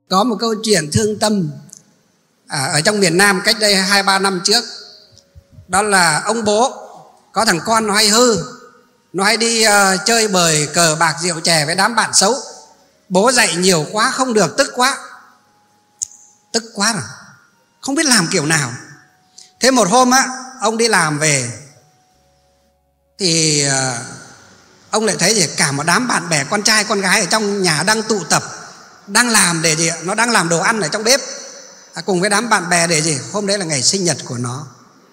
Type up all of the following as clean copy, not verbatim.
Có một câu chuyện thương tâm ở trong miền Nam cách đây 2-3 năm trước. Đó là ông bố có thằng con nó hay hư, nó hay đi chơi bời cờ bạc rượu chè với đám bạn xấu. Bố dạy nhiều quá không được, tức quá rồi, không biết làm kiểu nào. Thế một hôm ông đi làm về thì ông lại thấy gì cả một đám bạn bè con trai con gái ở trong nhà đang tụ tập, đang làm để gì, nó đang làm đồ ăn ở trong bếp cùng với đám bạn bè để gì, hôm đấy là ngày sinh nhật của nó.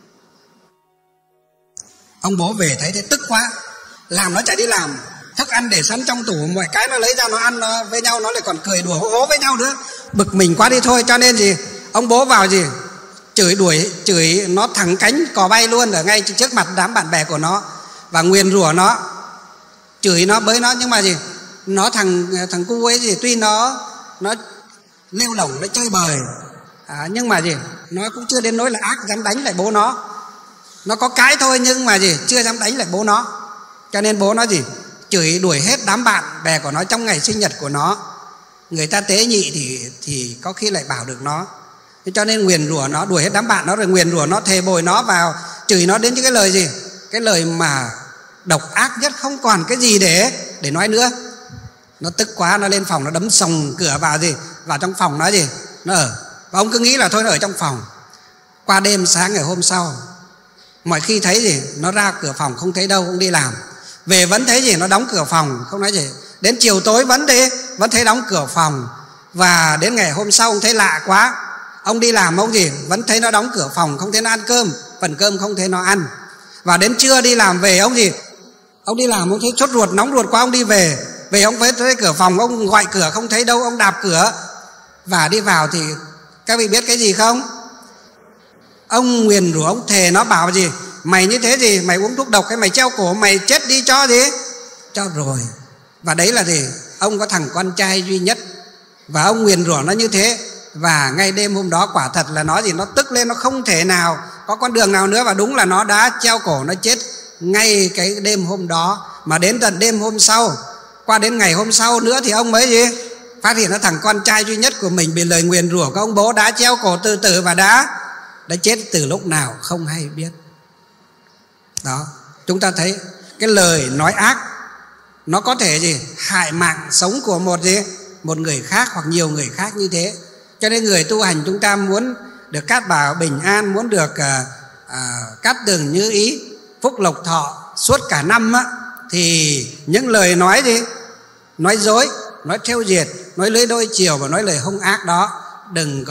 Ông bố về thấy thế tức quá, làm nó chạy đi làm, thức ăn để sẵn trong tủ, mọi cái nó lấy ra nó ăn nó với nhau, nó lại còn cười đùa hố với nhau nữa, bực mình quá đi thôi. Cho nên gì, ông bố vào gì chửi nó thẳng cánh cò bay luôn ở ngay trước mặt đám bạn bè của nó, và nguyền rủa nó, chửi nó bới nó. Nhưng mà gì, nó thằng cu ấy gì, tuy nó lêu lỏng, nó chơi bời nhưng mà gì, nó cũng chưa đến nỗi là ác dám đánh lại bố nó. Nó có cái thôi nhưng mà gì, chưa dám đánh lại bố nó. Cho nên bố nó gì, chửi đuổi hết đám bạn bè của nó trong ngày sinh nhật của nó. Người ta tế nhị thì có khi lại bảo được nó. Cho nên nguyền rủa nó, đuổi hết đám bạn nó, rồi nguyền rủa nó, thề bồi nó vào, chửi nó đến những cái lời gì, cái lời mà độc ác nhất, không còn cái gì để nói nữa. Nó tức quá, nó lên phòng, nó đấm sòng cửa vào gì, vào trong phòng nó gì, nó ở. Và ông cứ nghĩ là thôi nó ở trong phòng. Qua đêm sáng ngày hôm sau, mọi khi thấy gì, nó ra cửa phòng không thấy đâu, ông đi làm về vẫn thấy gì, nó đóng cửa phòng không nói gì. Đến chiều tối vẫn thấy đóng cửa phòng. Và đến ngày hôm sau ông thấy lạ quá, ông đi làm ông gì, vẫn thấy nó đóng cửa phòng, không thấy nó ăn cơm, phần cơm không thấy nó ăn. Và đến trưa đi làm về ông gì, ông đi làm ông thấy chốt ruột, nóng ruột quá, ông đi về ông phải tới cửa phòng, ông gọi cửa không thấy đâu, ông đạp cửa và đi vào thì các vị biết cái gì không? Ông nguyền rủa, ông thề nó bảo gì, mày như thế gì, mày uống thuốc độc hay mày treo cổ, mày chết đi cho gì, cho rồi. Và đấy là gì, ông có thằng con trai duy nhất và ông nguyền rủa nó như thế. Và ngay đêm hôm đó quả thật là nó gì, nó tức lên, nó không thể nào có con đường nào nữa, và đúng là nó đã treo cổ, nó chết ngay cái đêm hôm đó. Mà đến tận đêm hôm sau, qua đến ngày hôm sau nữa thì ông mới gì, phát hiện là thằng con trai duy nhất của mình bị lời nguyền rủa của ông bố đã treo cổ tự tử và đã chết từ lúc nào không hay biết. Đó, chúng ta thấy cái lời nói ác nó có thể gì, hại mạng sống của một người khác hoặc nhiều người khác như thế. Cho nên người tu hành chúng ta muốn được cát bảo bình an, muốn được cát tường như ý, phúc lộc thọ suốt cả năm thì những lời nói gì, nói dối, nói trêu diệt, nói lưỡi đôi chiều và nói lời hung ác đó đừng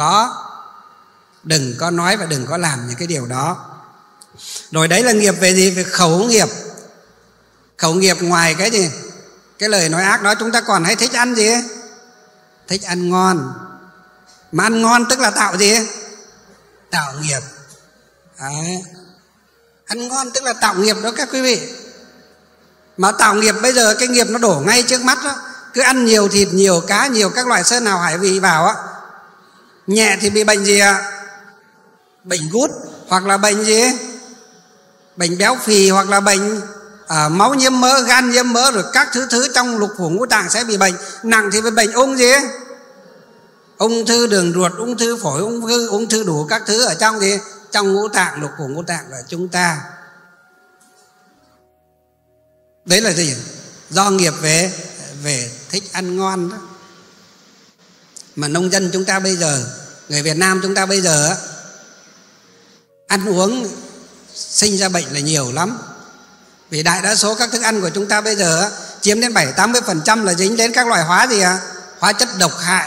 có nói và đừng có làm những cái điều đó. Rồi đấy là nghiệp về gì, về khẩu nghiệp. Khẩu nghiệp ngoài cái gì, cái lời nói ác đó, chúng ta còn hay thích ăn gì, thích ăn ngon. Mà ăn ngon tức là tạo gì, tạo nghiệp. Ăn ngon tức là tạo nghiệp đó các quý vị. Mà tạo nghiệp bây giờ cái nghiệp nó đổ ngay trước mắt đó. Cứ ăn nhiều thịt, nhiều cá, nhiều các loại sơn hào hải vị vào nhẹ thì bị bệnh gì bệnh gút, hoặc là bệnh gì, bệnh béo phì, hoặc là bệnh máu nhiễm mỡ, gan nhiễm mỡ, rồi các thứ trong lục phủ ngũ tạng sẽ bị bệnh. Nặng thì bị bệnh ung gì, ung thư đường ruột, ung thư phổi, ung thư đủ các thứ ở trong gì, trong ngũ tạng, lục phủ ngũ tạng của chúng ta. Đấy là gì, do nghiệp về thích ăn ngon đó. Mà nông dân chúng ta bây giờ, người Việt Nam chúng ta bây giờ ăn uống sinh ra bệnh là nhiều lắm. Vì đại đa số các thức ăn của chúng ta bây giờ chiếm đến 70-80% là dính đến các loại hóa gì hóa chất độc hại.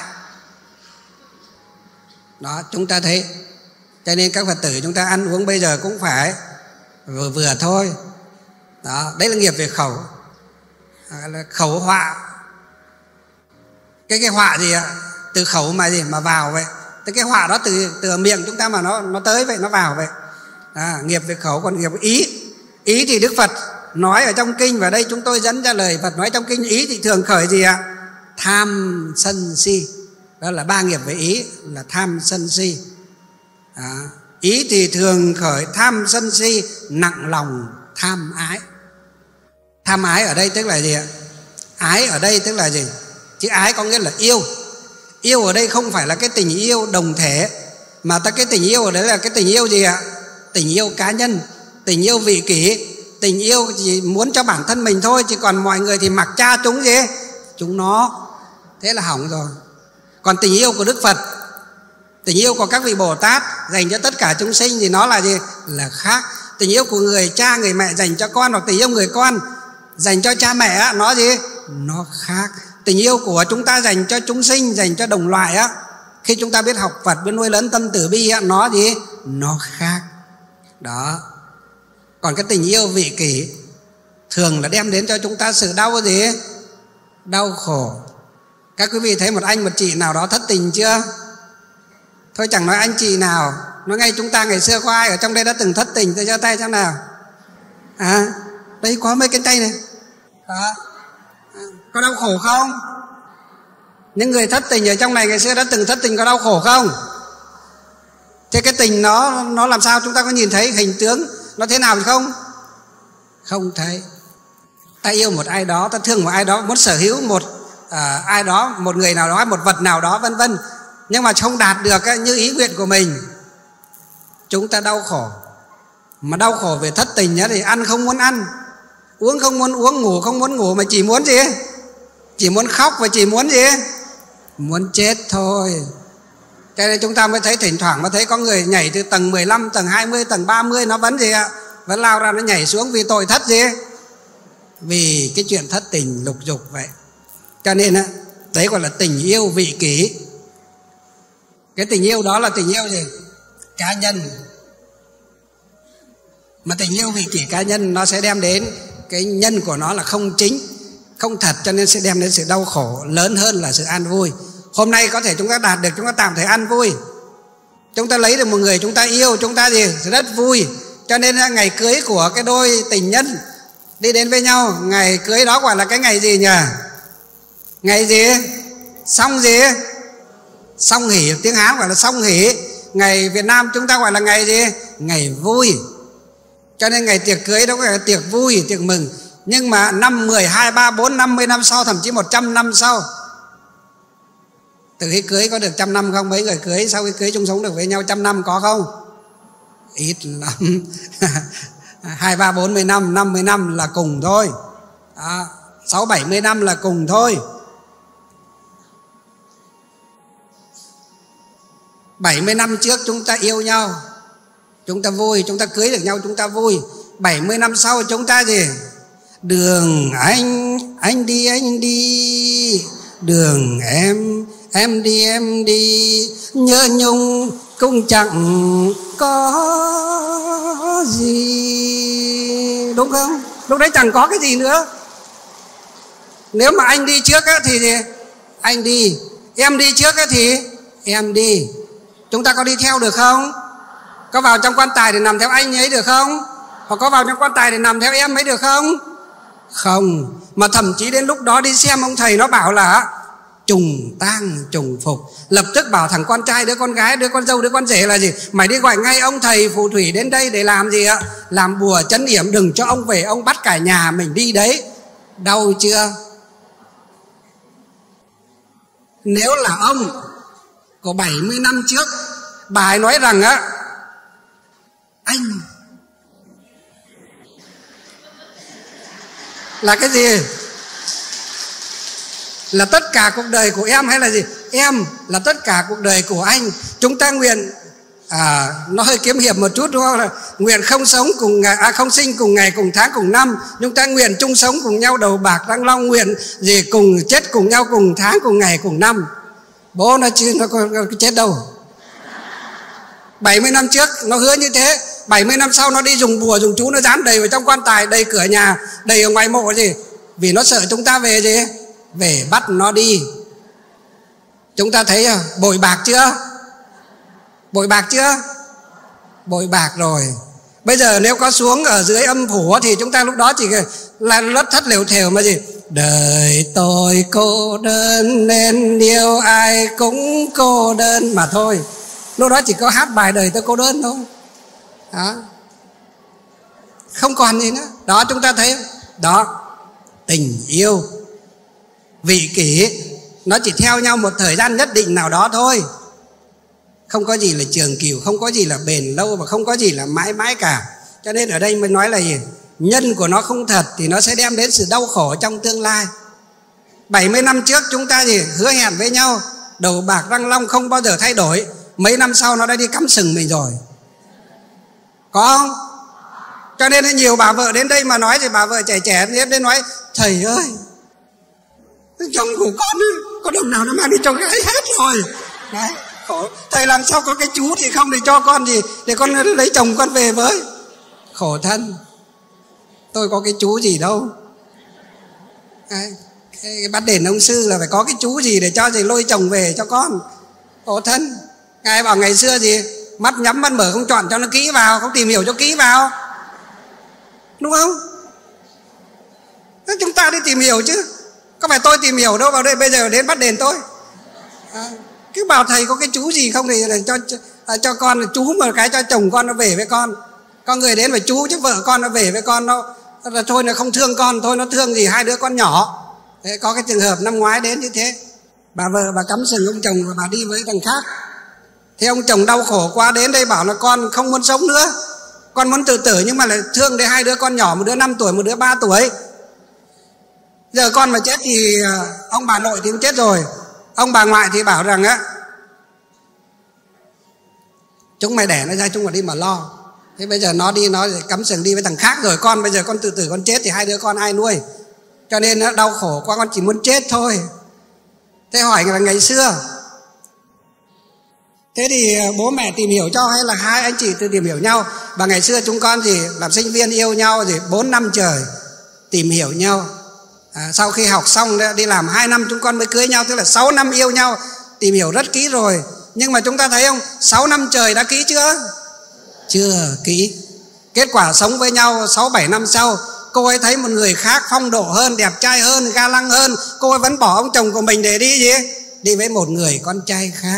Đó, chúng ta thấy. Cho nên các Phật tử chúng ta ăn uống bây giờ cũng phải vừa thôi. Đó, đấy là nghiệp về khẩu. Là khẩu họa. Cái họa gì từ khẩu mà gì mà vào vậy. Tức cái họa đó từ miệng chúng ta mà nó tới vậy, nó vào vậy. Nghiệp về khẩu. Còn nghiệp về ý. Ý thì Đức Phật nói ở trong kinh, và đây chúng tôi dẫn ra lời Phật nói trong kinh. Ý thì thường khởi gì tham sân si. Đó là ba nghiệp về ý, là tham sân si. Ý thì thường khởi tham sân si, nặng lòng tham ái. Tham ái ở đây tức là gì ạ? Ái ở đây tức là gì? Chứ ái có nghĩa là yêu. Yêu ở đây không phải là cái tình yêu đồng thể, mà cái tình yêu ở đấy là cái tình yêu gì ạ? Tình yêu cá nhân, tình yêu vị kỷ, tình yêu chỉ muốn cho bản thân mình thôi, chứ còn mọi người thì mặc cha chúng gì? Chúng nó. Thế là hỏng rồi. Còn tình yêu của Đức Phật, tình yêu của các vị Bồ Tát dành cho tất cả chúng sinh thì nó là gì? Là khác. Tình yêu của người cha, người mẹ dành cho con, hoặc tình yêu người con dành cho cha mẹ nó gì? Nó khác. Tình yêu của chúng ta dành cho chúng sinh, dành cho đồng loại á, khi chúng ta biết học Phật, biết nuôi lớn tâm từ bi á, nó gì? Nó khác. Đó. Còn cái tình yêu vị kỷ thường là đem đến cho chúng ta sự đau gì? Đau khổ. Các quý vị thấy một anh một chị nào đó thất tình chưa? Thôi chẳng nói anh chị nào, nói ngay chúng ta ngày xưa có ai ở trong đây đã từng thất tình? Tôi giơ tay xem nào. Đây có mấy cái tay này. Đó. Có đau khổ không? Những người thất tình ở trong này ngày xưa đã từng thất tình, có đau khổ không? Thế cái tình nó làm sao? Chúng ta có nhìn thấy hình tướng nó thế nào không? Không thấy. Ta yêu một ai đó, ta thương một ai đó, muốn sở hữu một ai đó, một người nào đó, một vật nào đó, vân vân, nhưng mà không đạt được như ý nguyện của mình, chúng ta đau khổ. Mà đau khổ về thất tình thì ăn không muốn ăn, uống không muốn uống, ngủ không muốn ngủ, mà chỉ muốn gì? Chỉ muốn khóc và chỉ muốn gì? Muốn chết thôi. Cho nên chúng ta mới thấy thỉnh thoảng mới thấy có người nhảy từ tầng 15, tầng 20, tầng 30, nó vẫn gì ạ? Vẫn lao ra nó nhảy xuống vì tội thất gì? Vì cái chuyện thất tình lục dục vậy. Cho nên đấy gọi là tình yêu vị kỷ. Cái tình yêu đó là tình yêu gì? Cá nhân. Mà tình yêu vị kỷ cá nhân nó sẽ đem đến cái nhân của nó là không chính, không thật, cho nên sẽ đem đến sự đau khổ lớn hơn là sự an vui. Hôm nay có thể chúng ta đạt được, chúng ta tạm thời an vui, chúng ta lấy được một người chúng ta yêu, chúng ta gì? Rất vui. Cho nên ngày cưới của cái đôi tình nhân đi đến với nhau, ngày cưới đó gọi là cái ngày gì nhỉ? Ngày gì? Song gì? Song hỷ, tiếng Hán gọi là song hỷ. Ngày Việt Nam chúng ta gọi là ngày gì? Ngày vui. Cho nên ngày tiệc cưới đó gọi là tiệc vui, tiệc mừng. Nhưng mà năm 10, 2, 3, 4, 50 năm sau, thậm chí 100 năm sau, từ khi cưới có được 100 năm không? Mấy người cưới sau khi cưới chung sống được với nhau 100 năm có không? Ít lắm. 2, 3, 40 năm, 50 năm là cùng thôi. 6, 70 năm là cùng thôi. 70 năm trước chúng ta yêu nhau, chúng ta vui, chúng ta cưới được nhau, chúng ta vui. 70 năm sau chúng ta gì? Đường anh đi, đường em đi, nhớ nhung cũng chẳng có gì. Đúng không? Lúc đấy chẳng có cái gì nữa. Nếu mà anh đi trước thì gì? Anh đi. Em đi trước thì em đi. Chúng ta có đi theo được không? Có vào trong quan tài để nằm theo anh ấy được không? Hoặc có vào trong quan tài để nằm theo em ấy được không? Không. Mà thậm chí đến lúc đó đi xem ông thầy nó bảo là trùng tang trùng phục, lập tức bảo thằng con trai, đứa con gái, đứa con dâu, đứa con rể là gì? Mày đi gọi ngay ông thầy phù thủy đến đây để làm gì ạ? Làm bùa trấn yểm, đừng cho ông về, ông bắt cả nhà mình đi đấy. Đau chưa? Nếu là ông của 70 năm trước, bà ấy nói rằng anh là cái gì? Là tất cả cuộc đời của em, hay là gì? Em là tất cả cuộc đời của anh. Chúng ta nguyện nó hơi kiếm hiệp một chút đúng không? Là nguyện không sống cùng ngày, không sinh cùng ngày, cùng tháng, cùng năm. Chúng ta nguyện chung sống cùng nhau đầu bạc răng long, nguyện gì cùng chết cùng nhau, cùng tháng, cùng ngày, cùng năm. Bố nó chứ nó có chết đâu. 70 năm trước nó hứa như thế, 70 năm sau nó đi dùng bùa dùng chú, nó dán đầy vào trong quan tài, đầy cửa nhà, đầy ở ngoài mộ gì? Vì nó sợ chúng ta về gì? Về bắt nó đi. Chúng ta thấy bội bạc chưa? Bội bạc chưa? Bội bạc rồi. Bây giờ nếu có xuống ở dưới âm phủ thì chúng ta lúc đó chỉ là lất thất lều thều mà gì? Đời tôi cô đơn nên yêu ai cũng cô đơn mà thôi. Lúc đó chỉ có hát bài đời tôi cô đơn thôi. Đó. Không còn gì nữa. Đó, chúng ta thấy đó, tình yêu vị kỷ nó chỉ theo nhau một thời gian nhất định nào đó thôi. Không có gì là trường cửu, không có gì là bền lâu, và không có gì là mãi mãi cả. Cho nên ở đây mới nói là gì? Nhân của nó không thật thì nó sẽ đem đến sự đau khổ trong tương lai. 70 năm trước chúng ta gì hứa hẹn với nhau, đầu bạc răng long không bao giờ thay đổi. Mấy năm sau nó đã đi cắm sừng mình rồi, có không? Cho nên nhiều bà vợ đến đây mà nói, thì bà vợ trẻ trẻ đến nói: thầy ơi, chồng của con có đồng nào nó mang đi cho gái hết rồi. Đấy, khổ. Thầy làm sao có cái chú thì không, để cho con gì, để con lấy chồng con về với. Khổ thân, tôi có cái chú gì đâu. Đấy, cái bắt đền ông sư là phải có cái chú gì để cho gì lôi chồng về cho con. Khổ thân. Ngài bảo ngày xưa gì, mắt nhắm mắt mở không chọn cho nó kỹ vào, không tìm hiểu cho kỹ vào, đúng không? Thế chúng ta đi tìm hiểu chứ, có phải tôi tìm hiểu đâu vào đây bây giờ đến bắt đền tôi. Cứ bảo thầy có cái chú gì không thì cho con chú một cái cho chồng con nó về với con. Có người đến phải chú chứ vợ con nó về với con nó thôi, nó không thương con, thôi nó thương gì hai đứa con nhỏ. Thế có cái trường hợp năm ngoái đến như thế, bà vợ bà cắm sừng ông chồng và bà đi với thằng khác. Thế ông chồng đau khổ quá đến đây bảo là con không muốn sống nữa, con muốn tự tử, nhưng mà lại thương đến hai đứa con nhỏ, một đứa 5 tuổi, một đứa 3 tuổi. Giờ con mà chết thì ông bà nội thì cũng chết rồi. Ông bà ngoại thì bảo rằng á, chúng mày đẻ nó ra chúng mày đi mà lo. Thế bây giờ nó đi, nó cắm sừng đi với thằng khác rồi, con bây giờ con tự tử con chết thì hai đứa con ai nuôi? Cho nên nó đau khổ quá, con chỉ muốn chết thôi. Thế hỏi là ngày xưa, thế thì bố mẹ tìm hiểu cho hay là hai anh chị tự tìm hiểu nhau? Và ngày xưa chúng con thì làm sinh viên yêu nhau thì 4 năm trời tìm hiểu nhau. Sau khi học xong đi làm 2 năm chúng con mới cưới nhau, tức là 6 năm yêu nhau, tìm hiểu rất kỹ rồi. Nhưng mà chúng ta thấy không, 6 năm trời đã kỹ chưa? Chưa kỹ. Kết quả sống với nhau 6-7 năm sau, cô ấy thấy một người khác phong độ hơn, đẹp trai hơn, ga lăng hơn. Cô ấy vẫn bỏ ông chồng của mình để đi gì? Đi với một người con trai khác.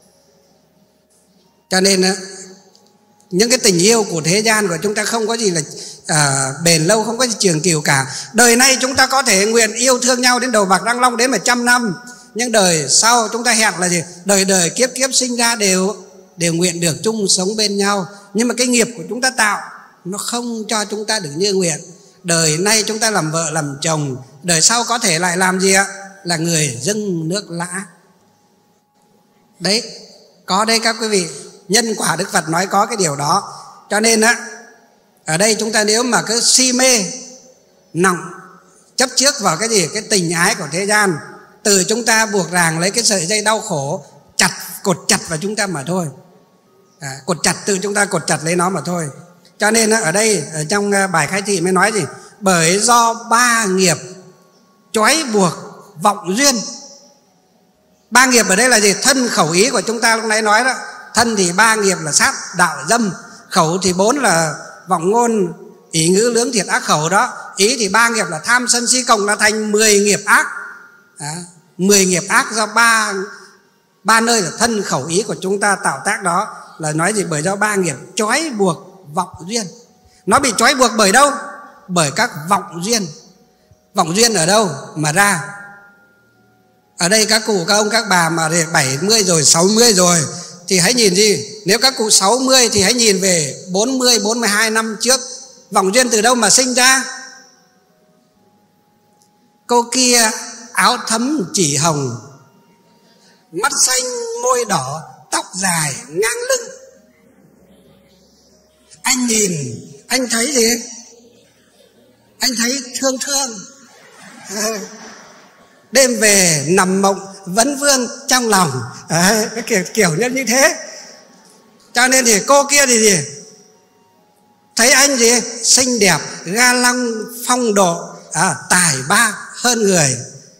Cho nên những cái tình yêu của thế gian của chúng ta không có gì là bền lâu, không có gì trường cửu cả. Đời này chúng ta có thể nguyện yêu thương nhau đến đầu bạc răng long đến 100 năm, nhưng đời sau chúng ta hẹn là gì? Đời đời kiếp kiếp sinh ra đều nguyện được chung sống bên nhau. Nhưng mà cái nghiệp của chúng ta tạo nó không cho chúng ta được như nguyện. Đời nay chúng ta làm vợ làm chồng, đời sau có thể lại làm gì ạ? Là người dâng nước lã. Đấy, có đây các quý vị, nhân quả Đức Phật nói có cái điều đó. Cho nên á, ở đây chúng ta nếu mà cứ si mê nặng, chấp trước vào cái gì? Cái tình ái của thế gian, từ chúng ta buộc ràng lấy cái sợi dây đau khổ, cột chặt vào chúng ta mà thôi. Cột chặt, tự chúng ta cột chặt lấy nó mà thôi. Cho nên ở đây, ở trong bài khai thị mới nói gì? Bởi do 3 nghiệp trói buộc vọng duyên. 3 nghiệp ở đây là gì? Thân khẩu ý của chúng ta lúc nãy nói đó. Thân thì 3 nghiệp là sát đạo dâm, khẩu thì 4 là vọng ngôn ý ngữ lưỡng thiệt ác khẩu đó. Ý thì 3 nghiệp là tham sân si, cộng là thành 10 nghiệp ác. 10 nghiệp ác do 3 nơi là thân khẩu ý của chúng ta tạo tác đó. Là nói gì? Bởi do 3 nghiệp trói buộc vọng duyên. Nó bị trói buộc bởi đâu? Bởi các vọng duyên. Vọng duyên ở đâu mà ra? Ở đây các cụ, các ông, các bà mà 70 rồi, 60 rồi thì hãy nhìn gì? Nếu các cụ 60 thì hãy nhìn về 40, 42 năm trước. Vọng duyên từ đâu mà sinh ra? Cô kia áo thấm chỉ hồng, mắt xanh môi đỏ, tóc dài ngang lưng. Anh nhìn, anh thấy gì? Anh thấy thương thương. Đêm về nằm mộng vấn vương trong lòng. Cái kiểu như thế. Cho nên thì cô kia thì gì? Thấy anh gì? Xinh đẹp, ga lăng, phong độ, tài ba hơn người.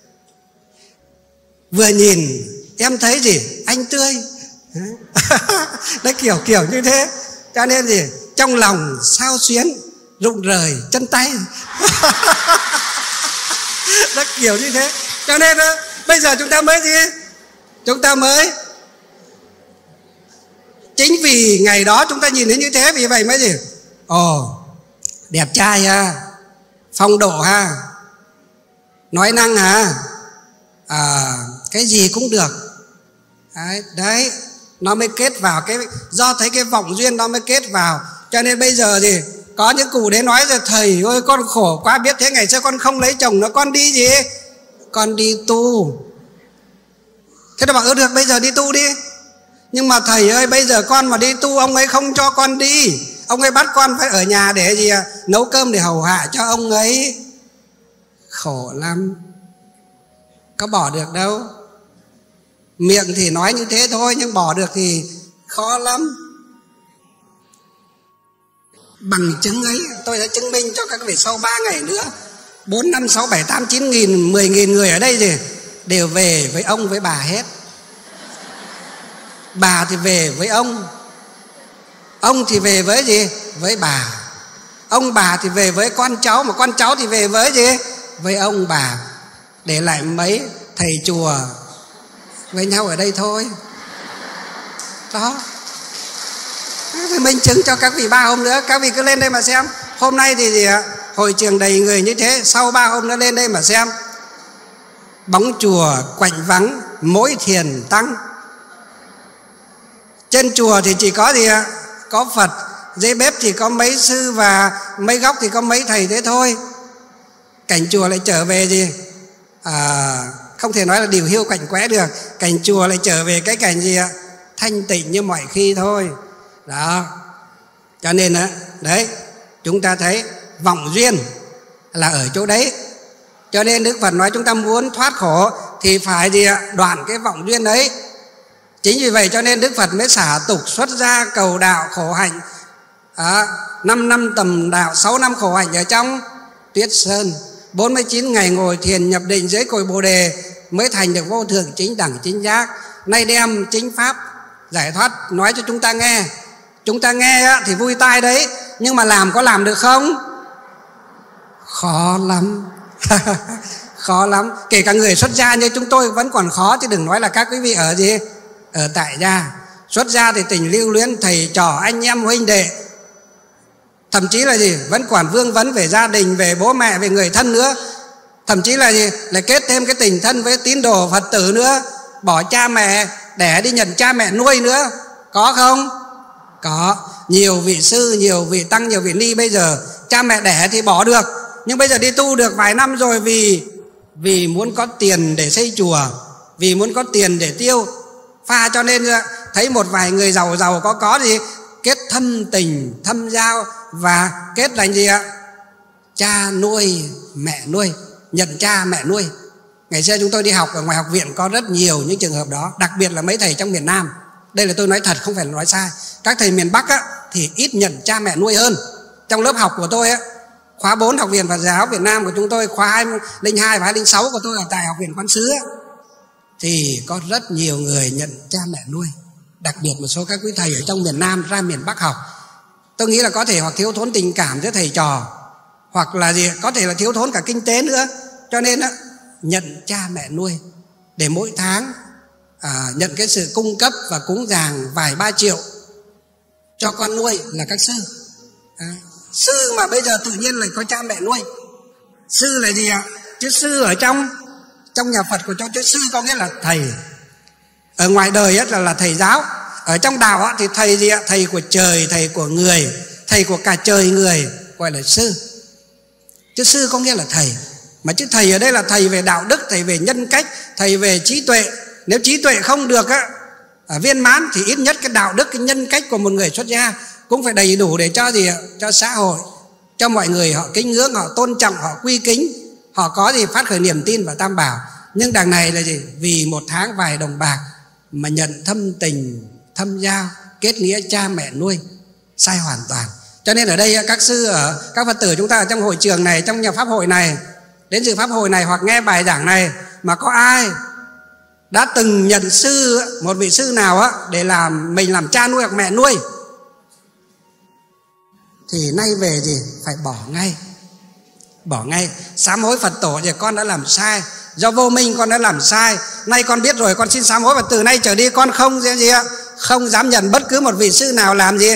Vừa nhìn em thấy gì? Anh tươi. Đấy, kiểu như thế. Cho nên gì? Trong lòng sao xuyến, rụng rời chân tay. Đấy, kiểu như thế. Cho nên bây giờ chúng ta mới gì? Chúng ta mới chính vì ngày đó chúng ta nhìn thấy như thế, vì vậy mới gì? Ồ, đẹp trai ha, phong độ ha, nói năng ha, cái gì cũng được. Đấy, nó mới kết vào cái, do thấy cái vọng duyên nó mới kết vào. Cho nên bây giờ thì có những cụ đến nói rồi: thầy ơi con khổ quá, biết thế ngày xưa con không lấy chồng nữa, con đi gì? Con đi tu. Thế nó bảo: được, bây giờ đi tu đi. Nhưng mà thầy ơi, bây giờ con mà đi tu ông ấy không cho con đi, ông ấy bắt con phải ở nhà để gì nấu cơm để hầu hạ cho ông ấy. Khổ lắm, có bỏ được đâu. Miệng thì nói như thế thôi, nhưng bỏ được thì khó lắm. Bằng chứng ấy tôi sẽ chứng minh cho các vị. Sau 3 ngày nữa 4, 5, 6, 7, 8, 9 nghìn, 10 nghìn người ở đây gì đều về với ông với bà hết. Bà thì về với ông thì về với gì? Với bà. Ông bà thì về với con cháu, mà con cháu thì về với gì? Với ông bà. Để lại mấy thầy chùa với nhau ở đây thôi. Đó, phải minh chứng cho các vị 3 hôm nữa. Các vị cứ lên đây mà xem. Hôm nay thì gì ạ? Hội trường đầy người như thế. Sau 3 hôm nữa lên đây mà xem. Bóng chùa quạnh vắng, mỗi thiền tăng. Trên chùa thì chỉ có gì ạ? Có Phật. Dưới bếp thì có mấy sư và mấy góc thì có mấy thầy thế thôi. Cảnh chùa lại trở về gì? Không thể nói là điều hiu cảnh quẽ được. Cảnh chùa lại trở về cái cảnh gì ạ? Thanh tịnh như mọi khi thôi. Đó. Cho nên đấy, chúng ta thấy vọng duyên là ở chỗ đấy. Cho nên Đức Phật nói chúng ta muốn thoát khổ thì phải gì ạ? Đoạn cái vọng duyên đấy. Chính vì vậy cho nên Đức Phật mới xả tục xuất gia cầu đạo khổ hạnh. 5 năm tầm đạo, 6 năm khổ hạnh ở trong Tuyết Sơn, 49 ngày ngồi thiền nhập định dưới cội Bồ Đề mới thành được vô thượng chính đẳng chính giác. Nay đem chính pháp giải thoát nói cho chúng ta nghe. Chúng ta nghe thì vui tai đấy, nhưng mà làm có làm được không? Khó lắm. Khó lắm. Kể cả người xuất gia như chúng tôi vẫn còn khó, chứ đừng nói là các quý vị ở gì? Ở tại gia. Xuất gia thì tình lưu luyến thầy trò anh em huynh đệ, thậm chí là gì? Vẫn còn vương vấn về gia đình, về bố mẹ, về người thân nữa. Thậm chí là gì? Lại kết thêm cái tình thân với tín đồ Phật tử nữa. Bỏ cha mẹ để đi nhận cha mẹ nuôi nữa. Có không? Có. Nhiều vị sư, nhiều vị tăng, nhiều vị ni bây giờ cha mẹ đẻ thì bỏ được, nhưng bây giờ đi tu được vài năm rồi vì muốn có tiền để xây chùa, vì muốn có tiền để tiêu pha, cho nên thấy một vài người giàu có gì kết thâm tình thâm giao và kết thành gì ạ? Cha nuôi mẹ nuôi, nhận cha mẹ nuôi. Ngày xưa chúng tôi đi học ở ngoài học viện có rất nhiều những trường hợp đó, đặc biệt là mấy thầy trong miền Nam. Đây là tôi nói thật, không phải là nói sai. Các thầy miền Bắc thì ít nhận cha mẹ nuôi hơn. Trong lớp học của tôi khóa 4 Học viện Phật giáo Việt Nam của chúng tôi, khóa 202 và 206 của tôi ở tại Học viện Quán Sứ thì có rất nhiều người nhận cha mẹ nuôi. Đặc biệt một số các quý thầy ở trong miền Nam ra miền Bắc học, tôi nghĩ là có thể hoặc thiếu thốn tình cảm giữa thầy trò, hoặc là gì có thể là thiếu thốn cả kinh tế nữa, cho nên nhận cha mẹ nuôi để mỗi tháng nhận cái sự cung cấp và cúng dường vài 3 triệu cho con nuôi là các sư. Sư mà bây giờ tự nhiên lại có cha mẹ nuôi. Sư là gì ạ? Chữ sư ở trong nhà Phật của cho chữ sư có nghĩa là thầy. Ở ngoài đời là thầy giáo. Ở trong đạo thì thầy gì ạ? Thầy của trời, thầy của người, thầy của cả trời người, gọi là sư. Chữ sư có nghĩa là thầy. Mà chữ thầy ở đây là thầy về đạo đức, thầy về nhân cách, thầy về trí tuệ. Nếu trí tuệ không được viên mãn thì ít nhất cái đạo đức, cái nhân cách của một người xuất gia cũng phải đầy đủ để cho gì ạ? Cho xã hội, cho mọi người họ kính ngưỡng, họ tôn trọng, họ quy kính, họ có gì phát khởi niềm tin vào Tam Bảo. Nhưng đằng này là gì? Vì một tháng vài đồng bạc mà nhận thâm tình thâm giao, kết nghĩa cha mẹ nuôi, sai hoàn toàn. Cho nên ở đây các sư, ở các Phật tử chúng ta ở trong hội trường này, trong nhà pháp hội này, đến dự pháp hội này hoặc nghe bài giảng này mà có ai đã từng nhận sư, một vị sư nào để mình làm cha nuôi hoặc mẹ nuôi, thì nay về gì phải bỏ ngay. Bỏ ngay. Sám hối Phật tổ thì con đã làm sai, do vô minh con đã làm sai. Nay con biết rồi, con xin sám hối, và từ nay trở đi con không dám nhận bất cứ một vị sư nào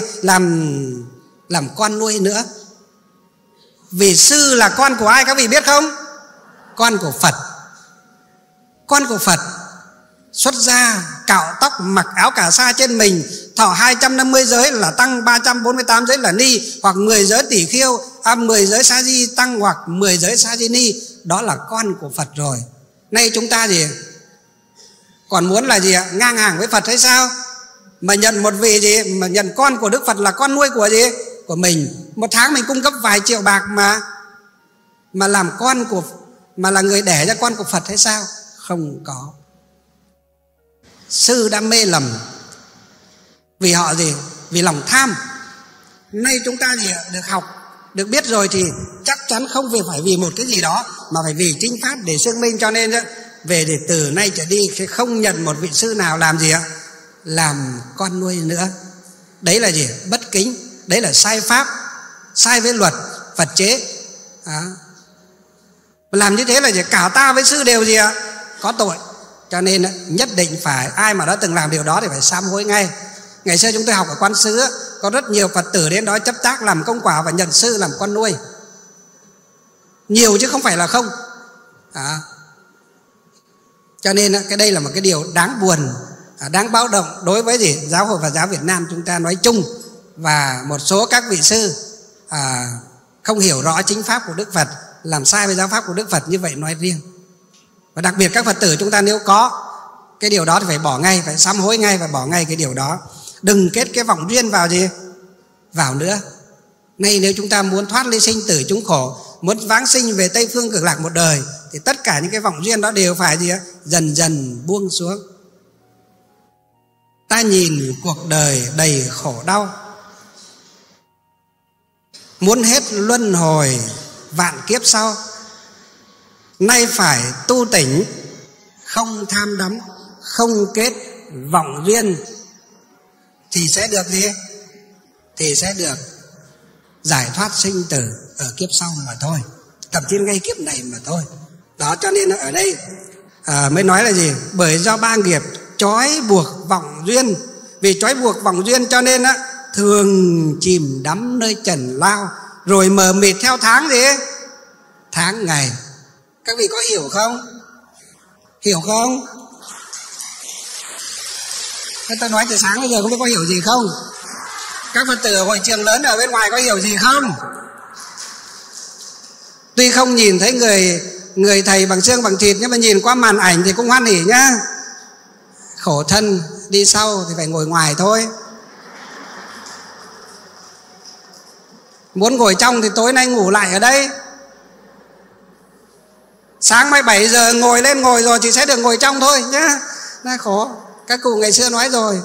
làm con nuôi nữa. Vì sư là con của ai các vị biết không? Con của Phật. Con của Phật. xuất gia, cạo tóc, mặc áo cà sa trên mình, thọ 250 giới là tăng, 348 giới là ni, hoặc 10 giới tỷ khiêu, 10 giới sa di tăng, hoặc 10 giới sa di ni, đó là con của Phật rồi. Nay chúng ta gì còn muốn là gì ạ? Ngang hàng với Phật hay sao? Mà nhận một vị gì? Mà nhận con của Đức Phật là con nuôi của gì? Của mình. Một tháng mình cung cấp vài triệu bạc mà làm con của, mà là người đẻ ra con của Phật hay sao? Không có. Sư đã mê lầm vì họ gì? Vì lòng tham. Nay chúng ta gì được học, được biết rồi thì chắc chắn không phải vì một cái gì đó, mà phải vì chính pháp để chứng minh. Cho nên về để từ nay trở đi sẽ không nhận một vị sư nào làm gì ạ? Làm con nuôi nữa. Đấy là gì? Bất kính. Đấy là sai pháp, sai với luật Phật chế. Làm như thế là gì? Cả ta với sư đều gì ạ? Có tội. Cho nên nhất định phải, ai mà đã từng làm điều đó thì phải sám hối ngay. Ngày xưa chúng tôi học ở Quan Xứ, có rất nhiều Phật tử đến đó chấp tác làm công quả và nhận sư làm con nuôi. Nhiều chứ không phải là không. Cho nên cái đây là một cái điều đáng buồn, đáng báo động đối với gì? Giáo hội Phật giáo Việt Nam chúng ta nói chung, và một số các vị sư không hiểu rõ chính pháp của Đức Phật, làm sai với giáo pháp của Đức Phật như vậy nói riêng. Và đặc biệt các Phật tử chúng ta nếu có cái điều đó thì phải bỏ ngay, phải sám hối ngay và bỏ ngay cái điều đó. Đừng kết cái vọng duyên vào gì? Vào nữa. Nay nếu chúng ta muốn thoát ly sinh tử chúng khổ, muốn vãng sinh về Tây Phương Cực Lạc một đời, thì tất cả những cái vọng duyên đó đều phải gì? Dần dần buông xuống. Ta nhìn cuộc đời đầy khổ đau, muốn hết luân hồi vạn kiếp sau. Nay phải tu tỉnh, không tham đắm, không kết vọng duyên, thì sẽ được gì? Thì sẽ được giải thoát sinh tử ở kiếp sau mà thôi, thậm chí ngay kiếp này mà thôi. Đó, cho nên ở đây mới nói là gì? Bởi do ba nghiệp trói buộc vọng duyên. Vì trói buộc vọng duyên cho nên thường chìm đắm nơi trần lao, rồi mờ mịt theo tháng gì? Tháng ngày. Các vị có hiểu không? Hiểu không? Tôi nói từ sáng bây giờ không biết có hiểu gì không? Các Phật tử ở hội trường lớn ở bên ngoài có hiểu gì không? Tuy không nhìn thấy người thầy bằng xương bằng thịt, nhưng mà nhìn qua màn ảnh thì cũng hoan hỉ nhá. Khổ thân đi sau thì phải ngồi ngoài thôi. Muốn ngồi trong thì tối nay ngủ lại ở đây. Sáng mai 7 giờ ngồi lên ngồi rồi thì sẽ được ngồi trong thôi nhá. Nó khổ. Các cụ ngày xưa nói rồi,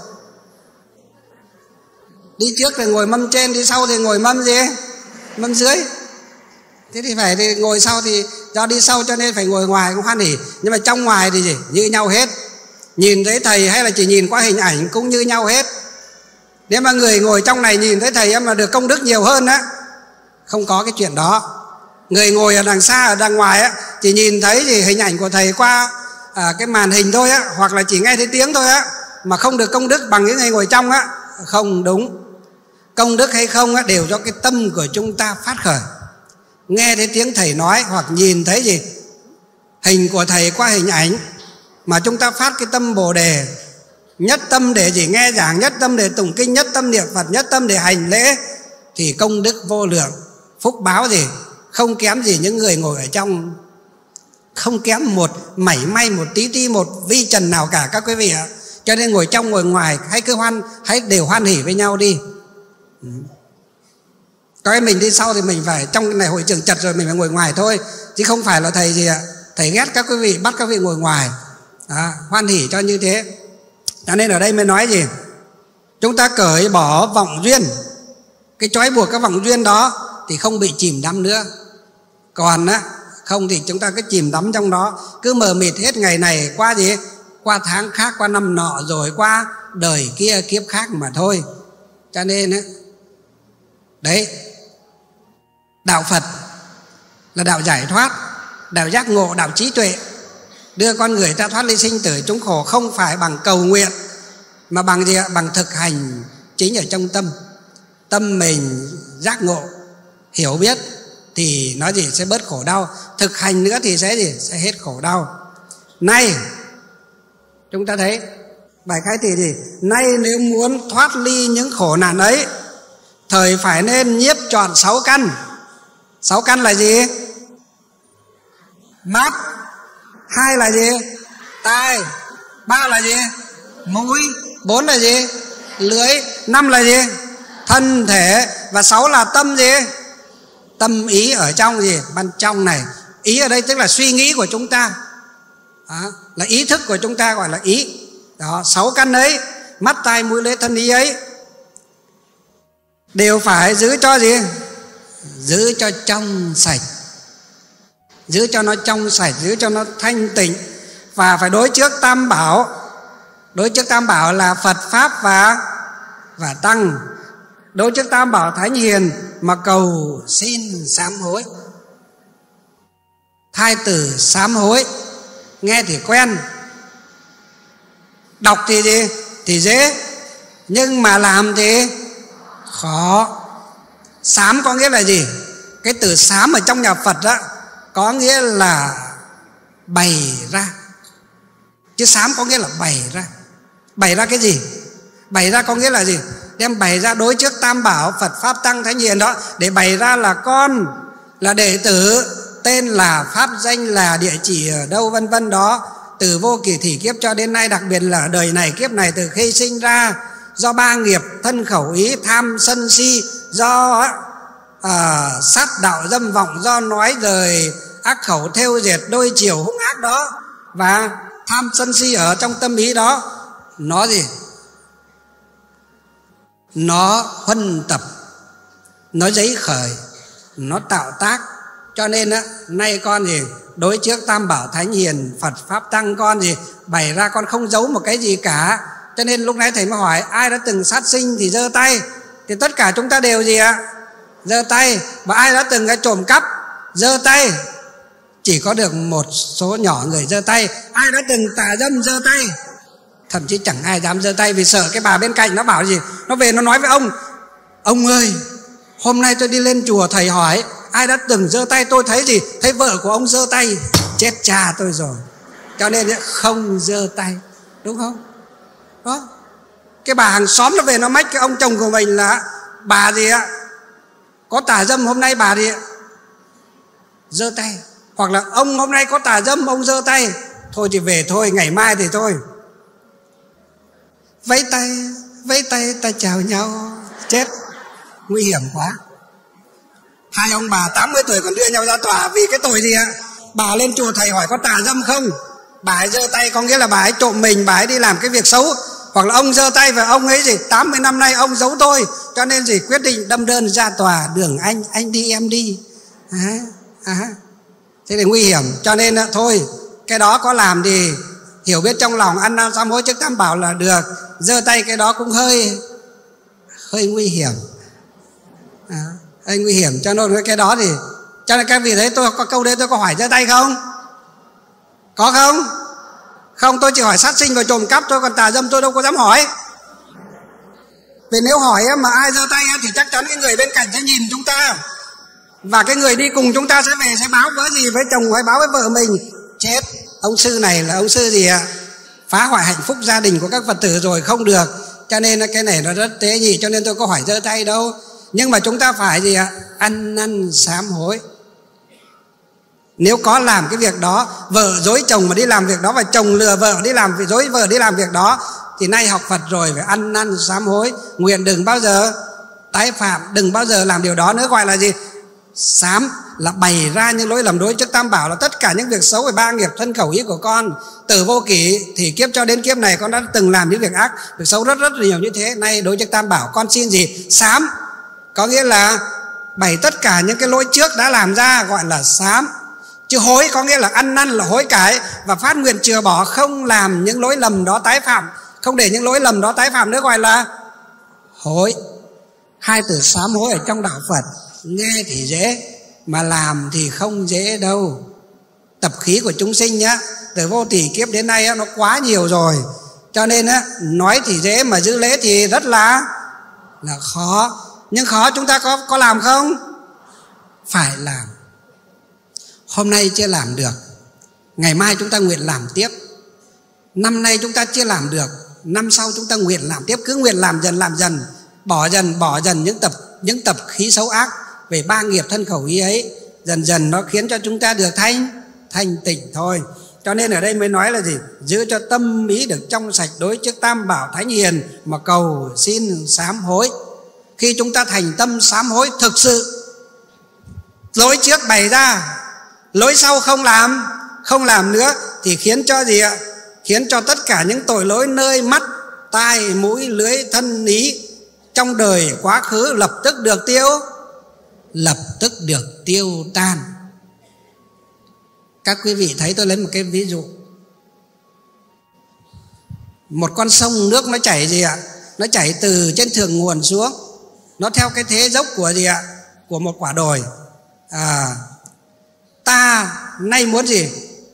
đi trước thì ngồi mâm trên, đi sau thì ngồi mâm gì? Mâm dưới. Thế thì phải thì ngồi sau, thì do đi sau cho nên phải ngồi ngoài cũng hoan hỉ. Nhưng mà trong ngoài thì gì? Như nhau hết. Nhìn thấy thầy hay là chỉ nhìn qua hình ảnh cũng như nhau hết. Nếu mà người ngồi trong này nhìn thấy thầy em là được công đức nhiều hơn á, không có cái chuyện đó. Người ngồi ở đằng xa, ở đằng ngoài á, chỉ nhìn thấy thì hình ảnh của thầy qua cái màn hình thôi á, hoặc là chỉ nghe thấy tiếng thôi á, mà không được công đức bằng những người ngồi trong á, không đúng. Công đức hay không á, đều do cái tâm của chúng ta phát khởi. Nghe thấy tiếng thầy nói hoặc nhìn thấy gì? Hình của thầy qua hình ảnh, mà chúng ta phát cái tâm Bồ Đề, nhất tâm để chỉ nghe giảng, nhất tâm để tụng kinh, nhất tâm niệm Phật, nhất tâm để hành lễ, thì công đức vô lượng, phúc báo gì không kém gì những người ngồi ở trong, không kém một mảy may, một tí ti, một vi trần nào cả các quý vị ạ. Cho nên ngồi trong ngồi ngoài hãy đều hoan hỉ với nhau đi. Cái mình đi sau thì mình phải, trong cái này hội trường chật rồi mình phải ngồi ngoài thôi, chứ không phải là thầy gì ạ, thầy ghét các quý vị, bắt các vị ngồi ngoài. Hoan hỉ cho như thế. Cho nên ở đây mới nói gì? Chúng ta cởi bỏ vọng duyên, cái trói buộc các vọng duyên đó thì không bị chìm đắm nữa. Còn không thì chúng ta cứ chìm đắm trong đó, cứ mờ mịt hết ngày này qua gì? Qua tháng khác, qua năm nọ, rồi qua đời kia kiếp khác mà thôi. Cho nên đấy, đạo Phật là đạo giải thoát, đạo giác ngộ, đạo trí tuệ, đưa con người ta thoát ly sinh tử chúng khổ không phải bằng cầu nguyện, mà bằng gì ạ? Bằng thực hành chính ở trong tâm. Tâm mình giác ngộ, hiểu biết thì nói gì? Sẽ bớt khổ đau. Thực hành nữa thì sẽ gì? Sẽ hết khổ đau. Nay Chúng ta thấy bài khai thị gì? Nay nếu muốn thoát ly những khổ nạn ấy, thời phải nên nhiếp trọn 6 căn. 6 căn là gì? Mắt. 2 là gì? Tai. 3 là gì? Mũi. 4 là gì? Lưỡi. 5 là gì? Thân thể. Và 6 là tâm gì? Tâm ý ở trong gì? Bên trong này. Ý ở đây tức là suy nghĩ của chúng ta. Đó, là ý thức của chúng ta gọi là ý. Đó, 6 căn ấy, mắt tai mũi lưỡi thân ý ấy đều phải giữ cho gì? Giữ cho trong sạch. Giữ cho nó trong sạch, giữ cho nó thanh tịnh. Và phải đối trước tam bảo. Đối trước tam bảo là Phật Pháp và Tăng. Đối trước tam bảo thánh hiền mà cầu xin sám hối. Hai từ sám hối nghe thì quen, đọc thì gì? Thì dễ, nhưng mà làm thì khó. Sám có nghĩa là gì? Cái từ sám ở trong nhà Phật đó có nghĩa là bày ra. Chứ sám có nghĩa là bày ra. Bày ra cái gì? Bày ra có nghĩa là gì? Đem bày ra đối trước tam bảo Phật Pháp Tăng Thánh Hiền đó, để bày ra là con, là đệ tử, tên là, pháp danh là, địa chỉ ở đâu vân vân đó, từ vô kỷ thỉ kiếp cho đến nay, đặc biệt là đời này kiếp này, từ khi sinh ra, do 3 nghiệp thân khẩu ý, tham sân si, do sát đạo dâm vọng, do nói lời ác khẩu thêu dệt đôi chiều hung ác đó, và tham sân si ở trong tâm ý đó, nó gì? Nó huân tập, nó giấy khởi, nó tạo tác. Cho nên á, nay con gì? Đối trước tam bảo thánh hiền Phật Pháp Tăng, con gì? Bày ra, con không giấu một cái gì cả. Cho nên lúc nãy thầy mới hỏi ai đã từng sát sinh thì giơ tay. Thì tất cả chúng ta đều gì ạ? Giơ tay. Và ai đã từng trộm cắp? Giơ tay. Chỉ có được một số nhỏ người giơ tay. Ai đã từng tà dâm? Giơ tay. Thậm chí chẳng ai dám giơ tay vì sợ cái bà bên cạnh nó bảo gì? Nó về nó nói với ông ơi, hôm nay tôi đi lên chùa, thầy hỏi ai đã từng giơ tay, tôi thấy gì? Thấy vợ của ông giơ tay, chết cha tôi rồi. Cho nên không giơ tay, đúng không? Đó. Cái bà hàng xóm nó về nó mách cái ông chồng của mình là bà gì ạ? Có tà dâm, hôm nay bà gì ạ? Giơ tay. Hoặc là ông hôm nay có tà dâm, ông giơ tay. Thôi thì về thôi, ngày mai thì thôi. Vẫy tay ta chào nhau. Chết, nguy hiểm quá. Hai ông bà 80 tuổi còn đưa nhau ra tòa vì cái tội gì ạ? Bà lên chùa thầy hỏi có tà dâm không, bà ấy giơ tay, có nghĩa là bà ấy trộm mình, bà ấy đi làm cái việc xấu. Hoặc là ông giơ tay và ông ấy gì 80 năm nay ông giấu tôi, cho nên gì quyết định đâm đơn ra tòa, đường anh đi em đi. Thế thì nguy hiểm. Cho nên thôi, cái đó có làm thì hiểu biết trong lòng, ăn năn sám hối trước tam bảo là được. Giơ tay cái đó cũng hơi nguy hiểm. Hơi nguy hiểm. Cho nên cái đó thì, cho nên các vị thấy tôi có câu đấy, tôi có hỏi giơ tay không? Có không? Không, tôi chỉ hỏi sát sinh và trộm cắp thôi, còn tà dâm tôi đâu có dám hỏi. Vì nếu hỏi mà ai giơ tay thì chắc chắn cái người bên cạnh sẽ nhìn chúng ta, và cái người đi cùng chúng ta sẽ về sẽ báo với gì, với chồng hay báo với vợ mình. Chết, ông sư này là ông sư gì ạ? Phá hoại hạnh phúc gia đình của các Phật tử rồi, không được. Cho nên cái này nó rất tế nhị, cho nên tôi có hỏi giơ tay đâu. Nhưng mà chúng ta phải gì ạ? Ăn năn sám hối. Nếu có làm cái việc đó, vợ dối chồng mà đi làm việc đó, và chồng lừa vợ đi làm, dối vợ đi làm việc đó, thì nay học Phật rồi phải ăn năn sám hối, nguyện đừng bao giờ tái phạm, đừng bao giờ làm điều đó nữa. Gọi là gì? Sám là bày ra những lỗi lầm đối trước tam bảo, là tất cả những việc xấu về 3 nghiệp thân khẩu ý của con, từ vô kỷ thì kiếp cho đến kiếp này con đã từng làm những việc ác, việc xấu rất nhiều như thế. Nay đối trước tam bảo con xin gì? Sám. Có nghĩa là bày tất cả những cái lỗi trước đã làm ra, gọi là sám. Chứ hối có nghĩa là ăn năn, là hối cải và phát nguyện chừa bỏ, không làm những lỗi lầm đó tái phạm, không để những lỗi lầm đó tái phạm nữa, gọi là hối. Hai từ sám hối ở trong đạo Phật nghe thì dễ, mà làm thì không dễ đâu. Tập khí của chúng sinh nhá, từ vô tỷ kiếp đến nay nó quá nhiều rồi. Cho nên nói thì dễ mà giữ lễ thì rất là khó. Nhưng khó chúng ta có làm không? Phải làm. Hôm nay chưa làm được, ngày mai chúng ta nguyện làm tiếp. Năm nay chúng ta chưa làm được, năm sau chúng ta nguyện làm tiếp, cứ nguyện làm dần, bỏ dần những tập khí xấu ác về ba nghiệp thân khẩu ý ấy, dần nó khiến cho chúng ta được thanh tịnh thôi. Cho nên ở đây mới nói là gì? Giữ cho tâm ý được trong sạch đối trước tam bảo thánh hiền mà cầu xin sám hối. Khi chúng ta thành tâm sám hối thực sự, lối trước bày ra, lối sau không làm nữa, thì khiến cho gì ạ? Khiến cho tất cả những tội lỗi nơi mắt, tai, mũi, lưỡi, thân, ý trong đời quá khứ lập tức được tiêu tan. Các quý vị thấy, tôi lấy một cái ví dụ. Một con sông nước nó chảy gì ạ? Nó chảy từ trên thượng nguồn xuống, nó theo cái thế dốc của gì ạ? Của một quả đồi. Ta nay muốn gì?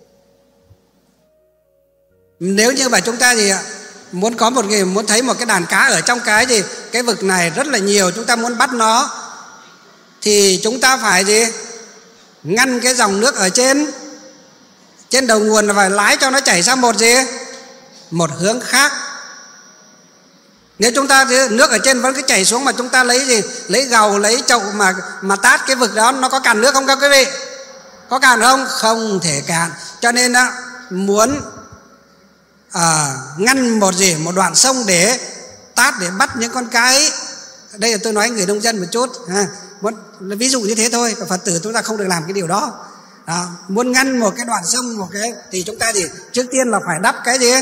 Nếu như mà chúng ta gì ạ? Muốn thấy một cái đàn cá ở trong cái vực này rất là nhiều, chúng ta muốn bắt nó, thì chúng ta phải gì? Ngăn cái dòng nước ở trên đầu nguồn, là phải lái cho nó chảy sang một hướng khác. Nếu chúng ta nước ở trên vẫn cứ chảy xuống mà chúng ta lấy gầu, lấy chậu mà tát cái vực đó, nó có cạn nước không các quý vị? Có cạn không? Không thể cạn. Cho nên muốn ngăn một đoạn sông để tát, để bắt những con cá ấy. Đây là tôi nói người nông dân một chút, ví dụ như thế thôi. Phật tử chúng ta không được làm cái điều đó. Muốn ngăn một cái đoạn sông thì chúng ta trước tiên là phải đắp cái gì?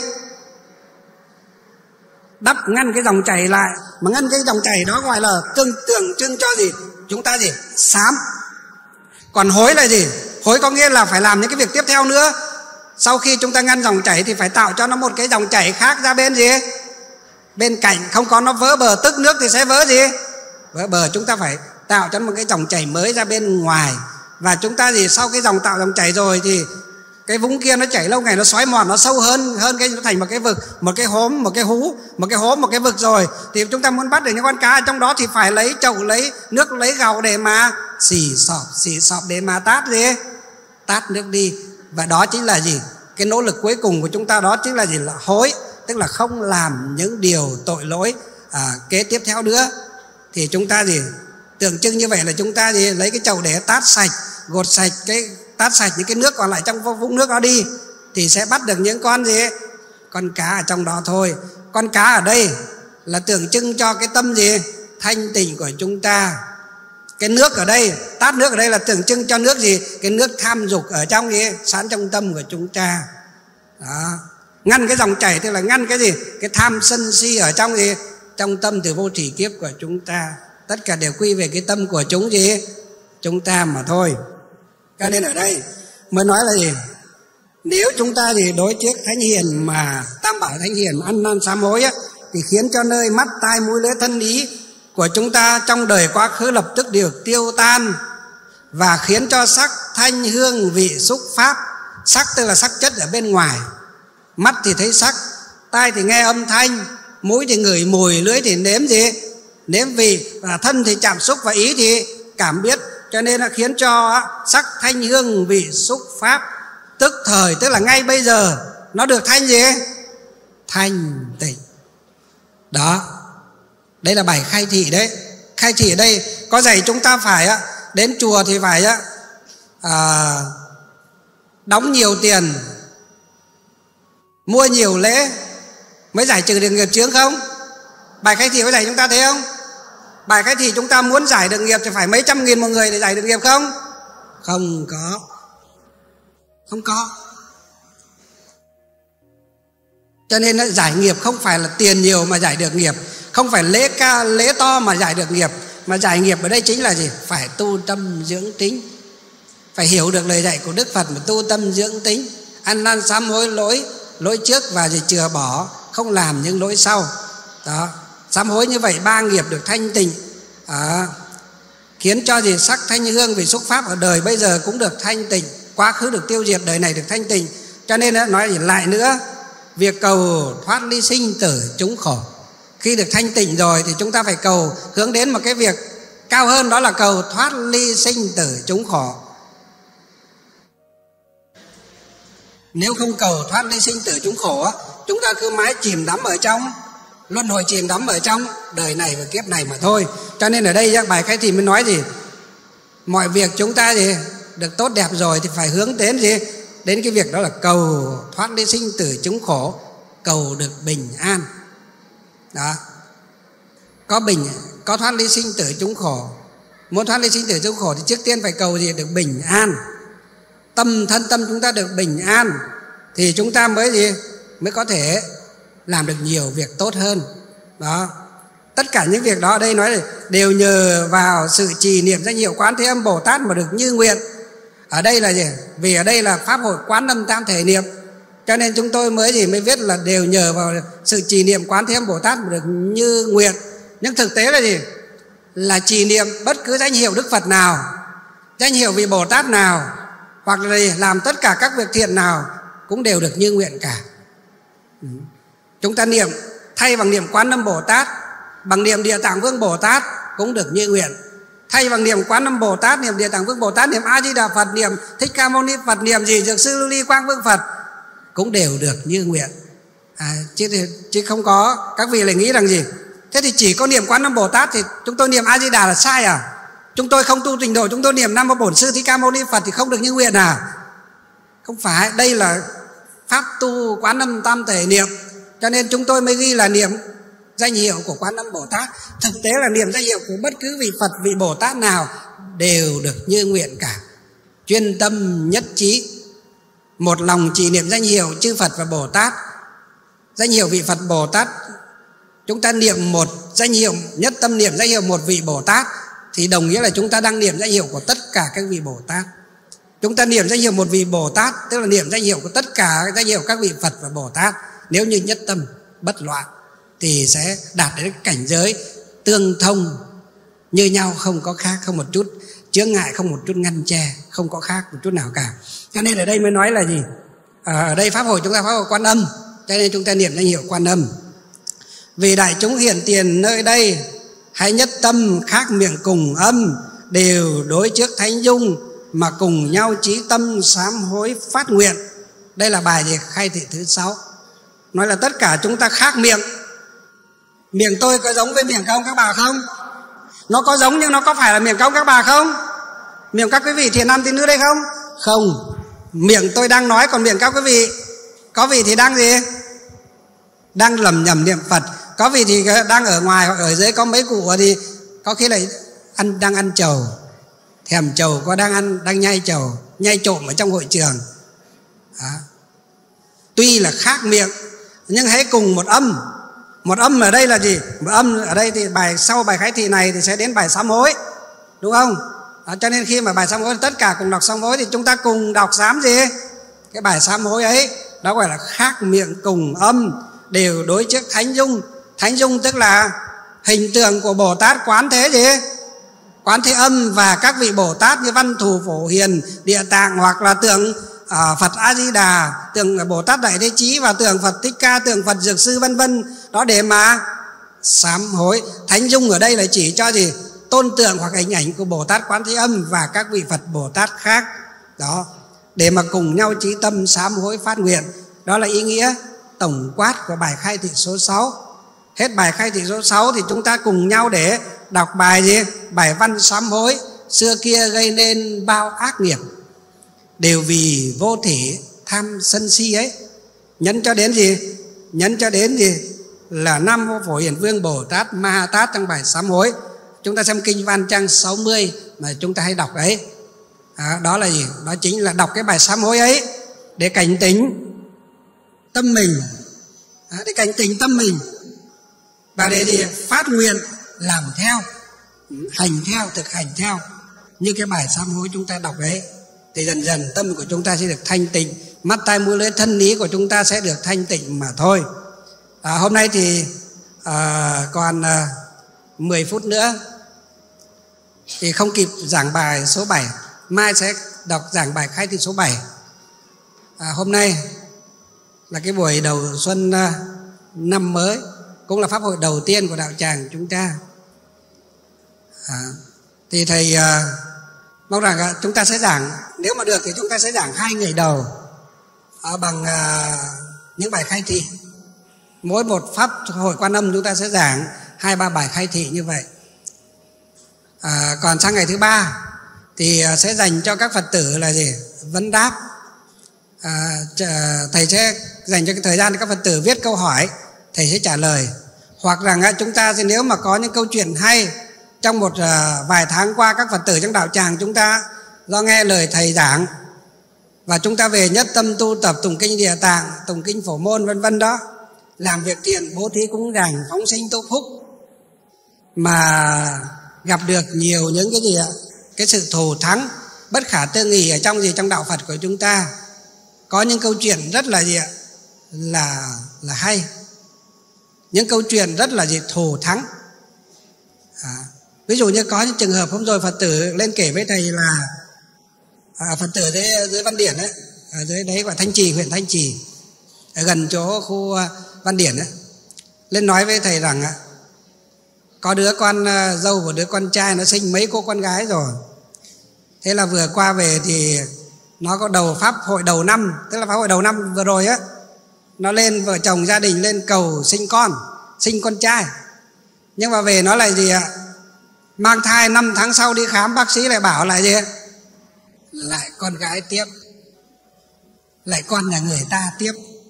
Ngăn cái dòng chảy lại. Mà ngăn cái dòng chảy đó gọi là tượng trưng cho gì? Chúng ta sám. Còn hối là gì? Hối có nghĩa là phải làm những cái việc tiếp theo nữa. Sau khi chúng ta ngăn dòng chảy thì phải tạo cho nó một cái dòng chảy khác ra bên cạnh, không có nó vỡ bờ, tức nước thì sẽ vỡ vỡ bờ. Chúng ta phải tạo cho nó một cái dòng chảy mới ra bên ngoài. Và chúng ta sau cái tạo dòng chảy rồi thì cái vũng kia nó chảy lâu ngày, nó xói mòn, nó sâu hơn cái, nó thành một cái vực, một cái hố, một cái vực rồi, thì chúng ta muốn bắt được những con cá ở trong đó thì phải lấy chậu, lấy nước, lấy gầu để mà xì xọp để mà tát nước đi. Và đó chính là gì? Cái nỗ lực cuối cùng của chúng ta đó chính là gì? Là hối, tức là không làm những điều tội lỗi kế tiếp theo nữa. Thì chúng ta tượng trưng như vậy là chúng ta lấy cái chậu để tát sạch, gột sạch tát sạch những cái nước còn lại trong vũng nước đó đi, thì sẽ bắt được những con cá ở trong đó thôi. Con cá ở đây là tượng trưng cho cái tâm thanh tịnh của chúng ta. Cái nước ở đây, tát nước ở đây là tượng trưng cho nước cái nước tham dục ở trong sẵn trong tâm của chúng ta đó. Ngăn cái dòng chảy tức là ngăn cái cái tham sân si ở trong tâm từ vô thủy kiếp của chúng ta. Tất cả đều quy về cái tâm của chúng ta mà thôi. Cho nên ở đây mới nói là nếu chúng ta đối trước thánh hiền mà tam bảo thánh hiền ăn năn sám hối thì khiến cho nơi mắt, tai, mũi, lưỡi, thân, ý của chúng ta trong đời quá khứ lập tức được tiêu tan, và khiến cho sắc, thanh, hương, vị, xúc, pháp. Sắc tức là sắc chất ở bên ngoài, mắt thì thấy sắc, tai thì nghe âm thanh, mũi thì ngửi mùi, lưỡi thì nếm vị, và thân thì chạm xúc, và ý thì cảm biết. Cho nên nó khiến cho sắc, thanh, hương, vị, xúc, pháp tức thời, tức là ngay bây giờ nó được thanh tịnh đó. Đây là bài khai thị đấy. Khai thị ở đây có dạy chúng ta phải đến chùa thì phải đóng nhiều tiền, mua nhiều lễ mới giải trừ được nghiệp chướng không? Bài khai thị có dạy chúng ta thế không? Bài khai thị chúng ta muốn giải được nghiệp thì phải mấy trăm nghìn một người để giải được nghiệp không? Không có. Cho nên giải nghiệp không phải là tiền nhiều mà giải được nghiệp, không phải lễ to mà giải được nghiệp, mà giải nghiệp ở đây chính là gì? Phải tu tâm dưỡng tính. Phải hiểu được lời dạy của Đức Phật mà tu tâm dưỡng tính, ăn năn sám hối lỗi trước và chừa bỏ, không làm những lỗi sau đó. Sám hối như vậy ba nghiệp được thanh tịnh, khiến cho sắc, thanh, hương, vị, xúc, pháp ở đời bây giờ cũng được thanh tịnh, quá khứ được tiêu diệt, đời này được thanh tịnh. Cho nên nói lại nữa, việc cầu thoát ly sinh tử chúng khổ. Khi được thanh tịnh rồi thì chúng ta phải cầu hướng đến một cái việc cao hơn, đó là cầu thoát ly sinh tử chúng khổ. Nếu không cầu thoát ly sinh tử chúng khổ, chúng ta cứ mãi chìm đắm ở trong luân hồi, chìm đắm ở trong đời này và kiếp này mà thôi. Cho nên ở đây bài khai thị mới nói gì? Mọi việc chúng ta gì được tốt đẹp rồi thì phải hướng đến gì? Đến cái việc đó là cầu thoát ly sinh tử chúng khổ, cầu được bình an. Đó. Có thoát ly sinh tử chúng khổ. Muốn thoát ly sinh tử chúng khổ thì trước tiên phải cầu gì? Được bình an. Thân tâm chúng ta được bình an thì chúng ta mới có thể làm được nhiều việc tốt hơn. Đó. Tất cả những việc đó ở đây nói là đều nhờ vào sự trì niệm danh hiệu Quán Thế Âm Bồ Tát mà được như nguyện. Ở đây là gì? Vì ở đây là pháp hội Quán Âm Tam Thể Niệm, cho nên chúng tôi mới viết là đều nhờ vào sự trì niệm Quán Thế Âm Bồ Tát mà được như nguyện. Nhưng thực tế là gì? Là trì niệm bất cứ danh hiệu Đức Phật nào, danh hiệu vị Bồ Tát nào, hoặc là làm tất cả các việc thiện nào cũng đều được như nguyện cả. Chúng ta niệm thay bằng niệm Quán Âm Bồ Tát, bằng niệm Địa Tạng Vương Bồ Tát cũng được như nguyện. Thay bằng niệm Quán Âm Bồ Tát, niệm Địa Tạng Vương Bồ Tát, niệm A Di Đà Phật, niệm Thích Ca Mâu Ni Phật, niệm gì Dược Sư Lưu Ly Quang Vương Phật cũng đều được như nguyện. Chứ không có các vị lại nghĩ rằng gì? Thế thì chỉ có niệm Quán Âm Bồ Tát thì chúng tôi niệm A Di Đà là sai à? Chúng tôi không tu trình độ, chúng tôi niệm Nam Mô Bổn Sư Thích Ca Mâu Ni Phật thì không được như nguyện à? Không phải, đây là pháp tu Quán Âm Tam Thể Niệm, cho nên chúng tôi mới ghi là niệm danh hiệu của Quán Âm Bồ Tát. Thực tế là niệm danh hiệu của bất cứ vị Phật, vị Bồ Tát nào đều được như nguyện cả. Chuyên tâm nhất trí, một lòng chỉ niệm danh hiệu chư Phật và Bồ Tát. Danh hiệu vị Phật Bồ Tát, chúng ta niệm một danh hiệu, nhất tâm niệm danh hiệu một vị Bồ Tát thì đồng nghĩa là chúng ta đang niệm danh hiệu của tất cả các vị Bồ Tát. Chúng ta niệm danh hiệu một vị Bồ Tát tức là niệm danh hiệu của tất cả danh hiệu các vị Phật và Bồ Tát. Nếu như nhất tâm bất loạn thì sẽ đạt đến cảnh giới tương thông như nhau, không có khác, không một chút chướng ngại, không một chút ngăn che, không có khác một chút nào cả. Cho nên ở đây mới nói là gì? Ở đây pháp hội chúng ta pháp hội Quan Âm, cho nên chúng ta niệm danh hiệu Quan Âm. Vì đại chúng hiện tiền nơi đây, hãy nhất tâm khác miệng cùng âm, đều đối trước Thánh Dung mà cùng nhau chí tâm sám hối phát nguyện. Đây là bài gì? Khai thị thứ 6. Nói là tất cả chúng ta khác miệng. Miệng tôi có giống với miệng các bà không? Nó có giống nhưng nó có phải là miệng các bà không? Miệng các quý vị thiện nam tín nữ đây không? Không. Miệng tôi đang nói, còn miệng các quý vị, có vị thì đang gì? Đang lầm nhầm niệm Phật. Có vị thì đang ở ngoài hoặc ở dưới có mấy cụ thì có khi lại đang ăn trầu, thèm trầu, có đang nhai trầu, nhai trộm ở trong hội trường. Đó. Tuy là khác miệng nhưng hãy cùng một âm. Một âm ở đây là gì? Một âm ở đây thì sau bài khai thị này thì sẽ đến bài sám hối, đúng không? Đó, cho nên khi mà bài sám hối tất cả cùng đọc sám hối thì chúng ta cùng đọc sám gì? Cái bài sám hối ấy, đó gọi là khác miệng cùng âm, đều đối trước Thánh Dung. Thánh Dung tức là hình tượng của Bồ Tát Quán Thế gì? Quán Thế Âm và các vị Bồ Tát như Văn Thù, Phổ Hiền, Địa Tạng, hoặc là tượng Phật A Di Đà, tượng Bồ Tát Đại Thế Chí và tượng Phật Thích Ca, tượng Phật Dược Sư vân vân, đó để mà sám hối. Thánh Dung ở đây là chỉ cho gì? Tôn tượng hoặc hình ảnh của Bồ Tát Quán Thế Âm và các vị Phật Bồ Tát khác. Đó, để mà cùng nhau chí tâm sám hối phát nguyện. Đó là ý nghĩa tổng quát của bài khai thị số 6. Hết bài khai thị số 6 thì chúng ta cùng nhau để đọc bài gì? Bài văn sám hối. Xưa kia gây nên bao ác nghiệp, đều vì vô thể tham sân si ấy. Nhấn cho đến gì? Nhấn cho đến gì? Là Nam Mô Phổ Hiền Vương Bồ Tát Ma Ha Tát trong bài sám hối. Chúng ta xem kinh văn trang 60 mà chúng ta hay đọc đấy. Đó là gì? Đó chính là đọc cái bài sám hối ấy để cảnh tỉnh tâm mình, để cảnh tỉnh tâm mình và để phát nguyện làm theo, hành theo, thực hành theo như cái bài sám hối chúng ta đọc đấy. Thì dần dần tâm của chúng ta sẽ được thanh tịnh, mắt tai mũi lưỡi thân ý của chúng ta sẽ được thanh tịnh mà thôi. Hôm nay thì còn 10 phút nữa thì không kịp giảng bài số 7. Mai sẽ đọc giảng bài khai thị số 7. Hôm nay là cái buổi đầu xuân năm mới, cũng là pháp hội đầu tiên của đạo tràng chúng ta. Thì thầy mong rằng chúng ta sẽ giảng, nếu mà được thì chúng ta sẽ giảng 2 ngày đầu bằng những bài khai thị. Mỗi một pháp hội Quan Âm chúng ta sẽ giảng 2-3 bài khai thị như vậy. Còn sang ngày thứ ba thì sẽ dành cho các Phật tử là gì? Vấn đáp. Thầy sẽ dành cho cái thời gian để các Phật tử viết câu hỏi, thầy sẽ trả lời. Hoặc rằng chúng ta sẽ, nếu mà có những câu chuyện hay trong một vài tháng qua, các Phật tử trong đạo tràng chúng ta do nghe lời thầy giảng và chúng ta về nhất tâm tu tập tụng kinh Địa Tạng, tụng kinh Phổ Môn vân vân đó, làm việc thiện, bố thí cúng dường, phóng sinh tu phúc, mà gặp được nhiều những cái gì ạ? Cái sự thù thắng bất khả tư nghị ở trong đạo Phật của chúng ta. Có những câu chuyện rất là gì ạ? Là hay. Những câu chuyện rất là gì? Thù thắng. Ví dụ như có những trường hợp hôm rồi Phật tử lên kể với thầy là Phật tử dưới Văn Điển ấy, ở dưới đấy gọi Thanh Trì, huyện Thanh Trì, ở gần chỗ khu Văn Điển ấy, lên nói với thầy rằng có đứa con dâu và đứa con trai nó sinh mấy cô con gái rồi. Thế là vừa qua về thì nó có đầu pháp hội đầu năm, tức là pháp hội đầu năm vừa rồi á, nó lên vợ chồng gia đình lên cầu sinh con trai. Nhưng mà về nó lại gì ạ? Mang thai 5 tháng sau đi khám, bác sĩ lại bảo là gì? Lại con gái tiếp, lại con nhà người ta tiếp.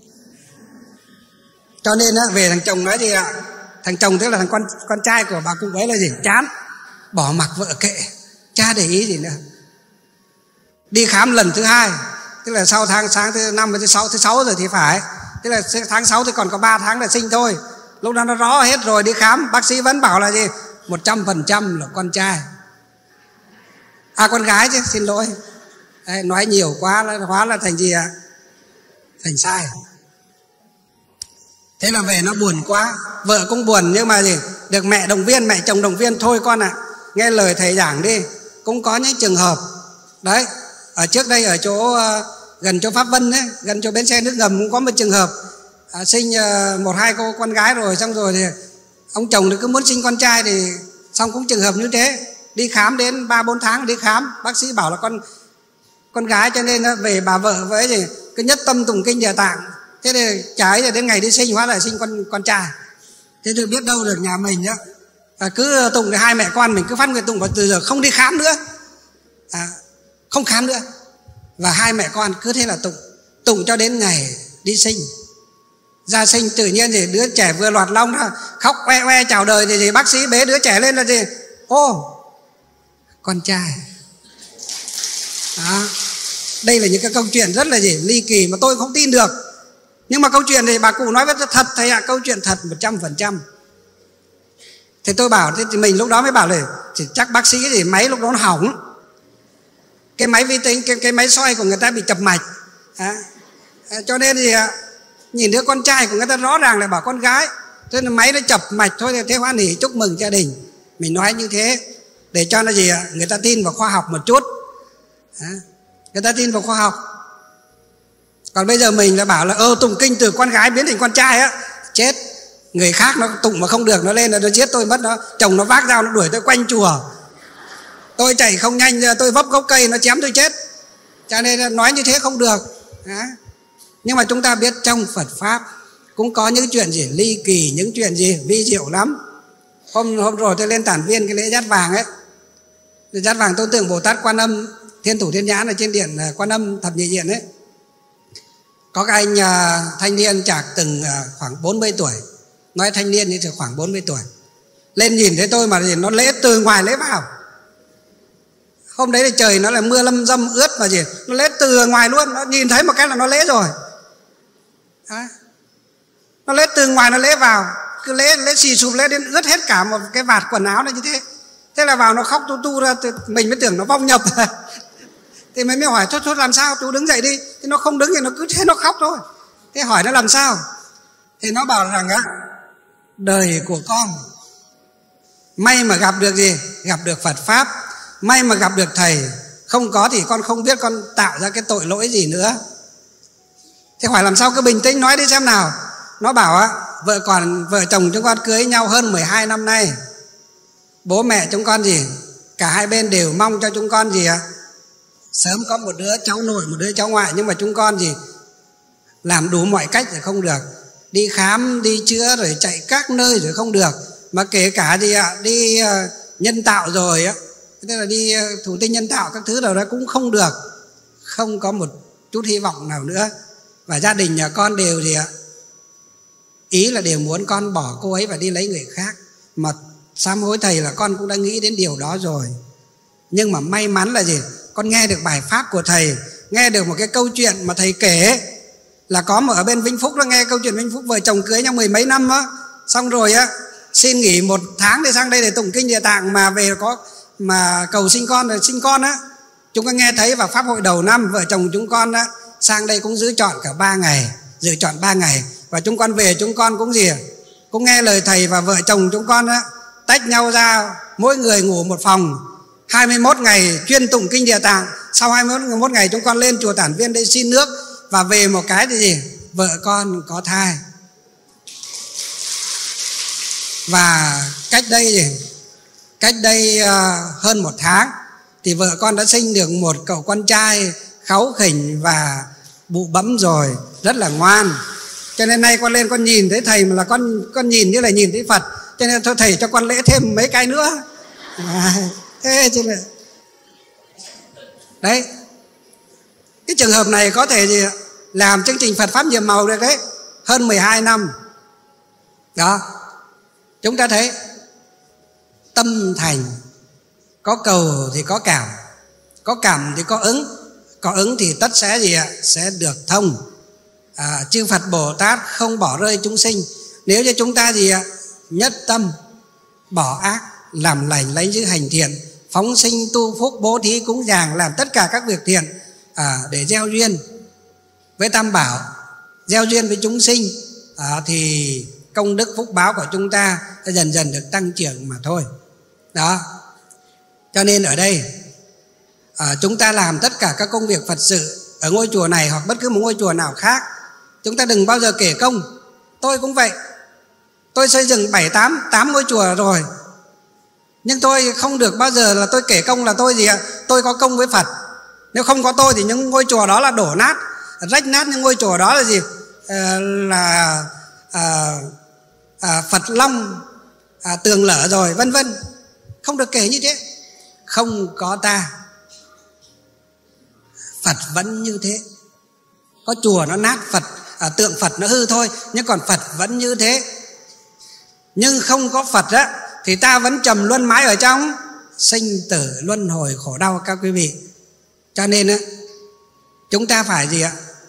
Cho nên về thằng chồng nói gì ạ? Thằng chồng tức là thằng con trai của bà cụ ấy là gì? Chán, bỏ mặc vợ kệ, chả để ý gì nữa. Đi khám lần thứ hai, tức là sau sáng thứ 5 và thứ 6 rồi thì phải. Tức là tháng 6 thì còn có 3 tháng là sinh thôi. Lúc đó nó rõ hết rồi, đi khám bác sĩ vẫn bảo là gì? 100% là con trai. Con gái chứ, xin lỗi. Nói nhiều quá hóa là thành gì ạ? Thành sai. Thế là về nó buồn quá. Vợ cũng buồn nhưng mà gì? Được mẹ động viên, mẹ chồng động viên. Thôi con ạ, nghe lời thầy giảng đi. Cũng có những trường hợp đấy, ở trước đây ở chỗ gần chỗ Pháp Vân ấy, gần chỗ bến xe nước ngầm cũng có một trường hợp sinh 1-2 cô con gái rồi, xong rồi thì ông chồng thì cứ muốn sinh con trai, thì xong cũng trường hợp như thế. Đi khám đến 3-4 tháng đi khám, bác sĩ bảo là con gái, cho nên về bà vợ với gì cứ nhất tâm tụng kinh Địa Tạng. Thế thì trái rồi đến ngày đi sinh hóa lại sinh con trai. Thế thì biết đâu được nhà mình nhá, cứ tụng thì hai mẹ con mình cứ phát nguyện tụng và từ giờ không đi khám nữa, không khám nữa, và hai mẹ con cứ thế là tụng cho đến ngày đi sinh. Ra sinh tự nhiên thì đứa trẻ vừa lọt long đó, khóc oe oe chào đời thì bác sĩ bế đứa trẻ lên là gì? Ô, con trai. Đó. Đây là những cái câu chuyện rất là gì? Ly kỳ mà tôi không tin được. Nhưng mà câu chuyện thì bà cụ nói với thật thầy ạ, câu chuyện thật 100%. Thì tôi bảo, thì mình lúc đó mới bảo là chỉ chắc bác sĩ thì máy lúc đó nó hỏng. Cái máy vi tính, cái máy soi của người ta bị chập mạch. Cho nên thì nhìn đứa con trai của người ta rõ ràng là bảo con gái. Thế nên máy nó chập mạch thôi, thì thế hoan hỉ chúc mừng gia đình. Mình nói như thế để cho nó gì ạ? Người ta tin vào khoa học một chút. Người ta tin vào khoa học. Còn bây giờ mình là bảo là tụng kinh từ con gái biến thành con trai á, chết. Người khác nó tụng mà không được, nó lên là nó giết tôi mất. Chồng nó vác dao nó đuổi tôi quanh chùa, tôi chạy không nhanh, tôi vấp gốc cây nó chém tôi chết. Cho nên nói như thế không được. Nhưng mà chúng ta biết trong Phật Pháp cũng có những chuyện gì ly kỳ, những chuyện gì vi diệu lắm. Hôm rồi tôi lên Tản Viên cái lễ dát vàng ấy, dát vàng Tôn Tượng Bồ Tát Quan Âm Thiên Thủ Thiên Nhãn ở trên điện Quan Âm Thập Nhị Diện ấy. Có cái anh thanh niên chạc từng khoảng 40 tuổi, nói thanh niên thì khoảng 40 tuổi, lên nhìn thấy tôi mà nó lễ từ ngoài lễ vào. Hôm đấy thì trời nó là mưa lâm dâm ướt mà gì, nó lễ từ ngoài luôn, nó nhìn thấy một cái là nó lễ rồi. Nó lễ từ ngoài nó lễ vào, cứ lễ xì sụp lễ đến ướt hết cả một cái vạt quần áo này như thế. Thế là vào nó khóc tu ra, mình mới tưởng nó vong nhập. Thì mình mới hỏi thôi làm sao, chú đứng dậy đi. Thì nó không đứng thì nó cứ thế nó khóc thôi. Thế hỏi nó làm sao, thì nó bảo rằng đời của con may mà gặp được gì, gặp được Phật Pháp, may mà gặp được thầy, không có thì con không biết con tạo ra cái tội lỗi gì nữa. Thế hỏi làm sao, cứ bình tĩnh nói đi xem nào. Nó bảo vợ chồng chúng con cưới nhau hơn 12 năm nay. Bố mẹ chúng con gì, cả hai bên đều mong cho chúng con gì sớm có một đứa cháu nội, một đứa cháu ngoại. Nhưng mà chúng con gì làm đủ mọi cách rồi không được, đi khám đi chữa rồi chạy các nơi rồi không được, mà kể cả gì ạ, đi nhân tạo rồi á, tức là đi thụ tinh nhân tạo các thứ rồi đó cũng không được, không có một chút hy vọng nào nữa. Và gia đình nhà con đều gì ạ, ý là đều muốn con bỏ cô ấy và đi lấy người khác. Mà sám hối thầy là con cũng đã nghĩ đến điều đó rồi. Nhưng mà may mắn là gì, con nghe được bài pháp của thầy, nghe được một cái câu chuyện mà thầy kể, là có một ở bên Vĩnh Phúc đó, nghe câu chuyện Vĩnh Phúc vợ chồng cưới nhau 10 mấy năm á, xong rồi á xin nghỉ 1 tháng để sang đây để tụng kinh Địa Tạng, mà về có mà cầu sinh con rồi sinh con á. Chúng con nghe thấy vào pháp hội đầu năm, vợ chồng chúng con á sang đây cũng giữ trọn cả 3 ngày, giữ trọn 3 ngày. Và chúng con về chúng con cũng gì, cũng nghe lời thầy, và vợ chồng chúng con á tách nhau ra, mỗi người ngủ một phòng, 21 ngày chuyên tụng kinh Địa Tạng. Sau 21 ngày chúng con lên chùa Tản Viên đây xin nước, và về một cái thì gì, vợ con có thai. Và cách đây hơn 1 tháng thì vợ con đã sinh được một cậu con trai kháu khỉnh và bụ bẫm rồi, rất là ngoan. Cho nên nay con lên con nhìn thấy thầy mà là con nhìn như là nhìn thấy Phật. Cho nên thôi thầy cho con lễ thêm mấy cái nữa. Thế chứ là đấy, cái trường hợp này có thể gì làm chương trình Phật Pháp Nhiệm Màu được đấy, hơn 12 năm. Đó, chúng ta thấy tâm thành, có cầu thì có cảm, có cảm thì có ứng thì tất sẽ gì ạ, sẽ được thông. Chư Phật Bồ Tát không bỏ rơi chúng sinh. Nếu như chúng ta gì ạ, nhất tâm bỏ ác, làm lành lấy giữ hành thiện, phóng sinh tu phúc, bố thí cúng dường, làm tất cả các việc thiện để gieo duyên với Tam Bảo, gieo duyên với chúng sinh, thì công đức phúc báo của chúng ta dần dần được tăng trưởng mà thôi. Đó, cho nên ở đây chúng ta làm tất cả các công việc Phật sự ở ngôi chùa này hoặc bất cứ một ngôi chùa nào khác, chúng ta đừng bao giờ kể công. Tôi cũng vậy, tôi xây dựng 7-8 ngôi chùa rồi, nhưng tôi không được bao giờ là tôi kể công là tôi gì ạ, tôi có công với Phật. Nếu không có tôi thì những ngôi chùa đó là đổ nát, rách nát. Những ngôi chùa đó là gì, Phật Long tường lở rồi vân vân. Không được kể như thế. Không có ta, Phật vẫn như thế. Có chùa nó nát, tượng Phật nó hư thôi, nhưng còn Phật vẫn như thế. Nhưng không có Phật á thì ta vẫn trầm luân mãi ở trong sinh tử luân hồi khổ đau các quý vị. Cho nên á, chúng ta phải gì ạ,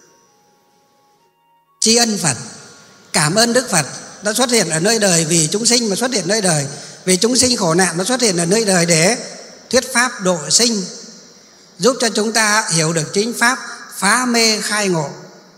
tri ân Phật, cảm ơn Đức Phật đã xuất hiện ở nơi đời vì chúng sinh mà xuất hiện nơi đời, vì chúng sinh khổ nạn mà xuất hiện ở nơi đời để thuyết pháp độ sinh, giúp cho chúng ta hiểu được chính pháp, phá mê khai ngộ,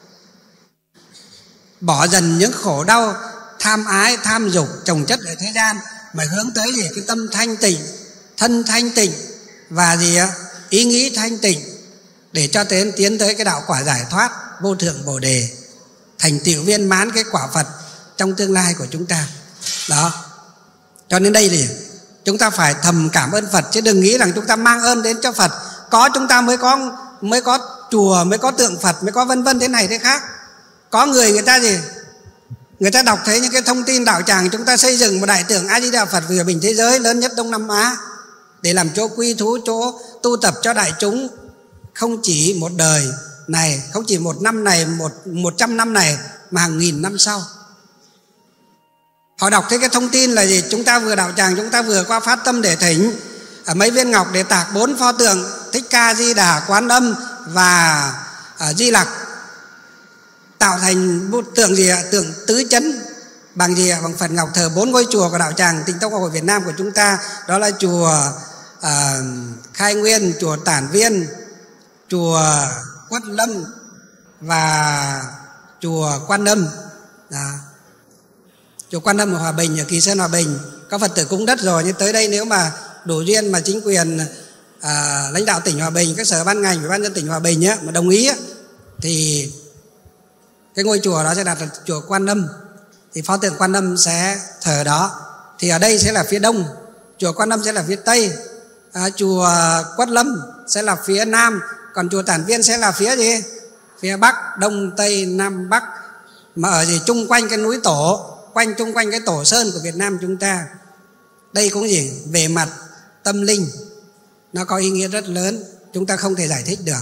bỏ dần những khổ đau tham ái tham dục chồng chất ở thế gian, mà hướng tới gì, cái tâm thanh tịnh, thân thanh tịnh và gì ạ, ý nghĩ thanh tịnh, để cho tiến tới cái đạo quả giải thoát vô thượng Bồ Đề, thành tựu viên mãn cái quả Phật trong tương lai của chúng ta. Đó, cho nên đây thì chúng ta phải thầm cảm ơn Phật, chứ đừng nghĩ rằng chúng ta mang ơn đến cho Phật, có chúng ta mới có chùa, mới có tượng Phật, mới có vân vân thế này thế khác. Có người ta gì, người ta đọc thấy những cái thông tin đạo tràng chúng ta xây dựng một đại tượng A Di Đà Phật vì hòa bình thế giới lớn nhất Đông Nam Á, để làm chỗ quy thú, chỗ tu tập cho đại chúng, không chỉ một đời này, không chỉ một năm này, 100 năm này, mà hàng nghìn năm sau. Họ đọc thấy cái thông tin là gì, chúng ta vừa đạo tràng, chúng ta vừa qua phát tâm để thỉnh mấy viên ngọc để tạc 4 pho tượng Thích Ca, Di Đà, Quán Âm và Di Lặc, tạo thành một tượng gì ạ, tượng tứ chấn bằng gì ạ, bằng Phật ngọc, thờ 4 ngôi chùa của đạo tràng Tịnh Tông Học Hội Việt Nam của chúng ta. Đó là chùa Khai Nguyên, chùa Tản Viên, chùa Quất Lâm và chùa Quan Âm. Đó, chùa Quan Âm ở Hòa Bình, ở Kỳ Sơn Hòa Bình có Phật tử cúng đất rồi, nhưng tới đây nếu mà đủ duyên mà chính quyền lãnh đạo tỉnh Hòa Bình, các sở ban ngành, ủy ban nhân tỉnh Hòa Bình á, mà đồng ý á, thì cái ngôi chùa đó sẽ đặt là chùa Quan Âm, thì pho tượng Quan Âm sẽ thờ đó. Thì ở đây sẽ là phía đông, chùa Quan Âm sẽ là phía tây, chùa Quất Lâm sẽ là phía nam, còn chùa Tản Viên sẽ là phía gì, phía Bắc, Đông, Tây, Nam, Bắc, mà ở gì chung quanh cái núi Tổ, chung quanh cái Tổ Sơn của Việt Nam chúng ta. Đây cũng gì về mặt tâm linh nó có ý nghĩa rất lớn, chúng ta không thể giải thích được.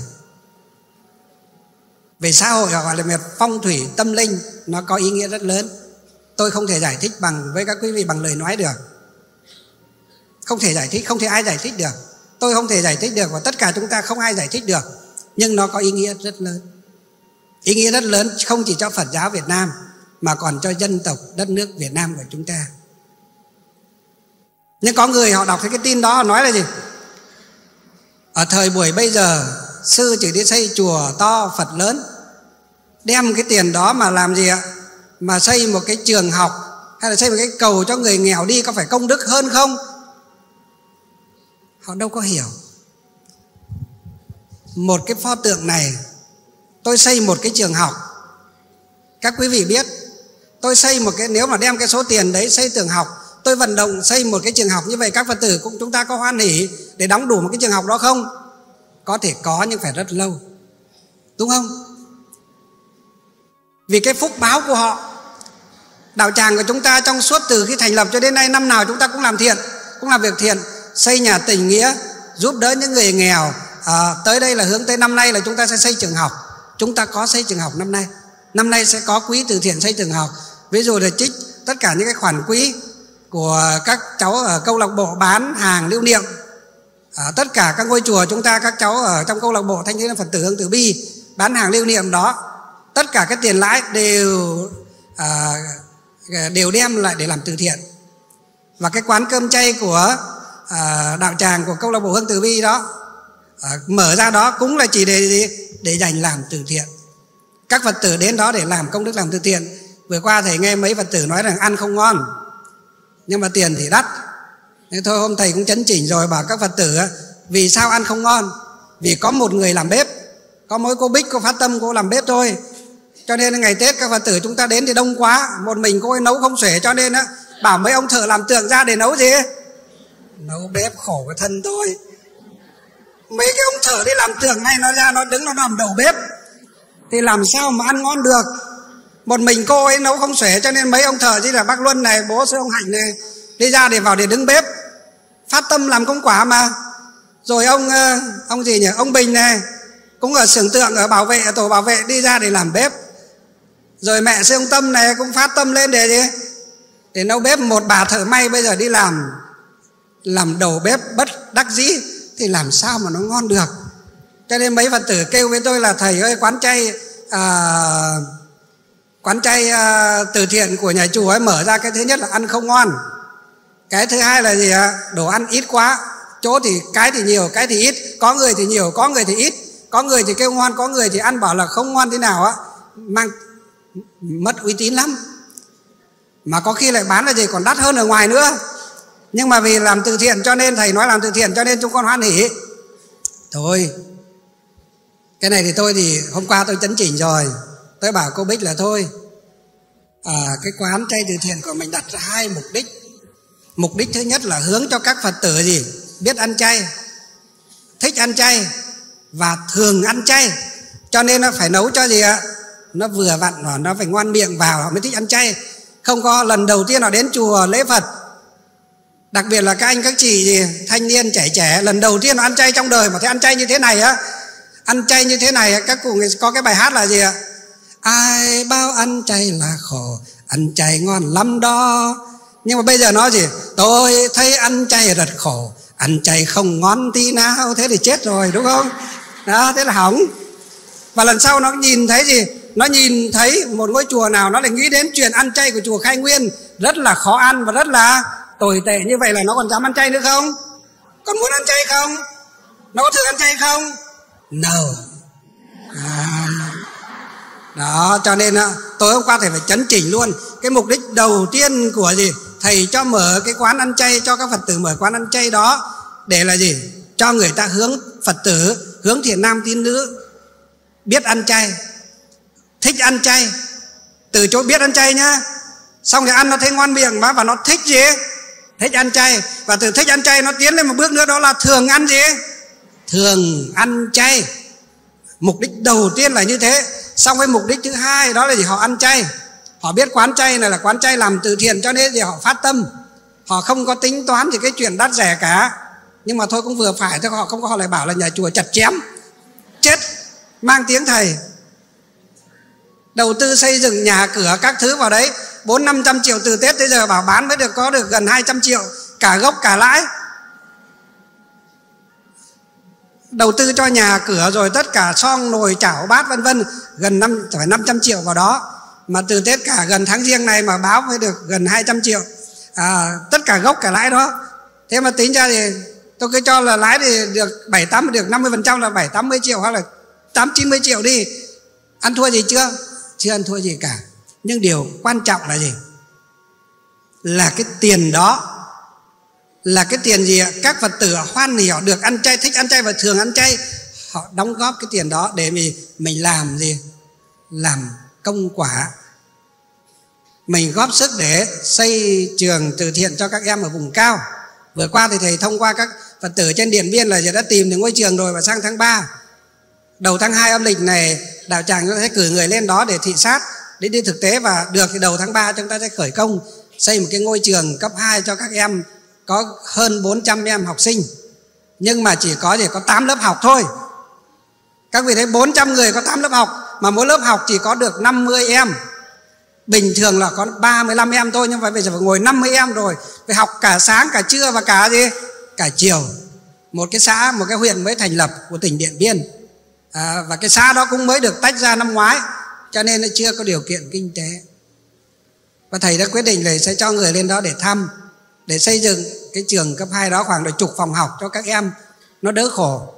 Về xã hội gọi là về phong thủy tâm linh nó có ý nghĩa rất lớn. Tôi không thể giải thích bằng với các quý vị bằng lời nói được, không thể giải thích, không thể ai giải thích được. Tôi không thể giải thích được và tất cả chúng ta không ai giải thích được. Nhưng nó có ý nghĩa rất lớn. Ý nghĩa rất lớn không chỉ cho Phật giáo Việt Nam mà còn cho dân tộc đất nước Việt Nam của chúng ta. Nhưng có người họ đọc thấy cái tin đó họ nói là gì? Ở thời buổi bây giờ sư chỉ đi xây chùa to Phật lớn, đem cái tiền đó mà làm gì ạ? Mà xây một cái trường học hay là xây một cái cầu cho người nghèo đi có phải công đức hơn không? Họ đâu có hiểu. Một cái pho tượng này tôi xây một cái trường học, các quý vị biết tôi xây một cái, nếu mà đem cái số tiền đấy xây trường học, tôi vận động xây một cái trường học như vậy, các Phật tử cũng chúng ta có hoan hỉ để đóng đủ một cái trường học đó không? Có thể có nhưng phải rất lâu, đúng không? Vì cái phúc báo của họ. Đạo tràng của chúng ta trong suốt từ khi thành lập cho đến nay, năm nào chúng ta cũng làm thiện, cũng làm việc thiện, xây nhà tình nghĩa, giúp đỡ những người nghèo. Tới đây là hướng tới năm nay là chúng ta sẽ xây trường học. Chúng ta có xây trường học năm nay. Năm nay sẽ có quỹ từ thiện xây trường học. Ví dụ là trích tất cả những cái khoản quỹ của các cháu ở câu lạc bộ bán hàng lưu niệm. Tất cả các ngôi chùa chúng ta, các cháu ở trong câu lạc bộ Thanh Niên Phật tử Hướng Từ Bi bán hàng lưu niệm đó, tất cả cái tiền lãi đều đem lại để làm từ thiện. Và cái quán cơm chay của đạo tràng của câu lạc bộ Hướng Từ Bi đó mở ra đó cũng là chỉ để dành làm từ thiện. Các Phật tử đến đó để làm công đức làm từ thiện. Vừa qua thầy nghe mấy Phật tử nói rằng ăn không ngon nhưng mà tiền thì đắt. Nên thôi hôm thầy cũng chấn chỉnh rồi, bảo các Phật tử vì sao ăn không ngon? Vì có một người làm bếp, có mỗi cô Bích, cô phát tâm cô làm bếp thôi. Cho nên ngày Tết các Phật tử chúng ta đến thì đông quá, một mình cô ấy nấu không xuể, cho nên bảo mấy ông thợ làm tượng ra để nấu gì? Nấu bếp khổ cái thân tôi. Mấy cái ông thợ đi làm tượng này nó ra nó đứng nó làm đầu bếp thì làm sao mà ăn ngon được? Một mình cô ấy nấu không xuể, cho nên mấy ông thợ như là bác Luân này, bố sư ông Hạnh này đi ra để vào để đứng bếp, phát tâm làm công quả mà. Rồi ông gì nhỉ, ông Bình này cũng ở xưởng tượng, ở bảo vệ, ở tổ bảo vệ đi ra để làm bếp. Rồi mẹ sư ông Tâm này cũng phát tâm lên để gì? Để nấu bếp. Một bà thợ may bây giờ đi làm đầu bếp bất đắc dĩ thì làm sao mà nó ngon được? Cho nên mấy Phật tử kêu với tôi là thầy ơi, quán chay từ thiện của nhà chùa ấy mở ra, cái thứ nhất là ăn không ngon, cái thứ hai là gì ạ? Đồ ăn ít quá, chỗ thì cái thì nhiều, cái thì ít, có người thì nhiều, có người thì ít, có người thì kêu ngon, có người thì ăn bảo là không ngon thế nào á, mang mất uy tín lắm. Mà có khi lại bán là gì còn đắt hơn ở ngoài nữa. Nhưng mà vì làm từ thiện cho nên thầy nói làm từ thiện cho nên chúng con hoan hỉ. Thôi cái này thì tôi thì hôm qua tôi chấn chỉnh rồi. Tôi bảo cô Bích là thôi, cái quán chay từ thiện của mình đặt ra 2 mục đích. Mục đích thứ nhất là hướng cho các Phật tử gì? Biết ăn chay, thích ăn chay và thường ăn chay. Cho nên nó phải nấu cho gì ạ? Nó vừa vặn, nó phải ngoan miệng vào họ mới thích ăn chay. Không có lần đầu tiên họ đến chùa lễ Phật, đặc biệt là các anh các chị gì, thanh niên trẻ lần đầu tiên họ ăn chay trong đời mà thấy ăn chay như thế này á, ăn chay như thế này, các cụ có cái bài hát là gì ạ? Ai bao ăn chay là khổ, ăn chay ngon lắm đó. Nhưng mà bây giờ nó gì? Tôi thấy ăn chay rất khổ, ăn chay không ngon tí nào. Thế thì chết rồi đúng không? Đó, thế là hỏng. Và lần sau nó nhìn thấy gì? Nó nhìn thấy một ngôi chùa nào nó lại nghĩ đến chuyện ăn chay của chùa Khai Nguyên rất là khó ăn và rất là tồi tệ, như vậy là nó còn dám ăn chay nữa không? Còn muốn ăn chay không? Nó có thường ăn chay không? No. Đó, cho nên tối hôm qua thầy phải chấn chỉnh luôn. Cái mục đích đầu tiên của gì? Thầy cho mở cái quán ăn chay, cho các Phật tử mở quán ăn chay đó để là gì? Cho người ta hướng Phật tử, hướng thiện nam tín nữ biết ăn chay, thích ăn chay. Từ chỗ biết ăn chay nhá, xong rồi ăn nó thấy ngon miệng và nó thích gì? Thích ăn chay. Và từ thích ăn chay nó tiến lên một bước nữa, đó là thường ăn gì? Thường ăn chay. Mục đích đầu tiên là như thế. Xong cái mục đích thứ hai đó là gì? Họ ăn chay. Họ biết quán chay này là quán chay làm từ thiện, cho nên thì họ phát tâm. Họ không có tính toán gì cái chuyện đắt rẻ cả. Nhưng mà thôi cũng vừa phải thôi, họ không có, họ lại bảo là nhà chùa chặt chém. Chết, mang tiếng thầy. Đầu tư xây dựng nhà cửa các thứ vào đấy 400-500 triệu từ Tết tới giờ, bảo bán mới được có được gần 200 triệu, cả gốc cả lãi. Đầu tư cho nhà cửa rồi tất cả xong nồi chảo bát vân vân, gần 500 triệu vào đó. Mà từ Tết cả gần tháng Giêng này mà báo mới được gần 200 triệu, tất cả gốc cả lãi đó. Thế mà tính ra thì tôi cứ cho là lãi thì được 7-8, được 50% là 7-80 triệu hoặc là 8-90 triệu đi. Ăn thua gì chưa? Chưa ăn thua gì cả. Nhưng điều quan trọng là gì? Là cái tiền đó là cái tiền gì ạ? Các Phật tử hoan hỉ được ăn chay, thích ăn chay và thường ăn chay, họ đóng góp cái tiền đó để mình làm gì? Làm công quả. Mình góp sức để xây trường từ thiện cho các em ở vùng cao. Vừa qua thì thầy thông qua các Phật tử trên Điện Biên là đã tìm được ngôi trường rồi, và sang tháng 3 đầu tháng 2 âm lịch này đạo tràng sẽ cử người lên đó để thị sát, để đi thực tế, và được thì đầu tháng 3 chúng ta sẽ khởi công xây một cái ngôi trường cấp 2 cho các em, có hơn 400 em học sinh. Nhưng mà chỉ có 8 lớp học thôi. Các vị thấy 400 người có 8 lớp học, mà mỗi lớp học chỉ có được 50 em. Bình thường là có 35 em thôi, nhưng mà bây giờ phải ngồi 50 em rồi. Phải học cả sáng, cả trưa và cả chiều. Một cái xã, một cái huyện mới thành lập của tỉnh Điện Biên. Và cái xã đó cũng mới được tách ra năm ngoái, cho nên nó chưa có điều kiện kinh tế. Và thầy đã quyết định là sẽ cho người lên đó để thăm, để xây dựng cái trường cấp 2 đó, khoảng được chục phòng học cho các em nó đỡ khổ.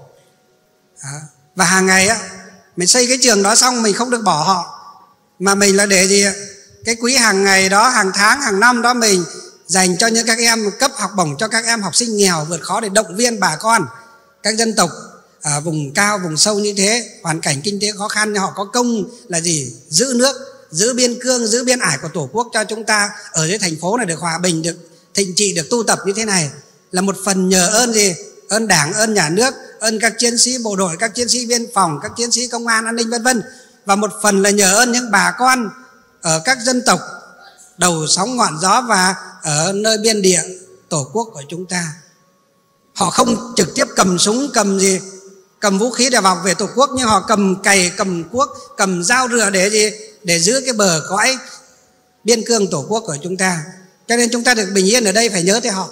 Và hàng ngày mình xây cái trường đó xong mình không được bỏ họ, mà mình là để gì? Cái quỹ hàng ngày đó, hàng tháng, hàng năm đó mình dành cho những các em, cấp học bổng cho các em học sinh nghèo vượt khó, để động viên bà con các dân tộc ở vùng cao, vùng sâu như thế, hoàn cảnh kinh tế khó khăn, họ có công là gì? Giữ nước, giữ biên cương, giữ biên ải của Tổ quốc cho chúng ta ở dưới thành phố này được hòa bình, được thịnh trị, được tu tập như thế này. Là một phần nhờ ơn gì? Ơn Đảng, ơn nhà nước, ơn các chiến sĩ bộ đội, các chiến sĩ biên phòng, các chiến sĩ công an, an ninh vân vân. Và một phần là nhờ ơn những bà con ở các dân tộc đầu sóng ngọn gió và ở nơi biên địa Tổ quốc của chúng ta. Họ không trực tiếp cầm súng, cầm vũ khí để bảo vệ Tổ quốc, nhưng họ cầm cày, cầm cuốc, cầm dao rựa để gì? Để giữ cái bờ cõi biên cương Tổ quốc của chúng ta. Cho nên chúng ta được bình yên ở đây phải nhớ tới họ.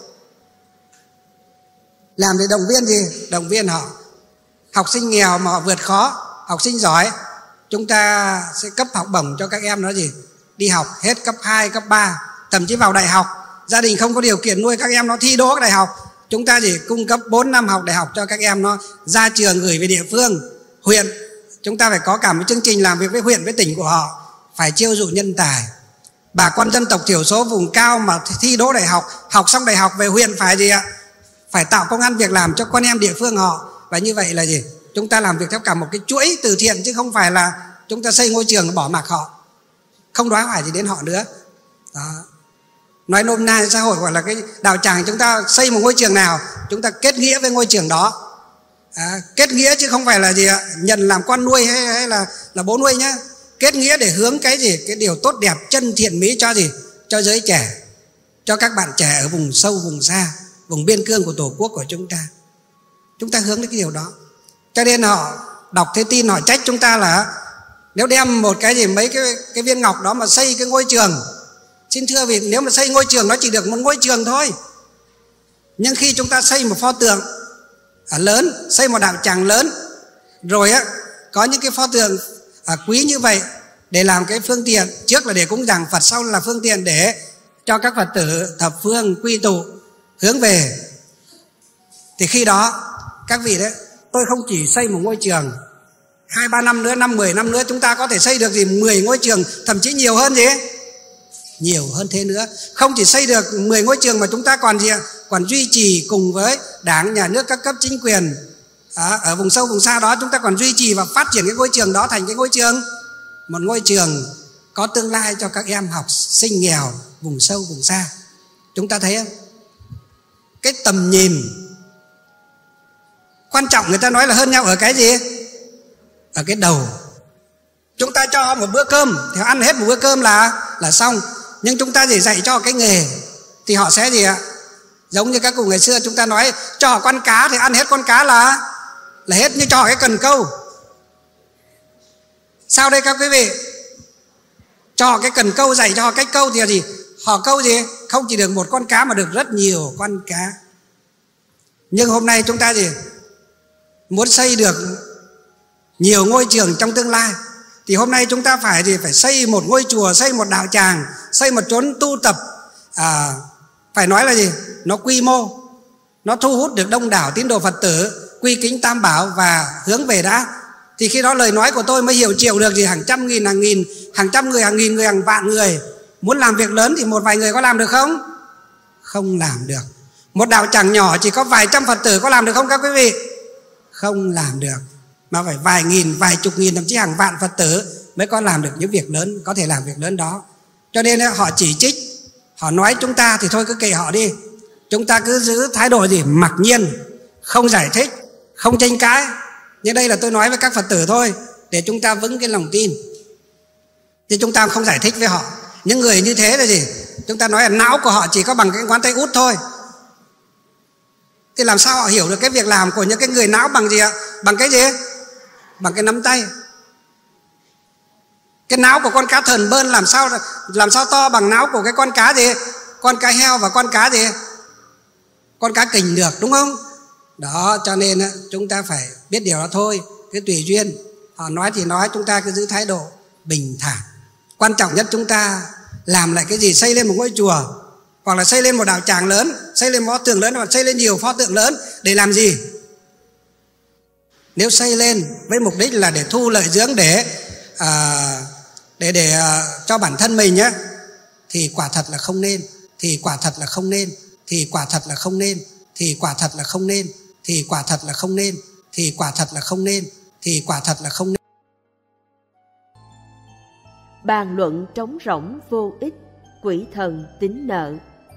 Làm để động viên gì? Động viên họ. Học sinh nghèo mà họ vượt khó, học sinh giỏi, chúng ta sẽ cấp học bổng cho các em nó gì? Đi học hết cấp 2, cấp 3, thậm chí vào đại học. Gia đình không có điều kiện nuôi các em nó thi đỗ đại học, chúng ta chỉ cung cấp 4 năm học đại học cho các em nó ra trường gửi về địa phương, huyện. Chúng ta phải có cả một chương trình làm việc với huyện, với tỉnh của họ, phải chiêu dụ nhân tài. Bà con dân tộc thiểu số vùng cao mà thi đỗ đại học, học xong đại học về huyện phải gì ạ? Phải tạo công ăn việc làm cho con em địa phương họ. Và như vậy là gì? Chúng ta làm việc theo cả một cái chuỗi từ thiện, chứ không phải là chúng ta xây ngôi trường bỏ mặc họ, không đoái hoài gì đến họ nữa. Đó. Nói nôm na xã hội gọi là cái đạo tràng, chúng ta xây một ngôi trường nào chúng ta kết nghĩa với ngôi trường đó. Kết nghĩa chứ không phải là gì ạ? Nhận làm con nuôi hay là bố nuôi nhá. Kết nghĩa để hướng cái gì? Cái điều tốt đẹp, chân thiện mỹ cho gì? Cho giới trẻ, cho các bạn trẻ ở vùng sâu, vùng xa, vùng biên cương của Tổ quốc của chúng ta. Chúng ta hướng đến cái điều đó. Cho nên họ đọc thế tin họ trách chúng ta là nếu đem một cái gì, mấy cái viên ngọc đó mà xây cái ngôi trường. Xin thưa vì nếu mà xây ngôi trường nó chỉ được một ngôi trường thôi. Nhưng khi chúng ta xây một pho tượng lớn, xây một đạo tràng lớn, rồi có những cái pho tượng quý như vậy để làm cái phương tiện, trước là để cúng dường Phật, sau là phương tiện để cho các Phật tử thập phương quy tụ hướng về. Thì khi đó các vị đấy, tôi không chỉ xây một ngôi trường, 2-3 năm nữa, 5-10 năm nữa chúng ta có thể xây được 10 ngôi trường, thậm chí nhiều hơn gì ấy. Nhiều hơn thế nữa. Không chỉ xây được 10 ngôi trường mà chúng ta còn gì ạ? Còn duy trì cùng với Đảng, nhà nước, các cấp chính quyền ở vùng sâu, vùng xa đó, chúng ta còn duy trì và phát triển cái ngôi trường đó thành cái ngôi trường, một ngôi trường có tương lai cho các em học sinh nghèo vùng sâu, vùng xa. Chúng ta thấy không? Cái tầm nhìn quan trọng người ta nói là hơn nhau ở cái gì? ở cái đầu. Chúng ta cho họ một bữa cơm thì họ ăn hết một bữa cơm là xong. Nhưng chúng ta chỉ dạy cho cái nghề thì họ sẽ gì ạ? Giống như các cụ ngày xưa chúng ta nói cho họ con cá thì ăn hết con cá là hết, như cho họ cái cần câu. Sao đây các quý vị? Cho họ cái cần câu, dạy cho họ cách câu thì là gì? Họ câu gì? Không chỉ được một con cá mà được rất nhiều con cá. Nhưng hôm nay chúng ta gì? Muốn xây được nhiều ngôi trường trong tương lai thì hôm nay chúng ta phải gì? Phải xây một ngôi chùa, xây một đạo tràng, xây một chốn tu tập, phải nói là gì? Nó quy mô, nó thu hút được đông đảo tín đồ Phật tử, quy kính Tam Bảo và hướng về đã. Thì khi đó lời nói của tôi mới hiệu triệu được gì? Hàng trăm nghìn, hàng trăm người, hàng nghìn người, hàng vạn người. Muốn làm việc lớn thì một vài người có làm được không? Không làm được. Một đạo tràng nhỏ chỉ có vài trăm Phật tử có làm được không các quý vị? Không làm được. Mà phải vài nghìn, vài chục nghìn, thậm chí hàng vạn Phật tử mới có làm được những việc lớn, có thể làm việc lớn đó. Cho nên họ chỉ trích, họ nói chúng ta thì thôi cứ kệ họ đi. Chúng ta cứ giữ thái độ gì? Mặc nhiên, không giải thích, không tranh cãi. Nhưng đây là tôi nói với các Phật tử thôi, để chúng ta vững cái lòng tin. Chứ chúng ta không giải thích với họ. Những người như thế là gì? Chúng ta nói là não của họ chỉ có bằng cái ngón tay út thôi. Thì làm sao họ hiểu được cái việc làm của những cái người não bằng gì ạ? Bằng cái gì? Bằng cái nắm tay. Cái não của con cá thần bơn làm sao to bằng não của cái con cá gì? Con cá heo và con cá gì? Con cá kình được, đúng không? Đó, cho nên chúng ta phải biết điều đó thôi. Cứ tùy duyên. Họ nói thì nói, chúng ta cứ giữ thái độ bình thản. Quan trọng nhất chúng ta làm lại cái gì? Xây lên một ngôi chùa, hoặc là xây lên một đạo tràng lớn, xây lên một pho tượng lớn, hoặc xây lên nhiều pho tượng lớn. Để làm gì? Nếu xây lên với mục đích là để thu lợi dưỡng, để cho bản thân mình nhé, thì quả thật là không nên. Thì quả thật là không nên. Thì quả thật là không nên. Thì quả thật là không nên. Thì quả thật là không nên. Thì quả thật là không nên. Thì quả thật là không nên. Bàn luận trống rỗng vô ích, quỷ thần tín nợ.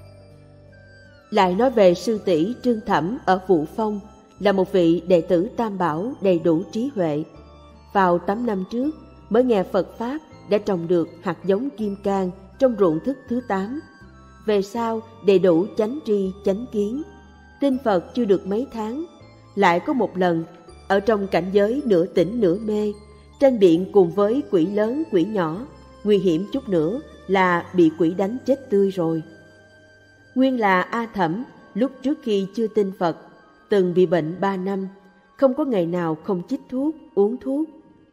Lại nói về sư tỷ Trương Thẩm ở Vụ Phong, là một vị đệ tử Tam Bảo đầy đủ trí huệ. Vào 8 năm trước mới nghe Phật Pháp, đã trồng được hạt giống kim cang trong ruộng thức thứ 8. Về sau đầy đủ chánh tri chánh kiến. Tin Phật chưa được mấy tháng, lại có một lần ở trong cảnh giới nửa tỉnh nửa mê, tranh biện cùng với quỷ lớn quỷ nhỏ, nguy hiểm chút nữa là bị quỷ đánh chết tươi rồi. Nguyên là A Thẩm lúc trước khi chưa tin Phật, từng bị bệnh 3 năm, không có ngày nào không chích thuốc, uống thuốc.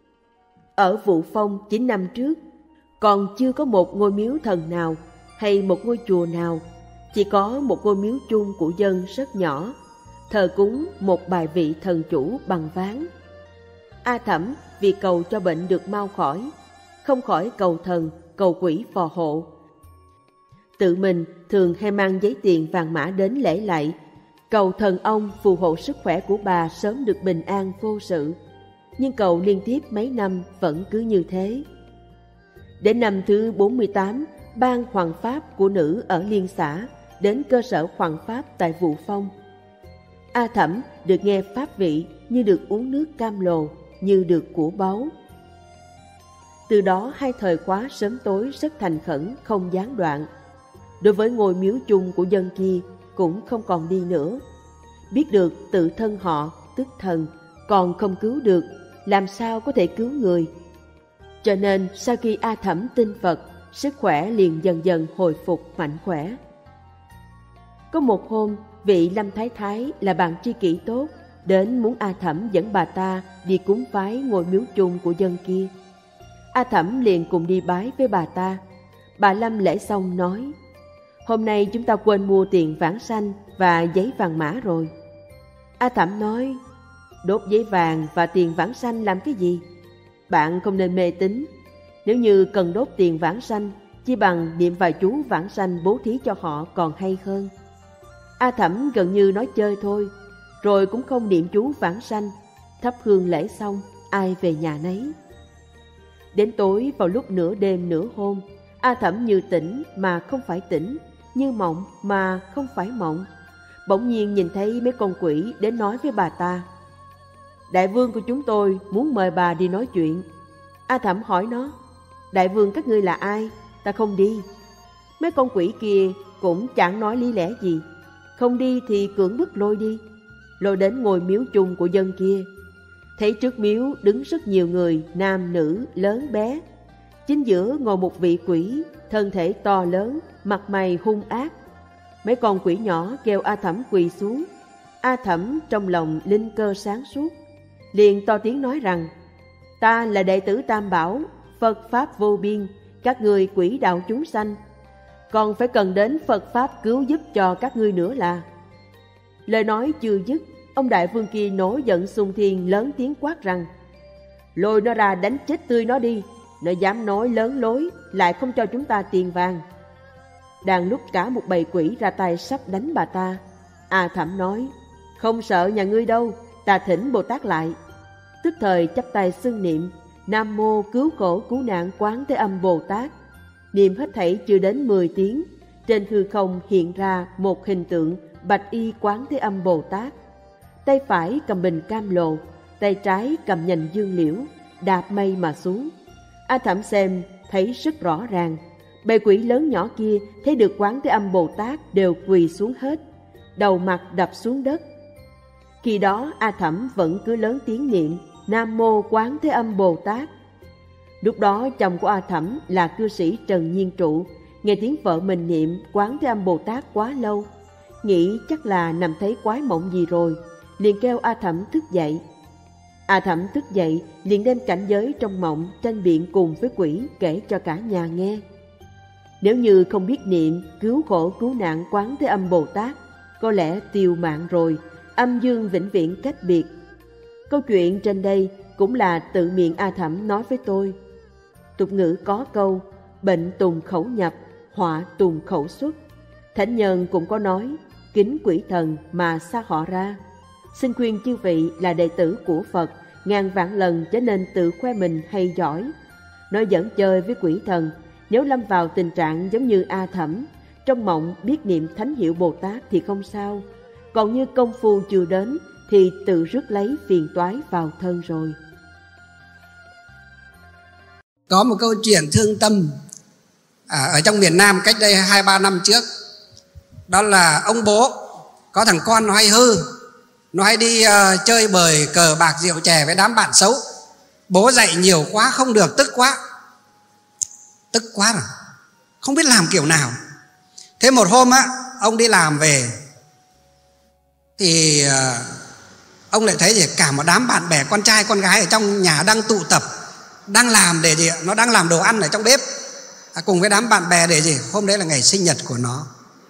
Ở Vụ Phong 9 năm trước, còn chưa có một ngôi miếu thần nào hay một ngôi chùa nào, chỉ có một ngôi miếu chung của dân rất nhỏ, thờ cúng một bài vị thần chủ bằng ván. A Thẩm vì cầu cho bệnh được mau khỏi, không khỏi cầu thần, cầu quỷ phò hộ. Tự mình thường hay mang giấy tiền vàng mã đến lễ lạy, cầu thần ông phù hộ sức khỏe của bà sớm được bình an vô sự. Nhưng cầu liên tiếp mấy năm vẫn cứ như thế. Đến năm thứ 48, ban hoằng pháp của nữ ở Liên xã đến cơ sở hoằng pháp tại Vụ Phong. A Thẩm được nghe pháp vị như được uống nước cam lồ, như được của báu. Từ đó 2 thời khóa sớm tối rất thành khẩn, không gián đoạn. Đối với ngôi miếu chung của dân kia cũng không còn đi nữa. Biết được tự thân họ, tức thần, còn không cứu được, làm sao có thể cứu người. Cho nên sau khi A Thẩm tin Phật, sức khỏe liền dần dần hồi phục mạnh khỏe. Có một hôm, vị Lâm Thái Thái là bạn tri kỷ tốt, đến muốn A Thẩm dẫn bà ta đi cúng vái ngôi miếu chung của dân kia. A Thẩm liền cùng đi bái với bà ta. Bà Lâm lễ xong nói: "Hôm nay chúng ta quên mua tiền vãng sanh và giấy vàng mã rồi." A Thẩm nói: "Đốt giấy vàng và tiền vãng sanh làm cái gì? Bạn không nên mê tín. Nếu như cần đốt tiền vãng sanh, chi bằng niệm vài chú vãng sanh bố thí cho họ còn hay hơn." A Thẩm gần như nói chơi thôi, rồi cũng không niệm chú vãng sanh. Thắp hương lễ xong, ai về nhà nấy. Đến tối vào lúc nửa đêm nửa hôm, A Thẩm như tỉnh mà không phải tỉnh, như mộng mà không phải mộng. Bỗng nhiên nhìn thấy mấy con quỷ đến nói với bà ta: đại vương của chúng tôi muốn mời bà đi nói chuyện. A Thẩm hỏi nó, đại vương các ngươi là ai? Ta không đi. Mấy con quỷ kia cũng chẳng nói lý lẽ gì. Không đi thì cưỡng bức lôi đi. Lôi đến ngôi miếu chung của dân kia. Thấy trước miếu đứng rất nhiều người, nam nữ, lớn bé. Chính giữa ngồi một vị quỷ, thân thể to lớn, mặt mày hung ác. Mấy con quỷ nhỏ kêu A Thẩm quỳ xuống. A Thẩm trong lòng linh cơ sáng suốt, liền to tiếng nói rằng, ta là đệ tử Tam Bảo, Phật Pháp vô biên, các ngươi quỷ đạo chúng sanh, còn phải cần đến Phật Pháp cứu giúp cho các ngươi nữa là. Lời nói chưa dứt, ông đại vương kia nổi giận xung thiên, lớn tiếng quát rằng, lôi nó ra đánh chết tươi nó đi, nó dám nói lớn lối, lại không cho chúng ta tiền vàng. Đang lúc cả một bầy quỷ ra tay sắp đánh bà ta, A Thẩm nói, không sợ nhà ngươi đâu, ta thỉnh Bồ Tát lại. Tức thời chắp tay xưng niệm, Nam Mô Cứu Khổ Cứu Nạn Quán Thế Âm Bồ Tát. Niệm hết thảy chưa đến 10 tiếng, trên hư không hiện ra một hình tượng bạch y Quán Thế Âm Bồ Tát. Tay phải cầm bình cam lộ, tay trái cầm nhành dương liễu, đạp mây mà xuống. A Thẩm xem thấy rất rõ ràng, bầy quỷ lớn nhỏ kia thấy được Quán Thế Âm Bồ Tát đều quỳ xuống hết, đầu mặt đập xuống đất. Khi đó A Thẩm vẫn cứ lớn tiếng niệm Nam Mô Quán Thế Âm Bồ Tát. Lúc đó chồng của A Thẩm là cư sĩ Trần Nhiên Trụ, nghe tiếng vợ mình niệm Quán Thế Âm Bồ Tát quá lâu, nghĩ chắc là nằm thấy quái mộng gì rồi, liền kêu A Thẩm thức dậy. A Thẩm thức dậy liền đem cảnh giới trong mộng tranh biện cùng với quỷ kể cho cả nhà nghe. Nếu như không biết niệm cứu khổ cứu nạn Quán Thế Âm Bồ Tát, có lẽ tiêu mạng rồi, âm dương vĩnh viễn cách biệt. Câu chuyện trên đây cũng là tự miệng A Thẩm nói với tôi. Tục ngữ có câu, bệnh tùng khẩu nhập, họa tùng khẩu xuất. Thánh nhân cũng có nói, kính quỷ thần mà xa họ ra. Xin khuyên chư vị là đệ tử của Phật, ngàn vạn lần trở nên tự khoe mình hay giỏi. Nói dẫn chơi với quỷ thần, nếu lâm vào tình trạng giống như A Thẩm, trong mộng biết niệm thánh hiệu Bồ Tát thì không sao, còn như công phu chưa đến thì tự rước lấy phiền toái vào thân rồi. Có một câu chuyện thương tâm ở trong miền Nam cách đây 2-3 năm trước. Đó là ông bố có thằng con nó hay hư, nó hay đi chơi bời cờ bạc rượu chè với đám bạn xấu. Bố dạy nhiều quá không được, tức quá rồi, không biết làm kiểu nào. Thế một hôm ông đi làm về thì ông lại thấy gì cả một đám bạn bè con trai con gái ở trong nhà đang tụ tập, đang làm để gì, nó đang làm đồ ăn ở trong bếp cùng với đám bạn bè để gì, hôm đấy là ngày sinh nhật của nó.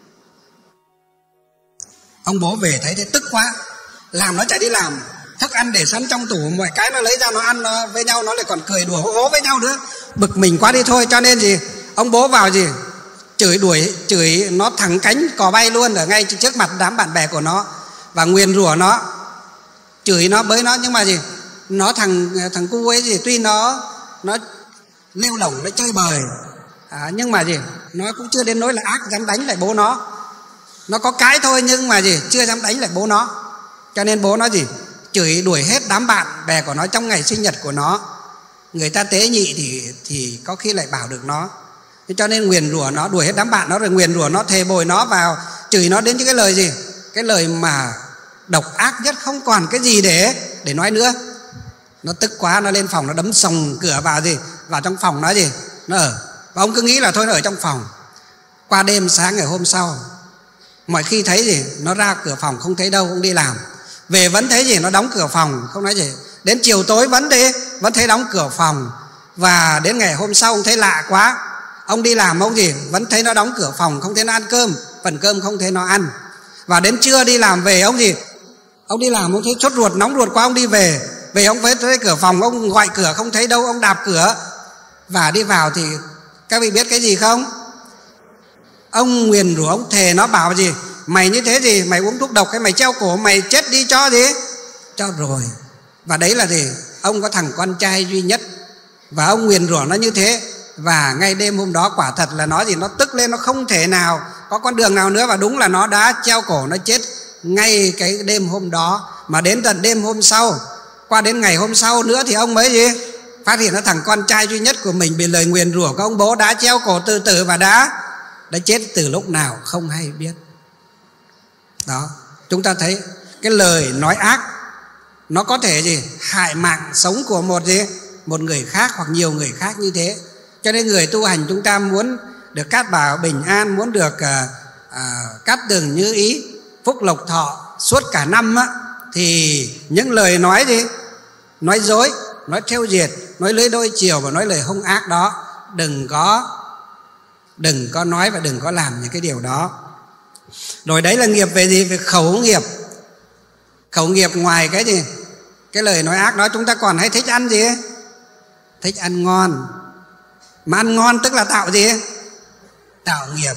Ông bố về thấy thế tức quá, làm nó chạy đi làm, thức ăn để sẵn trong tủ, mọi cái nó lấy ra nó ăn nó với nhau, nó lại còn cười đùa hố với nhau nữa, bực mình quá đi thôi. Cho nên gì, ông bố vào gì chửi nó thẳng cánh cò bay luôn ở ngay trước mặt đám bạn bè của nó, và nguyền rủa nó, chửi nó bới nó. Nhưng mà gì, nó thằng cu ấy gì, tuy nó lêu lỏng, nó chơi bời nhưng mà gì, nó cũng chưa đến nỗi là ác dám đánh lại bố nó. Nó có cái thôi nhưng mà gì, chưa dám đánh lại bố nó. Cho nên bố nó gì, chửi đuổi hết đám bạn bè của nó trong ngày sinh nhật của nó. Người ta tế nhị thì có khi lại bảo được nó. Cho nên nguyền rủa nó, đuổi hết đám bạn nó, rồi nguyền rủa nó, thề bồi nó vào, chửi nó đến những cái lời gì, cái lời mà độc ác nhất, không còn cái gì để nói nữa. Nó tức quá, nó lên phòng, nó đấm sòng cửa vào gì, vào trong phòng nó gì, nó ở. Và ông cứ nghĩ là thôi nó ở trong phòng. Qua đêm sáng ngày hôm sau, mọi khi thấy gì, nó ra cửa phòng không thấy đâu, ông đi làm về vẫn thấy gì, nó đóng cửa phòng không nói gì. Đến chiều tối vẫn thấy đóng cửa phòng. Và đến ngày hôm sau ông thấy lạ quá, ông đi làm ông gì, vẫn thấy nó đóng cửa phòng, không thấy nó ăn cơm, phần cơm không thấy nó ăn. Và đến trưa đi làm về ông gì, ông đi làm ông thấy sốt ruột, nóng ruột quá, ông đi về ông với tới cửa phòng, ông gọi cửa không thấy đâu, ông đạp cửa và đi vào thì các vị biết cái gì không? Ông nguyền rủa, ông thề nó bảo gì, mày như thế gì, mày uống thuốc độc hay mày treo cổ, mày chết đi cho gì, cho rồi. Và đấy là gì, ông có thằng con trai duy nhất và ông nguyền rủa nó như thế. Và ngay đêm hôm đó quả thật là nó gì, nó tức lên, nó không thể nào có con đường nào nữa, và đúng là nó đã treo cổ, nó chết ngay cái đêm hôm đó. Mà đến tận đêm hôm sau Qua đến ngày hôm sau nữa thì ông mới gì? Phát hiện ra thằng con trai duy nhất của mình bị lời nguyền rủa của ông bố đã treo cổ tự tử và đã chết từ lúc nào không hay biết. Đó, chúng ta thấy cái lời nói ác nó có thể gì? Hại mạng sống của một người khác hoặc nhiều người khác như thế. Cho nên người tu hành chúng ta muốn được cát bảo bình an, muốn được cát tường như ý, phúc lộc thọ suốt cả năm á, thì những lời nói gì? Nói dối, nói trêu diệt, nói lưỡi đôi chiều và nói lời hung ác đó đừng có nói và đừng có làm những cái điều đó. Rồi đấy là nghiệp về gì? Về khẩu nghiệp. Khẩu nghiệp ngoài cái gì? Cái lời nói ác đó chúng ta còn hay thích ăn gì? Thích ăn ngon. Mà ăn ngon tức là tạo gì? Tạo nghiệp.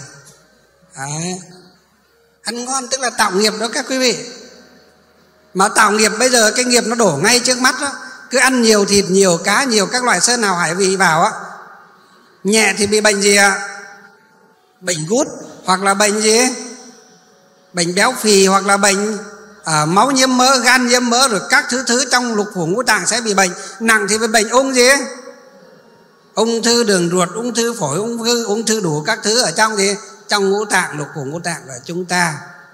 Ăn ngon tức là tạo nghiệp đó các quý vị. Mà tạo nghiệp bây giờ cái nghiệp nó đổ ngay trước mắt đó. Cứ ăn nhiều thịt, nhiều cá, nhiều các loại sơn hào hải vị vào á, nhẹ thì bị bệnh gì ạ? Bệnh gút, hoặc là bệnh gì? Bệnh béo phì, hoặc là bệnh máu nhiễm mỡ, gan nhiễm mỡ, rồi các thứ trong lục phủ ngũ tạng sẽ bị bệnh. Nặng thì bị bệnh ung gì? Ung thư đường ruột, ung thư phổi, ung thư đủ các thứ ở trong gì? Trong ngũ tạng, lục phủ ngũ tạng của chúng ta.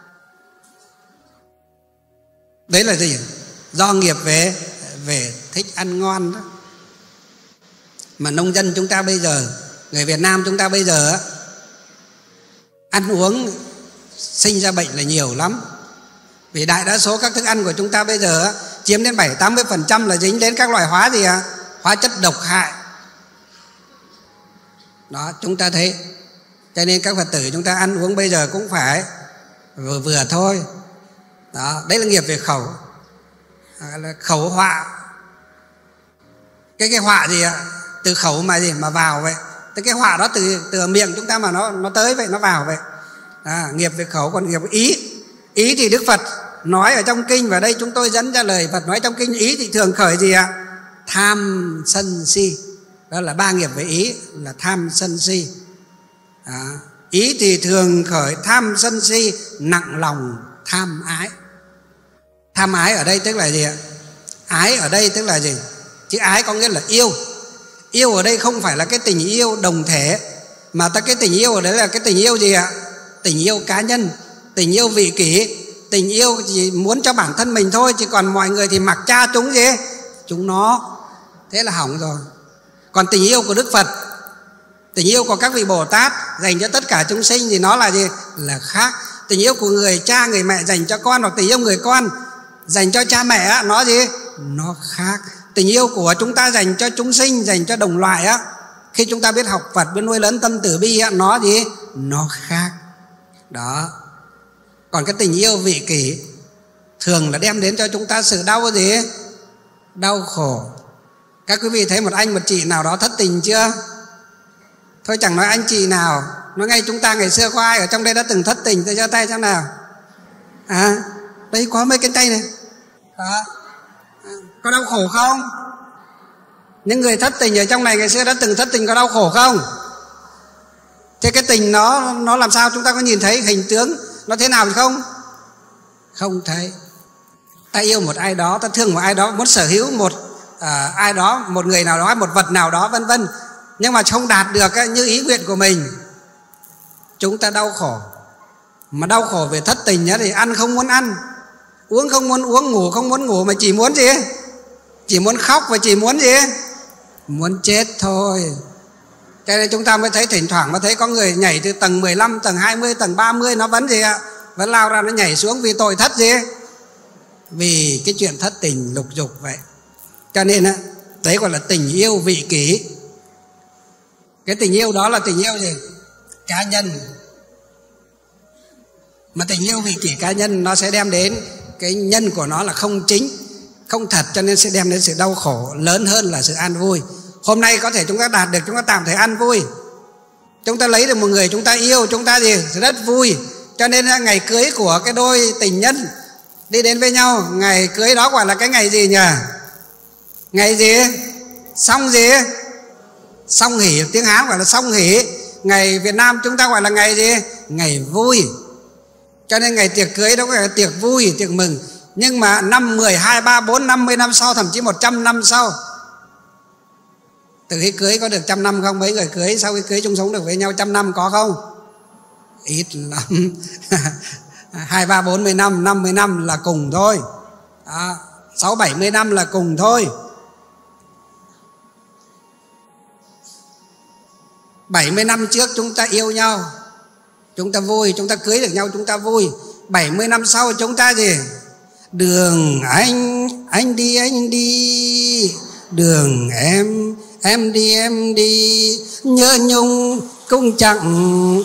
Đấy là gì? Do nghiệp về thích ăn ngon đó. Mà nông dân chúng ta bây giờ, người Việt Nam chúng ta bây giờ ăn uống sinh ra bệnh là nhiều lắm. Vì đại đa số các thức ăn của chúng ta bây giờ chiếm đến 70-80% là dính đến các loại hóa gì ạ? Hóa chất độc hại. Đó, chúng ta thấy. Cho nên các Phật tử chúng ta ăn uống bây giờ cũng phải vừa thôi. Đó, đấy là nghiệp về khẩu. Là khẩu họa. Cái họa gì ạ? Từ khẩu mà gì mà vào vậy. Cái họa đó từ miệng chúng ta mà nó tới vậy, nó vào vậy. Nghiệp về khẩu. Còn nghiệp về ý. Ý thì Đức Phật nói ở trong kinh, và đây chúng tôi dẫn ra lời Phật nói trong kinh. Ý thì thường khởi gì ạ? Tham sân si. Đó là ba nghiệp về ý, là tham sân si. Ý thì thường khởi tham sân si, nặng lòng tham ái. Tham ái ở đây tức là gì ạ? Ái ở đây tức là gì? Chứ ái có nghĩa là yêu. Yêu ở đây không phải là cái tình yêu đồng thể, mà cái tình yêu ở đấy là cái tình yêu gì ạ? Tình yêu cá nhân, tình yêu vị kỷ, tình yêu chỉ muốn cho bản thân mình thôi. Chứ còn mọi người thì mặc cha chúng gì? Chúng nó. Thế là hỏng rồi. Còn tình yêu của Đức Phật, tình yêu của các vị Bồ Tát dành cho tất cả chúng sinh thì nó là gì? Là khác. Tình yêu của người cha, người mẹ dành cho con, hoặc tình yêu người con dành cho cha mẹ nó gì? Nó khác. Tình yêu của chúng ta dành cho chúng sinh, dành cho đồng loại á, khi chúng ta biết học Phật, biết nuôi lớn tâm từ bi á, nó gì? Nó khác. Đó. Còn cái tình yêu vị kỷ thường là đem đến cho chúng ta sự đau gì? Đau khổ. Các quý vị thấy một anh một chị nào đó thất tình chưa? Thôi chẳng nói anh chị nào, nói ngay chúng ta ngày xưa có ai ở trong đây đã từng thất tình? Tôi giơ tay xem nào. Đây có mấy cái tay này. Đó. Có đau khổ không? Những người thất tình ở trong này ngày xưa đã từng thất tình có đau khổ không? Thế cái tình nó làm sao? Chúng ta có nhìn thấy hình tướng nó thế nào không? Không thấy. Ta yêu một ai đó, ta thương một ai đó, muốn sở hữu một ai đó, một người nào đó, một vật nào đó, vân vân, nhưng mà không đạt được như ý nguyện của mình, chúng ta đau khổ. Mà đau khổ về thất tình thì ăn không muốn ăn, uống không muốn uống, ngủ không muốn ngủ, mà chỉ muốn gì? Chỉ muốn khóc và chỉ muốn gì? Muốn chết thôi. Cho nên chúng ta mới thấy thỉnh thoảng mới thấy có người nhảy từ tầng 15, tầng 20, tầng 30 nó vẫn gì ạ? Vẫn lao ra nó nhảy xuống vì tội thất gì? Vì cái chuyện thất tình lục dục vậy. Cho nên đấy gọi là tình yêu vị kỷ. Cái tình yêu đó là tình yêu gì? Cá nhân. Mà tình yêu vị kỷ cá nhân nó sẽ đem đến cái nhân của nó là không chính, không thật, cho nên sẽ đem đến sự đau khổ lớn hơn là sự an vui. Hôm nay có thể chúng ta đạt được, chúng ta tạm thời an vui. Chúng ta lấy được một người chúng ta yêu, chúng ta gì? Rất vui. Cho nên ngày cưới của cái đôi tình nhân đi đến với nhau, ngày cưới đó gọi là cái ngày gì nhỉ? Ngày gì? Song gì? Song hỷ, tiếng Hán gọi là song hỷ. Ngày Việt Nam chúng ta gọi là ngày gì? Ngày vui. Cho nên ngày tiệc cưới đó gọi là tiệc vui, tiệc mừng. Nhưng mà năm 10, 2, 3, 4, 50 năm sau, thậm chí 100 năm sau, từ khi cưới có được 100 năm không? Mấy người cưới sau khi cưới chung sống được với nhau 100 năm có không? Ít lắm. 2, 3, 40 năm, 50 năm là cùng thôi. 6, 70 năm là cùng thôi. 70 năm trước chúng ta yêu nhau, chúng ta vui, chúng ta cưới được nhau, chúng ta vui. 70 năm sau chúng ta gì? Đường anh đi, đường em đi, nhớ nhung cũng chẳng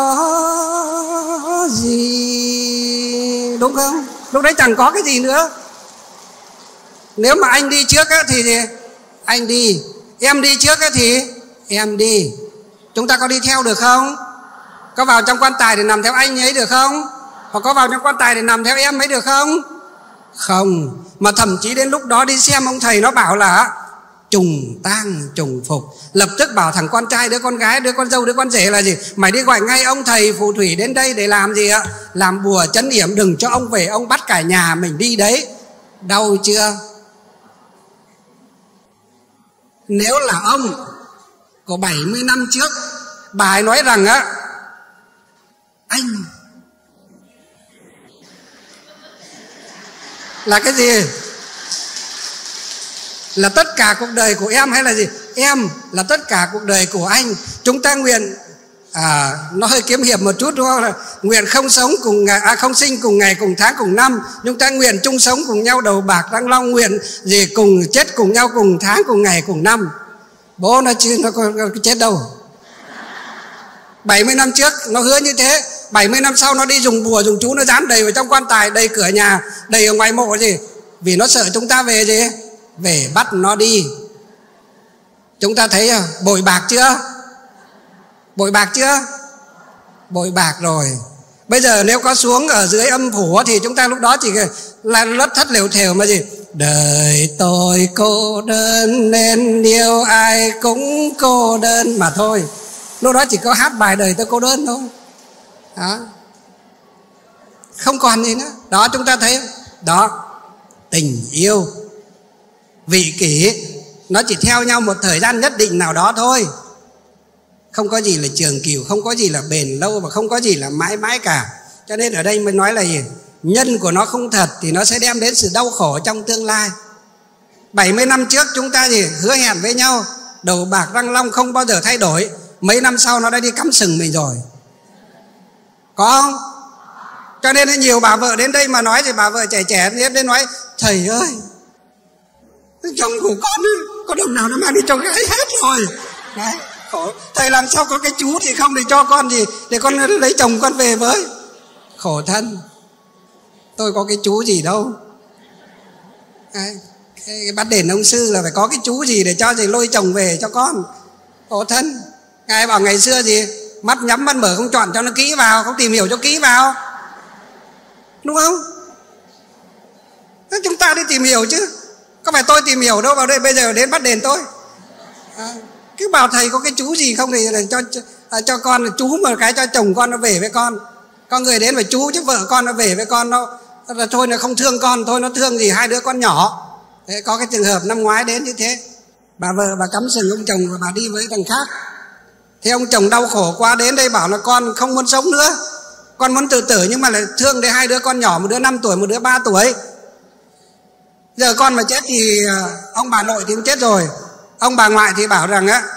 có gì. Đúng không? Lúc đấy chẳng có cái gì nữa. Nếu mà anh đi trước á, thì anh đi, em đi trước á, thì em đi. Chúng ta có đi theo được không? Có vào trong quan tài để nằm theo anh ấy được không? Hoặc có vào trong quan tài để nằm theo em ấy được không? Không. Mà thậm chí đến lúc đó đi xem ông thầy nó bảo là trùng tang trùng phục, lập tức bảo thằng con trai, đứa con gái, đứa con dâu, đứa con rể là gì? Mày đi gọi ngay ông thầy phù thủy đến đây để làm gì ạ? Làm bùa trấn yểm, đừng cho ông về, ông bắt cả nhà mình đi đấy. Đau chưa? Nếu là ông của 70 năm trước, bà ấy nói rằng á, anh là cái gì? Là tất cả cuộc đời của em, hay là gì? Em là tất cả cuộc đời của anh. Chúng ta nguyện, nó hơi kiếm hiệp một chút đúng không? Nguyện không sống cùng ngày, không sinh cùng ngày, cùng tháng, cùng năm. Chúng ta nguyện chung sống cùng nhau, đầu bạc răng long. Nguyện gì? Cùng chết cùng nhau, cùng tháng, cùng ngày, cùng năm. Bố nó chứ nó có chết đâu. 70 năm trước nó hứa như thế. 70 năm sau nó đi dùng bùa, dùng chú, nó dán đầy vào trong quan tài, đầy cửa nhà, đầy ở ngoài mộ gì? Vì nó sợ chúng ta về gì? Về bắt nó đi. Chúng ta thấy bội bạc chưa? Bội bạc chưa? Bội bạc rồi. Bây giờ nếu có xuống ở dưới âm phủ thì chúng ta lúc đó chỉ là lất thất lều thều mà gì? Đời tôi cô đơn nên yêu ai cũng cô đơn mà thôi. Lúc đó chỉ có hát bài đời tôi cô đơn thôi. Đó. Không còn gì nữa. Đó, chúng ta thấy đó, tình yêu vị kỷ nó chỉ theo nhau một thời gian nhất định nào đó thôi. Không có gì là trường cửu, không có gì là bền lâu, và không có gì là mãi mãi cả. Cho nên ở đây mới nói là gì? Nhân của nó không thật thì nó sẽ đem đến sự đau khổ trong tương lai. 70 năm trước chúng ta gì? Hứa hẹn với nhau, đầu bạc răng long, không bao giờ thay đổi. Mấy năm sau nó đã đi cắm sừng mình rồi. Có không? Cho nên nhiều bà vợ đến đây mà nói thì bà vợ trẻ trẻ đến nói: thầy ơi, chồng của con ấy, có đồng nào nó mang đi cho gái hết rồi. Đấy, khổ. Thầy làm sao có cái chú thì không để cho con gì, để con lấy chồng con về với. Khổ thân. Tôi có cái chú gì đâu. Đấy, cái bắt đền ông sư là phải có cái chú gì để cho gì lôi chồng về cho con. Khổ thân. Ngài bảo ngày xưa gì? Mắt nhắm mắt mở, không chọn cho nó kỹ vào, không tìm hiểu cho kỹ vào. Đúng không? Thế chúng ta đi tìm hiểu chứ. Có phải tôi tìm hiểu đâu vào đây bây giờ đến bắt đền tôi. Cứ bảo thầy có cái chú gì không thì cho con là chú một cái cho chồng con nó về với con. Con người đến phải chú chứ vợ con nó về với con nó thôi nó không thương con, thôi nó thương gì hai đứa con nhỏ. Thế có cái trường hợp năm ngoái đến như thế. Bà vợ bà cắm sừng ông chồng và bà đi với thằng khác. Thế ông chồng đau khổ quá đến đây bảo là con không muốn sống nữa, con muốn tự tử, nhưng mà lại thương đến hai đứa con nhỏ, một đứa 5 tuổi, một đứa 3 tuổi. Giờ con mà chết thì ông bà nội thì cũng chết rồi. Ông bà ngoại thì bảo rằng á,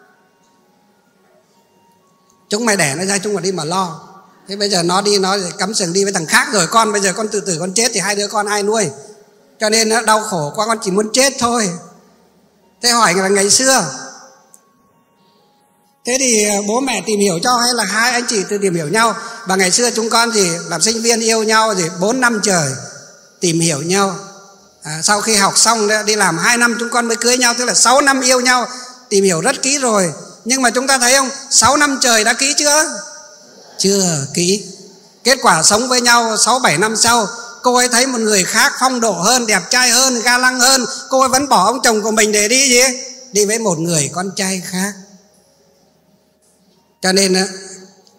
chúng mày đẻ nó ra chúng mày đi mà lo. Thế bây giờ nó đi, nó cắm sừng đi với thằng khác rồi, con bây giờ con tự tử con chết thì hai đứa con ai nuôi? Cho nên nó đau khổ quá, con chỉ muốn chết thôi. Thế hỏi là ngày xưa thế thì bố mẹ tìm hiểu cho hay là hai anh chị tự tìm hiểu nhau? Và ngày xưa chúng con thì làm sinh viên yêu nhau thì 4 năm trời tìm hiểu nhau. Sau khi học xong đi làm 2 năm chúng con mới cưới nhau. Tức là 6 năm yêu nhau, tìm hiểu rất kỹ rồi. Nhưng mà chúng ta thấy không, 6 năm trời đã kỹ chưa? Chưa kỹ. Kết quả sống với nhau 6-7 năm sau, cô ấy thấy một người khác phong độ hơn, đẹp trai hơn, ga lăng hơn. Cô ấy vẫn bỏ ông chồng của mình để đi gì? Đi với một người con trai khác. Cho nên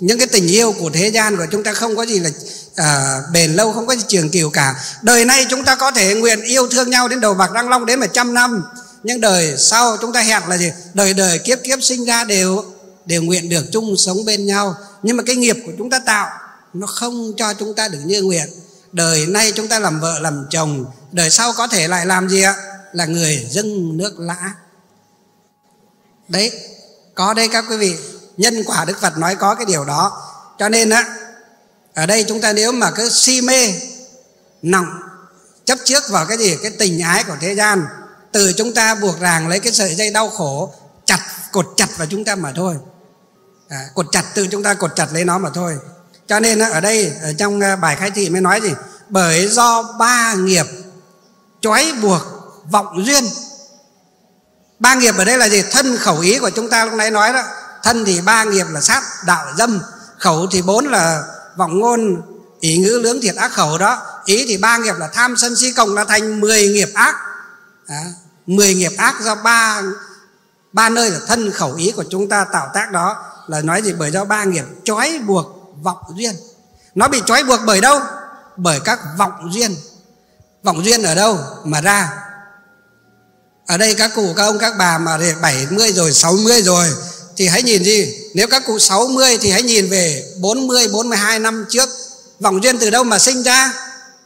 Những cái tình yêu của thế gian của chúng ta không có gì là bền lâu, không có gì trường cửu cả. Đời nay chúng ta có thể nguyện yêu thương nhau đến đầu bạc răng long đến 100 năm, nhưng đời sau chúng ta hẹn là gì? Đời đời kiếp kiếp sinh ra đều nguyện được chung sống bên nhau. Nhưng mà cái nghiệp của chúng ta tạo nó không cho chúng ta được như nguyện. Đời nay chúng ta làm vợ làm chồng, đời sau có thể lại làm gì ạ? Là người dâng nước lã. Đấy, có đây các quý vị, nhân quả Đức Phật nói có cái điều đó. Cho nên á, ở đây chúng ta nếu mà cứ si mê nặng chấp trước vào cái gì? Cái tình ái của thế gian, từ chúng ta buộc ràng lấy cái sợi dây đau khổ cột chặt vào chúng ta mà thôi. Cột chặt, từ chúng ta cột chặt lấy nó mà thôi. Cho nên ở đây ở trong bài khai thị mới nói gì? Bởi do ba nghiệp trói buộc vọng duyên. Ba nghiệp ở đây là gì? Thân khẩu ý của chúng ta lúc nãy nói đó. Thân thì ba nghiệp là sát đạo dâm, khẩu thì 4 là vọng ngôn ý ngữ lưỡng thiệt ác khẩu đó, ý thì ba nghiệp là tham sân si, cộng là thành 10 nghiệp ác. 10 nghiệp ác do ba nơi là thân khẩu ý của chúng ta tạo tác đó, là nói gì? Bởi do ba nghiệp trói buộc vọng duyên. Nó bị trói buộc bởi đâu? Bởi các vọng duyên. Vọng duyên ở đâu mà ra? Ở đây các cụ, các ông, các bà mà 70 rồi, 60 rồi thì hãy nhìn gì? Nếu các cụ 60 thì hãy nhìn về 40, 42 năm trước. Vọng duyên từ đâu mà sinh ra?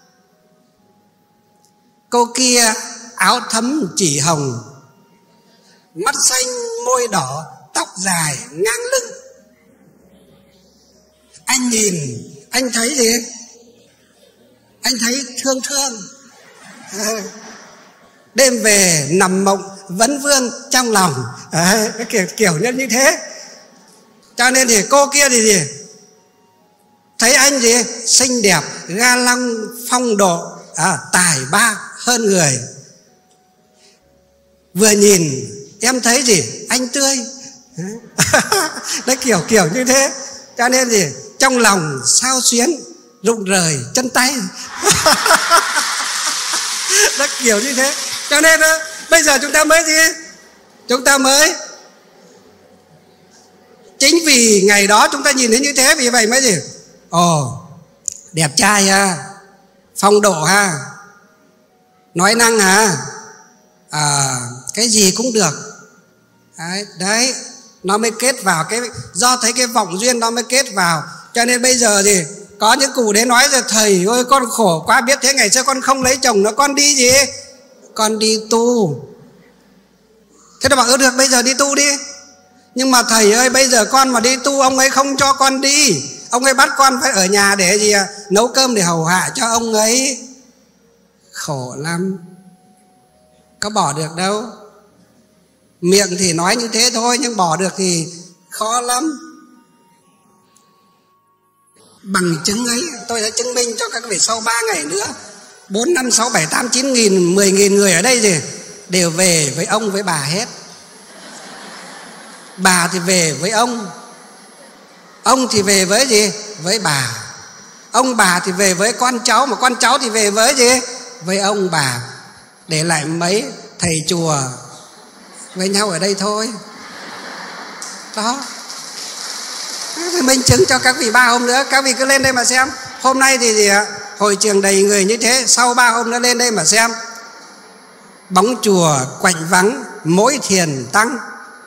Cô kia áo thấm chỉ hồng, mắt xanh môi đỏ, tóc dài ngang lưng. Anh nhìn, anh thấy gì? Anh thấy thương thương. Đêm về nằm mộng vấn vương trong lòng. Kiểu như thế. Cho nên thì cô kia thì gì? Thấy anh gì? Xinh đẹp, ga lăng, phong độ, tài ba hơn người. Vừa nhìn em thấy gì? Anh tươi. Đấy, kiểu như thế. Cho nên gì? Trong lòng sao xuyến, rụng rời chân tay. Đấy, kiểu như thế. Cho nên bây giờ chúng ta mới gì? Chúng ta mới chính vì ngày đó chúng ta nhìn thấy như thế, vì vậy mới gì? Ồ, đẹp trai ha, phong độ ha, nói năng ha, cái gì cũng được. Đấy, nó mới kết vào cái, do thấy cái vọng duyên nó mới kết vào. Cho nên bây giờ thì có những cụ đến nói rồi: thầy ơi con khổ quá, biết thế ngày xưa con không lấy chồng nữa, con đi gì? Con đi tu. Thế nó bảo được, bây giờ đi tu đi. Nhưng mà thầy ơi bây giờ con mà đi tu ông ấy không cho con đi. Ông ấy bắt con phải ở nhà để gì? Nấu cơm để hầu hạ cho ông ấy. Khổ lắm, có bỏ được đâu. Miệng thì nói như thế thôi, nhưng bỏ được thì khó lắm. Bằng chứng ấy tôi đã chứng minh cho các vị sau 3 ngày nữa 4, 5, 6, 7, 8, 9 nghìn, 10 nghìn người ở đây gì đều về với ông với bà hết. Bà thì về với ông thì về với gì? Với bà. Ông bà thì về với con cháu, mà con cháu thì về với gì? Với ông bà. Để lại mấy thầy chùa với nhau ở đây thôi. Đó, thì minh chứng cho các vị 3 hôm nữa. Các vị cứ lên đây mà xem. Hôm nay thì gì ạ? Hội trường đầy người như thế, sau 3 hôm nữa lên đây mà xem. Bóng chùa quạnh vắng, mỗi thiền tăng.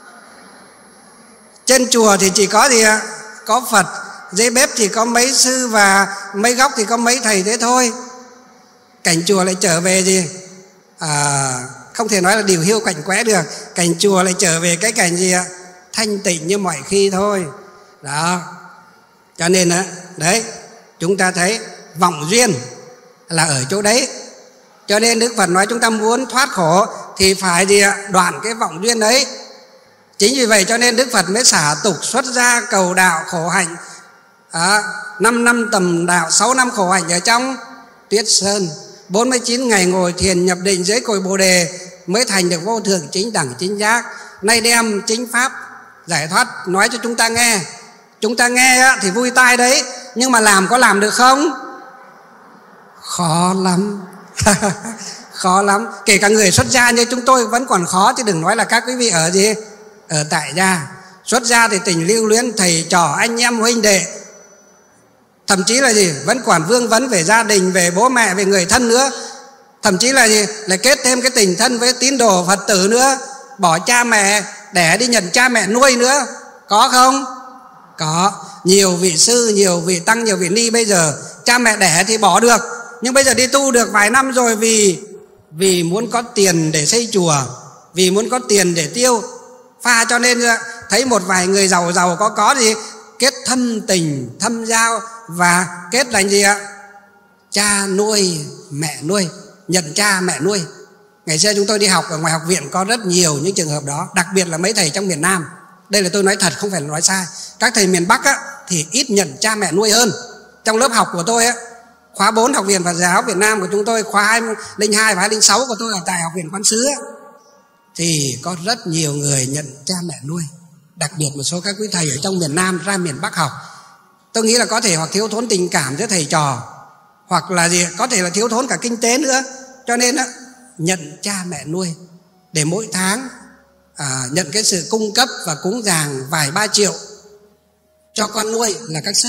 Trên chùa thì chỉ có gì ạ? Có Phật. Dưới bếp thì có mấy sư và mấy góc thì có mấy thầy thế thôi. Cảnh chùa lại trở về gì? Không thể nói là điều hiu cảnh quẽ được. Cảnh chùa lại trở về cái cảnh gì ạ? Thanh tịnh như mọi khi thôi. Đó. Cho nên đấy, chúng ta thấy vọng duyên là ở chỗ đấy. Cho nên Đức Phật nói chúng ta muốn thoát khổ thì phải gì ạ? Đoạn cái vọng duyên ấy. Chính vì vậy cho nên Đức Phật mới xả tục xuất gia cầu đạo khổ hạnh. 5 năm tầm đạo, 6 năm khổ hạnh ở trong Tuyết Sơn, 49 ngày ngồi thiền nhập định dưới cội Bồ Đề mới thành được vô thượng chính đẳng chính giác. Nay đem chính pháp giải thoát nói cho chúng ta nghe. Chúng ta nghe thì vui tai đấy, nhưng mà làm có làm được không? Khó lắm. Khó lắm. Kể cả người xuất gia như chúng tôi vẫn còn khó, chứ đừng nói là các quý vị ở gì? Ở tại gia. Xuất gia thì tình lưu luyến thầy trò anh em huynh đệ, thậm chí là gì vẫn còn vương vấn về gia đình, về bố mẹ, về người thân nữa. Thậm chí là gì lại kết thêm cái tình thân với tín đồ Phật tử nữa, bỏ cha mẹ để đi nhận cha mẹ nuôi nữa. Có không? Có. Nhiều vị sư, nhiều vị tăng, nhiều vị ni bây giờ cha mẹ đẻ thì bỏ được, nhưng bây giờ đi tu được vài năm rồi vì muốn có tiền để xây chùa, vì muốn có tiền để tiêu pha, cho nên thấy một vài người giàu có gì kết thâm tình thâm giao và kết thành gì ạ? Cha nuôi mẹ nuôi, nhận cha mẹ nuôi. Ngày xưa chúng tôi đi học ở ngoài học viện có rất nhiều những trường hợp đó, đặc biệt là mấy thầy trong miền Nam. Đây là tôi nói thật, không phải là nói sai. Các thầy miền Bắc á, thì ít nhận cha mẹ nuôi hơn. Trong lớp học của tôi á, khóa 4 Học viện Phật giáo Việt Nam của chúng tôi, khóa 202 và 206 của tôi ở tại Học viện Quán Sứ á, thì có rất nhiều người nhận cha mẹ nuôi. Đặc biệt một số các quý thầy ở trong miền Nam ra miền Bắc học, tôi nghĩ là có thể hoặc thiếu thốn tình cảm giữa thầy trò, hoặc là gì có thể là thiếu thốn cả kinh tế nữa, cho nên á, nhận cha mẹ nuôi để mỗi tháng nhận cái sự cung cấp và cúng dường vài 3 triệu cho con nuôi là các sư.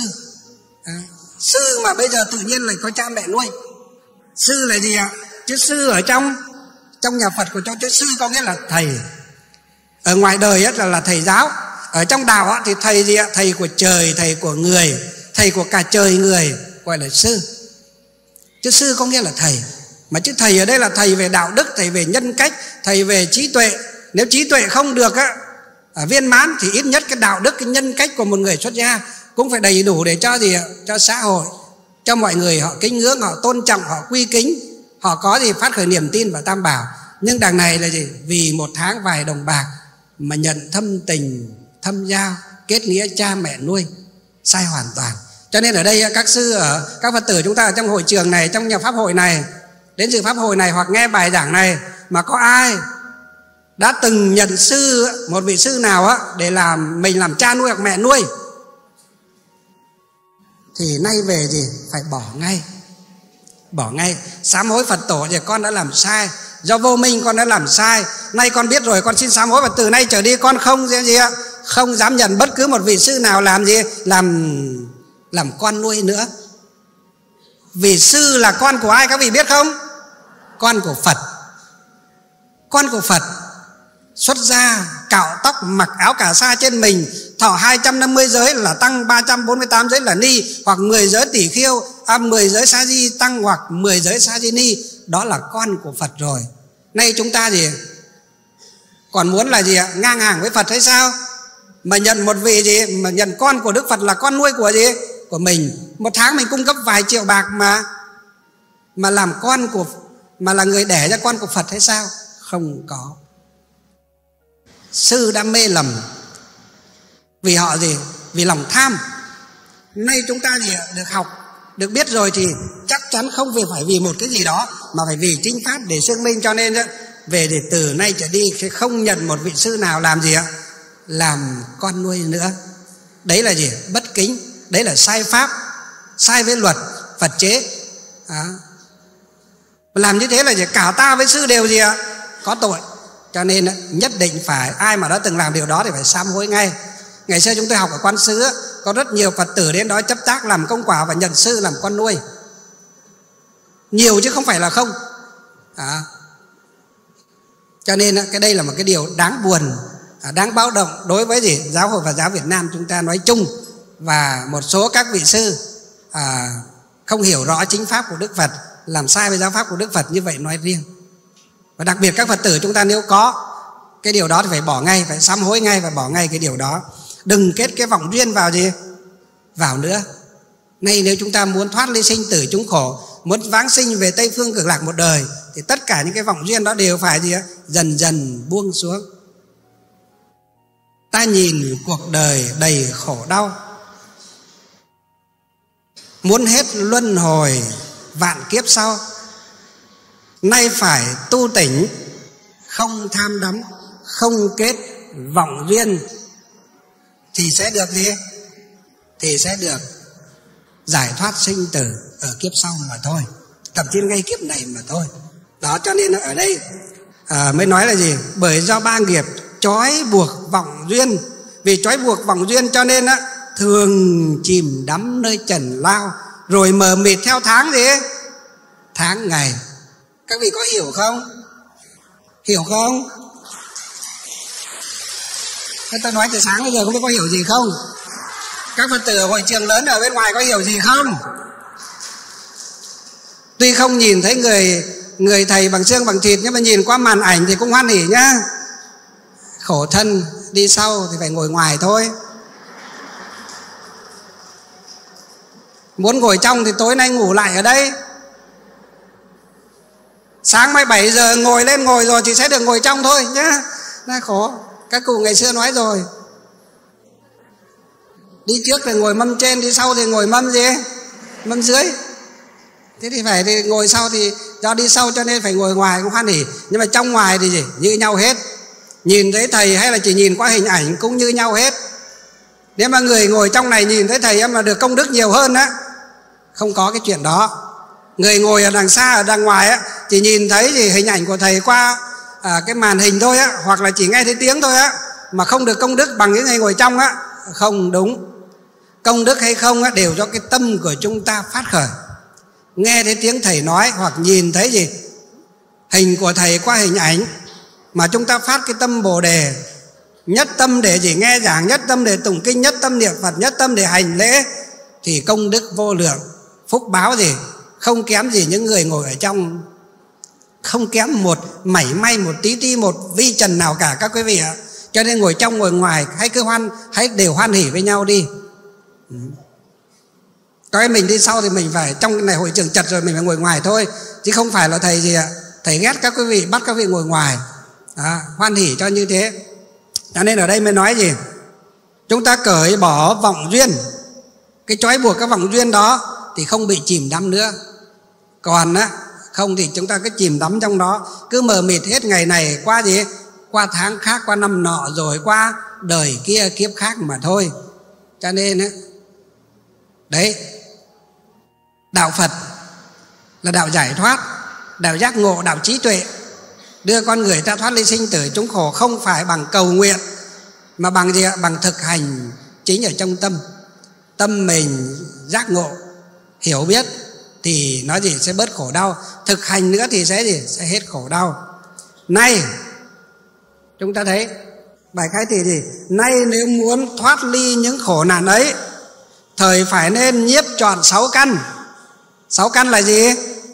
Sư mà bây giờ tự nhiên lại có cha mẹ nuôi. Sư là gì ạ? Chữ sư ở trong nhà Phật của cho chữ sư có nghĩa là thầy. Ở ngoài đời ấy là thầy giáo. Ở trong đạo ấy, thì thầy gì ạ? Thầy của trời, thầy của người, thầy của cả trời người, gọi là sư. Chữ sư có nghĩa là thầy. Mà chữ thầy ở đây là thầy về đạo đức, thầy về nhân cách, thầy về trí tuệ. Nếu trí tuệ không được á, viên mãn thì ít nhất cái đạo đức, cái nhân cách của một người xuất gia cũng phải đầy đủ để cho gì ạ? Cho xã hội, cho mọi người họ kính ngưỡng, họ tôn trọng, họ quy kính, họ có gì phát khởi niềm tin vào Tam Bảo. Nhưng đằng này là gì? Vì một tháng vài đồng bạc mà nhận thâm tình thâm giao, kết nghĩa cha mẹ nuôi, sai hoàn toàn. Cho nên ở đây các sư, ở các Phật tử chúng ta ở trong hội trường này, trong nhà pháp hội này, đến dự pháp hội này hoặc nghe bài giảng này mà có ai đã từng nhận sư, một vị sư nào á, để mình làm cha nuôi hoặc mẹ nuôi, thì nay về gì phải bỏ ngay. Sám hối Phật tổ thì con đã làm sai, do vô minh con đã làm sai, nay con biết rồi, con xin sám hối, và từ nay trở đi con không dám nhận bất cứ một vị sư nào làm con nuôi nữa. Vì sư là con của ai các vị biết không? Con của Phật. Con của Phật xuất gia, cạo tóc, mặc áo cà sa trên mình, thọ 250 giới là tăng, 348 giới là ni, hoặc 10 giới tỷ khiêu, 10 giới sa di tăng, hoặc 10 giới sa di ni. Đó là con của Phật rồi. Nay chúng ta gì còn muốn là gì ạ? Ngang hàng với Phật hay sao? Mà nhận một vị gì, mà nhận con của Đức Phật là con nuôi của gì? Của mình. Một tháng mình cung cấp vài triệu bạc mà làm con của, mà là người đẻ ra con của Phật hay sao? Không có. Sư đã mê lầm vì họ gì? Vì lòng tham. Nay chúng ta gì được học, được biết rồi thì chắc chắn không phải vì một cái gì đó, mà phải vì chính pháp để chứng minh. Cho nên về để từ nay trở đi sẽ không nhận một vị sư nào làm gì ạ? Làm con nuôi nữa. Đấy là gì? Bất kính. Đấy là sai pháp, sai với luật Phật chế. Làm như thế là gì? Cả ta với sư đều gì ạ? Có tội. Cho nên nhất định phải, ai mà đã từng làm điều đó thì phải sám hối ngay. Ngày xưa chúng tôi học ở Quán Sứ, có rất nhiều Phật tử đến đó chấp tác làm công quả và nhận sư làm con nuôi. Nhiều chứ không phải là không. Cho nên cái đây là một cái điều đáng buồn, đáng báo động đối với gì? Giáo hội Phật giáo Việt Nam chúng ta nói chung, và một số các vị sư không hiểu rõ chính pháp của Đức Phật, làm sai với giáo pháp của Đức Phật như vậy nói riêng. Và đặc biệt các Phật tử chúng ta nếu có cái điều đó thì phải bỏ ngay, phải sám hối ngay và bỏ ngay cái điều đó. Đừng kết cái vọng duyên vào gì? Vào nữa. Nay nếu chúng ta muốn thoát ly sinh tử chúng khổ, muốn vãng sinh về Tây Phương Cực Lạc một đời, thì tất cả những cái vọng duyên đó đều phải gì? Dần dần buông xuống. Ta nhìn cuộc đời đầy khổ đau, muốn hết luân hồi vạn kiếp sau. Nay phải tu tỉnh, không tham đắm, không kết vọng duyên, thì sẽ được gì? Thì sẽ được giải thoát sinh tử ở kiếp sau mà thôi, thậm chí ngay kiếp này mà thôi. Đó, cho nên ở đây mới nói là gì? Bởi do ba nghiệp trói buộc vọng duyên, Vì trói buộc vọng duyên cho nên á thường chìm đắm nơi trần lao, rồi mờ mịt theo tháng gì ấy, tháng ngày. Các vị có hiểu không? Hiểu không? Thế tôi nói từ sáng bây giờ không biết có hiểu gì không? Các Phật tử ở hội trường lớn ở bên ngoài có hiểu gì không? Tuy không nhìn thấy người thầy bằng xương bằng thịt, nhưng mà nhìn qua màn ảnh thì cũng hoan hỉ nhá. Khổ thân đi sau thì phải ngồi ngoài thôi. Muốn ngồi trong thì tối nay ngủ lại ở đây. Sáng mai 7 giờ ngồi lên ngồi rồi thì sẽ được ngồi trong thôi nhá. Nó khổ. Các cụ ngày xưa nói rồi, đi trước thì ngồi mâm trên, đi sau thì ngồi mâm gì? Mâm dưới. Thế thì phải thì ngồi sau, thì do đi sau cho nên phải ngồi ngoài cũng hoan hỉ. Nhưng mà trong ngoài thì gì? Như nhau hết. Nhìn thấy thầy hay là chỉ nhìn qua hình ảnh cũng như nhau hết. Nếu mà người ngồi trong này nhìn thấy thầy em là được công đức nhiều hơn á, không có cái chuyện đó. Người ngồi ở đằng xa, ở đằng ngoài á, chỉ nhìn thấy gì hình ảnh của thầy qua cái màn hình thôi á, hoặc là chỉ nghe thấy tiếng thôi á, mà không được công đức bằng những người ngồi trong á, không đúng. Công đức hay không á đều do cái tâm của chúng ta phát khởi. Nghe thấy tiếng thầy nói hoặc nhìn thấy gì hình của thầy qua hình ảnh mà chúng ta phát cái tâm Bồ Đề, nhất tâm để gì nghe giảng, nhất tâm để tụng kinh, nhất tâm niệm Phật, nhất tâm để hành lễ, thì công đức vô lượng, phúc báo gì không kém gì những người ngồi ở trong, không kém một mảy may, một tí ti, một vi trần nào cả các quý vị ạ. Cho nên ngồi trong ngồi ngoài hãy đều hoan hỉ với nhau đi. Cái mình đi sau thì mình phải, trong cái này hội trường chật rồi mình phải ngồi ngoài thôi, chứ không phải là thầy gì ạ, thầy ghét các quý vị, bắt các vị ngồi ngoài. Hoan hỉ cho như thế. Cho nên ở đây mới nói gì, chúng ta cởi bỏ vọng duyên, cái trói buộc cái vọng duyên đó thì không bị chìm đắm nữa. Còn á không thì chúng ta cứ chìm đắm trong đó, cứ mờ mịt hết ngày này qua gì, qua tháng khác, qua năm nọ, rồi qua đời kia kiếp khác mà thôi. Cho nên á, đấy, đạo Phật là đạo giải thoát, đạo giác ngộ, đạo trí tuệ, đưa con người ta thoát ly sinh tử chúng khổ, không phải bằng cầu nguyện mà bằng gì ạ? Bằng thực hành chính ở trong tâm. Tâm mình giác ngộ, hiểu biết thì nó gì sẽ bớt khổ đau, thực hành nữa thì sẽ gì sẽ hết khổ đau. Nay chúng ta thấy bài khai thị gì, nay nếu muốn thoát ly những khổ nạn ấy, thời phải nên nhiếp trọn 6 căn. 6 căn là gì?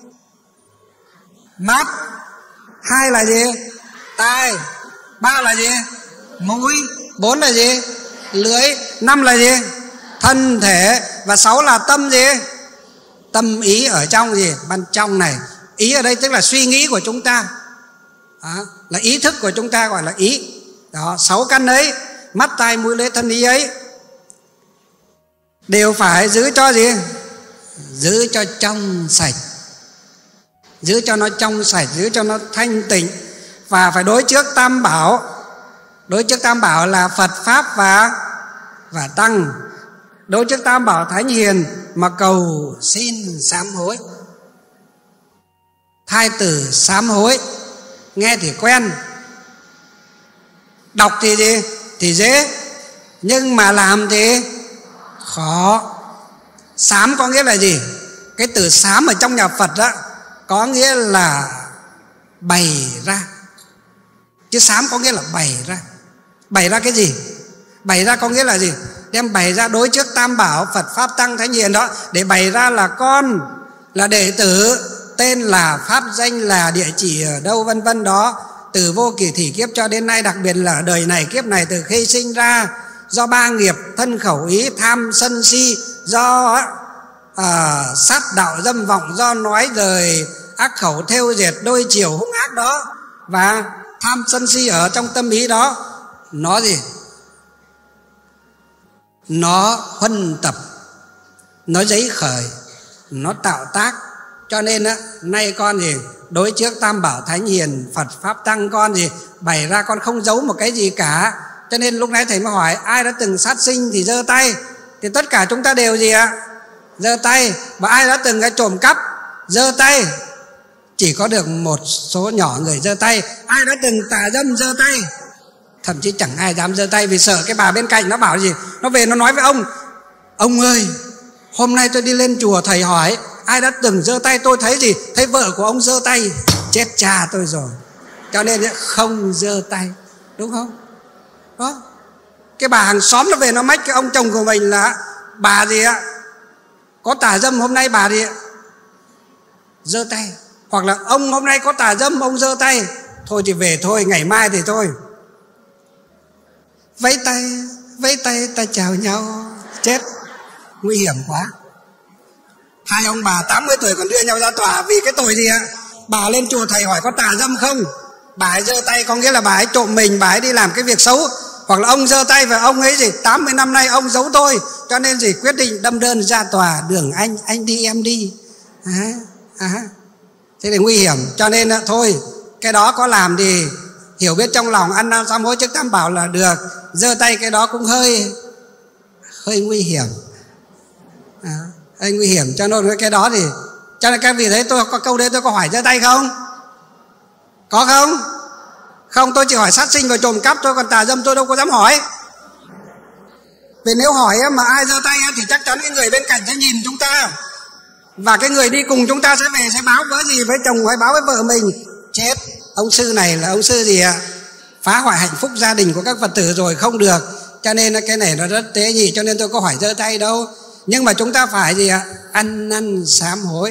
Mắt. 2 là gì? Tai. 3 là gì? Mũi. 4 là gì? Lưỡi. 5 là gì? Thân thể. Và 6 là tâm gì? Tâm ý ở trong gì? Bên trong này. Ý ở đây tức là suy nghĩ của chúng ta. Đó, là ý thức của chúng ta gọi là ý. Đó, 6 căn ấy, mắt, tai, mũi, lưỡi, thân, ý ấy đều phải giữ cho gì? Giữ cho trong sạch. Giữ cho nó trong sạch, giữ cho nó thanh tịnh. Và phải đối trước Tam Bảo. Đối trước Tam Bảo là Phật, Pháp và Tăng. Đối trước Tam Bảo Thánh Hiền mà cầu xin sám hối. Thai tử sám hối, nghe thì quen, đọc thì gì? Thì dễ, nhưng mà làm thì khó. Sám có nghĩa là gì? Cái từ sám ở trong nhà Phật đó có nghĩa là bày ra, chứ sám có nghĩa là bày ra. Bày ra cái gì? Bày ra có nghĩa là gì? Đem bày ra đối trước Tam Bảo, Phật, Pháp, Tăng, Thánh Hiền đó, để bày ra là con, là đệ tử, tên là, pháp danh là, địa chỉ ở đâu vân vân đó, từ vô kỷ thỉ kiếp cho đến nay, đặc biệt là đời này kiếp này, từ khi sinh ra, do 3 nghiệp thân khẩu ý, tham sân si, do sát đạo dâm vọng, do nói lời ác khẩu thêu dệt đôi chiều hung ác đó, và tham sân si ở trong tâm ý đó, nó gì? Nó huân tập, nó giấy khởi, nó tạo tác. Cho nên á, nay con gì? Đối trước Tam Bảo Thánh Hiền, Phật, Pháp, Tăng, con gì? Bày ra, con không giấu một cái gì cả. Cho nên lúc nãy thầy mới hỏi ai đã từng sát sinh thì giơ tay. Thì tất cả chúng ta đều gì ạ? Giơ tay. Và ai đã từng cái trộm cắp giơ tay. Chỉ có được một số nhỏ người giơ tay. Ai đã từng tà dâm giơ tay. Thậm chí chẳng ai dám giơ tay vì sợ cái bà bên cạnh nó bảo gì, nó về nó nói với ông ơi, hôm nay tôi đi lên chùa thầy hỏi ai đã từng giơ tay, tôi thấy gì, thấy vợ của ông giơ tay, chết cha tôi rồi. Cho nên không giơ tay, đúng không? Đó. Cái bà hàng xóm nó về nó mách cái ông chồng của mình là bà gì ạ, có tà dâm, hôm nay bà gì ạ giơ tay. Hoặc là ông hôm nay có tà dâm, ông giơ tay, thôi thì về thôi, ngày mai thì thôi. Vẫy tay ta chào nhau. Chết, nguy hiểm quá. Hai ông bà 80 tuổi còn đưa nhau ra tòa vì cái tội gì ạ? Bà lên chùa thầy hỏi có tà dâm không, bà ấy giơ tay có nghĩa là bà ấy trộm mình, bà ấy đi làm cái việc xấu. Hoặc là ông giơ tay và ông ấy gì 80 năm nay ông giấu tôi, cho nên gì quyết định đâm đơn ra tòa, đường anh đi em đi. Thế thì nguy hiểm. Cho nên thôi, cái đó có làm thì hiểu biết trong lòng, ăn năn sám hối trước Tam Bảo là được. Giơ tay cái đó cũng hơi nguy hiểm, hơi nguy hiểm. Cho nên cái đó thì, cho nên các vị thấy tôi có câu đấy, tôi có hỏi giơ tay không? Có không? Không, tôi chỉ hỏi sát sinh và trộm cắp thôi, còn tà dâm tôi đâu có dám hỏi. Vì nếu hỏi mà ai giơ tay thì chắc chắn cái người bên cạnh sẽ nhìn chúng ta, và cái người đi cùng chúng ta sẽ về sẽ báo với gì, với chồng hay báo với vợ mình. Chết, ông sư này là ông sư gì ạ? Phá hoại hạnh phúc gia đình của các Phật tử rồi, không được. Cho nên cái này nó rất tế nhị, cho nên tôi có hỏi giơ tay đâu. Nhưng mà chúng ta phải gì ạ? Ăn năn sám hối.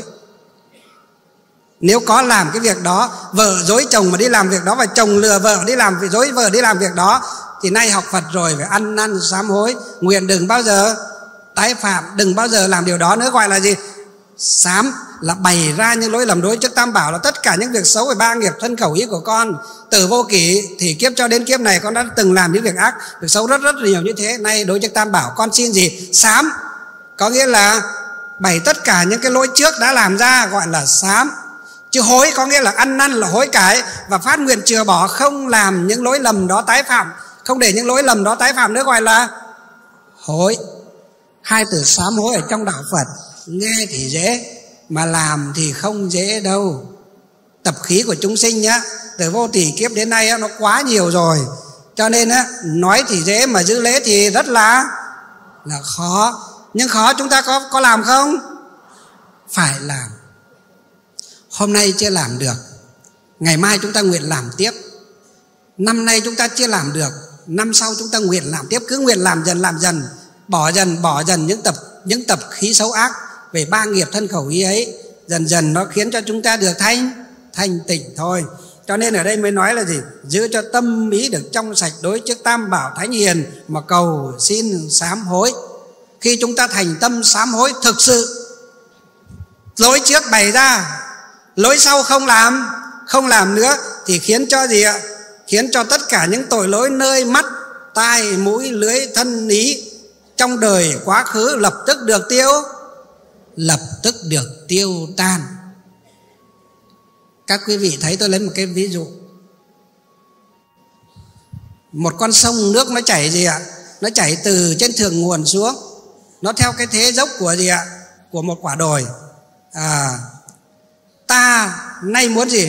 Nếu có làm cái việc đó, vợ dối chồng mà đi làm việc đó, và chồng lừa vợ đi làm, dối vợ đi làm việc đó, thì nay học Phật rồi phải ăn năn sám hối, nguyện đừng bao giờ tái phạm, đừng bao giờ làm điều đó nữa. Gọi là gì? Sám là bày ra những lỗi lầm đối trước Tam Bảo, là tất cả những việc xấu về ba nghiệp thân khẩu ý của con. Từ vô kỷ thì kiếp cho đến kiếp này con đã từng làm những việc ác, việc xấu rất nhiều như thế. Nay đối trước Tam Bảo con xin gì? Sám, có nghĩa là bày tất cả những cái lỗi trước đã làm ra, gọi là sám. Chứ hối có nghĩa là ăn năn, là hối cải và phát nguyện chừa bỏ, không làm những lỗi lầm đó tái phạm, không để những lỗi lầm đó tái phạm nữa, gọi là hối. Hai từ sám hối ở trong đạo Phật nghe thì dễ mà làm thì không dễ đâu. Tập khí của chúng sinh nhá, từ vô tỷ kiếp đến nay nó quá nhiều rồi, cho nên nói thì dễ mà giữ lễ thì rất là khó. Nhưng khó chúng ta có làm không? Phải làm. Hôm nay chưa làm được, ngày mai chúng ta nguyện làm tiếp. Năm nay chúng ta chưa làm được, năm sau chúng ta nguyện làm tiếp. Cứ nguyện làm dần, bỏ dần những tập khí xấu ác về ba nghiệp thân khẩu ý ấy. Dần dần nó khiến cho chúng ta được thanh tịnh thôi. Cho nên ở đây mới nói là gì? Giữ cho tâm ý được trong sạch đối trước Tam Bảo Thánh Hiền mà cầu xin sám hối. Khi chúng ta thành tâm sám hối thực sự, lỗi trước bày ra, lỗi sau không làm nữa, thì khiến cho gì ạ? Khiến cho tất cả những tội lỗi nơi mắt, tai, mũi, lưỡi, thân, ý trong đời quá khứ lập tức được tiêu tan. Các quý vị thấy, tôi lấy một cái ví dụ. Một con sông nước nó chảy gì ạ? Nó chảy từ trên thượng nguồn xuống, nó theo cái thế dốc của gì ạ? Của một quả đồi. Ta nay muốn gì?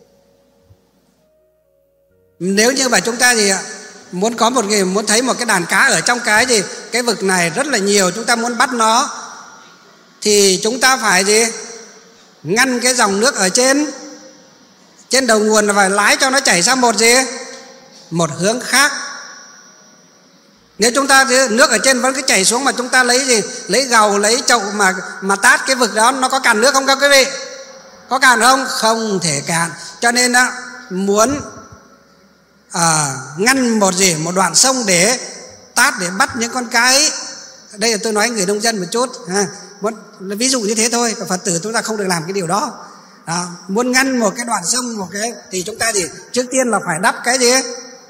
Nếu như mà chúng ta gì ạ? Muốn thấy một cái đàn cá ở trong cái vực này rất là nhiều, chúng ta muốn bắt nó, thì chúng ta phải gì? Ngăn cái dòng nước ở trên đầu nguồn, là phải lái cho nó chảy sang một hướng khác. Nếu chúng ta nước ở trên vẫn cứ chảy xuống mà chúng ta lấy gầu, lấy chậu mà tát cái vực đó, nó có cạn nước không các quý vị? Có cạn không? Không thể cạn. Cho nên muốn ngăn một đoạn sông để tát, để bắt những con cá ấy. Đây là tôi nói người nông dân một chút, ví dụ như thế thôi. Phật tử chúng ta không được làm cái điều đó. Muốn ngăn một cái đoạn sông thì chúng ta trước tiên là phải đắp cái gì?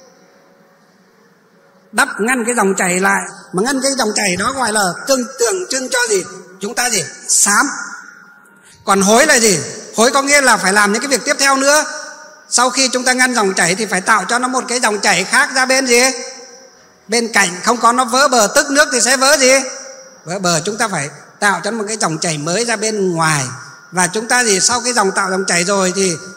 Ngăn cái dòng chảy lại. Mà ngăn cái dòng chảy đó gọi là tượng trưng cho gì? Chúng ta sám. Còn hối là gì? Hối có nghĩa là phải làm những cái việc tiếp theo nữa. Sau khi chúng ta ngăn dòng chảy thì phải tạo cho nó một cái dòng chảy khác ra bên cạnh, không có nó vỡ bờ, tức nước thì sẽ vỡ vỡ bờ. Chúng ta phải tạo cho nó một cái dòng chảy mới ra bên ngoài. Và chúng ta sau cái tạo dòng chảy rồi thì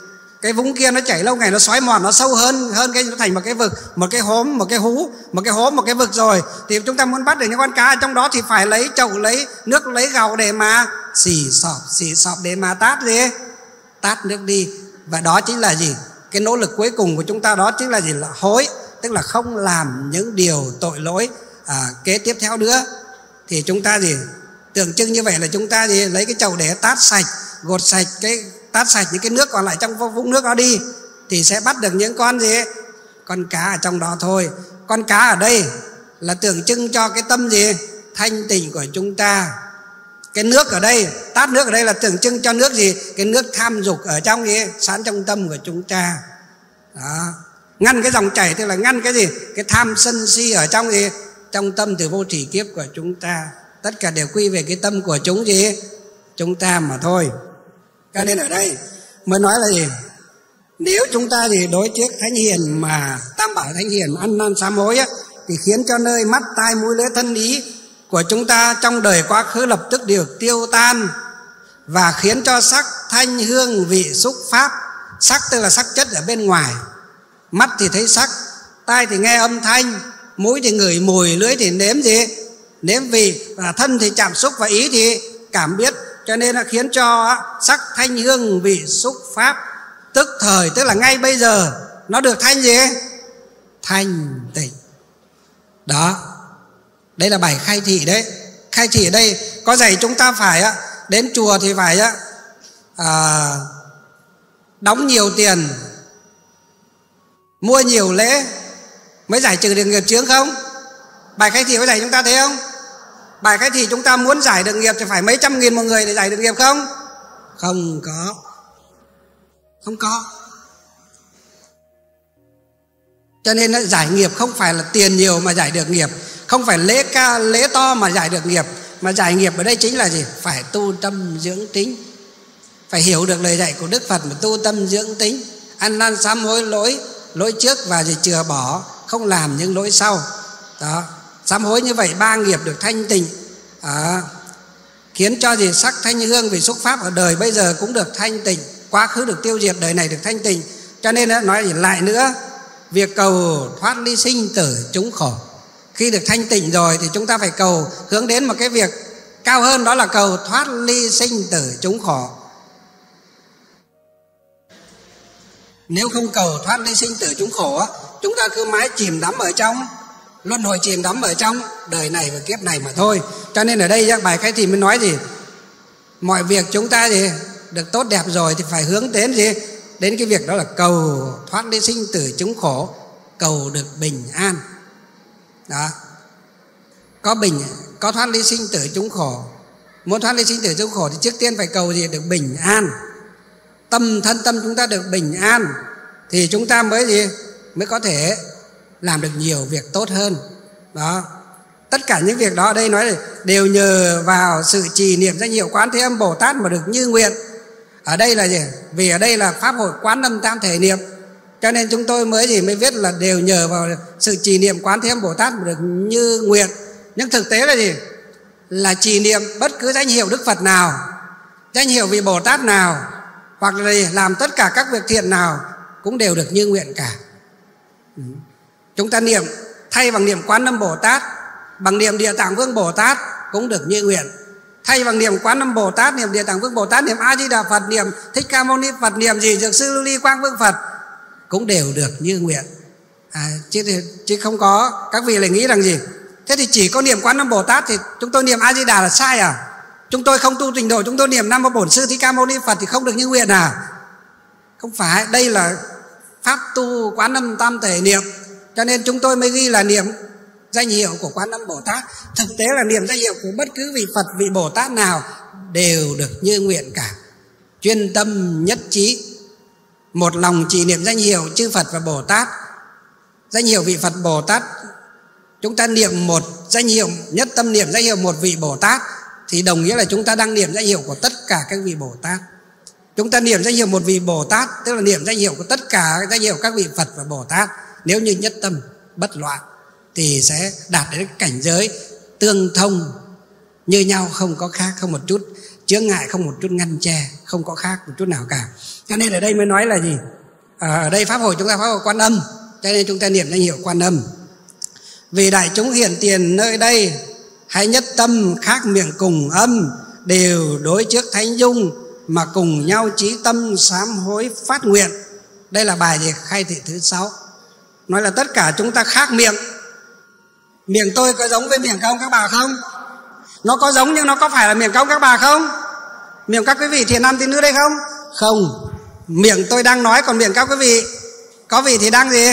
cái vũng kia nó chảy lâu ngày nó xói mòn, nó sâu hơn cái, nó thành một cái vực, một cái hốm, một cái hú, một cái hố, một cái vực rồi. Thì chúng ta muốn bắt được những con cá ở trong đó thì phải lấy chậu, lấy nước, lấy gạo để mà xì xọp để mà tát nước đi. Và đó chính là gì? Cái nỗ lực cuối cùng của chúng ta đó chính là gì? Là hối, tức là không làm những điều tội lỗi kế tiếp theo nữa. Thì chúng ta gì? Tượng trưng như vậy là chúng ta gì? Lấy cái chậu để tát sạch, gột sạch tát sạch những cái nước còn lại trong vũng nước đó đi, thì sẽ bắt được những con gì? Con cá ở trong đó thôi. Con cá ở đây là tượng trưng cho cái tâm gì? Thanh tịnh của chúng ta. Cái nước ở đây, tát nước ở đây là tượng trưng cho nước gì? Cái nước tham dục ở trong gì? Sẵn trong tâm của chúng ta. Đó. Ngăn cái dòng chảy tức là ngăn cái gì? Cái tham sân si ở trong gì? Trong tâm từ vô thủy kiếp của chúng ta. Tất cả đều quy về cái tâm của chúng gì? Chúng ta mà thôi. Cho nên ở đây mới nói là gì? Nếu chúng ta gì đối trước thánh hiền mà tam bảo thánh hiền ăn năn sám hối á, thì khiến cho nơi mắt tai mũi lưỡi thân ý của chúng ta trong đời quá khứ lập tức được tiêu tan, và khiến cho sắc thanh hương vị xúc pháp, sắc tức là sắc chất ở bên ngoài, mắt thì thấy sắc, tai thì nghe âm thanh, mũi thì ngửi mùi, lưỡi thì nếm gì? Nếm vị, và thân thì chạm xúc, và ý thì cảm biết. Cho nên là khiến cho sắc thanh hương vị xúc pháp tức thời, tức là ngay bây giờ nó được thanh gì? Thanh tịnh. Đó. Đây là bài khai thị đấy. Khai thị ở đây có dạy chúng ta phải đến chùa thì phải đóng nhiều tiền, mua nhiều lễ mới giải trừ được nghiệp chướng không? Bài khai thị có dạy chúng ta thế không? Bài khai thị chúng ta muốn giải được nghiệp thì phải mấy trăm nghìn một người để giải được nghiệp không? Không có. Không có. Cho nên giải nghiệp không phải là tiền nhiều mà giải được nghiệp, không phải lễ to mà giải được nghiệp, mà giải nghiệp ở đây chính là gì? Phải tu tâm dưỡng tính. Phải hiểu được lời dạy của Đức Phật mà tu tâm dưỡng tính, ăn năn sám hối lỗi trước và gì chừa bỏ, không làm những lỗi sau. Đó. Sám hối như vậy 3 nghiệp được thanh tịnh, khiến cho gì? Sắc thanh hương vì xúc pháp ở đời bây giờ cũng được thanh tịnh, quá khứ được tiêu diệt, đời này được thanh tịnh. Cho nên nói gì lại nữa? Việc cầu thoát ly sinh tử chúng khổ. Khi được thanh tịnh rồi thì chúng ta phải cầu hướng đến một cái việc cao hơn, đó là cầu thoát ly sinh tử chúng khổ. Nếu không cầu thoát ly sinh tử chúng khổ, chúng ta cứ mãi chìm đắm ở trong luân hồi, chìm đắm ở trong đời này và kiếp này mà thôi. Cho nên ở đây bài khai thị mới nói gì? Mọi việc chúng ta gì được tốt đẹp rồi thì phải hướng đến gì? Đến cái việc đó là cầu thoát ly sinh tử chúng khổ, cầu được bình an. Đó. Có thoát ly sinh tử chúng khổ. Muốn thoát ly sinh tử chúng khổ thì trước tiên phải cầu gì? Được bình an. Thân tâm chúng ta được bình an thì chúng ta mới có thể làm được nhiều việc tốt hơn. Đó. Tất cả những việc đó ở đây nói là đều nhờ vào sự trì niệm danh hiệu Quán Thế Âm Bồ Tát mà được như nguyện. Ở đây là gì? Vì ở đây là pháp hội Quán Âm Tam Thể Niệm, cho nên chúng tôi mới viết là đều nhờ vào sự trì niệm Quán Thế Âm Bồ Tát mà được như nguyện. Nhưng thực tế là gì? Là trì niệm bất cứ danh hiệu Đức Phật nào, danh hiệu vị Bồ Tát nào, hoặc là làm tất cả các việc thiện nào cũng đều được như nguyện cả. Chúng ta niệm thay bằng niệm Quán Âm Bồ Tát, bằng niệm Địa Tạng Vương Bồ Tát cũng được như nguyện. Thay bằng niệm Quán Âm Bồ Tát, niệm Địa Tạng Vương Bồ Tát, niệm A Di Đà Phật, niệm Thích Ca Mâu Ni Phật, niệm gì Dược Sư Lưu Ly Quang Vương Phật cũng đều được như nguyện. Chứ không có các vị lại nghĩ rằng gì? Thế thì chỉ có niệm Quán Âm Bồ Tát thì chúng tôi niệm A Di Đà là sai à? Chúng tôi không tu trình độ, chúng tôi niệm Nam Mô Bổn Sư Thích Ca Mâu Ni Phật thì không được như nguyện à? Không phải, đây là pháp tu Quán Âm Tam Thể Niệm, cho nên chúng tôi mới ghi là niệm danh hiệu của Quán Âm Bồ Tát. Thực tế là niệm danh hiệu của bất cứ vị Phật, vị Bồ Tát nào đều được như nguyện cả. Chuyên tâm nhất trí, một lòng trì niệm danh hiệu chư Phật và Bồ Tát. Danh hiệu vị Phật Bồ Tát, chúng ta niệm một danh hiệu, nhất tâm niệm danh hiệu một vị Bồ Tát thì đồng nghĩa là chúng ta đang niệm danh hiệu của tất cả các vị Bồ Tát. Chúng ta niệm danh hiệu một vị Bồ Tát tức là niệm danh hiệu của tất cả danh hiệu các vị Phật và Bồ Tát. Nếu như nhất tâm bất loạn thì sẽ đạt đến cảnh giới tương thông như nhau, không có khác, không một chút chướng ngại, không một chút ngăn che, không có khác một chút nào cả. Cho nên ở đây mới nói là gì? Ở đây pháp hội chúng ta pháp hội Quan Âm, cho nên chúng ta niệm danh hiệu Quan Âm. Vì đại chúng hiện tiền nơi đây, hãy nhất tâm khác miệng cùng âm, đều đối trước Thánh Dung mà cùng nhau chí tâm sám hối phát nguyện. Đây là bài gì? Khai thị thứ 6. Nói là tất cả chúng ta khác miệng. Miệng tôi có giống với miệng các ông các bà không? Nó có giống nhưng nó có phải là miệng các ông các bà không? Miệng các quý vị thiền nam tín nữ đây không? Không. Miệng tôi đang nói, còn miệng các quý vị, có vị thì đang gì?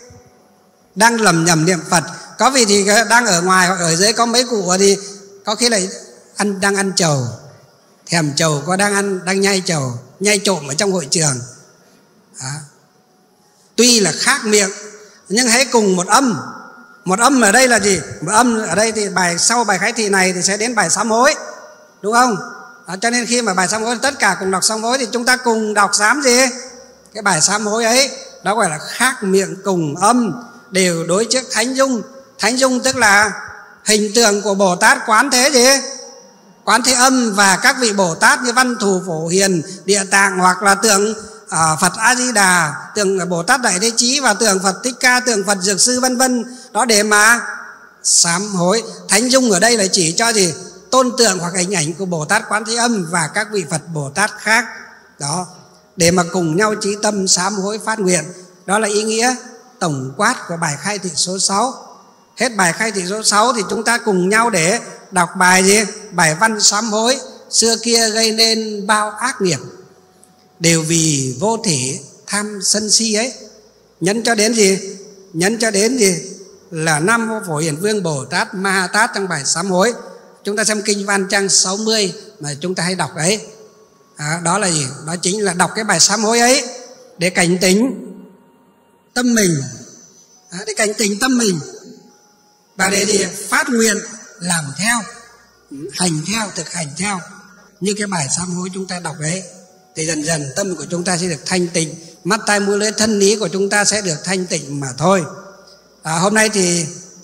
Đang lầm nhầm niệm Phật. Có vị thì đang ở ngoài hoặc ở dưới có mấy cụ thì có khi lại đang ăn trầu, thèm trầu, có đang nhai trầu, nhai trộm ở trong hội trường. Đó. Tuy là khác miệng nhưng hãy cùng một âm. Một âm ở đây là gì? Một âm ở đây thì sau bài khai thị này thì sẽ đến bài sám hối, đúng không? Đó, cho nên khi mà bài sám hối tất cả cùng đọc sám hối thì chúng ta cùng đọc sám gì? Cái bài sám hối ấy, đó gọi là khác miệng cùng âm, đều đối trước Thánh Dung. Thánh Dung tức là hình tượng của Bồ Tát Quán Thế gì? Quán Thế Âm và các vị Bồ Tát như Văn Thù, Phổ Hiền, Địa Tạng, hoặc là tượng Phật A Di Đà, tượng Bồ Tát Đại Thế Chí và tượng Phật Thích Ca, tượng Phật Dược Sư vân vân, đó để mà sám hối. Thánh Dung ở đây là chỉ cho gì? Tôn tượng hoặc hình ảnh của Bồ Tát Quán Thế Âm và các vị Phật Bồ Tát khác. Đó, để mà cùng nhau chí tâm sám hối phát nguyện. Đó là ý nghĩa tổng quát của bài khai thị số 6. Hết bài khai thị số 6 thì chúng ta cùng nhau để đọc bài gì? Bài văn sám hối. Xưa kia gây nên bao ác nghiệp, đều vì vô thỉ tham sân si ấy. Nhấn cho đến gì? Nhấn cho đến gì? Là Nam Mô Phổ Hiền Vương Bồ Tát Ma Ha Tát trong bài sám hối. Chúng ta xem kinh văn trang 60 mà chúng ta hay đọc đấy. Đó là gì? Đó chính là đọc cái bài sám hối ấy để cảnh tỉnh tâm mình, để cảnh tỉnh tâm mình, và để phát nguyện làm theo, hành theo, thực hành theo như cái bài sám hối chúng ta đọc đấy. Thì dần dần tâm của chúng ta sẽ được thanh tịnh, mắt tai mũi lưỡi thân ý của chúng ta sẽ được thanh tịnh mà thôi. Hôm nay thì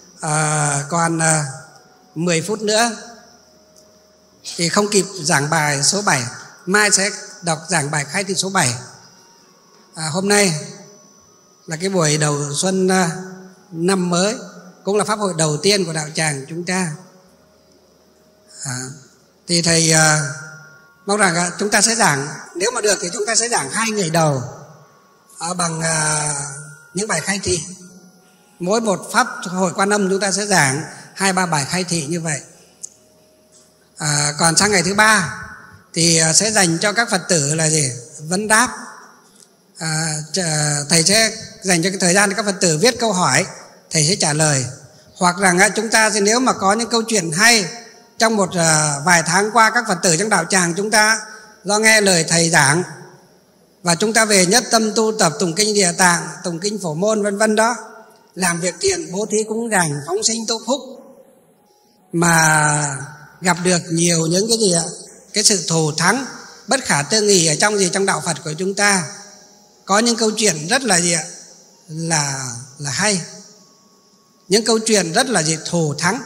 còn 10 phút nữa thì không kịp giảng bài số 7. Mai sẽ đọc giảng bài khai thị số 7. Hôm nay là cái buổi đầu xuân năm mới, cũng là pháp hội đầu tiên của đạo tràng chúng ta. Thì thầy mong rằng chúng ta sẽ giảng, nếu mà được thì chúng ta sẽ giảng 2 ngày đầu bằng những bài khai thị. Mỗi một pháp hội Quan Âm chúng ta sẽ giảng 2-3 bài khai thị như vậy. Còn sang ngày thứ 3 thì sẽ dành cho các Phật tử là gì? Vấn đáp. Thầy sẽ dành cho cái thời gian để các Phật tử viết câu hỏi, thầy sẽ trả lời. Hoặc rằng chúng ta thì nếu mà có những câu chuyện hay trong một vài tháng qua, các Phật tử trong đạo tràng chúng ta do nghe lời thầy giảng và chúng ta về nhất tâm tu tập tụng kinh Địa Tạng, tụng kinh Phổ Môn vân vân đó, làm việc thiện, bố thí cúng dường, phóng sinh tu phúc, mà gặp được nhiều những cái gì ạ? Cái sự thù thắng bất khả tư nghị ở trong trong đạo Phật của chúng ta. Có những câu chuyện rất là gì ạ? Là hay. Những câu chuyện rất là gì? Thù thắng.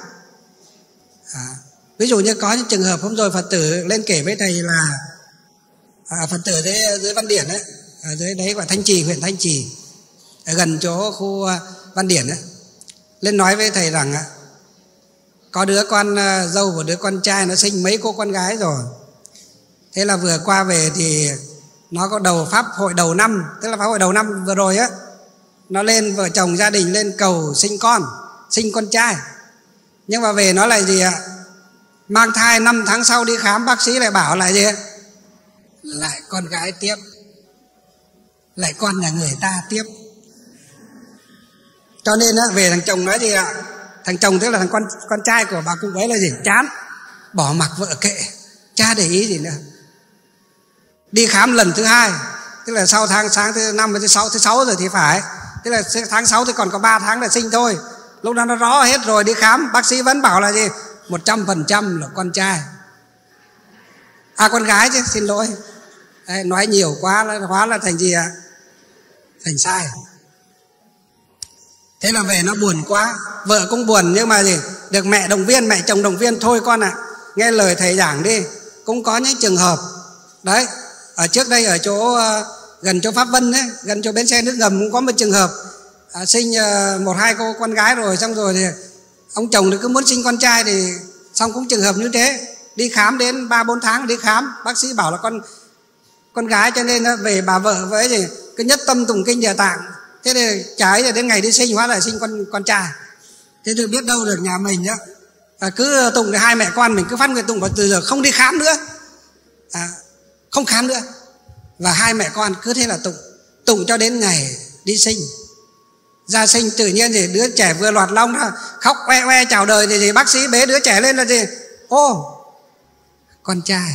Ví dụ như có những trường hợp hôm rồi Phật tử lên kể với thầy là Phật tử dưới Văn Điển ấy, ở dưới đấy gọi Thanh Trì, huyện Thanh Trì, ở gần chỗ khu Văn Điển ấy, lên nói với thầy rằng có đứa con dâu của đứa con trai nó sinh mấy cô con gái rồi. Thế là vừa qua về thì nó có đầu pháp hội đầu năm, tức là pháp hội đầu năm vừa rồi á, nó lên vợ chồng gia đình lên cầu sinh con trai. Nhưng mà về nó lại gì ạ? Mang thai 5 tháng sau đi khám, bác sĩ lại bảo lại gì? Lại con gái tiếp, lại con nhà người ta tiếp. Cho nên về thằng chồng nói gì ạ? Thằng chồng tức là thằng con trai của bà cụ ấy là gì? Chán, bỏ mặc vợ kệ, chả để ý gì nữa. Đi khám lần thứ 2, tức là sau sáng thứ 5 và thứ 6 rồi thì phải. Tức là tháng 6 thì còn có 3 tháng là sinh thôi. Lúc đó nó rõ hết rồi, đi khám bác sĩ vẫn bảo là gì? 100% là con trai. Con gái chứ, xin lỗi. Đấy, nói nhiều quá hóa là thành gì ạ? Thành sai. Thế là về nó buồn quá. Vợ cũng buồn nhưng mà gì? Được mẹ động viên, mẹ chồng động viên. Thôi con ạ, nghe lời thầy giảng đi, cũng có những trường hợp đấy. Ở trước đây ở chỗ gần chỗ Pháp Vân ấy, gần chỗ bến xe nước ngầm cũng có một trường hợp sinh 1-2 cô con gái rồi, xong rồi thì ông chồng thì cứ muốn sinh con trai, thì xong cũng trường hợp như thế, đi khám đến 3-4 tháng đi khám, bác sĩ bảo là con gái, cho nên về bà vợ với thì cứ nhất tâm tụng kinh Địa Tạng. Thế thì trái rồi đến ngày đi sinh hóa lại sinh con trai. Thế thì biết đâu được nhà mình nhá, cứ tụng hai mẹ con mình cứ phát nguyện tụng, và từ giờ không đi khám nữa, không khám nữa, và hai mẹ con cứ thế là tụng cho đến ngày đi sinh. Ra sinh tự nhiên thì đứa trẻ vừa lọt long ra khóc oe oe chào đời, thì bác sĩ bế đứa trẻ lên là gì? Ô, con trai.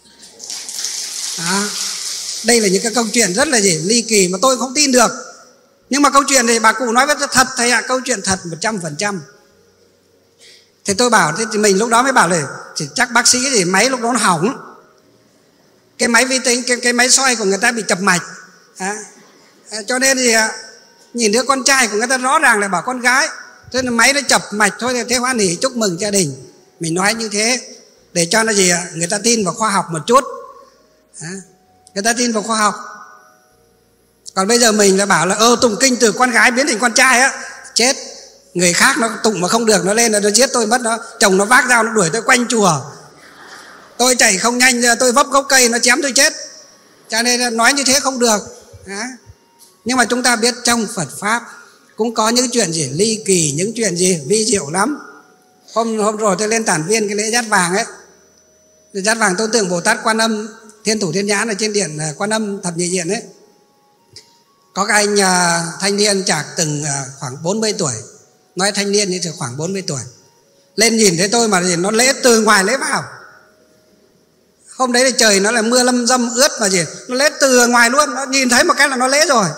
Đó. Đây là những cái câu chuyện rất là ly kỳ mà tôi không tin được. Nhưng mà câu chuyện thì bà cụ nói với thật, thầy ạ, câu chuyện thật 100%. Thì tôi bảo, thì mình lúc đó mới bảo là thì chắc bác sĩ thì máy lúc đó nó hỏng, cái máy vi tính, cái máy soi của người ta bị chập mạch. Cho nên thì nhìn đứa con trai của người ta rõ ràng là bảo con gái, thế là máy nó chập mạch thôi, thì thế hoan hỉ chúc mừng gia đình. Mình nói như thế để cho nó gì ạ, người ta tin vào khoa học một chút, người ta tin vào khoa học. Còn bây giờ mình là bảo là tụng kinh từ con gái biến thành con trai á, chết. Người khác nó tụng mà không được, nó lên là nó giết tôi mất. Nó chồng nó vác dao nó đuổi tôi quanh chùa, tôi chạy không nhanh, tôi vấp gốc cây nó chém tôi chết. Cho nên nói như thế không được. Nhưng mà chúng ta biết trong Phật Pháp cũng có những chuyện gì ly kỳ, những chuyện gì vi diệu lắm. Hôm rồi tôi lên Tản Viên cái lễ dát vàng ấy, dát vàng Tôn Tượng Bồ Tát Quan Âm Thiên Thủ Thiên Nhãn ở trên điện Quan Âm Thập Nhị Diện ấy. Có cái anh thanh niên chạc từng khoảng 40 tuổi, nói thanh niên thì khoảng 40 tuổi, lên nhìn thấy tôi mà nó lễ từ ngoài lễ vào. Hôm đấy thì trời nó là mưa lâm dâm ướt mà gì, nó lễ từ ngoài luôn, nó nhìn thấy một cái là nó lễ rồi.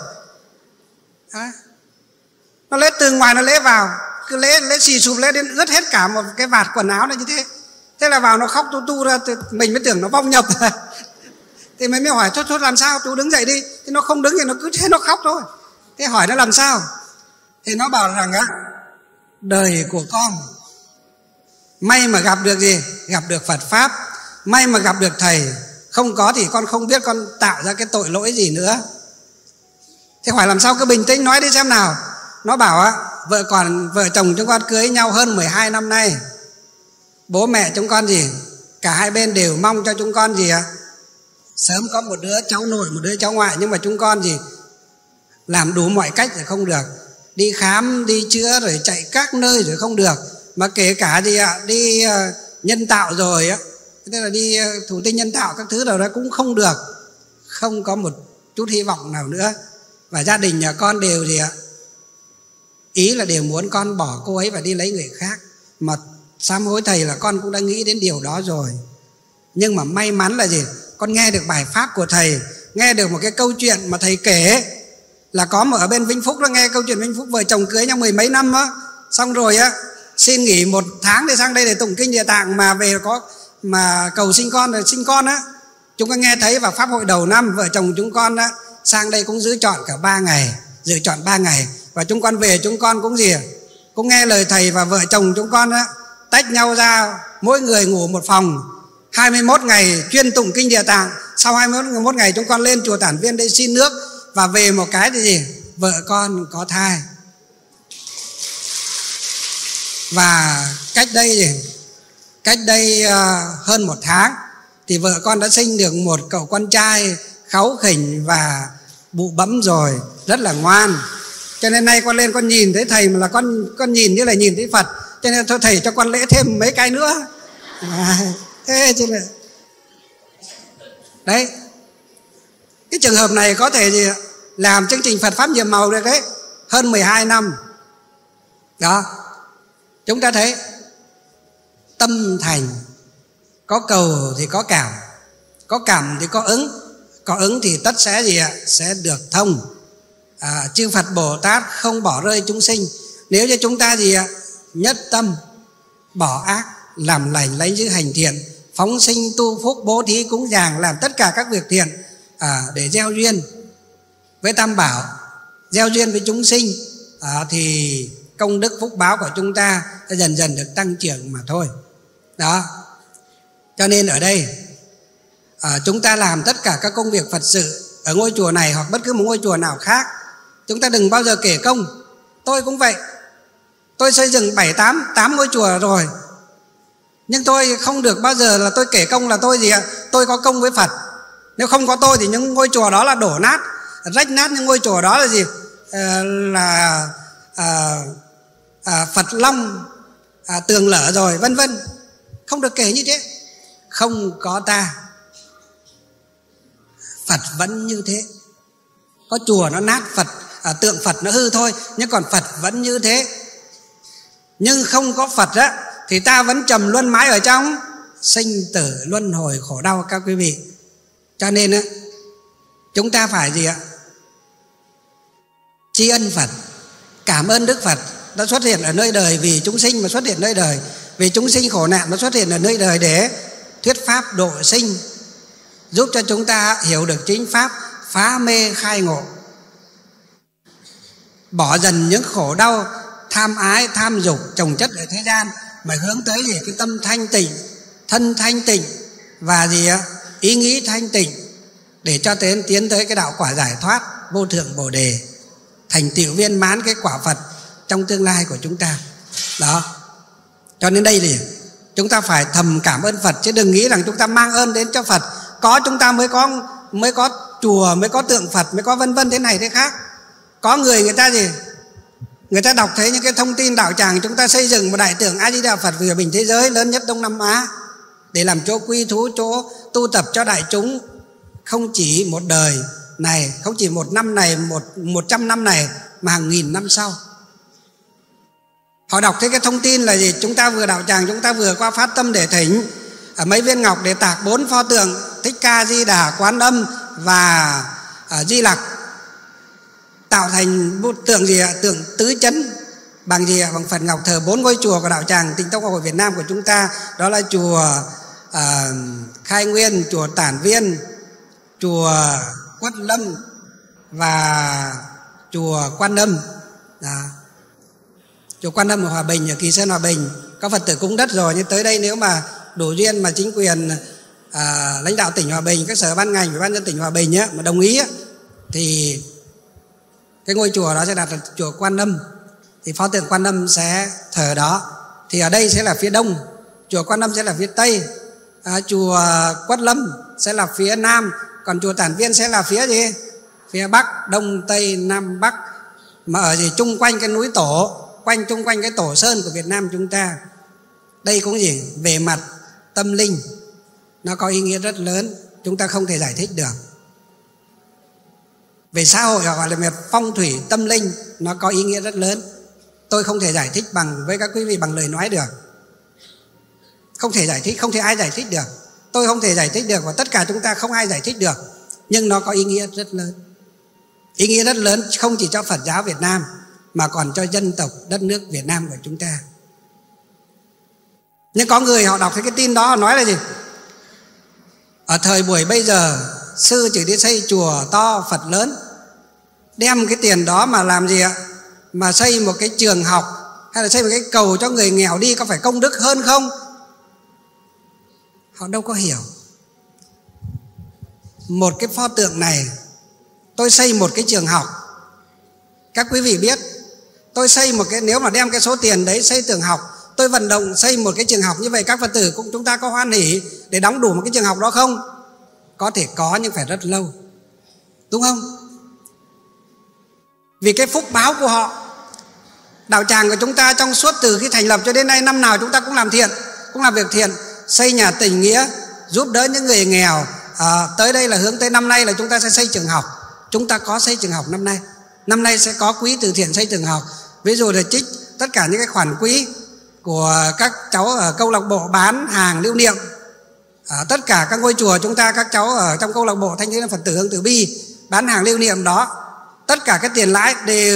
Nó lễ từ ngoài nó lễ vào, cứ lễ xì sụp lễ đến ướt hết cả một cái vạt quần áo này như thế. Thế là vào nó khóc tu ra, mình mới tưởng nó vong nhập. Thì mình mới hỏi thôi làm sao, chú đứng dậy đi. Thì nó không đứng thì nó cứ thế nó khóc thôi. Thế hỏi nó làm sao, thì nó bảo rằng đời của con may mà gặp được gì, gặp được Phật Pháp, may mà gặp được thầy, không có thì con không biết con tạo ra cái tội lỗi gì nữa. Thế hỏi làm sao, cứ bình tĩnh nói đi xem nào. Nó bảo vợ chồng chúng con cưới nhau hơn 12 năm nay. Bố mẹ chúng con gì, cả hai bên đều mong cho chúng con gì ạ, sớm có một đứa cháu nội, một đứa cháu ngoại. Nhưng mà chúng con gì, làm đủ mọi cách rồi không được. Đi khám, đi chữa rồi chạy các nơi rồi không được. Mà kể cả gì ạ, đi nhân tạo rồi á, tức là đi thụ tinh nhân tạo các thứ rồi đó cũng không được. Không có một chút hy vọng nào nữa. Và gia đình nhà con đều gì ạ, ý là đều muốn con bỏ cô ấy và đi lấy người khác. Mà sám hối thầy là con cũng đã nghĩ đến điều đó rồi. Nhưng mà may mắn là gì, con nghe được bài pháp của thầy, nghe được một cái câu chuyện mà thầy kể. Là có một ở bên Vĩnh Phúc đó, nghe câu chuyện Vĩnh Phúc vợ chồng cưới nhau 10 mấy năm á, xong rồi á xin nghỉ 1 tháng để sang đây để tụng kinh Địa Tạng, mà về có mà cầu sinh con rồi sinh con á. Chúng con nghe thấy vào pháp hội đầu năm, vợ chồng chúng con á sang đây cũng giữ trọn cả 3 ngày, giữ trọn 3 ngày. Và chúng con về chúng con cũng gì, cũng nghe lời thầy, và vợ chồng chúng con á tách nhau ra, mỗi người ngủ một phòng, 21 ngày chuyên tụng kinh Địa Tạng. Sau 21 ngày chúng con lên chùa Tản Viên đây xin nước, và về một cái thì gì, vợ con có thai. Và cách đây hơn 1 tháng thì vợ con đã sinh được một cậu con trai kháu khỉnh và bụ bẫm rồi, rất là ngoan. Cho nên nay con lên con nhìn thấy thầy mà là con nhìn như là nhìn thấy Phật. Cho nên thôi thầy cho con lễ thêm mấy cái nữa. Thế chứ là đấy, cái trường hợp này có thể gì làm chương trình Phật Pháp nhiệm màu được đấy, hơn 12 năm. Đó, chúng ta thấy tâm thành, có cầu thì có cảm, có cảm thì có ứng thì tất sẽ gì ạ, sẽ được thông. Chư Phật Bồ Tát không bỏ rơi chúng sinh. Nếu như chúng ta gì ạ, nhất tâm bỏ ác, làm lành lấy giữ hành thiện, phóng sinh tu phúc, bố thí cúng dường, làm tất cả các việc thiện để gieo duyên với Tam Bảo, gieo duyên với chúng sinh, thì công đức phúc báo của chúng ta dần dần được tăng trưởng mà thôi. Đó, cho nên ở đây chúng ta làm tất cả các công việc Phật sự ở ngôi chùa này hoặc bất cứ một ngôi chùa nào khác, chúng ta đừng bao giờ kể công. Tôi cũng vậy, tôi xây dựng 7-8 ngôi chùa rồi, nhưng tôi không được bao giờ là tôi kể công là tôi gì ạ? Tôi có công với Phật. Nếu không có tôi thì những ngôi chùa đó là đổ nát, rách nát. Những ngôi chùa đó là gì? Phật Long tường lở rồi, vân vân. Không được kể như thế. Không có ta, Phật vẫn như thế. Có chùa nó nát, tượng Phật nó hư thôi, nhưng còn Phật vẫn như thế. Nhưng không có Phật á thì ta vẫn trầm luân mãi ở trong sinh tử luân hồi khổ đau các quý vị. Cho nên á, chúng ta phải gì ạ? Tri ân Phật, cảm ơn Đức Phật đã xuất hiện ở nơi đời vì chúng sinh mà xuất hiện nơi đời, vì chúng sinh khổ nạn mà xuất hiện ở nơi đời để thuyết pháp độ sinh, giúp cho chúng ta hiểu được chính pháp, phá mê khai ngộ, bỏ dần những khổ đau tham ái, tham dục chồng chất ở thế gian, mà hướng tới gì? Cái tâm thanh tịnh, thân thanh tịnh và gì ạ? Ý nghĩ thanh tịnh, để cho tiến tới cái đạo quả giải thoát vô thượng bồ đề, thành tựu viên mãn cái quả Phật trong tương lai của chúng ta. Đó. Cho nên đây thì chúng ta phải thầm cảm ơn Phật, chứ đừng nghĩ rằng chúng ta mang ơn đến cho Phật. Có chúng ta mới có chùa, mới có tượng Phật, mới có vân vân thế này thế khác. Có người ta gì? Người ta đọc thấy những cái thông tin đạo tràng chúng ta xây dựng một đại tượng A Di Đà Phật vì hòa bình thế giới lớn nhất Đông Nam Á, để làm chỗ quy thú, chỗ tu tập cho đại chúng, không chỉ một đời này, không chỉ một năm này, 100 năm này, mà hàng nghìn năm sau. Họ đọc thấy cái thông tin là gì? Chúng ta vừa đạo tràng, chúng ta vừa qua phát tâm để thỉnh ở mấy viên ngọc để tạc 4 pho tượng Thích Ca, Di Đà, Quán Âm và Di Lặc, tạo thành một tượng gì ạ? Tượng tứ chấn bằng gì ạ? Bằng Phật ngọc thờ 4 ngôi chùa của đạo tràng Tịnh Tông Học hội Việt Nam của chúng ta. Đó là chùa Khai Nguyên, chùa Tản Viên, chùa Quất Lâm và chùa Quan Âm. Chùa Quan Âm ở Hòa Bình, ở Kỳ Sơn Hòa Bình có Phật tử cúng đất rồi, nhưng tới đây nếu mà đủ duyên mà chính quyền lãnh đạo tỉnh Hòa Bình, các sở ban ngành, ủy ban nhân tỉnh Hòa Bình á, mà đồng ý á, thì cái ngôi chùa đó sẽ đặt là chùa Quan Âm, thì pho tượng Quan Âm sẽ thờ đó. Thì ở đây sẽ là phía đông, chùa Quan Âm sẽ là phía tây, chùa Quất Lâm sẽ là phía nam, còn chùa Tản Viên sẽ là phía gì? Phía bắc, đông tây nam bắc, mà ở gì? Chung quanh cái núi Tổ, chung quanh cái Tổ Sơn của Việt Nam chúng ta. Đây cũng gì? Về mặt tâm linh nó có ý nghĩa rất lớn, chúng ta không thể giải thích được. Về xã hội gọi là về phong thủy tâm linh, nó có ý nghĩa rất lớn. Tôi không thể giải thích với các quý vị bằng lời nói được. Không thể giải thích, không thể ai giải thích được. Tôi không thể giải thích được, và tất cả chúng ta không ai giải thích được. Nhưng nó có ý nghĩa rất lớn. Ý nghĩa rất lớn không chỉ cho Phật giáo Việt Nam, mà còn cho dân tộc đất nước Việt Nam của chúng ta. Nhưng có người họ đọc thấy cái tin đó, họ nói là gì? Ở thời buổi bây giờ, sư chỉ đi xây chùa to Phật lớn, đem cái tiền đó mà làm gì ạ? Mà xây một cái trường học hay là xây một cái cầu cho người nghèo đi, có phải công đức hơn không? Họ đâu có hiểu. Một cái pho tượng này, tôi xây một cái trường học. Các quý vị biết, tôi xây một cái, nếu mà đem cái số tiền đấy xây trường học, tôi vận động xây một cái trường học như vậy, các Phật tử chúng ta có hoan hỉ để đóng đủ một cái trường học đó không? Có thể có, nhưng phải rất lâu, đúng không? Vì cái phúc báo của họ. Đạo tràng của chúng ta trong suốt từ khi thành lập cho đến nay, năm nào chúng ta cũng làm thiện, cũng làm việc thiện, xây nhà tình nghĩa, giúp đỡ những người nghèo. Tới đây là hướng tới năm nay là chúng ta sẽ xây trường học. Chúng ta có xây trường học năm nay. Năm nay sẽ có quỹ từ thiện xây trường học. Ví dụ là trích tất cả những cái khoản quỹ của các cháu ở câu lạc bộ bán hàng lưu niệm. Tất cả các ngôi chùa chúng ta, các cháu ở trong câu lạc bộ Thanh niên Phật tử Hương Từ Bi bán hàng lưu niệm đó, tất cả cái tiền lãi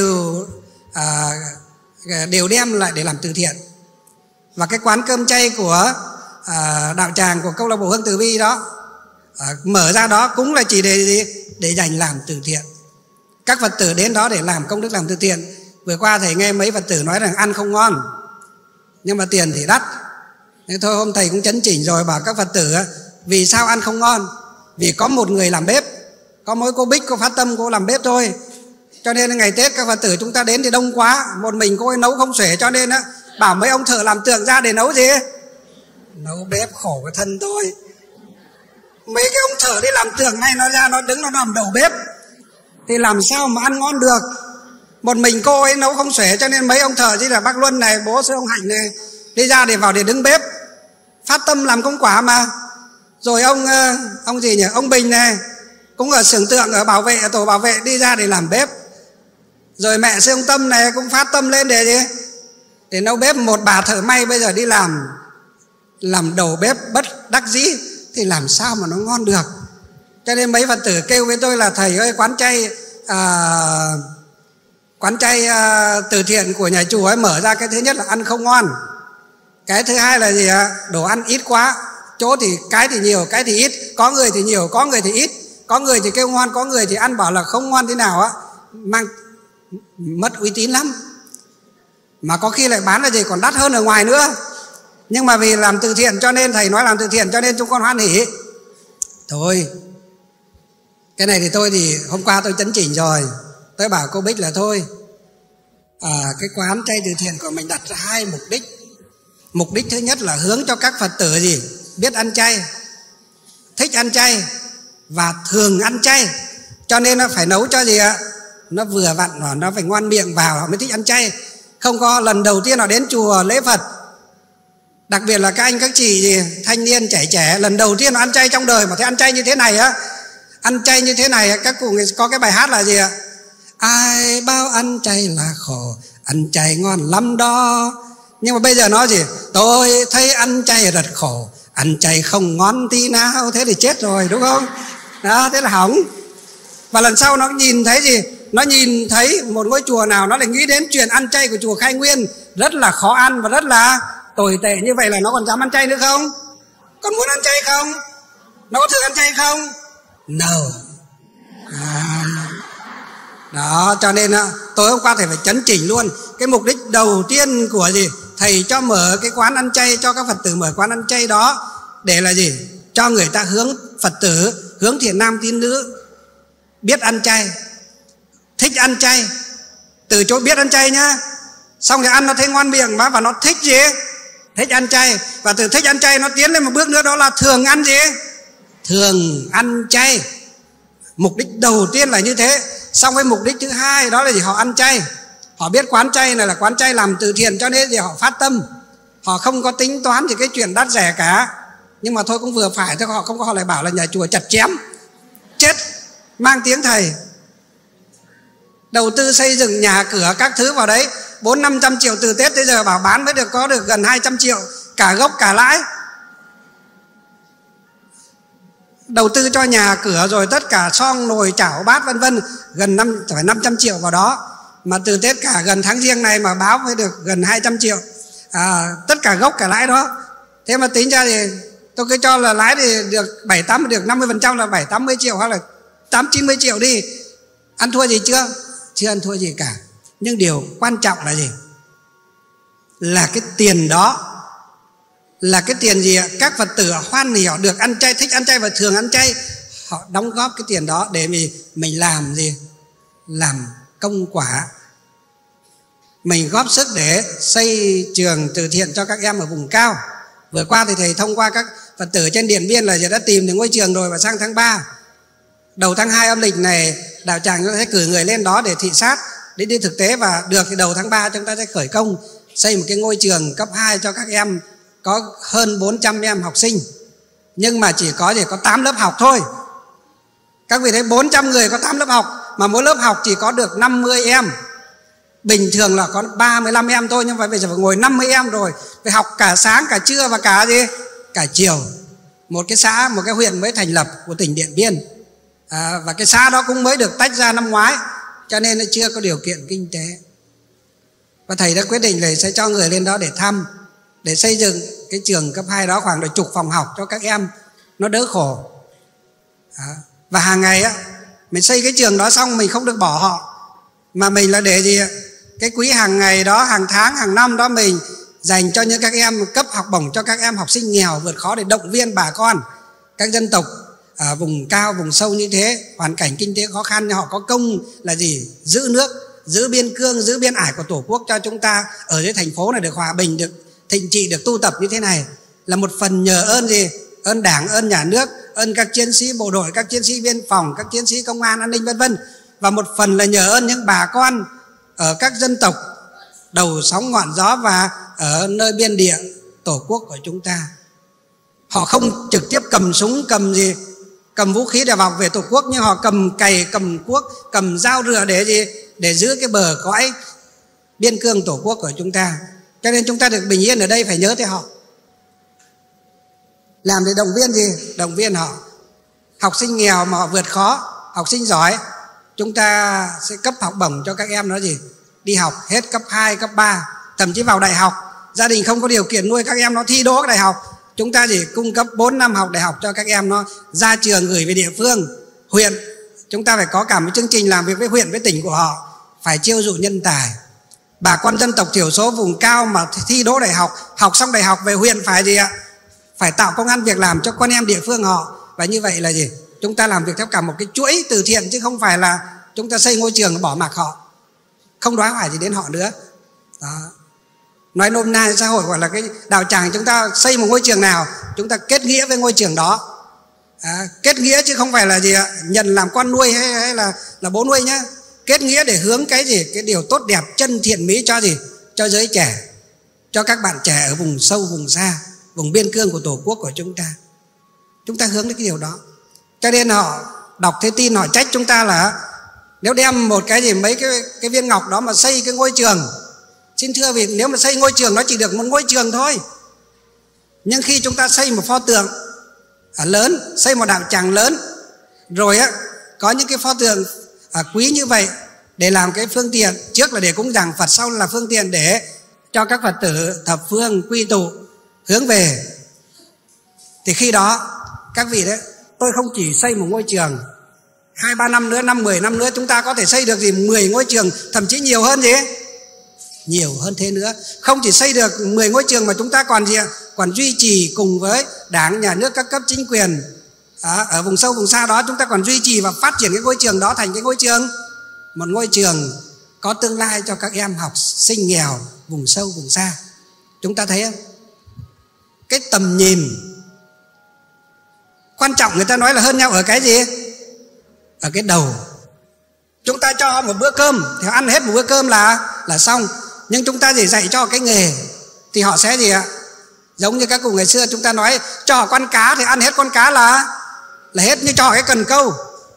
đều đem lại để làm từ thiện. Và cái quán cơm chay của đạo tràng của câu lạc bộ Hương Từ Bi đó, mở ra đó cũng là chỉ để dành làm từ thiện. Các Phật tử đến đó để làm công đức làm từ thiện. Vừa qua thầy nghe mấy Phật tử nói rằng ăn không ngon, nhưng mà tiền thì đắt. Nên thôi hôm thầy cũng chấn chỉnh rồi, bảo các Phật tử vì sao ăn không ngon? Vì có một người làm bếp, có mỗi cô Bích, cô phát tâm cô làm bếp thôi. Cho nên ngày Tết các Phật tử chúng ta đến thì đông quá, một mình cô ấy nấu không xuể, cho nên bảo mấy ông thợ làm tượng ra để nấu gì? Nấu bếp khổ cái thân tôi. Mấy cái ông thợ đi làm tượng này nó ra nó đứng nó nằm đầu bếp thì làm sao mà ăn ngon được. Một mình cô ấy nấu không xuể, cho nên mấy ông thợ như là bác Luân này, bố sư ông Hạnh này đi ra để vào để đứng bếp, phát tâm làm công quả mà. Rồi ông gì nhỉ, ông Bình này cũng ở xưởng tượng, ở bảo vệ, ở tổ bảo vệ đi ra để làm bếp. Rồi mẹ sư ông Tâm này cũng phát tâm lên để gì? Để nấu bếp. Một bà thợ may bây giờ đi làm đầu bếp bất đắc dĩ thì làm sao mà nó ngon được. Cho nên mấy Phật tử kêu với tôi là thầy ơi, quán chay từ thiện của nhà chùa ấy mở ra, cái thứ nhất là ăn không ngon, cái thứ hai là gì ạ? Đồ ăn ít quá, chỗ thì cái thì nhiều, cái thì ít, có người thì nhiều, có người thì ít, có người thì kêu ngon, có người thì ăn bảo là không ngon thế nào á, mang mất uy tín lắm. Mà có khi lại bán là gì còn đắt hơn ở ngoài nữa. Nhưng mà vì làm từ thiện cho nên thầy nói làm từ thiện cho nên chúng con hoan hỉ. Thôi cái này thì tôi thì hôm qua tôi chấn chỉnh rồi. Tôi bảo cô Bích là thôi, cái quán chay từ thiện của mình đặt ra 2 mục đích. Mục đích thứ nhất là hướng cho các Phật tử gì? Biết ăn chay, thích ăn chay và thường ăn chay. Cho nên nó phải nấu cho gì ạ? Nó vừa vặn, nó phải ngoan miệng vào họ mới thích ăn chay. Không có lần đầu tiên họ đến chùa lễ Phật, đặc biệt là các anh các chị gì, thanh niên trẻ lần đầu tiên họ ăn chay trong đời mà thấy ăn chay như thế này á, ăn chay như thế này, các cụ có cái bài hát là gì ạ? Ai bao ăn chay là khổ, ăn chay ngon lắm đó. Nhưng mà bây giờ nói gì? Tôi thấy ăn chay rất khổ, ăn chay không ngon tí nào. Thế thì chết rồi đúng không? Đó, thế là hỏng. Và lần sau nó nhìn thấy gì? Nó nhìn thấy một ngôi chùa nào nó lại nghĩ đến chuyện ăn chay của chùa Khai Nguyên rất là khó ăn và rất là tồi tệ, như vậy là nó còn dám ăn chay nữa không? Còn muốn ăn chay không? Nó có thường ăn chay không? No. Đó, cho nên tối hôm qua thầy phải chấn chỉnh luôn. Cái mục đích đầu tiên của gì? Thầy cho mở cái quán ăn chay, cho các Phật tử mở quán ăn chay đó để là gì? Cho người ta hướng Phật tử, hướng thiện nam tín nữ biết ăn chay, thích ăn chay. Từ chỗ biết ăn chay nhá, xong rồi ăn nó thấy ngon miệng và nó thích gì? Thích ăn chay. Và từ thích ăn chay nó tiến lên một bước nữa, đó là thường ăn gì? Thường ăn chay. Mục đích đầu tiên là như thế. Xong với mục đích thứ hai đó là gì? Họ ăn chay, họ biết quán chay này là quán chay làm từ thiện, cho nên thì họ phát tâm. Họ không có tính toán gì cái chuyện đắt rẻ cả. Nhưng mà thôi cũng vừa phải thôi, họ không có, họ lại bảo là nhà chùa chặt chém. Chết, mang tiếng thầy. Đầu tư xây dựng nhà cửa các thứ vào đấy 400-500 triệu từ Tết tới giờ, bảo bán mới được có được gần 200 triệu, cả gốc cả lãi. Đầu tư cho nhà cửa rồi tất cả son nồi chảo bát vân vân, gần 500 triệu vào đó. Mà từ Tết cả gần tháng Giêng này mà báo mới được gần 200 triệu, tất cả gốc cả lãi đó. Thế mà tính ra thì tôi cứ cho là lãi thì được 7-8, được 50% là 7-80 triệu hoặc là 8-90 triệu đi. Ăn thua gì chưa? Chưa ăn thua gì cả. Nhưng điều quan trọng là gì? Là cái tiền đó là cái tiền gì ạ? Các Phật tử hoan hỉ họ được ăn chay, thích ăn chay và thường ăn chay, họ đóng góp cái tiền đó để mình làm gì? Làm công quả. Mình góp sức để xây trường từ thiện cho các em ở vùng cao. Vừa qua thì thầy thông qua các Phật tử trên Điện Biên là đã tìm được ngôi trường rồi, và sang tháng 3 đầu tháng 2 âm lịch này đạo tràng sẽ cử người lên đó để thị sát, để đi thực tế, và được thì đầu tháng 3 chúng ta sẽ khởi công xây một cái ngôi trường cấp 2 cho các em, có hơn 400 em học sinh. Nhưng mà chỉ có 8 lớp học thôi. Các vị thấy 400 người có 8 lớp học, mà mỗi lớp học chỉ có được 50 em. Bình thường là có 35 em thôi, nhưng mà bây giờ phải ngồi 50 em rồi. Phải học cả sáng, cả trưa và cả chiều. Một cái xã, một cái huyện mới thành lập của tỉnh Điện Biên. Và cái xã đó cũng mới được tách ra năm ngoái, cho nên nó chưa có điều kiện kinh tế. Và thầy đã quyết định là sẽ cho người lên đó để thăm, để xây dựng cái trường cấp 2 đó, khoảng 10 phòng học cho các em nó đỡ khổ. Và hàng ngày á, mình xây cái trường đó xong mình không được bỏ họ, mà mình là để gì? Cái quỹ hàng ngày đó, hàng tháng, hàng năm đó mình dành cho những các em, cấp học bổng cho các em học sinh nghèo vượt khó để động viên bà con các dân tộc ở vùng cao, vùng sâu như thế, hoàn cảnh kinh tế khó khăn, nhưng họ có công là gì? Giữ nước, giữ biên cương, giữ biên ải của Tổ quốc cho chúng ta ở dưới thành phố này được hòa bình, được thịnh trị, được tu tập như thế này. Là một phần nhờ ơn gì? Ơn Đảng, ơn nhà nước, ơn các chiến sĩ bộ đội, các chiến sĩ biên phòng, các chiến sĩ công an, an ninh vân vân. Và một phần là nhờ ơn những bà con ở các dân tộc đầu sóng ngọn gió và ở nơi biên địa Tổ quốc của chúng ta. Họ không trực tiếp cầm súng, cầm vũ khí để bảo vệ Tổ quốc, nhưng họ cầm cày, cầm cuốc, cầm dao rửa để gì? Để giữ cái bờ cõi biên cương Tổ quốc của chúng ta. Cho nên chúng ta được bình yên ở đây phải nhớ tới họ. Làm để động viên gì? Động viên họ. Học sinh nghèo mà họ vượt khó, học sinh giỏi, chúng ta sẽ cấp học bổng cho các em nó gì? Đi học hết cấp 2, cấp 3, thậm chí vào đại học. Gia đình không có điều kiện nuôi các em nó thi đỗ đại học, chúng ta chỉ cung cấp 4 năm học đại học cho các em nó ra trường gửi về địa phương, huyện. Chúng ta phải có cả một chương trình làm việc với huyện, với tỉnh của họ, phải chiêu dụ nhân tài. Bà con dân tộc thiểu số vùng cao mà thi đỗ đại học, học xong đại học về huyện phải gì ạ? Phải tạo công ăn việc làm cho con em địa phương họ. Và như vậy là gì? Chúng ta làm việc theo cả một cái chuỗi từ thiện, chứ không phải là chúng ta xây ngôi trường bỏ mặc họ, không đoái hoài gì đến họ nữa. Đó. Nói nôm na xã hội gọi là cái đạo tràng, chúng ta xây một ngôi trường nào, chúng ta kết nghĩa với ngôi trường đó. Kết nghĩa chứ không phải là gì ạ? Nhận làm con nuôi hay là bố nuôi nhá. Kết nghĩa để hướng cái gì? Cái điều tốt đẹp, chân thiện mỹ cho gì? Cho giới trẻ, cho các bạn trẻ ở vùng sâu, vùng xa, vùng biên cương của Tổ quốc của chúng ta. Chúng ta hướng đến cái điều đó. Cho nên họ đọc thế tin, họ trách chúng ta là nếu đem một cái gì, mấy cái viên ngọc đó mà xây cái ngôi trường. Xin thưa vì nếu mà xây ngôi trường nó chỉ được một ngôi trường thôi. Nhưng khi chúng ta xây một pho tượng lớn, xây một đạo tràng lớn, rồi có những cái pho tượng quý như vậy để làm cái phương tiện, trước là để cúng dường Phật, sau là phương tiện để cho các Phật tử thập phương quy tụ hướng về. Thì khi đó các vị đấy, tôi không chỉ xây một ngôi trường, 2-3 năm nữa, 5-10 năm nữa chúng ta có thể xây được gì 10 ngôi trường, thậm chí nhiều hơn gì ấy. Nhiều hơn thế nữa. Không chỉ xây được 10 ngôi trường mà chúng ta còn gì ạ? Còn duy trì cùng với Đảng, nhà nước, các cấp chính quyền ở vùng sâu, vùng xa đó, chúng ta còn duy trì và phát triển cái ngôi trường đó thành cái ngôi trường, một ngôi trường có tương lai cho các em học sinh nghèo vùng sâu, vùng xa. Chúng ta thấy không? Cái tầm nhìn quan trọng, người ta nói là hơn nhau ở cái gì? Ở cái đầu. Chúng ta cho một bữa cơm thì ăn hết một bữa cơm là xong. Nhưng chúng ta chỉ dạy cho cái nghề thì họ sẽ gì ạ? Giống như các cụ ngày xưa chúng ta nói cho họ con cá thì ăn hết con cá là hết, như cho họ cái cần câu.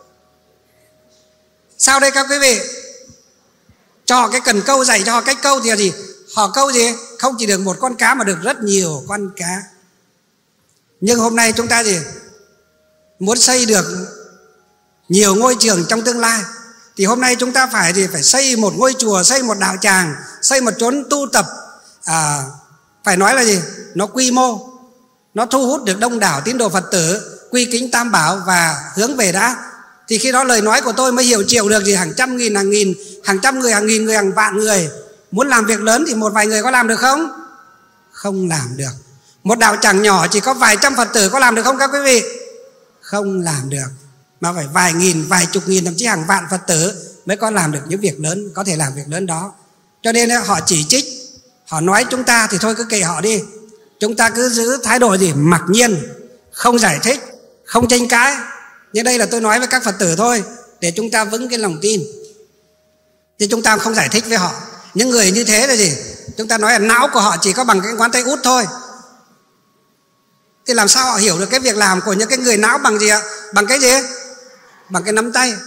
Sao đây các quý vị? Cho họ cái cần câu, dạy cho họ cách câu thì là gì? Họ câu gì? Không chỉ được một con cá mà được rất nhiều con cá. Nhưng hôm nay chúng ta gì? Muốn xây được nhiều ngôi trường trong tương lai thì hôm nay chúng ta phải gì? Phải xây một ngôi chùa, xây một đạo tràng, xây một chốn tu tập, phải nói là gì? Nó quy mô, nó thu hút được đông đảo tín đồ Phật tử quy kính Tam Bảo và hướng về đã. Thì khi đó lời nói của tôi mới hiệu triệu được gì? Hàng trăm nghìn, hàng trăm người, hàng nghìn người, hàng vạn người. Muốn làm việc lớn thì một vài người có làm được không? Không làm được. Một đạo tràng nhỏ chỉ có vài trăm Phật tử có làm được không các quý vị? Không làm được. Mà phải vài nghìn, vài chục nghìn, thậm chí hàng vạn Phật tử mới có làm được những việc lớn, có thể làm việc lớn đó. Cho nên họ chỉ trích, họ nói chúng ta thì thôi cứ kệ họ đi. Chúng ta cứ giữ thái độ gì? Mặc nhiên, không giải thích, không tranh cãi. Nhưng đây là tôi nói với các Phật tử thôi, để chúng ta vững cái lòng tin. Chứ chúng ta không giải thích với họ. Những người như thế là gì? Chúng ta nói là não của họ chỉ có bằng cái ngón tay út thôi. Thì làm sao họ hiểu được cái việc làm của những cái người não bằng gì ạ? Bằng cái gì? Bằng cái nắm tay.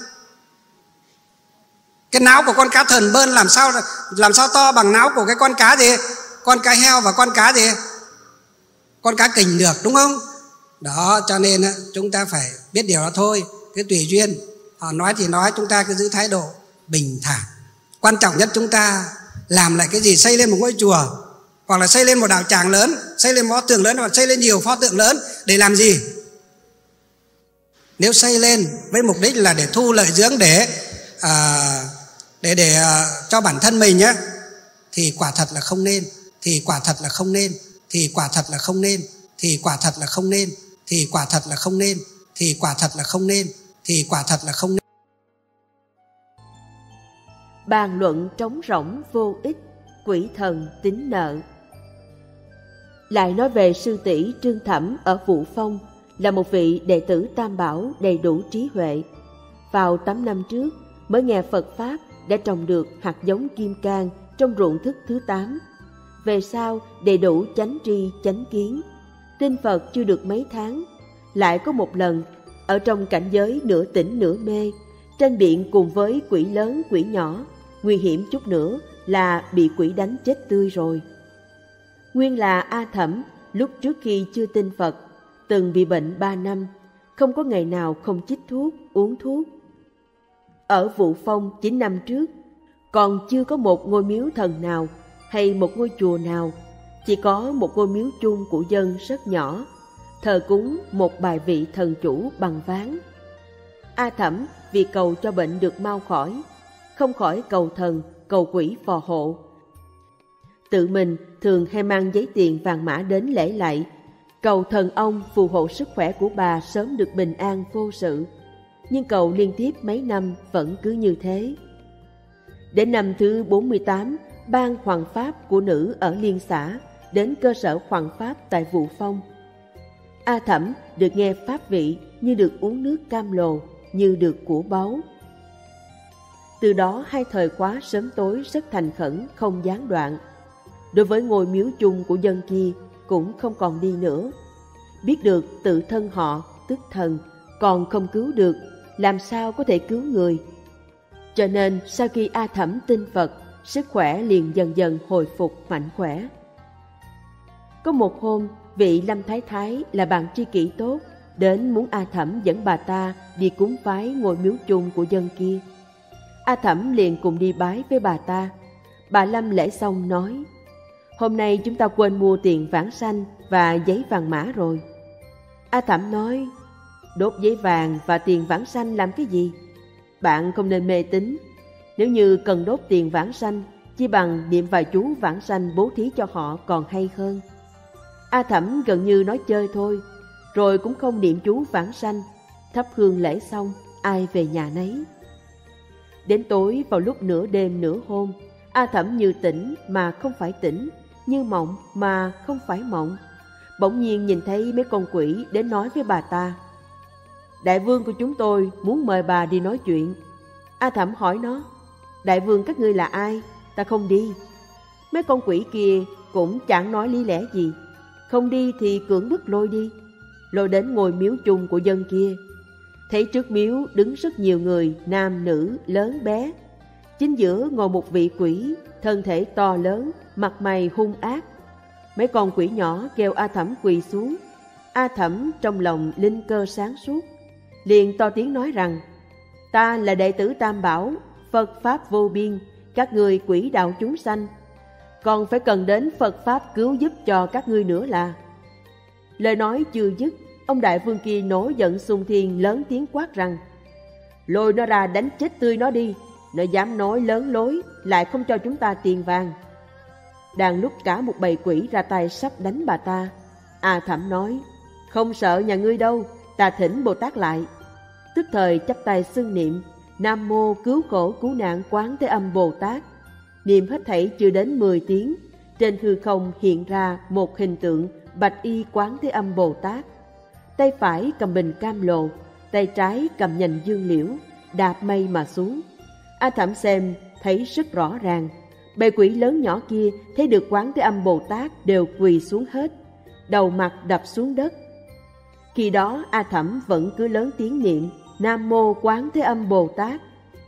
Cái não của con cá thần bơn làm sao to bằng não của cái con cá gì? Con cá heo và con cá gì? Con cá kình được, đúng không? Đó, cho nên chúng ta phải biết điều đó thôi. Cứ tùy duyên. Họ nói thì nói, chúng ta cứ giữ thái độ bình thản. Quan trọng nhất chúng ta làm lại cái gì? Xây lên một ngôi chùa, hoặc là xây lên một đạo tràng lớn, xây lên một pho tượng lớn, hoặc xây lên nhiều pho tượng lớn. Để làm gì? Nếu xây lên với mục đích là để thu lợi dưỡng, để cho bản thân mình nhé, thì quả thật là không nên. Thì quả thật là không nên. Thì quả thật là không nên. Thì quả thật là không nên. Thì quả thật là không nên. thì quả thật là không nên, Bàn luận trống rỗng vô ích, quỷ thần tín nợ. Lại nói về sư tỷ Trương Thẩm ở Vũ Phong, là một vị đệ tử Tam Bảo đầy đủ trí huệ. Vào 8 năm trước mới nghe Phật Pháp, đã trồng được hạt giống kim cang trong ruộng thức thứ 8. Về sau đầy đủ chánh tri chánh kiến. Tin Phật chưa được mấy tháng, lại có một lần ở trong cảnh giới nửa tỉnh nửa mê, tranh biện cùng với quỷ lớn quỷ nhỏ, nguy hiểm chút nữa là bị quỷ đánh chết tươi rồi. Nguyên là A Thẩm lúc trước khi chưa tin Phật, từng bị bệnh 3 năm, không có ngày nào không chích thuốc, uống thuốc. Ở Vũ Phong 9 năm trước, còn chưa có một ngôi miếu thần nào hay một ngôi chùa nào, chỉ có một ngôi miếu chung của dân rất nhỏ, thờ cúng một bài vị thần chủ bằng ván. A Thẩm vì cầu cho bệnh được mau khỏi, không khỏi cầu thần, cầu quỷ phò hộ. Tự mình thường hay mang giấy tiền vàng mã đến lễ lạy, cầu thần ông phù hộ sức khỏe của bà sớm được bình an vô sự. Nhưng cầu liên tiếp mấy năm vẫn cứ như thế. Đến năm thứ 48, ban hoằng pháp của nữ ở Liên xã đến cơ sở hoằng pháp tại Vũ Phong. A Thẩm được nghe pháp vị như được uống nước cam lồ, như được của báu. Từ đó 2 thời khóa sớm tối rất thành khẩn, không gián đoạn. Đối với ngôi miếu chung của dân kia cũng không còn đi nữa. Biết được tự thân họ tức thần, còn không cứu được, làm sao có thể cứu người. Cho nên sau khi A Thẩm tin Phật, sức khỏe liền dần dần hồi phục mạnh khỏe. Có một hôm, vị Lâm Thái Thái là bạn tri kỷ tốt, đến muốn A Thẩm dẫn bà ta đi cúng vái ngôi miếu chung của dân kia. A Thẩm liền cùng đi bái với bà ta. Bà Lâm lễ xong nói: "Hôm nay chúng ta quên mua tiền vãng sanh và giấy vàng mã rồi." A Thẩm nói: "Đốt giấy vàng và tiền vãng sanh làm cái gì? Bạn không nên mê tín. Nếu như cần đốt tiền vãng sanh, chi bằng niệm vài chú vãng sanh bố thí cho họ còn hay hơn." A Thẩm gần như nói chơi thôi, rồi cũng không niệm chú vãng sanh. Thắp hương lễ xong, ai về nhà nấy. Đến tối vào lúc nửa đêm nửa hôm, A Thẩm như tỉnh mà không phải tỉnh, như mộng mà không phải mộng. Bỗng nhiên nhìn thấy mấy con quỷ đến nói với bà ta: "Đại vương của chúng tôi muốn mời bà đi nói chuyện." A Thẩm hỏi nó: "Đại vương các ngươi là ai? Ta không đi." Mấy con quỷ kia cũng chẳng nói lý lẽ gì, không đi thì cưỡng bức lôi đi, lôi đến ngôi miếu chung của dân kia. Thấy trước miếu đứng rất nhiều người, nam nữ lớn bé. Chính giữa ngồi một vị quỷ, thân thể to lớn, mặt mày hung ác. Mấy con quỷ nhỏ kêu A Thẩm quỳ xuống. A Thẩm trong lòng linh cơ sáng suốt, liền to tiếng nói rằng: "Ta là đệ tử Tam Bảo, Phật Pháp vô biên, các ngươi quỷ đạo chúng sanh, còn phải cần đến Phật Pháp cứu giúp cho các ngươi nữa là." Lời nói chưa dứt, ông đại vương kia nổi giận xung thiên, lớn tiếng quát rằng: "Lôi nó ra đánh chết tươi nó đi, nó dám nói lớn lối, lại không cho chúng ta tiền vàng." Đang lúc cả một bầy quỷ ra tay sắp đánh bà ta, A Thẩm nói: "Không sợ nhà ngươi đâu, ta thỉnh Bồ Tát lại." Tức thời chắp tay xưng niệm: "Nam mô cứu khổ cứu nạn Quán Thế Âm Bồ Tát." Niệm hết thảy chưa đến 10 tiếng, trên hư không hiện ra một hình tượng bạch y Quán Thế Âm Bồ Tát. Tay phải cầm bình cam lồ, tay trái cầm nhành dương liễu, đạp mây mà xuống. A Thẩm xem thấy rất rõ ràng, bầy quỷ lớn nhỏ kia thấy được Quán Thế Âm Bồ Tát đều quỳ xuống hết, đầu mặt đập xuống đất. Khi đó A Thẩm vẫn cứ lớn tiếng niệm: "Nam mô Quán Thế Âm Bồ Tát."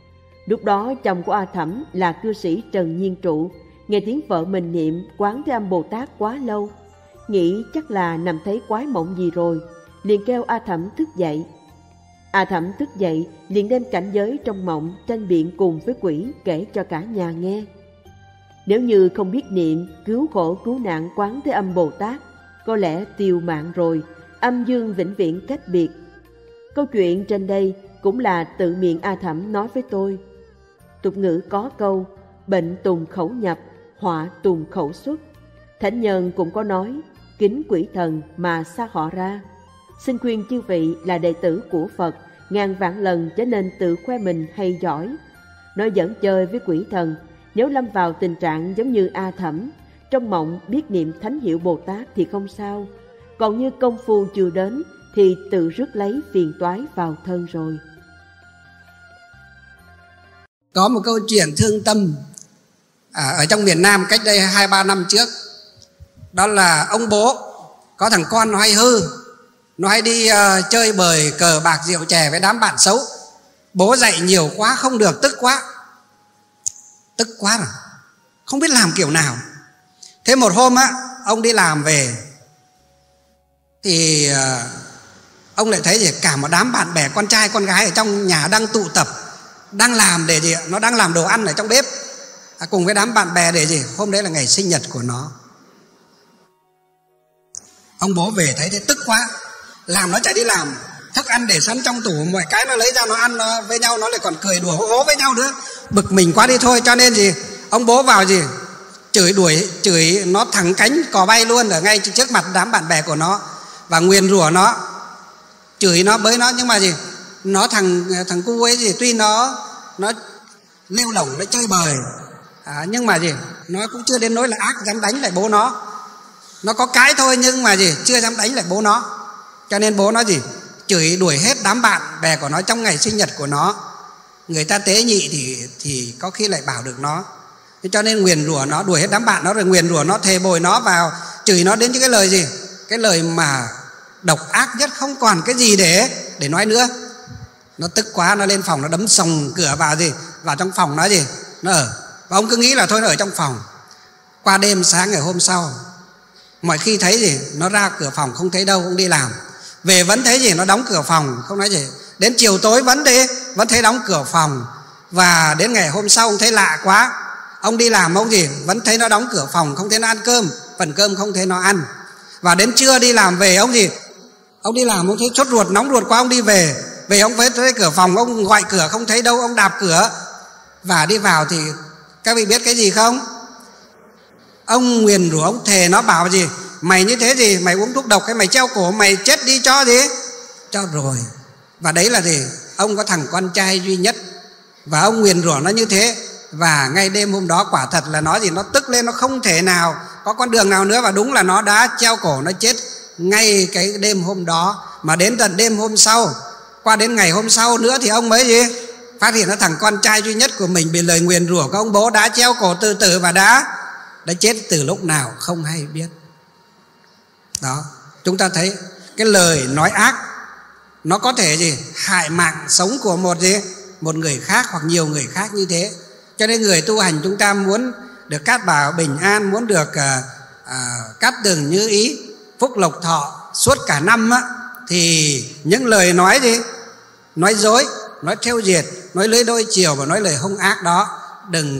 Lúc đó chồng của A Thẩm là cư sĩ Trần Nhiên Trụ, nghe tiếng vợ mình niệm Quán Thế Âm Bồ Tát quá lâu, nghĩ chắc là nằm thấy quái mộng gì rồi, liền kêu A Thẩm thức dậy. A Thẩm thức dậy liền đem cảnh giới trong mộng tranh biện cùng với quỷ kể cho cả nhà nghe. Nếu như không biết niệm cứu khổ cứu nạn Quán Thế Âm Bồ Tát, có lẽ tiêu mạng rồi, âm dương vĩnh viễn cách biệt. Câu chuyện trên đây cũng là tự miệng A Thẩm nói với tôi. Tục ngữ có câu: bệnh tùng khẩu nhập, họa tùng khẩu xuất. Thánh nhân cũng có nói: kính quỷ thần mà xa họ ra. xin khuyên chư vị là đệ tử của Phật ngàn vạn lần chớ nên tự khoe mình hay giỏi. Nói dẫn chơi với quỷ thần, nếu lâm vào tình trạng giống như A Thẩm, trong mộng biết niệm thánh hiệu Bồ Tát thì không sao, còn như công phu chưa đến thì tự rước lấy phiền toái vào thân rồi. Có một câu chuyện thương tâm ở trong miền Nam cách đây 2-3 năm trước. Đó là ông bố có thằng con nó hay hư, nó hay đi chơi bời cờ bạc rượu chè với đám bạn xấu. Bố dạy nhiều quá không được, tức quá rồi, không biết làm kiểu nào. Thế một hôm ông đi làm về thì ông lại thấy gì cả một đám bạn bè con trai con gái ở trong nhà đang tụ tập, đang làm để gì, nó đang làm đồ ăn ở trong bếp cùng với đám bạn bè để gì, hôm đấy là ngày sinh nhật của nó. Ông bố về thấy thế tức quá, làm nó chạy đi làm, thức ăn để sẵn trong tủ, mọi cái nó lấy ra nó ăn với nhau, nó lại còn cười đùa hố với nhau nữa, bực mình quá đi thôi. Cho nên gì, ông bố vào gì chửi nó thẳng cánh cò bay luôn ở ngay trước mặt đám bạn bè của nó, và nguyền rủa nó, chửi nó bới nó. Nhưng mà gì, nó thằng cu ấy gì, tuy nó lêu lỏng, nó chơi bời nhưng mà gì, nó cũng chưa đến nỗi là ác dám đánh lại bố nó có cái thôi, nhưng mà gì, chưa dám đánh lại bố nó. Cho nên bố nó gì, chửi đuổi hết đám bạn bè của nó trong ngày sinh nhật của nó. Người ta tế nhị thì có khi lại bảo được nó. Cho nên nguyền rủa nó, đuổi hết đám bạn nó, rồi nguyền rủa nó, thề bồi nó vào, chửi nó đến những cái lời gì, cái lời mà độc ác nhất, không còn cái gì để nói nữa. Nó tức quá, nó lên phòng, nó đấm sòng cửa vào gì, vào trong phòng nó gì, nó ở. Và ông cứ nghĩ là thôi nó ở trong phòng. Qua đêm sáng ngày hôm sau, mọi khi thấy gì, nó ra cửa phòng không thấy đâu, ông đi làm về vẫn thấy gì, nó đóng cửa phòng không nói gì. Đến chiều tối vẫn thấy đóng cửa phòng. Và đến ngày hôm sau ông thấy lạ quá, ông đi làm ông gì, vẫn thấy nó đóng cửa phòng, không thấy nó ăn cơm, phần cơm không thấy nó ăn. Và đến trưa đi làm về ông gì, ông đi làm ông thấy chốt ruột, nóng ruột quá, ông đi về ông thấy cửa phòng, ông gọi cửa không thấy đâu, ông đạp cửa và đi vào thì các vị biết cái gì không? Ông nguyền rủa, ông thề nó bảo gì, mày như thế gì, mày uống thuốc độc hay mày treo cổ, mày chết đi cho gì, cho rồi. Và đấy là gì, ông có thằng con trai duy nhất, và ông nguyền rủa nó như thế. Và ngay đêm hôm đó quả thật là nó gì, nó tức lên, nó không thể nào có con đường nào nữa, và đúng là nó đã treo cổ, nó chết ngay cái đêm hôm đó. Mà đến tận đêm hôm sau, qua đến ngày hôm sau nữa thì ông mới gì, phát hiện ra thằng con trai duy nhất của mình bị lời nguyền rủa của ông bố đã treo cổ tự tử và đã chết từ lúc nào không hay biết. Đó, chúng ta thấy cái lời nói ác nó có thể gì, hại mạng sống của một người khác hoặc nhiều người khác như thế. Cho nên người tu hành chúng ta muốn được cát bảo bình an, muốn được cát tường như ý, phúc lộc thọ suốt cả năm thì những lời nói gì, nói dối, nói thêu diệt, nói lưỡi đôi chiều và nói lời hung ác đó, đừng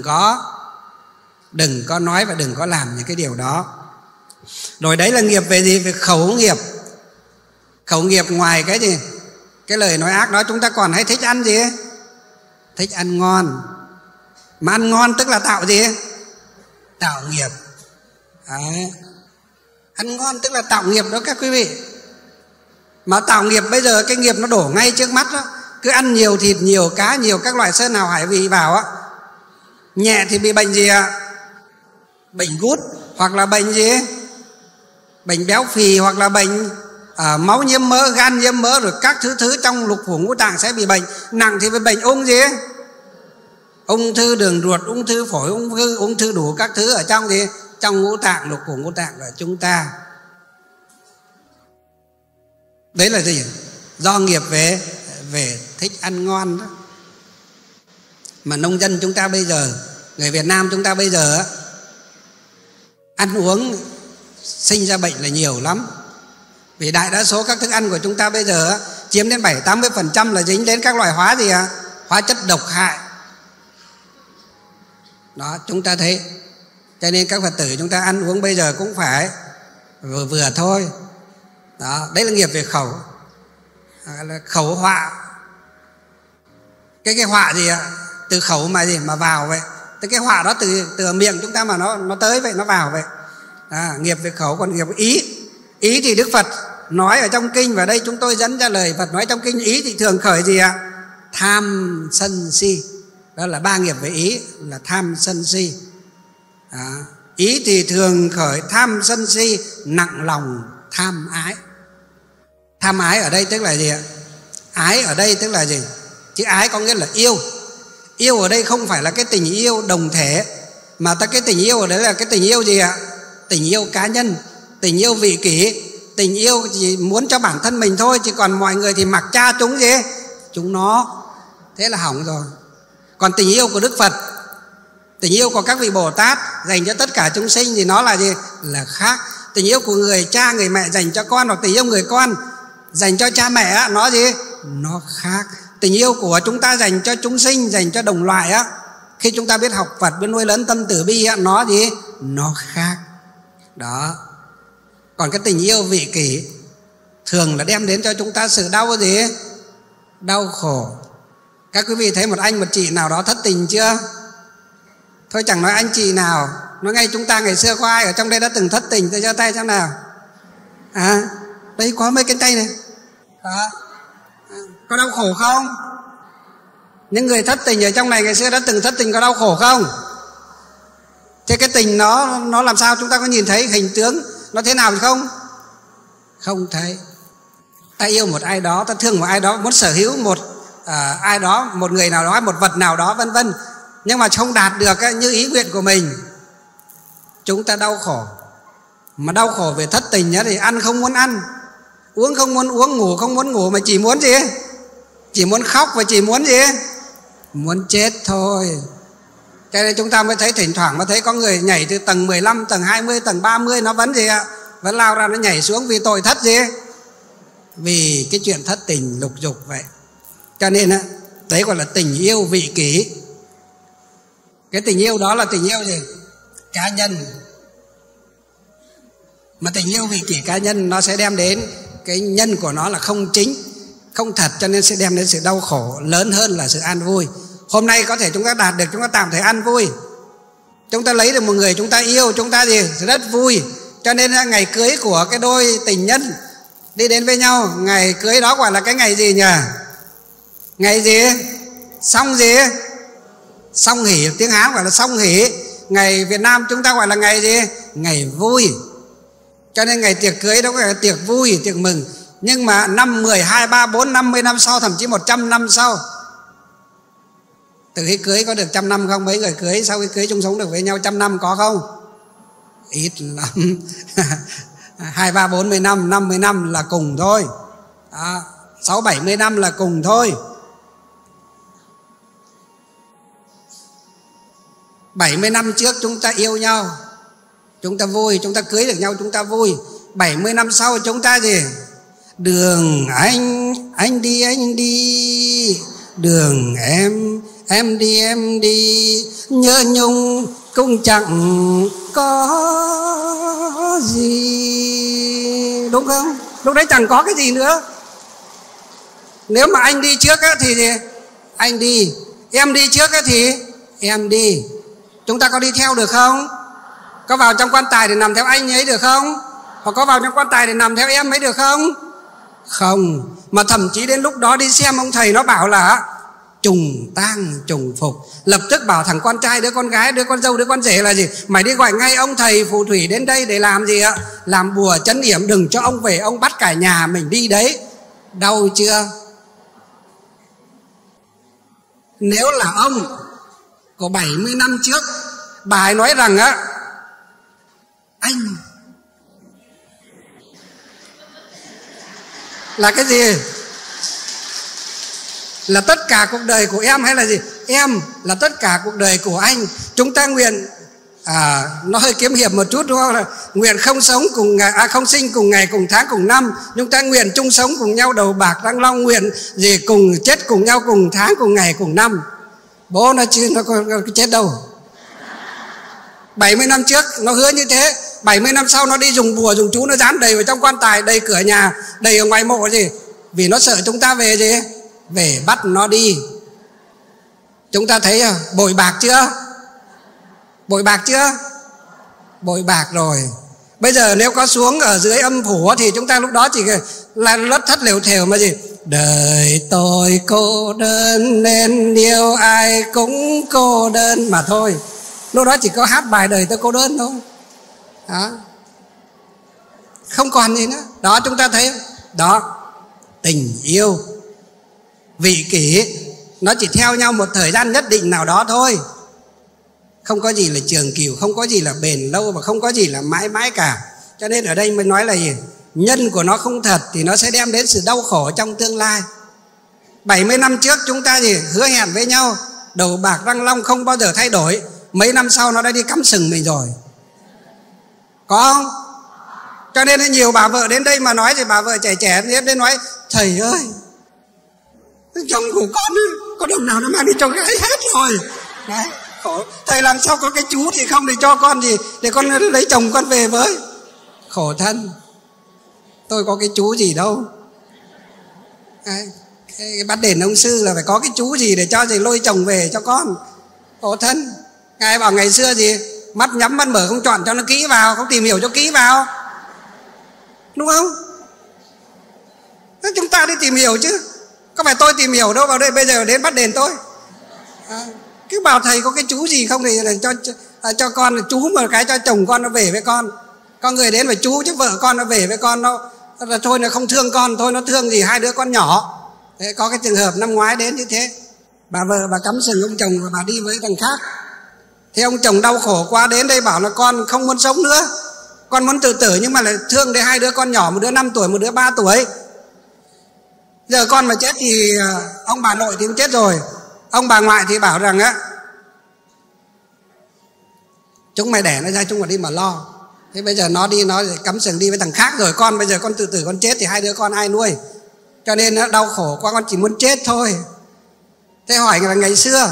có nói và đừng có làm những cái điều đó. Rồi đấy là nghiệp về gì, về khẩu nghiệp. Khẩu nghiệp ngoài cái gì, cái lời nói ác đó, chúng ta còn hay thích ăn gì, thích ăn ngon. Mà ăn ngon tức là tạo gì, tạo nghiệp. Đấy. Ăn ngon tức là tạo nghiệp đó các quý vị. Mà tạo nghiệp bây giờ cái nghiệp nó đổ ngay trước mắt đó. Cứ ăn nhiều thịt, nhiều cá, nhiều các loại sơn hào hải vị vào nhẹ thì bị bệnh gì bệnh gút, hoặc là bệnh gì, bệnh béo phì, hoặc là bệnh máu nhiễm mỡ, gan nhiễm mỡ, rồi các thứ trong lục phủ ngũ tạng sẽ bị bệnh. Nặng thì bị bệnh ung thư đường ruột, ung thư phổi, ung thư đủ các thứ ở trong trong ngũ tạng, lục phủ ngũ tạng của chúng ta. Đấy là gì, do nghiệp về thích ăn ngon đó. Mà nông dân chúng ta bây giờ, người Việt Nam chúng ta bây giờ ăn uống sinh ra bệnh là nhiều lắm. Vì đại đa số các thức ăn của chúng ta bây giờ chiếm đến 70-80% là dính đến các loại hóa gì hóa chất độc hại. Đó, chúng ta thấy. Cho nên các Phật tử chúng ta ăn uống bây giờ cũng phải vừa thôi. Đó, đấy là nghiệp về khẩu. Là khẩu họa. Cái họa gì từ khẩu mà gì mà vào vậy. Cái họa đó từ miệng chúng ta mà nó tới vậy, nó vào vậy. Nghiệp về khẩu. Còn nghiệp về ý thì Đức Phật nói ở trong kinh, và đây chúng tôi dẫn ra lời Phật nói trong kinh. Ý thì thường khởi gì ạ? Tham sân si. Đó là ba nghiệp về ý, là tham sân si. Ý thì thường khởi tham sân si, nặng lòng tham ái. Tham ái ở đây tức là gì ạ? Ái ở đây tức là gì? Chữ ái có nghĩa là yêu. Yêu ở đây không phải là cái tình yêu đồng thể, mà cái tình yêu ở đấy là cái tình yêu gì ạ? Tình yêu cá nhân, tình yêu vị kỷ, tình yêu chỉ muốn cho bản thân mình thôi, chứ còn mọi người thì mặc cha chúng gì? Chúng nó. Thế là hỏng rồi. Còn tình yêu của Đức Phật, tình yêu của các vị Bồ Tát dành cho tất cả chúng sinh thì nó là gì? Là khác. Tình yêu của người cha, người mẹ dành cho con, hoặc tình yêu người con dành cho cha mẹ, nó gì? Nó khác. Tình yêu của chúng ta dành cho chúng sinh, dành cho đồng loại á, khi chúng ta biết học Phật, biết nuôi lớn tâm từ bi á, nó gì? Nó khác. Đó. Còn cái tình yêu vị kỷ thường là đem đến cho chúng ta sự đau gì? Đau khổ. Các quý vị thấy một anh một chị nào đó thất tình chưa? Thôi chẳng nói anh chị nào, nói ngay chúng ta ngày xưa có ai ở trong đây đã từng thất tình? Tôi giơ tay xem nào. Đây có mấy cái tay này. Đó. Có đau khổ không? Những người thất tình ở trong này ngày xưa đã từng thất tình, có đau khổ không? Thế cái tình nó làm sao? Chúng ta có nhìn thấy hình tướng nó thế nào không? Không thấy. Ta yêu một ai đó, ta thương một ai đó, muốn sở hữu một ai đó, một người nào đó, một vật nào đó, vân vân, nhưng mà không đạt được như ý nguyện của mình, chúng ta đau khổ. Mà đau khổ về thất tình nhá, thì ăn không muốn ăn, uống không muốn uống, ngủ không muốn ngủ, mà chỉ muốn gì? Chỉ muốn khóc và chỉ muốn gì? Muốn chết thôi. Cho nên chúng ta mới thấy thỉnh thoảng mới thấy có người nhảy từ tầng 15, tầng 20, tầng 30, nó vẫn gì ạ? Vẫn lao ra nó nhảy xuống vì tội thất gì? Vì cái chuyện thất tình lục dục vậy. Cho nên á, đấy gọi là tình yêu vị kỷ. Cái tình yêu đó là tình yêu gì? Cá nhân. Mà tình yêu vị kỷ cá nhân nó sẽ đem đến cái nhân của nó là không chính, không thật, cho nên sẽ đem đến sự đau khổ lớn hơn là sự an vui. Hôm nay có thể chúng ta đạt được, chúng ta tạm thời an vui. Chúng ta lấy được một người chúng ta yêu, chúng ta gì? Rất vui. Cho nên ngày cưới của cái đôi tình nhân đi đến với nhau, ngày cưới đó gọi là cái ngày gì nhỉ? Ngày gì? Song gì? Song hỷ, tiếng Hán gọi là song hỷ. Ngày Việt Nam chúng ta gọi là ngày gì? Ngày vui. Cho nên ngày tiệc cưới đó gọi là tiệc vui, tiệc mừng. Nhưng mà năm 10, 2, 3, 4, 50 năm sau, thậm chí 100 năm sau, từ khi cưới có được 100 năm không? Mấy người cưới sau khi cưới chung sống được với nhau 100 năm có không? Ít lắm. 2, 3, 40 năm, 50 năm là cùng thôi. 6, 70 năm là cùng thôi. 70 năm trước chúng ta yêu nhau, chúng ta vui, chúng ta cưới được nhau, chúng ta vui. 70 năm sau chúng ta gì? Đường anh đi, đường em đi, nhớ nhung cũng chẳng có gì. Đúng không? Lúc đấy chẳng có cái gì nữa. Nếu mà anh đi trước á, thì gì? Anh đi. Em đi trước á, thì em đi. Chúng ta có đi theo được không? Có vào trong quan tài để nằm theo anh ấy được không? Hoặc có vào trong quan tài để nằm theo em ấy được không? Không. Mà thậm chí đến lúc đó đi xem ông thầy nó bảo là trùng tang trùng phục, lập tức bảo thằng con trai, đứa con gái, đứa con dâu, đứa con rể là gì? Mày đi gọi ngay ông thầy phù thủy đến đây để làm gì ạ? Làm bùa trấn yểm, đừng cho ông về, ông bắt cả nhà mình đi đấy. Đau chưa? Nếu là ông của 70 năm trước, bà ấy nói rằng á, anh là cái gì? Là tất cả cuộc đời của em, hay là gì? Em là tất cả cuộc đời của anh. Chúng ta nguyện, nó hơi kiếm hiệp một chút đúng không? Là nguyện không sống cùng ngày, không sinh cùng ngày, cùng tháng, cùng năm. Chúng ta nguyện chung sống cùng nhau đầu bạc răng long, nguyện gì cùng chết cùng nhau, cùng tháng, cùng ngày, cùng năm. Bố nó chứ nó có chết đâu. 70 năm trước nó hứa như thế, 70 năm sau nó đi dùng bùa dùng chú, nó dán đầy vào trong quan tài, đầy cửa nhà, đầy ở ngoài mộ gì? Vì nó sợ chúng ta về gì? Về bắt nó đi. Chúng ta thấy bội bạc chưa? Bội bạc chưa? Bội bạc rồi. Bây giờ nếu có xuống ở dưới âm phủ thì chúng ta lúc đó chỉ là lất thất lều thều mà gì. Đời tôi cô đơn nên yêu ai cũng cô đơn mà thôi. Lúc đó chỉ có hát bài đời tôi cô đơn thôi. Đó. Không còn gì nữa. Đó, chúng ta thấy đó, tình yêu vị kỷ nó chỉ theo nhau một thời gian nhất định nào đó thôi. Không có gì là trường cửu, không có gì là bền lâu, và không có gì là mãi mãi cả. Cho nên ở đây mới nói là gì? Nhân của nó không thật thì nó sẽ đem đến sự đau khổ trong tương lai. 70 năm trước chúng ta gì hứa hẹn với nhau, đầu bạc răng long không bao giờ thay đổi. Mấy năm sau nó đã đi cắm sừng mình rồi. Có không? Cho nên nhiều bà vợ đến đây mà nói thì bà vợ trẻ trẻ đến nói: thầy ơi, chồng của con có đồng nào nó mang đi cho gái hết rồi. Đấy, khổ. Thầy làm sao có cái chú thì không để cho con gì, để con lấy chồng con về với. Khổ thân. Tôi có cái chú gì đâu. Đấy, cái bắt đền ông sư là phải có cái chú gì để cho gì lôi chồng về cho con. Khổ thân. Ngài bảo ngày xưa gì mắt nhắm mắt mở không chọn cho nó kỹ vào, không tìm hiểu cho kỹ vào, đúng không? Thế chúng ta đi tìm hiểu chứ, có phải tôi tìm hiểu đâu vào đây bây giờ đến bắt đền tôi. Cứ bảo thầy có cái chú gì không thì cho con chú một cái cho chồng con nó về với con. Con người đến phải chú chứ vợ con nó về với con nó thôi nó không thương con, thôi nó thương gì hai đứa con nhỏ. Thế có cái trường hợp năm ngoái đến như thế, bà vợ bà cắm sừng ông chồng và bà đi với thằng khác. Thế ông chồng đau khổ quá đến đây bảo là con không muốn sống nữa, con muốn tự tử, nhưng mà lại thương đến hai đứa con nhỏ, một đứa 5 tuổi, một đứa 3 tuổi. Giờ con mà chết thì ông bà nội thì cũng chết rồi, ông bà ngoại thì bảo rằng á, chúng mày đẻ nó ra chúng mày đi mà lo. Thế bây giờ nó đi, nó cắm sừng đi với thằng khác rồi, con bây giờ con tự tử con chết thì hai đứa con ai nuôi? Cho nên nó đau khổ quá, con chỉ muốn chết thôi. Thế hỏi là ngày xưa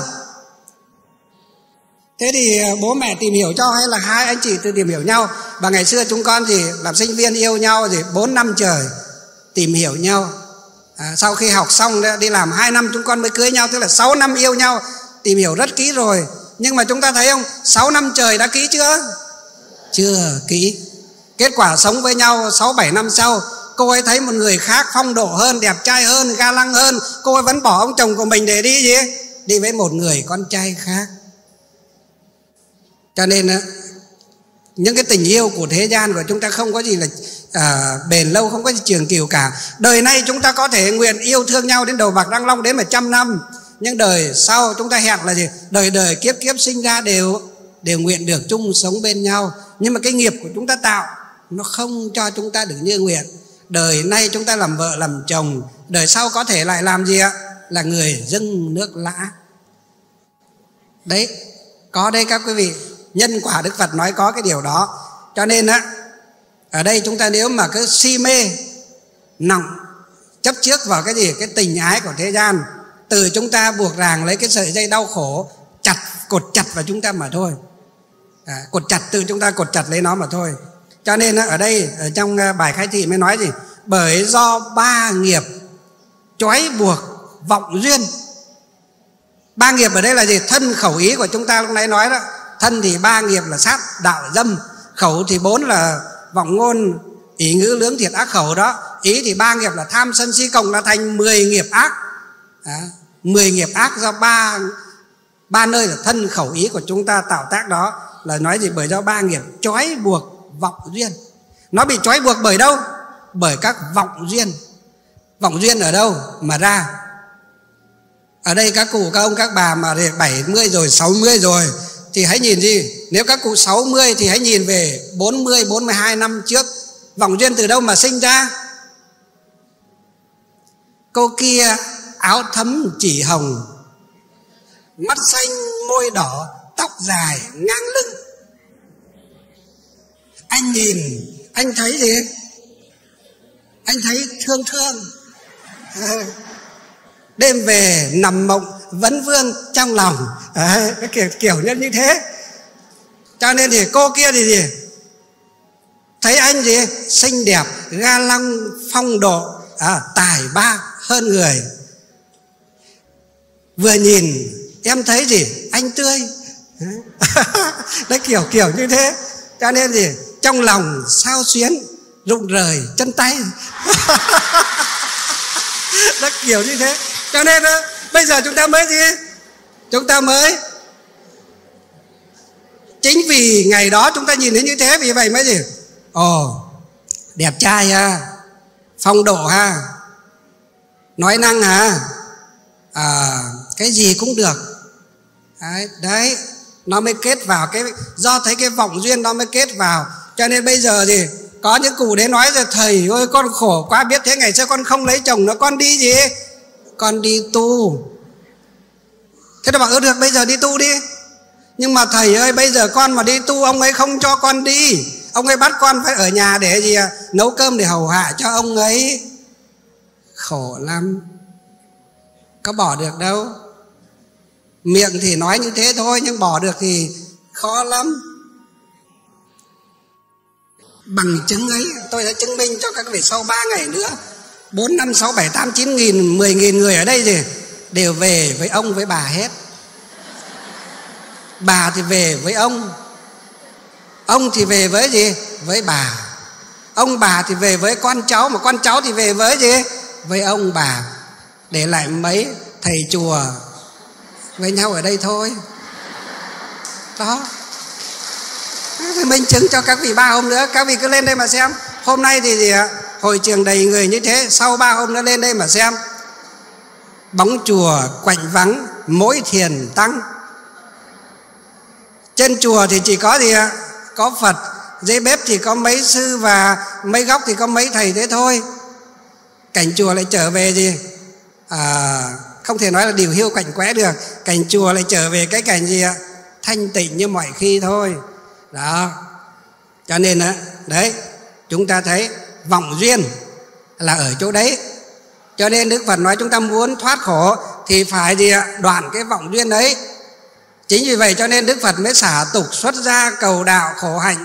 thế thì bố mẹ tìm hiểu cho hay là hai anh chị tự tìm hiểu nhau? Và ngày xưa chúng con thì làm sinh viên yêu nhau thì 4 năm trời tìm hiểu nhau. Sau khi học xong đi làm 2 năm chúng con mới cưới nhau, tức là 6 năm yêu nhau, tìm hiểu rất kỹ rồi. Nhưng mà chúng ta thấy không, 6 năm trời đã kỹ chưa? Chưa kỹ. Kết quả sống với nhau 6-7 năm sau, cô ấy thấy một người khác phong độ hơn, đẹp trai hơn, ga lăng hơn, cô ấy vẫn bỏ ông chồng của mình để đi gì? Đi với một người con trai khác. Cho nên những cái tình yêu của thế gian của chúng ta không có gì là bền lâu, không có gì trường cửu cả. Đời này chúng ta có thể nguyện yêu thương nhau đến đầu bạc răng long đến 100 năm, nhưng đời sau chúng ta hẹn là gì? Đời đời kiếp kiếp sinh ra đều nguyện được chung sống bên nhau. Nhưng mà cái nghiệp của chúng ta tạo nó không cho chúng ta được như nguyện. Đời nay chúng ta làm vợ làm chồng, đời sau có thể lại làm gì ạ? Là người dâng nước lã. Đấy, có đây các quý vị, nhân quả Đức Phật nói có cái điều đó. Cho nên á, ở đây chúng ta nếu mà cứ si mê nặng chấp trước vào cái gì? Cái tình ái của thế gian, từ chúng ta buộc ràng lấy cái sợi dây đau khổ, cột chặt vào chúng ta mà thôi. Cột chặt, từ chúng ta cột chặt lấy nó mà thôi. Cho nên ở đây ở trong bài khai thị mới nói gì? Bởi do 3 nghiệp trói buộc vọng duyên. 3 nghiệp ở đây là gì? Thân khẩu ý của chúng ta lúc nãy nói đó. Thân thì 3 nghiệp là sát đạo dâm, khẩu thì 4 là vọng ngôn ý ngữ lưỡng thiệt ác khẩu đó, ý thì 3 nghiệp là tham sân si cộng là thành 10 nghiệp ác. 10 nghiệp ác do ba nơi là thân khẩu ý của chúng ta tạo tác đó, là nói gì? Bởi do 3 nghiệp trói buộc vọng duyên. Nó bị trói buộc bởi đâu? Bởi các vọng duyên. Vọng duyên ở đâu mà ra? Ở đây các cụ, các ông, các bà mà 70 rồi, 60 rồi thì hãy nhìn gì? Nếu các cụ 60 thì hãy nhìn về 40, 42 năm trước. Vọng duyên từ đâu mà sinh ra? Cô kia áo thấm chỉ hồng, mắt xanh môi đỏ, tóc dài ngang lưng. Anh nhìn, anh thấy gì? Anh thấy thương thương. Đêm về nằm mộng vấn vương trong lòng. Cái kiểu như thế. Cho nên thì cô kia thì gì? Thấy anh gì? Xinh đẹp, ga lăng, phong độ, tài ba hơn người. Vừa nhìn em thấy gì? Anh tươi. Đấy, kiểu như thế. Cho nên gì? trong lòng sao xuyến rụng rời chân tay. Nó kiểu như thế. Cho nên bây giờ chúng ta mới gì? Chúng ta mới chính vì ngày đó chúng ta nhìn thấy như thế, vì vậy mới gì? Ồ, đẹp trai ha, phong độ ha, nói năng ha, cái gì cũng được. Đấy, nó mới kết vào cái, do thấy cái vọng duyên nó mới kết vào. Cho nên bây giờ thì có những cụ đến nói rồi: thầy ơi con khổ quá, biết thế ngày xưa con không lấy chồng nữa, con đi gì? Con đi tu. Thế nó bảo: được, bây giờ đi tu đi. Nhưng mà thầy ơi, bây giờ con mà đi tu ông ấy không cho con đi, ông ấy bắt con phải ở nhà để gì? Nấu cơm để hầu hạ cho ông ấy. Khổ lắm, có bỏ được đâu. Miệng thì nói như thế thôi, nhưng bỏ được thì khó lắm. Bằng chứng ấy tôi đã chứng minh cho các vị sau 3 ngày nữa 4, 5, 6, 7, 8, 9 nghìn, 10 nghìn người ở đây gì đều về với ông với bà hết. Bà thì về với ông thì về với gì? Với bà. Ông bà thì về với con cháu, mà con cháu thì về với gì? Với ông bà. Để lại mấy thầy chùa với nhau ở đây thôi. Đó, thì minh chứng cho các vị 3 hôm nữa. Các vị cứ lên đây mà xem. Hôm nay thì gì ạ? Hội trường đầy người như thế. Sau 3 hôm nữa lên đây mà xem. Bóng chùa quạnh vắng, mỗi thiền tăng. Trên chùa thì chỉ có gì ạ? Có Phật. Dưới bếp thì có mấy sư và mấy góc thì có mấy thầy thế thôi. Cảnh chùa lại trở về gì? Không thể nói là điều hiu cảnh quẽ được. Cảnh chùa lại trở về cái cảnh gì ạ? Thanh tịnh như mọi khi thôi. Đó. Cho nên đấy, chúng ta thấy vọng duyên là ở chỗ đấy. Cho nên Đức Phật nói chúng ta muốn thoát khổ thì phải gì ạ? Đoạn cái vọng duyên đấy. Chính vì vậy cho nên Đức Phật mới xả tục xuất gia cầu đạo khổ hạnh.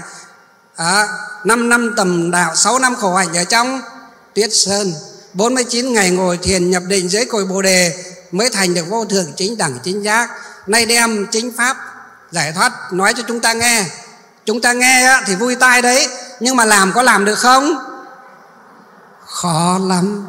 5 năm tầm đạo, 6 năm khổ hạnh ở trong Tuyết Sơn, 49 ngày ngồi thiền nhập định dưới cội Bồ Đề mới thành được vô thượng chính đẳng chính giác. Nay đem chính pháp giải thoát nói cho chúng ta nghe. Chúng ta nghe thì vui tai đấy, nhưng mà làm có làm được không? Khó lắm.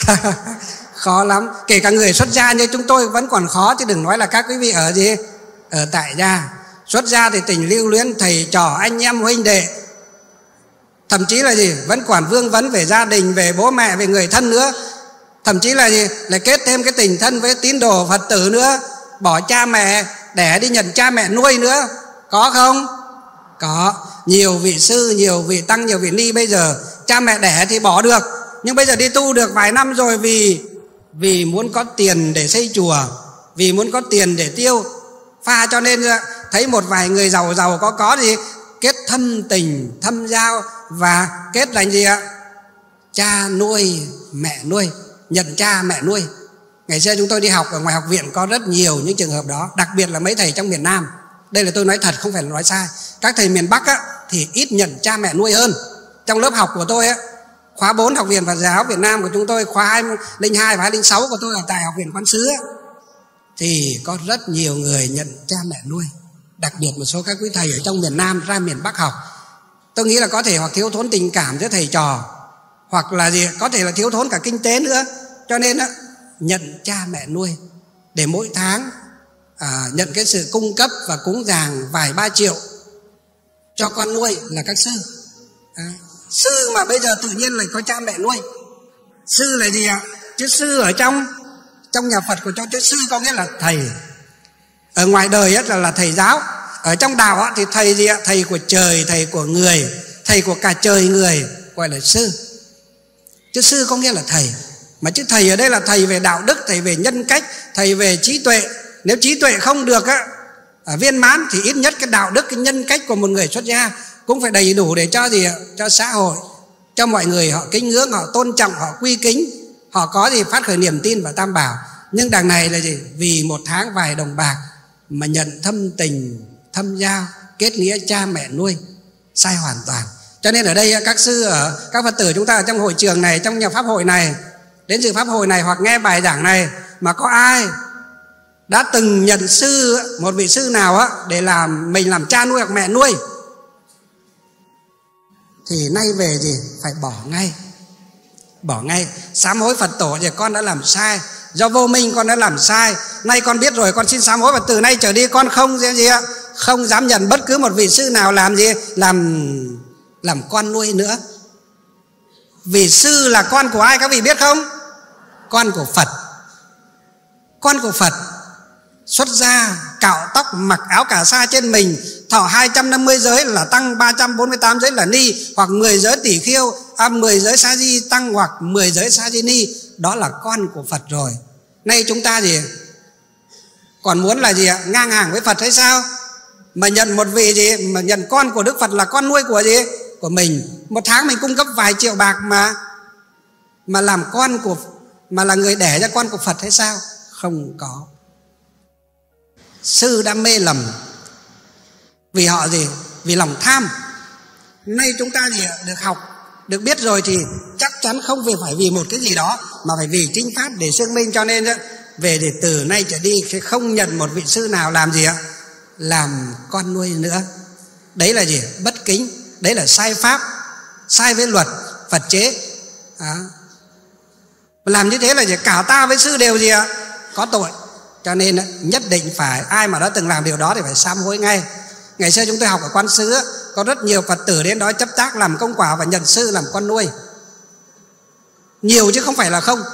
Khó lắm. Kể cả người xuất gia như chúng tôi vẫn còn khó, chứ đừng nói là các quý vị ở gì? Ở tại gia. Xuất gia thì tình lưu luyến thầy trò anh em huynh đệ, thậm chí là gì? Vẫn còn vương vấn về gia đình, về bố mẹ, về người thân nữa. Thậm chí là gì? Lại kết thêm cái tình thân với tín đồ Phật tử nữa. Bỏ cha mẹ để đi nhận cha mẹ nuôi nữa. Có không? Có. Nhiều vị sư, nhiều vị tăng, nhiều vị ni bây giờ cha mẹ đẻ thì bỏ được, nhưng bây giờ đi tu được vài năm rồi vì muốn có tiền để xây chùa, vì muốn có tiền để tiêu pha, cho nên thấy một vài người giàu có gì kết thâm tình thâm giao và kết thành gì ạ? Cha nuôi mẹ nuôi, nhận cha mẹ nuôi. Ngày xưa chúng tôi đi học ở ngoài học viện có rất nhiều những trường hợp đó, đặc biệt là mấy thầy trong miền Nam. Đây là tôi nói thật, không phải là nói sai. Các thầy miền Bắc thì ít nhận cha mẹ nuôi hơn. Trong lớp học của tôi khóa 4 Học viện Phật giáo Việt Nam của chúng tôi, khóa 202 và 206 của tôi ở tại Học viện Quán Sứ thì có rất nhiều người nhận cha mẹ nuôi. Đặc biệt một số các quý thầy ở trong miền Nam ra miền Bắc học, tôi nghĩ là có thể hoặc thiếu thốn tình cảm với thầy trò, hoặc là gì có thể là thiếu thốn cả kinh tế nữa, cho nên nhận cha mẹ nuôi để mỗi tháng nhận cái sự cung cấp và cúng dường vài 3 triệu cho con nuôi là các sư. Sư mà bây giờ tự nhiên lại có cha mẹ nuôi. Sư là gì ạ? Chữ sư ở trong nhà Phật của cho chữ sư có nghĩa là thầy. Ở ngoài đời là thầy giáo. Ở trong đạo thì thầy gì ạ? Thầy của trời, thầy của người, thầy của cả trời người, gọi là sư. Chữ sư có nghĩa là thầy. Mà chữ thầy ở đây là thầy về đạo đức, thầy về nhân cách, thầy về trí tuệ. Nếu trí tuệ không được viên mãn thì ít nhất cái đạo đức, cái nhân cách của một người xuất gia cũng phải đầy đủ để cho gì ạ? Cho xã hội, cho mọi người họ kính ngưỡng, họ tôn trọng, họ quy kính, họ có gì phát khởi niềm tin vào Tam Bảo. Nhưng đằng này là gì? Vì một tháng vài đồng bạc mà nhận thâm tình thâm giao, kết nghĩa cha mẹ nuôi, sai hoàn toàn. Cho nên ở đây các sư, ở các Phật tử chúng ta ở trong hội trường này, trong nhà pháp hội này, đến dự pháp hội này hoặc nghe bài giảng này mà có ai đã từng nhận sư, một vị sư nào để làm mình làm cha nuôi hoặc mẹ nuôi, thì nay về gì phải bỏ ngay. Bỏ ngay. Sám hối Phật tổ thì con đã làm sai, do vô minh con đã làm sai, nay con biết rồi, con xin sám hối, và từ nay trở đi con không dám nhận bất cứ một vị sư nào làm con nuôi nữa. Vị sư là con của ai các vị biết không? Con của Phật. Con của Phật. Xuất gia, cạo tóc, mặc áo cà sa trên mình, thọ 250 giới là tăng, 348 giới là ni, hoặc 10 giới tỷ khiêu, 10 giới sa di tăng, hoặc 10 giới sa di ni. Đó là con của Phật rồi. Nay chúng ta gì còn muốn là gì ạ? Ngang hàng với Phật hay sao? Mà nhận một vị gì, mà nhận con của Đức Phật là con nuôi của gì? Của mình. Một tháng mình cung cấp vài triệu bạc mà làm con của, mà là người đẻ ra con của Phật hay sao? Không có. Sư đã mê lầm vì họ gì? Vì lòng tham. Nay chúng ta gì được học, được biết rồi thì chắc chắn không phải vì một cái gì đó, mà phải vì chính pháp để chứng minh. Cho nên về để từ nay trở đi sẽ không nhận một vị sư nào làm gì ạ? Làm con nuôi nữa. Đấy là gì? Bất kính. Đấy là sai pháp, sai với luật Phật chế. Làm như thế là gì? Cả ta với sư đều gì ạ? Có tội. Cho nên nhất định phải, ai mà đã từng làm điều đó thì phải sám hối ngay. Ngày xưa chúng tôi học ở Quán Sứ, có rất nhiều Phật tử đến đó chấp tác làm công quả và nhận sư làm con nuôi. Nhiều chứ không phải là không.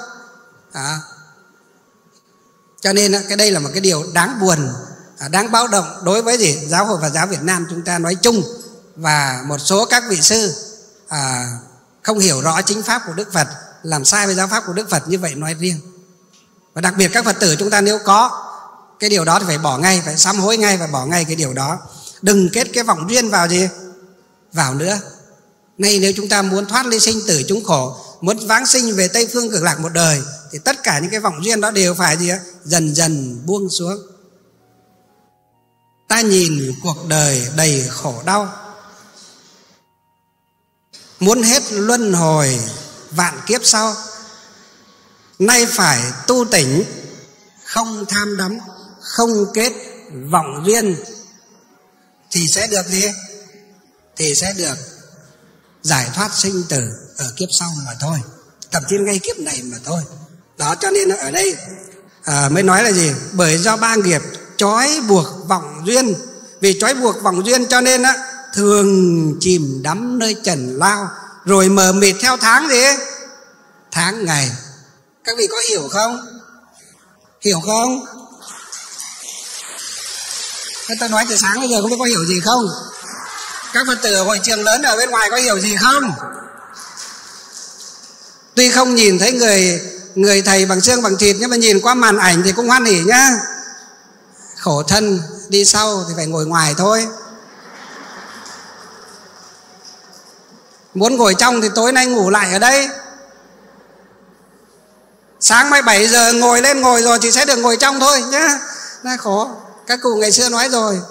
Cho nên cái đây là một cái điều đáng buồn, đáng báo động đối với gì? Giáo hội Phật giáo Việt Nam chúng ta nói chung, và một số các vị sư không hiểu rõ chính pháp của Đức Phật, làm sai với giáo pháp của Đức Phật như vậy nói riêng. Và đặc biệt các Phật tử chúng ta nếu có cái điều đó thì phải bỏ ngay, phải sám hối ngay và bỏ ngay cái điều đó. Đừng kết cái vọng duyên vào gì? Vào nữa. Nay nếu chúng ta muốn thoát ly sinh tử chúng khổ, muốn vãng sinh về Tây Phương Cực Lạc một đời, thì tất cả những cái vọng duyên đó đều phải gì? Dần dần buông xuống. Ta nhìn cuộc đời đầy khổ đau, muốn hết luân hồi vạn kiếp sau. Nay phải tu tỉnh, không tham đắm, không kết vọng duyên, thì sẽ được gì? Thì sẽ được giải thoát sinh tử ở kiếp sau mà thôi, thậm chí ngay kiếp này mà thôi. Đó, cho nên ở đây mới nói là gì? Bởi do ba nghiệp trói buộc vọng duyên. Vì trói buộc vọng duyên cho nên thường chìm đắm nơi trần lao, rồi mờ mịt theo tháng gì? Tháng ngày. Các vị có hiểu không? Hiểu không? Tôi nói từ sáng bây giờ không biết có hiểu gì không? Các Phật tử ở hội trường lớn ở bên ngoài có hiểu gì không? Tuy không nhìn thấy người thầy bằng xương bằng thịt, nhưng mà nhìn qua màn ảnh thì cũng hoan hỉ nhá. Khổ thân đi sau thì phải ngồi ngoài thôi. Muốn ngồi trong thì tối nay ngủ lại ở đây. Sáng mai 7 giờ ngồi lên ngồi rồi thì sẽ được ngồi trong thôi nhá. Nó khổ. Các cụ ngày xưa nói rồi,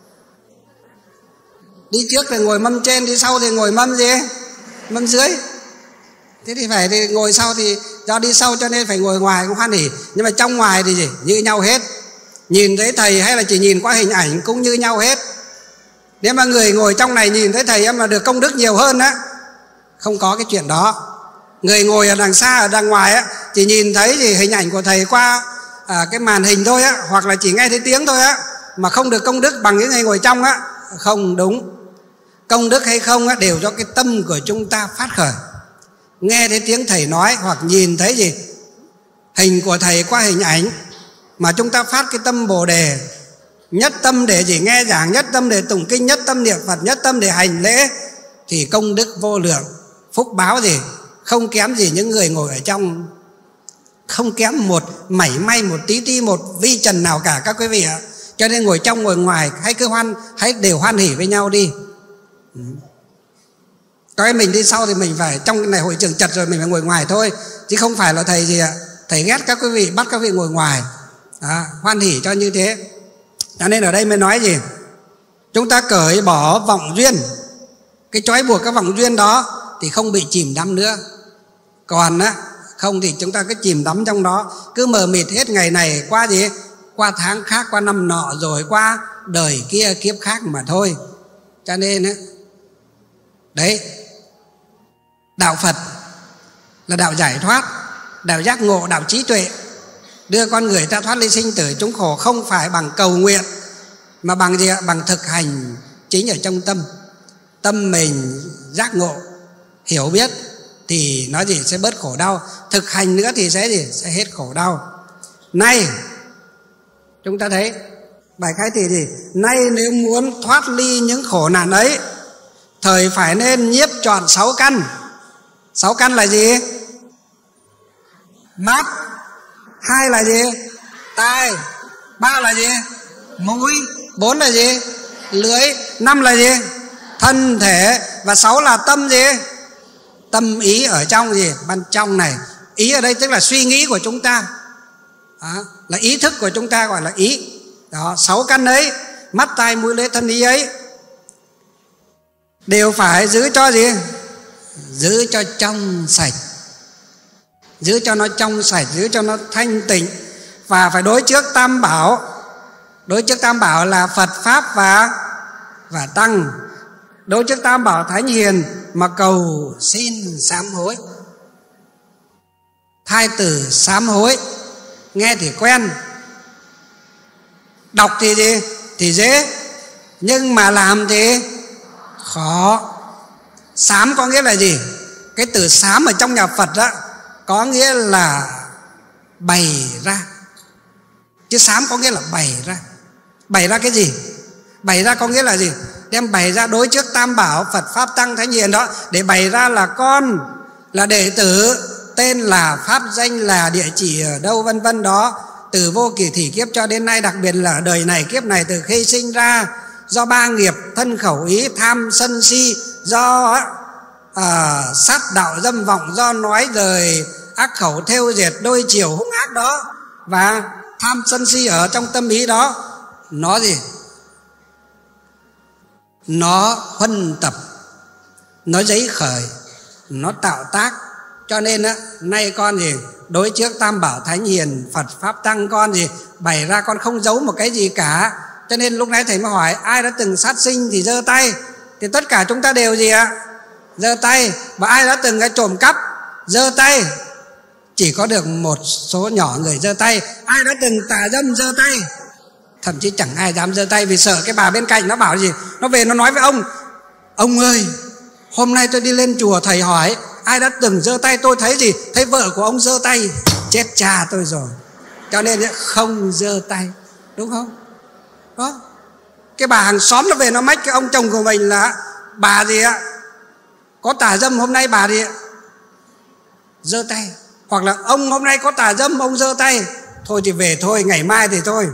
đi trước thì ngồi mâm trên, đi sau thì ngồi mâm gì? Mâm dưới. Thế thì phải thì ngồi sau, thì do đi sau cho nên phải ngồi ngoài cũng hoan hỉ. Nhưng mà trong ngoài thì gì? Như nhau hết. Nhìn thấy thầy hay là chỉ nhìn qua hình ảnh cũng như nhau hết. Nếu mà người ngồi trong này nhìn thấy thầy mà được công đức nhiều hơn á, không có cái chuyện đó. Người ngồi ở đằng xa, ở đằng ngoài á, chỉ nhìn thấy gì hình ảnh của thầy qua cái màn hình thôi á, hoặc là chỉ nghe thấy tiếng thôi á, mà không được công đức bằng những người ngồi trong á, không đúng. Công đức hay không á đều do cái tâm của chúng ta phát khởi. Nghe thấy tiếng thầy nói hoặc nhìn thấy gì hình của thầy qua hình ảnh mà chúng ta phát cái tâm Bồ Đề, nhất tâm để chỉ nghe giảng, nhất tâm để tụng kinh, nhất tâm niệm Phật, nhất tâm để hành lễ, thì công đức vô lượng, phúc báo gì không kém gì những người ngồi ở trong, không kém một mảy may, một tí ti, một vi trần nào cả các quý vị ạ. Cho nên ngồi trong ngồi ngoài hãy đều hoan hỉ với nhau đi. Cái mình đi sau thì mình phải, trong cái này hội trường chật rồi mình phải ngồi ngoài thôi, chứ không phải là thầy gì ạ, thầy ghét các quý vị, bắt các vị ngồi ngoài. Hoan hỉ cho như thế. Cho nên ở đây mới nói gì? Chúng ta cởi bỏ vọng duyên, cái trói buộc cái vọng duyên đó thì không bị chìm đắm nữa. Còn không thì chúng ta cứ chìm đắm trong đó, cứ mờ mịt hết ngày này qua gì? Qua tháng khác, qua năm nọ, rồi qua đời kia kiếp khác mà thôi. Cho nên đấy, Đạo Phật là đạo giải thoát, đạo giác ngộ, đạo trí tuệ, đưa con người ta thoát ly sinh tử chúng khổ không phải bằng cầu nguyện mà bằng gì ạ? Bằng thực hành chính ở trong tâm. Tâm mình giác ngộ, hiểu biết thì nó gì sẽ bớt khổ đau, thực hành nữa thì sẽ gì? Sẽ hết khổ đau. Nay chúng ta thấy bài khai thị gì? Nay nếu muốn thoát ly những khổ nạn ấy, thời phải nên nhiếp trọn 6 căn. 6 căn là gì? Mắt. 2 là gì? Tai. 3 là gì? Mũi. 4 là gì? Lưỡi. 5 là gì? Thân thể. Và 6 là tâm gì? Tâm ý ở trong gì? Bên trong này. Ý ở đây tức là suy nghĩ của chúng ta. Đó, là ý thức của chúng ta gọi là ý. Đó, 6 căn ấy, mắt, tai, mũi, lưỡi, thân, ý ấy đều phải giữ cho gì? Giữ cho trong sạch. Giữ cho nó trong sạch, giữ cho nó thanh tịnh. Và phải đối trước Tam Bảo. Đối trước Tam Bảo là Phật, Pháp và Tăng. Đối trước Tam Bảo Thánh Hiền mà cầu xin sám hối. Hai từ sám hối nghe thì quen, đọc thì gì? Thì dễ, nhưng mà làm thì khó. Sám có nghĩa là gì? Cái từ sám ở trong nhà Phật đó có nghĩa là bày ra. Chứ sám có nghĩa là bày ra. Bày ra cái gì? Bày ra có nghĩa là gì? Đem bày ra đối trước Tam Bảo, Phật, Pháp, Tăng, Thánh Hiền đó. Để bày ra là con, là đệ tử, tên là, pháp danh là, địa chỉ ở đâu vân vân đó. Từ vô kỷ thỉ kiếp cho đến nay, đặc biệt là ở đời này kiếp này, từ khi sinh ra, do 3 nghiệp thân khẩu ý, tham sân si, do sát đạo dâm vọng, do nói lời ác khẩu thêu dệt đôi chiều hung ác đó, và tham sân si ở trong tâm ý đó, nó gì? Nó huân tập, nó giấy khởi, nó tạo tác. Cho nên á, nay con gì? Đối trước Tam Bảo Thánh Hiền, Phật, Pháp, Tăng, con gì? Bày ra con không giấu một cái gì cả. Cho nên lúc nãy thầy mới hỏi ai đã từng sát sinh thì giơ tay. Thì tất cả chúng ta đều gì ạ? Giơ tay. Và ai đã từng cái trộm cắp giơ tay. Chỉ có được một số nhỏ người giơ tay. Ai đã từng tà dâm giơ tay. Thậm chí chẳng ai dám giơ tay vì sợ cái bà bên cạnh nó bảo gì? Nó về nó nói với ông: ông ơi, hôm nay tôi đi lên chùa, thầy hỏi ai đã từng giơ tay, tôi thấy gì? Thấy vợ của ông giơ tay, chết cha tôi rồi. Cho nên không giơ tay, đúng không? Đó. Cái bà hàng xóm nó về nó mách cái ông chồng của mình là bà gì ạ? Có tà dâm, hôm nay bà gì ạ? Giơ tay. Hoặc là ông hôm nay có tà dâm, ông giơ tay. Thôi thì về thôi, ngày mai thì thôi.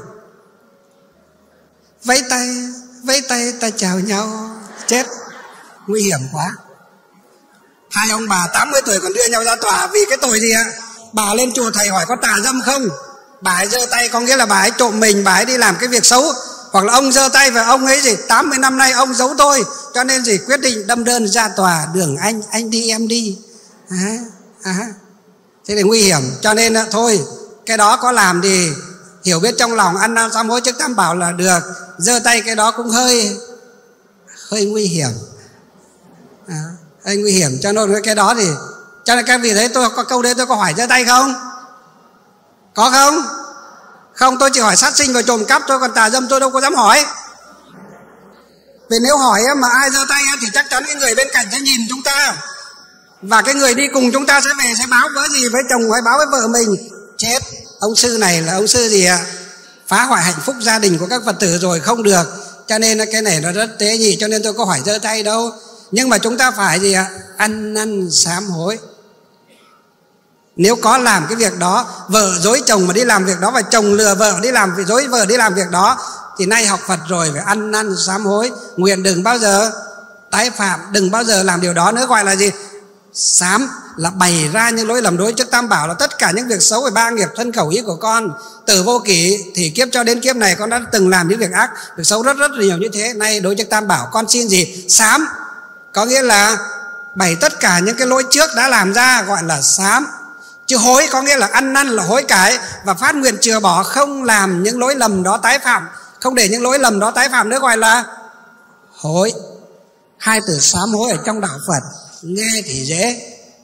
Vẫy tay ta chào nhau. Chết, nguy hiểm quá. Hai ông bà 80 tuổi còn đưa nhau ra tòa vì cái tội gì ạ? Bà lên chùa thầy hỏi có tà dâm không? Bà ấy giơ tay có nghĩa là bà ấy trộm mình, bà ấy đi làm cái việc xấu. Hoặc là ông giơ tay và ông ấy gì 80 năm nay ông giấu tôi, cho nên gì quyết định đâm đơn ra tòa. Đường anh đi em đi. Thế thì nguy hiểm. Cho nên thôi, cái đó có làm thì hiểu biết trong lòng, ăn năn sám hối trước Tam Bảo là được. Giơ tay cái đó cũng hơi nguy hiểm. Hơi nguy hiểm. Cho nên cái đó thì, cho nên các vị thấy tôi có câu đấy, tôi có hỏi giơ tay không? Có không? Không, tôi chỉ hỏi sát sinh và trộm cắp thôi, còn tà dâm tôi đâu có dám hỏi. Vì nếu hỏi mà ai giơ tay thì chắc chắn cái người bên cạnh sẽ nhìn chúng ta, và cái người đi cùng chúng ta sẽ về sẽ báo với gì? Với chồng hay báo với vợ mình. Chết, ông sư này là ông sư gì ạ? Phá hoại hạnh phúc gia đình của các Phật tử rồi, không được. Cho nên cái này nó rất tế nhị, cho nên tôi có hỏi giơ tay đâu. Nhưng mà chúng ta phải gì ạ? Ăn năn sám hối. Nếu có làm cái việc đó, vợ dối chồng mà đi làm việc đó, và chồng lừa vợ đi làm, dối vợ đi làm việc đó, thì nay học Phật rồi phải ăn năn sám hối. Nguyện đừng bao giờ tái phạm, đừng bao giờ làm điều đó nữa. Gọi là gì? Sám là bày ra những lỗi lầm đối trước Tam Bảo, là tất cả những việc xấu về 3 nghiệp thân khẩu ý của con. Từ vô kỷ thì kiếp cho đến kiếp này con đã từng làm những việc ác, việc xấu rất nhiều như thế. Nay đối trước Tam Bảo con xin gì? Sám. Có nghĩa là bày tất cả những cái lỗi trước đã làm ra, gọi là sám. Chứ hối có nghĩa là ăn năn, là hối cải và phát nguyện chừa bỏ, không làm những lỗi lầm đó tái phạm, không để những lỗi lầm đó tái phạm nữa, gọi là hối. Hai từ sám hối ở trong đạo Phật nghe thì dễ,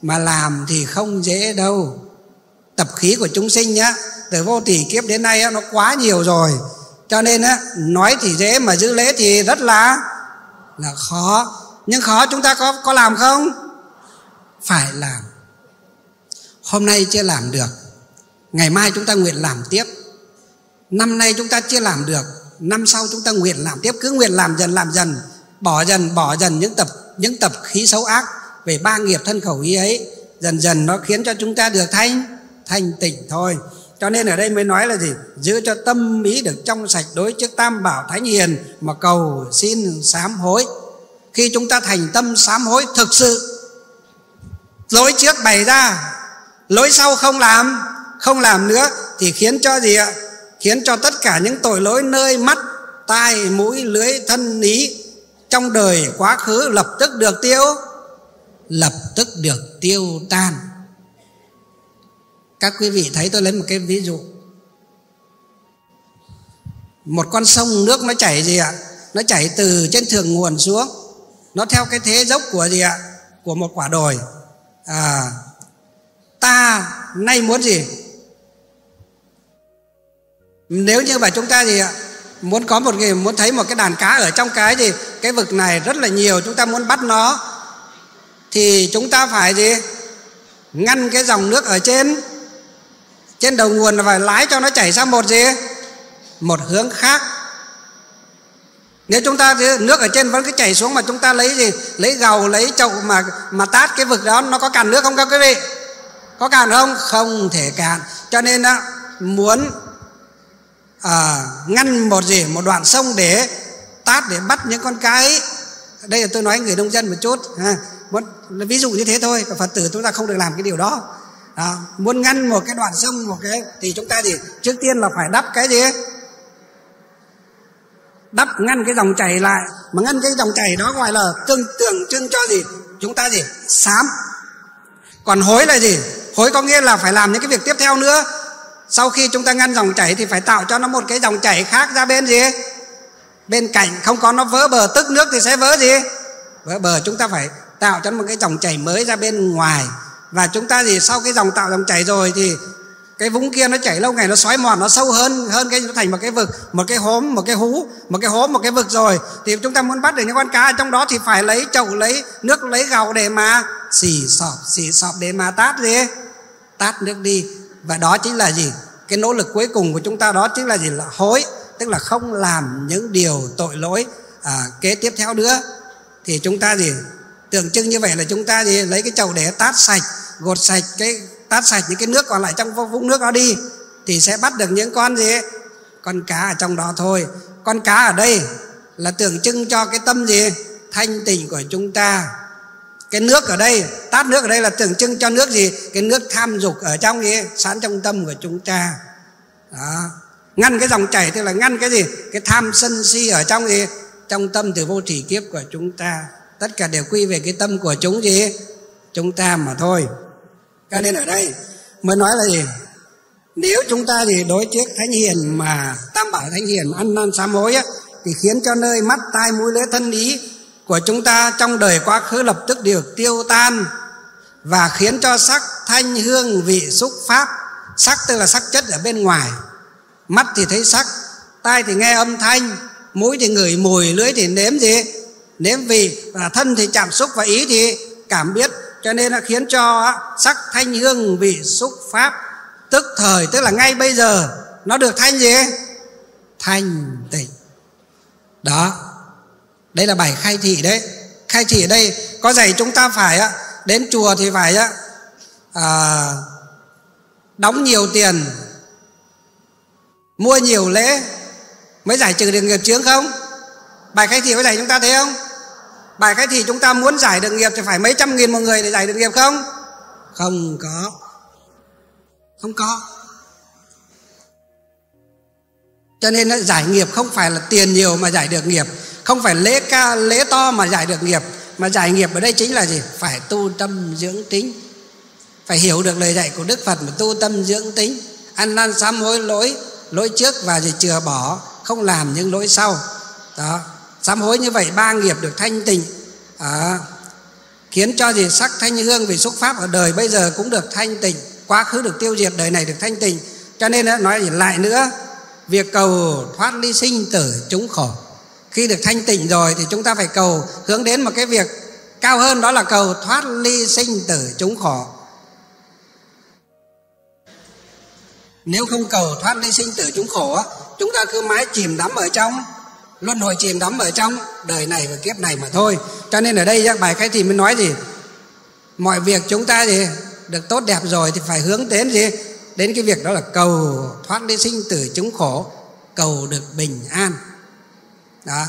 mà làm thì không dễ đâu. Tập khí của chúng sinh nhá, từ vô tỷ kiếp đến nay á, nó quá nhiều rồi. Cho nên á, nói thì dễ mà giữ lễ thì rất là khó. Nhưng khó chúng ta có làm không? Phải làm. Hôm nay chưa làm được, ngày mai chúng ta nguyện làm tiếp. Năm nay chúng ta chưa làm được, năm sau chúng ta nguyện làm tiếp. Cứ nguyện làm dần, bỏ dần những tập khí xấu ác về ba nghiệp thân khẩu ý ấy. Dần dần nó khiến cho chúng ta được thanh tịnh thôi. Cho nên ở đây mới nói là gì? Giữ cho tâm ý được trong sạch đối trước tam bảo thánh hiền mà cầu xin sám hối. Khi chúng ta thành tâm sám hối thực sự, lỗi trước bày ra, lỗi sau không làm nữa, thì khiến cho gì ạ? Khiến cho tất cả những tội lỗi nơi mắt, tai, mũi, lưỡi, thân, ý trong đời quá khứ lập tức được tiêu tan. Các quý vị thấy, tôi lấy một cái ví dụ. Một con sông nước nó chảy gì ạ? Nó chảy từ trên thượng nguồn xuống, nó theo cái thế dốc của gì ạ? Của một quả đồi. Ta nay muốn gì? Nếu như mà chúng ta gì ạ? Muốn thấy một cái đàn cá ở trong cái gì? Cái vực này rất là nhiều, chúng ta muốn bắt nó, thì chúng ta phải gì? Ngăn cái dòng nước ở trên đầu nguồn, và lái cho nó chảy sang một hướng khác. Nếu chúng ta nước ở trên vẫn cứ chảy xuống mà chúng ta lấy gầu, lấy chậu mà tát cái vực đó, nó có cạn nước không các quý vị? Có cạn không? Không thể cạn. Cho nên muốn ngăn một đoạn sông để tát, để bắt những con cá ấy. Đây là tôi nói người nông dân một chút, ví dụ như thế thôi. Phật tử chúng ta không được làm cái điều đó. Muốn ngăn một cái đoạn sông, thì chúng ta trước tiên là phải đắp cái gì? Đắp ngăn cái dòng chảy lại. Mà ngăn cái dòng chảy đó gọi là tượng trưng cho gì? Chúng ta sám. Còn hối là gì? Hối có nghĩa là phải làm những cái việc tiếp theo nữa. Sau khi chúng ta ngăn dòng chảy thì phải tạo cho nó một cái dòng chảy khác ra bên cạnh. Không có nó vỡ bờ, tức nước thì sẽ vỡ vỡ bờ. Chúng ta phải tạo cho nó một cái dòng chảy mới ra bên ngoài. Và chúng ta sau cái tạo dòng chảy rồi thì cái vũng kia nó chảy lâu ngày, nó xói mòn, nó sâu hơn cái, nó thành một cái vực, một cái hốm, một cái hú, một cái hố, một cái vực rồi. Thì chúng ta muốn bắt được những con cá ở trong đó thì phải lấy chậu, lấy nước, lấy gầu để mà xì sọp để mà tát nước đi. Và đó chính là gì? Cái nỗ lực cuối cùng của chúng ta đó chính là gì? Là hối, tức là không làm những điều tội lỗi kế tiếp theo nữa. Thì chúng ta tượng trưng như vậy là chúng ta lấy cái chậu để tát sạch, gột sạch tát sạch những cái nước còn lại trong vũng nước đó đi, thì sẽ bắt được những con cá ở trong đó thôi. Con cá ở đây là tượng trưng cho cái tâm thanh tịnh của chúng ta. Cái nước ở đây, tát nước ở đây là tượng trưng cho nước cái nước tham dục ở trong sẵn trong tâm của chúng ta. Đó. Ngăn cái dòng chảy tức là ngăn cái cái tham sân si ở trong tâm từ vô thủy kiếp của chúng ta. Tất cả đều quy về cái tâm của chúng ta mà thôi. Cho nên ở đây mới nói là nếu chúng ta đối trước thánh hiền mà tam bảo thánh hiền ăn năn sám hối thì khiến cho nơi mắt, tai, mũi, lưỡi, thân, ý của chúng ta trong đời quá khứ lập tức được tiêu tan, và khiến cho sắc, thanh, hương, vị, xúc, pháp. Sắc tức là sắc chất ở bên ngoài. Mắt thì thấy sắc, tai thì nghe âm thanh, mũi thì ngửi mùi, lưỡi thì nếm vị, và thân thì chạm xúc, và ý thì cảm biết. Cho nên nó khiến cho sắc, thanh, hương, vị, xúc, pháp tức thời, tức là ngay bây giờ nó được thanh tịnh. Đó. Đây là bài khai thị đấy. Khai thị ở đây có dạy chúng ta phải đến chùa thì phải đóng nhiều tiền, mua nhiều lễ mới giải trừ được nghiệp chướng không? Bài khai thị có dạy chúng ta thế không? Bài khai thị chúng ta muốn giải được nghiệp thì phải mấy trăm nghìn một người để giải được nghiệp không? Không có. Cho nên giải nghiệp không phải là tiền nhiều mà giải được nghiệp, không phải lễ to mà giải được nghiệp, mà giải nghiệp ở đây chính là gì? Phải tu tâm dưỡng tính. Phải hiểu được lời dạy của Đức Phật mà tu tâm dưỡng tính, ăn năn sám hối lỗi trước và chừa bỏ, không làm những lỗi sau. Đó. Sám hối như vậy ba nghiệp được thanh tịnh. khiến cho gì sắc thanh hương vị xúc pháp ở đời bây giờ cũng được thanh tịnh, quá khứ được tiêu diệt, đời này được thanh tịnh. Cho nên nói gì lại nữa, việc cầu thoát ly sinh tử chúng khổ. Khi được thanh tịnh rồi thì chúng ta phải cầu hướng đến một cái việc cao hơn, đó là cầu thoát ly sinh tử chúng khổ. Nếu không cầu thoát ly sinh tử chúng khổ, chúng ta cứ mãi chìm đắm ở trong luân hồi, chìm đắm ở trong đời này và kiếp này mà thôi. Cho nên ở đây bài Khai Thị mới nói gì, mọi việc chúng ta gì được tốt đẹp rồi thì phải hướng đến gì, đến cái việc đó là cầu thoát ly sinh tử chúng khổ, cầu được bình an. Đó,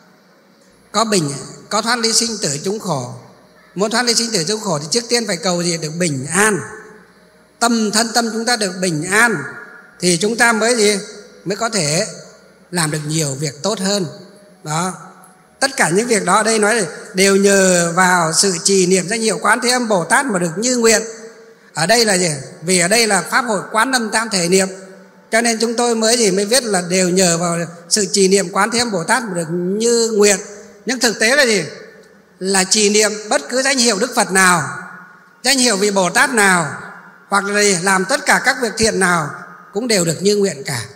có thoát ly sinh tử chúng khổ. Muốn thoát ly sinh tử chúng khổ thì trước tiên phải cầu gì, được bình an. Thân tâm chúng ta được bình an thì chúng ta mới có thể làm được nhiều việc tốt hơn. Đó, tất cả những việc đó ở đây nói là đều nhờ vào sự trì niệm danh hiệu Quán Thế Âm Bồ Tát mà được như nguyện. Ở đây là gì? Vì ở đây là pháp hội Quán Âm Tam Thể Niệm, cho nên chúng tôi mới viết là đều nhờ vào sự trì niệm Quán Thế Âm Bồ Tát mà được như nguyện. Nhưng thực tế là gì? Là trì niệm bất cứ danh hiệu Đức Phật nào, danh hiệu vị Bồ Tát nào, hoặc là làm tất cả các việc thiện nào cũng đều được như nguyện cả.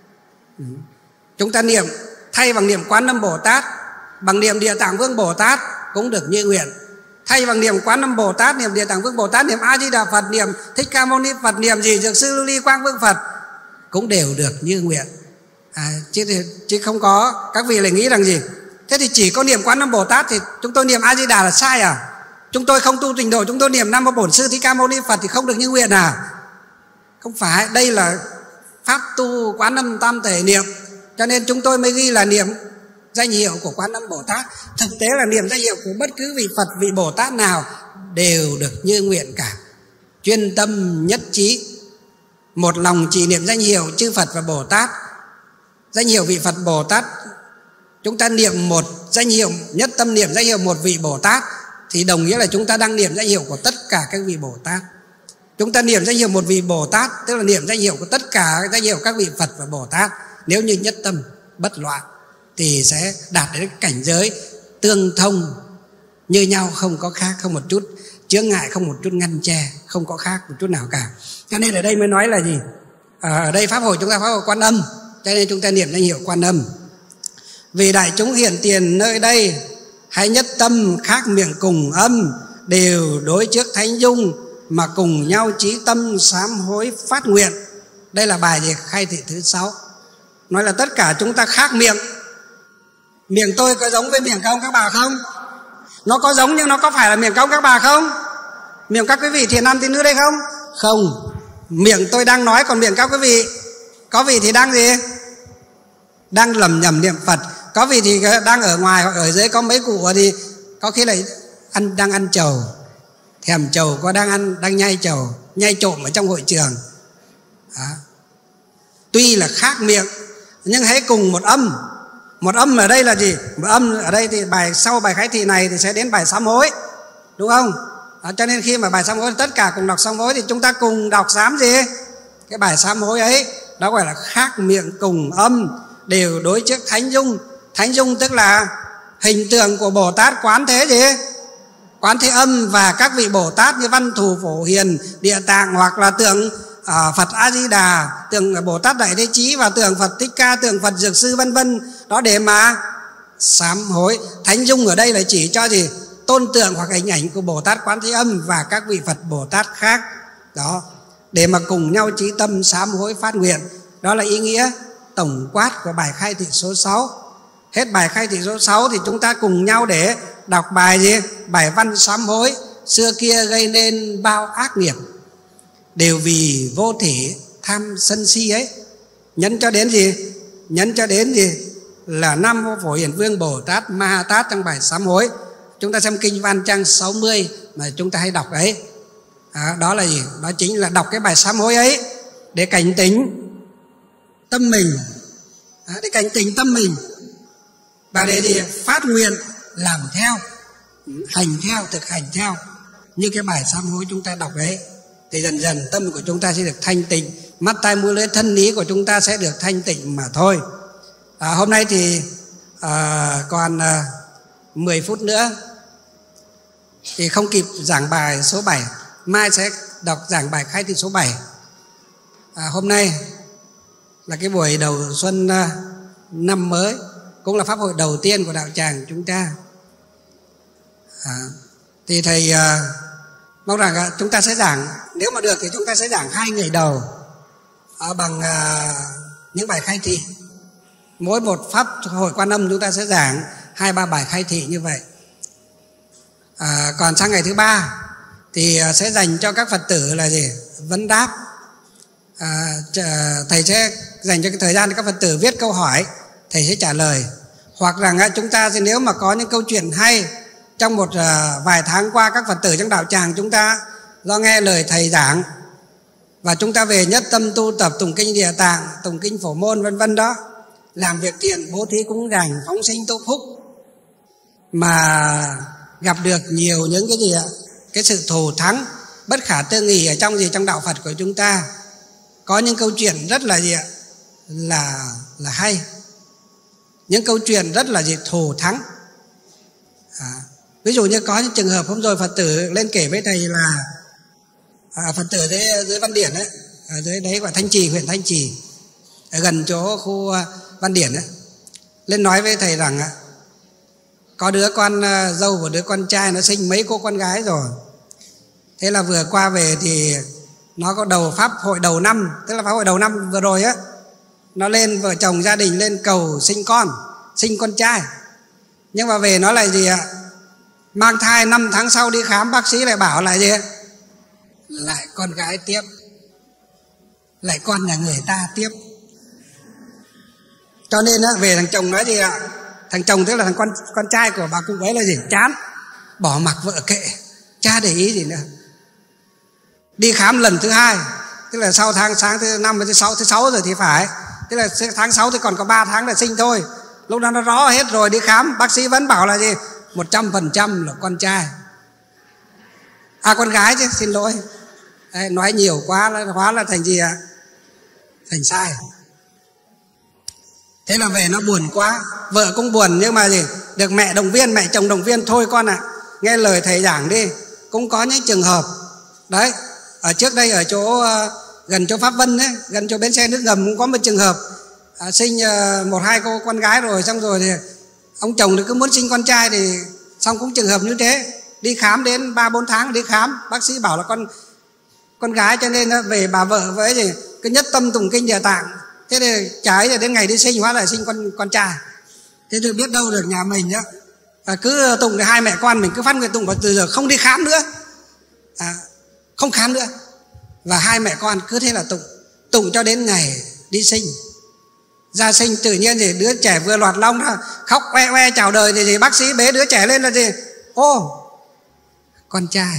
Chúng ta niệm thay bằng niệm Quán Âm Bồ Tát, bằng niệm Địa Tạng Vương Bồ Tát cũng được như nguyện. Thay bằng niệm Quán Âm Bồ Tát, niệm Địa Tạng Vương Bồ Tát, niệm A Di Đà Phật, niệm Thích Ca Mâu Ni Phật, niệm gì Dược Sư Lưu Ly Quang Vương Phật cũng đều được như nguyện. Chứ không có các vị lại nghĩ rằng gì, thế thì chỉ có niệm Quán Âm Bồ Tát thì chúng tôi niệm A Di Đà là sai à? Chúng tôi không tu trình độ, chúng tôi niệm Nam Mô Bổn Sư Thích Ca Mâu Ni Phật thì không được như nguyện à? Không phải, đây là pháp tu Quán Âm Tam Thể Niệm, cho nên chúng tôi mới ghi là niệm danh hiệu của Quán Âm Bồ Tát. Thực tế là niệm danh hiệu của bất cứ vị Phật, vị Bồ Tát nào đều được như nguyện cả. Chuyên tâm nhất trí, một lòng trì niệm danh hiệu chư Phật và Bồ Tát. Danh hiệu vị Phật Bồ Tát, chúng ta niệm một danh hiệu, nhất tâm niệm danh hiệu một vị Bồ Tát thì đồng nghĩa là chúng ta đang niệm danh hiệu của tất cả các vị Bồ Tát. Chúng ta niệm danh hiệu một vị Bồ Tát tức là niệm danh hiệu của tất cả danh hiệu các vị Phật và Bồ Tát. Nếu như nhất tâm bất loạn thì sẽ đạt đến cảnh giới tương thông như nhau, không có khác, không một chút chướng ngại, không một chút ngăn che, không có khác một chút nào cả. Cho nên ở đây mới nói là gì? Ở đây pháp hội chúng ta pháp hội Quan Âm, cho nên chúng ta niệm danh hiệu Quan Âm. Vì đại chúng hiện tiền nơi đây, hãy nhất tâm khác miệng cùng âm, đều đối trước Thánh Dung mà cùng nhau chí tâm sám hối phát nguyện. Đây là bài gì? Khai thị thứ 6. Nói là tất cả chúng ta khác miệng. Miệng tôi có giống với miệng các bà không? Nó có giống nhưng nó có phải là miệng các bà không? Miệng các quý vị thiền nam tín nữ đây không? Không. Miệng tôi đang nói, còn miệng các quý vị, có vị thì đang gì? Đang lầm nhầm niệm Phật. Có vị thì đang ở ngoài hoặc ở dưới có mấy cụ thì có khi lại đang ăn trầu, thèm trầu, có đang nhai trầu, nhai trộm ở trong hội trường. Đó. Tuy là khác miệng nhưng hãy cùng một âm. Một âm ở đây là gì? Một âm ở đây thì sau bài khai thị này thì sẽ đến bài sám hối, đúng không? Đó, cho nên khi mà bài sám hối tất cả cùng đọc sám hối thì chúng ta cùng đọc sám gì? Cái bài sám hối ấy, đó gọi là khác miệng cùng âm, đều đối trước Thánh Dung. Thánh Dung tức là hình tượng của Bồ Tát Quán Thế gì? Quán Thế Âm và các vị Bồ Tát như Văn Thù, Phổ Hiền, Địa Tạng, hoặc là tượng Phật A Di Đà, tượng Bồ Tát Đại Thế Chí và tượng Phật Thích Ca, tượng Phật Dược Sư vân vân, đó để mà sám hối. Thánh Dung ở đây là chỉ cho gì? Tôn tượng hoặc hình ảnh của Bồ Tát Quán Thế Âm và các vị Phật Bồ Tát khác. Đó, để mà cùng nhau chí tâm sám hối phát nguyện. Đó là ý nghĩa tổng quát của bài khai thị số 6. Hết bài khai thị số 6 thì chúng ta cùng nhau để đọc bài gì? Bài văn sám hối. Xưa kia gây nên bao ác nghiệp, đều vì vô thể tham sân si ấy. Nhấn cho đến gì? Nhấn cho đến gì? Là Nam Mô Phổ Hiền Vương Bồ Tát Ma Ha Tát trong bài sám hối. Chúng ta xem kinh văn trang 60 mà chúng ta hay đọc ấy. Đó là gì? Đó chính là đọc cái bài sám hối ấy để cảnh tỉnh tâm mình, để cảnh tỉnh tâm mình và để phát nguyện làm theo, hành theo, thực hành theo như cái bài sám hối chúng ta đọc ấy. Thì dần dần tâm của chúng ta sẽ được thanh tịnh, mắt tai mũi lưỡi thân ý của chúng ta sẽ được thanh tịnh mà thôi. Hôm nay thì còn 10 phút nữa thì không kịp giảng bài số 7. Mai sẽ đọc giảng bài khai thị số 7. Hôm nay là cái buổi đầu xuân năm mới, cũng là pháp hội đầu tiên của đạo tràng chúng ta. Thì thầy mong rằng chúng ta sẽ giảng, nếu mà được thì chúng ta sẽ giảng 2 ngày đầu bằng những bài khai thị. Mỗi một pháp hội Quan Âm chúng ta sẽ giảng 2-3 bài khai thị như vậy. Còn sang ngày thứ 3 thì sẽ dành cho các Phật tử là gì? Vấn đáp. Thầy sẽ dành cho cái thời gian để các Phật tử viết câu hỏi, thầy sẽ trả lời. Hoặc rằng chúng ta thì nếu mà có những câu chuyện hay trong một vài tháng qua, các Phật tử trong đạo tràng chúng ta do nghe lời thầy giảng và chúng ta về nhất tâm tu tập tụng kinh Địa Tạng, tụng kinh Phổ Môn vân vân đó, làm việc thiện, bố thí cúng dường, phóng sinh tu phúc, mà gặp được nhiều những cái gì ạ? Cái sự thù thắng bất khả tư nghị ở trong gì? Trong đạo Phật của chúng ta có những câu chuyện rất là gì ạ? Là hay. Những câu chuyện rất là gì? Thù thắng. Ví dụ như có những trường hợp hôm rồi Phật tử lên kể với thầy là Phật tử dưới Văn Điển ấy, ở dưới đấy gọi Thanh Trì, huyện Thanh Trì, ở gần chỗ khu Văn Điển ấy, lên nói với thầy rằng có đứa con dâu và đứa con trai nó sinh mấy cô con gái rồi. Thế là vừa qua về thì nó có đầu pháp hội đầu năm, tức là pháp hội đầu năm vừa rồi á, nó lên vợ chồng gia đình lên cầu sinh con trai. Nhưng mà về nó là gì ạ? Mang thai 5 tháng sau đi khám, bác sĩ lại bảo là gì? Lại con gái tiếp, lại con nhà người ta tiếp. Cho nên về thằng chồng nói gì ạ? Thằng chồng tức là thằng con trai của bà cụ ấy là gì? Chán, bỏ mặc vợ kệ, chả để ý gì nữa. Đi khám lần thứ 2, tức là sau sáng thứ 5 thứ 6 rồi thì phải, tức là tháng 6 thì còn có 3 tháng là sinh thôi. Lúc đó nó rõ hết rồi, đi khám bác sĩ vẫn bảo là gì? 100% là con trai. Con gái chứ, xin lỗi. Đấy, nói nhiều quá hóa là thành gì ạ? Thành sai. Thế là về nó buồn quá, vợ cũng buồn, nhưng mà gì? Được mẹ động viên, mẹ chồng động viên, thôi con ạ, nghe lời thầy giảng đi. Cũng có những trường hợp đấy, ở trước đây ở chỗ gần chỗ Pháp Vân ấy, gần chỗ bến xe nước ngầm cũng có một trường hợp sinh 1-2 cô con gái rồi, xong rồi thì ông chồng thì cứ muốn sinh con trai, thì xong cũng trường hợp như thế, đi khám đến 3-4 tháng đi khám, bác sĩ bảo là con gái, cho nên về bà vợ với gì cứ nhất tâm tụng kinh Địa Tạng. Thế thì trái đến ngày đi sinh hóa là sinh con trai. Thế thì biết đâu được nhà mình nhá, cứ tụng 2 mẹ con mình cứ phát nguyện tụng, và từ giờ không đi khám nữa, không khám nữa, và 2 mẹ con cứ thế là tụng cho đến ngày đi sinh. Ra sinh tự nhiên thì đứa trẻ vừa lọt long ra khóc oe oe chào đời, thì gì bác sĩ bế đứa trẻ lên là gì? Ô, con trai.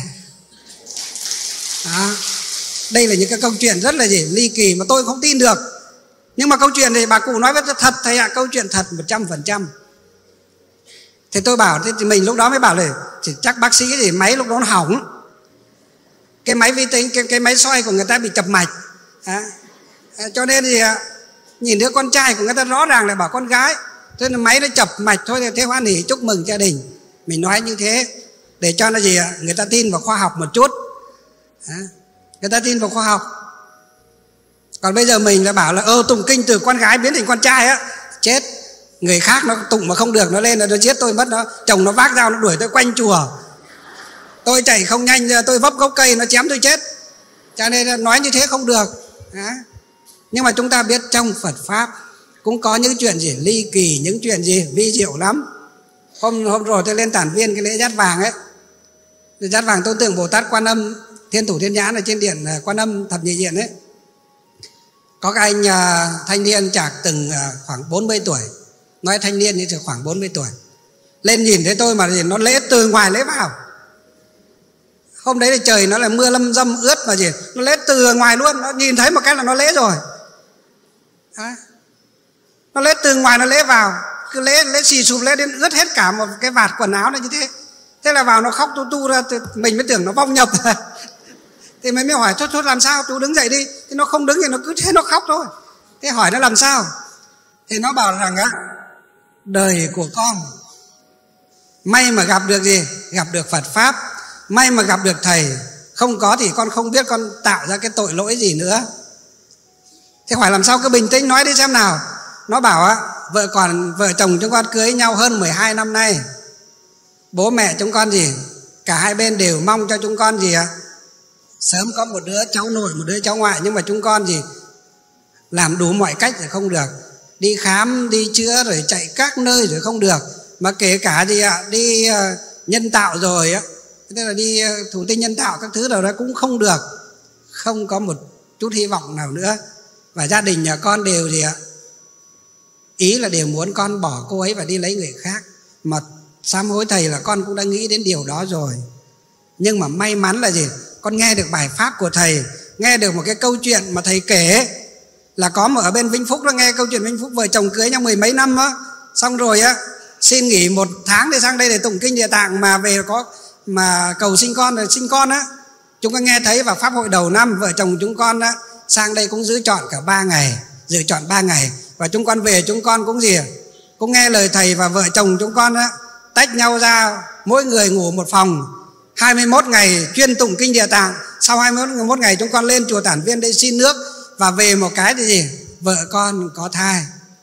Đó. Đây là những cái câu chuyện rất là gì? Ly kỳ mà tôi không tin được. Nhưng mà câu chuyện thì bà cụ nói với thật thầy ạ, câu chuyện thật 100%. Thì tôi bảo, thì mình lúc đó mới bảo là thì chắc bác sĩ thì máy lúc đó nó hỏng, cái máy vi tính, cái máy soi của người ta bị chập mạch. Cho nên thì nhìn đứa con trai của người ta rõ ràng là bảo con gái, cho nên máy nó chập mạch thôi, thì thế hoan hỉ chúc mừng gia đình. Mình nói như thế để cho nó gì ạ? Người ta tin vào khoa học một chút. Người ta tin vào khoa học. Còn bây giờ mình là bảo là tụng kinh từ con gái biến thành con trai á, chết. Người khác nó tụng mà không được, nó lên là nó giết tôi mất. Nó chồng nó vác dao nó đuổi tôi quanh chùa, tôi chạy không nhanh, tôi vấp gốc cây nó chém tôi chết. Cho nên nói như thế không được. Nhưng mà chúng ta biết trong Phật Pháp cũng có những chuyện gì ly kỳ, những chuyện gì vi diệu lắm. Hôm rồi tôi lên Tản Viên cái lễ dát vàng ấy, dát vàng Tôn Tượng Bồ Tát Quan Âm Thiên Thủ Thiên Nhãn ở trên điện Quan Âm Thập Nhị Diện ấy. Có cái anh thanh niên chạc từng khoảng 40 tuổi, nói thanh niên như khoảng 40 tuổi, lên nhìn thấy tôi mà nó lễ từ ngoài lễ vào. Hôm đấy là trời nó là mưa lâm dâm ướt mà gì, nó lễ từ ngoài luôn, nó nhìn thấy một cái là nó lễ rồi. Nó lễ từ ngoài nó lễ vào, cứ lễ xì sụp lễ đến ướt hết cả một cái vạt quần áo này như thế. Thế là vào nó khóc tu ra, mình mới tưởng nó vong nhập. Thì mình mới hỏi thôi làm sao, chú đứng dậy đi. Thì nó không đứng thì nó cứ thế nó khóc thôi. Thế hỏi nó làm sao, thì nó bảo rằng đời của con may mà gặp được gì? Gặp được Phật Pháp. may mà gặp được thầy, không có thì con không biết con tạo ra cái tội lỗi gì nữa. Thế hỏi làm sao cứ bình tĩnh nói đi xem nào. Nó bảo á, vợ chồng chúng con cưới nhau hơn 12 năm nay. Bố mẹ chúng con gì, cả hai bên đều mong cho chúng con gì ạ, sớm có một đứa cháu nội, một đứa cháu ngoại. Nhưng mà chúng con gì, làm đủ mọi cách rồi không được. Đi khám, đi chữa rồi chạy các nơi rồi không được. Mà kể cả gì ạ, đi nhân tạo rồi á, tức là đi thụ tinh nhân tạo các thứ rồi đó cũng không được. Không có một chút hy vọng nào nữa. Và gia đình nhà con đều gì ạ, ý là đều muốn con bỏ cô ấy và đi lấy người khác. Mà sám hối thầy là con cũng đã nghĩ đến điều đó rồi. Nhưng mà may mắn là gì, con nghe được bài pháp của thầy, nghe được một cái câu chuyện mà thầy kể. Là có một ở bên Vĩnh Phúc đó, nghe câu chuyện Vĩnh Phúc vợ chồng cưới nhau 10 mấy năm á, xong rồi á xin nghỉ 1 tháng để sang đây để tụng kinh Địa Tạng, mà về có mà cầu sinh con rồi sinh con á. Chúng con nghe thấy vào pháp hội đầu năm, vợ chồng chúng con á sang đây cũng giữ chọn cả 3 ngày, giữ chọn 3 ngày. Và chúng con về chúng con cũng gì, cũng nghe lời thầy. Và vợ chồng chúng con á tách nhau ra, mỗi người ngủ một phòng, 21 ngày chuyên tụng kinh Địa Tạng. Sau 21 ngày chúng con lên chùa Tản Viên đây xin nước. Và về một cái thì gì, vợ con có thai.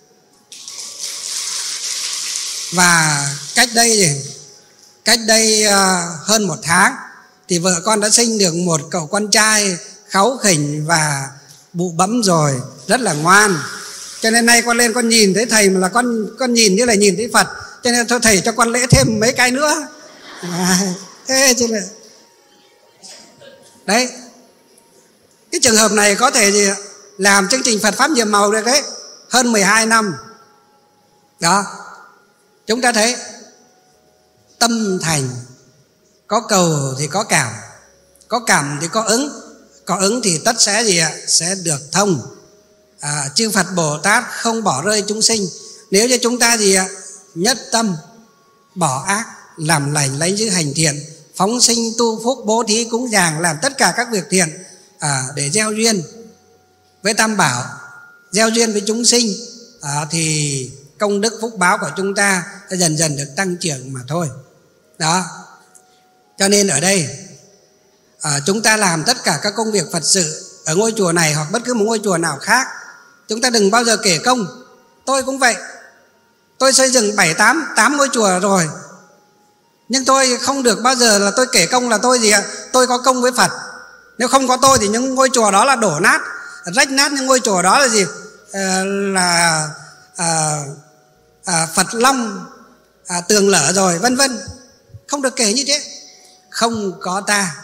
Và cách đây hơn 1 tháng thì vợ con đã sinh được một cậu con trai kháu khỉnh và bụ bẫm rồi, rất là ngoan. Cho nên nay con lên con nhìn thấy thầy mà là con nhìn như là nhìn thấy Phật. Cho nên thôi thầy cho con lễ thêm mấy cái nữa. Thế chứ là đấy, cái trường hợp này có thể gì làm chương trình Phật Pháp nhiệm màu được đấy, hơn 12 năm. Đó, chúng ta thấy tâm thành, có cầu thì có cảm thì có ứng thì tất sẽ gì ạ, sẽ được thông. Chư Phật Bồ Tát không bỏ rơi chúng sinh. Nếu như chúng ta gì ạ, nhất tâm bỏ ác, làm lành lấy giữ hành thiện, phóng sinh tu phúc, bố thí cúng dường, làm tất cả các việc thiện để gieo duyên với Tam Bảo, gieo duyên với chúng sinh, thì công đức phúc báo của chúng ta sẽ dần dần được tăng trưởng mà thôi. Đó, cho nên ở đây chúng ta làm tất cả các công việc Phật sự ở ngôi chùa này hoặc bất cứ một ngôi chùa nào khác, chúng ta đừng bao giờ kể công. Tôi cũng vậy, tôi xây dựng 7-8 ngôi chùa rồi, nhưng tôi không được bao giờ là tôi kể công là tôi gì ạ, tôi có công với Phật. Nếu không có tôi thì những ngôi chùa đó là đổ nát, rách nát. Những ngôi chùa đó là gì, Phật Long tường lở rồi vân vân, không được kể như thế. Không có ta,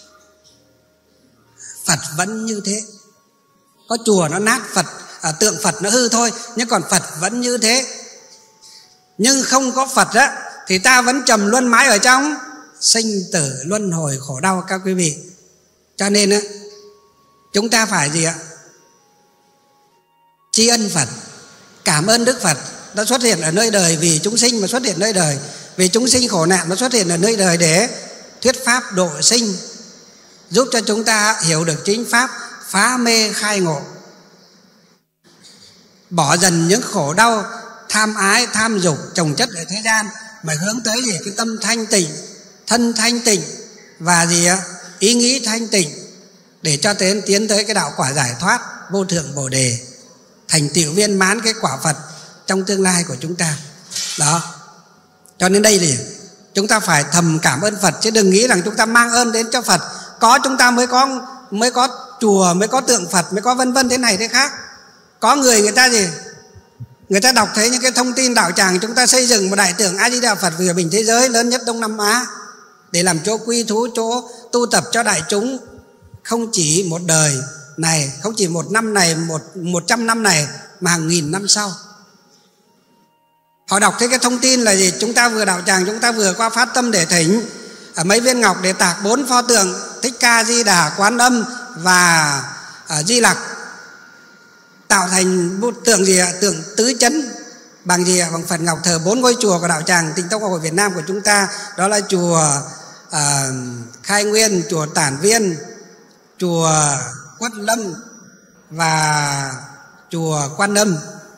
Phật vẫn như thế. Có chùa nó nát, tượng Phật nó hư thôi, nhưng còn Phật vẫn như thế. Nhưng không có Phật á thì ta vẫn trầm luân mãi ở trong sinh tử luân hồi khổ đau các quý vị. Cho nên á, chúng ta phải gì ạ, tri ân Phật, cảm ơn Đức Phật đã xuất hiện ở nơi đời vì chúng sinh mà xuất hiện nơi đời, vì chúng sinh khổ nạn nó xuất hiện ở nơi đời để thuyết pháp độ sinh, giúp cho chúng ta hiểu được chính pháp, phá mê khai ngộ, bỏ dần những khổ đau tham ái tham dục chồng chất ở thế gian, mà hướng tới gì, cái tâm thanh tịnh, thân thanh tịnh và gì ạ, ý nghĩ thanh tịnh, để cho tiến tới cái đạo quả giải thoát vô thượng Bồ Đề, thành tựu viên mãn cái quả Phật trong tương lai của chúng ta. Đó, cho nên đây thì chúng ta phải thầm cảm ơn Phật, chứ đừng nghĩ rằng chúng ta mang ơn đến cho Phật. Có chúng ta mới có chùa, mới có tượng Phật, mới có vân vân thế này thế khác. Có người ta gì, người ta đọc thấy những cái thông tin đạo tràng chúng ta xây dựng một đại tượng A Di Đà Phật vừa bình thế giới, lớn nhất Đông Nam Á, để làm chỗ quy thú, chỗ tu tập cho đại chúng, không chỉ một đời này, không chỉ một năm này, 100 năm này, mà hàng nghìn năm sau. Họ đọc thấy cái thông tin là gì, chúng ta vừa đạo tràng, chúng ta vừa qua phát tâm để thỉnh mấy viên ngọc để tạc 4 pho tượng Thích Ca, Di Đà, Quán Âm và Di Lặc, tạo thành một tượng gì ạ, tượng tứ chấn bằng gì ạ, bằng Phật ngọc thờ 4 ngôi chùa của đạo tràng Tịnh Tông Học hội Việt Nam của chúng ta. Đó là chùa Khai Nguyên, chùa Tản Viên, chùa Quất Lâm và chùa Quan Âm.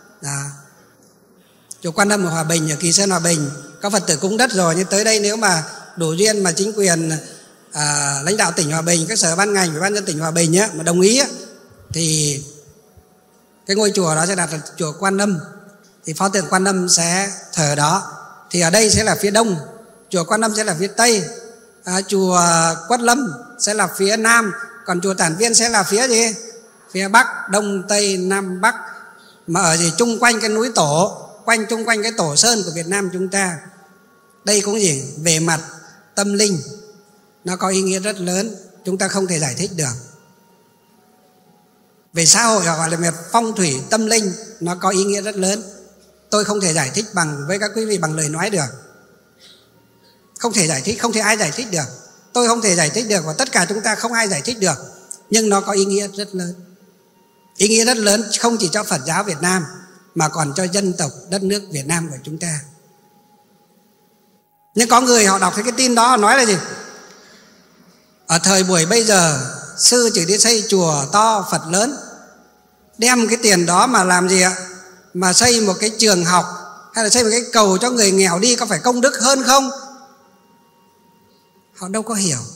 Chùa Quan Âm ở Hòa Bình, ở Kỳ Sơn Hòa Bình có Phật tử cúng đất rồi, nhưng tới đây nếu mà đủ duyên mà chính quyền lãnh đạo tỉnh Hòa Bình, các sở ban ngành, ủy ban nhân tỉnh Hòa Bình mà đồng ý thì cái ngôi chùa đó sẽ đặt là chùa Quan Âm, thì pho tượng Quan Âm sẽ thờ ở đó. Thì ở đây sẽ là phía đông, chùa Quan Âm sẽ là phía tây, chùa Quất Lâm sẽ là phía nam, còn chùa Tản Viên sẽ là phía gì? Phía bắc, đông tây nam bắc. Mà ở gì? Chung quanh cái núi Tổ, chung quanh cái Tổ Sơn của Việt Nam chúng ta. Đây cũng gì? Về mặt tâm linh nó có ý nghĩa rất lớn, chúng ta không thể giải thích được. Về xã hội gọi là về phong thủy tâm linh, nó có ý nghĩa rất lớn. Tôi không thể giải thích với các quý vị bằng lời nói được. Không thể giải thích, không thể ai giải thích được. Tôi không thể giải thích được và tất cả chúng ta không ai giải thích được. Nhưng nó có ý nghĩa rất lớn. Ý nghĩa rất lớn không chỉ cho Phật giáo Việt Nam mà còn cho dân tộc đất nước Việt Nam của chúng ta. Nhưng có người họ đọc thấy cái tin đó, họ nói là gì? Ở thời buổi bây giờ, sư chỉ đi xây chùa to Phật lớn, đem cái tiền đó mà làm gì ạ? Mà xây một cái trường học hay là xây một cái cầu cho người nghèo đi, có phải công đức hơn không? Họ đâu có hiểu.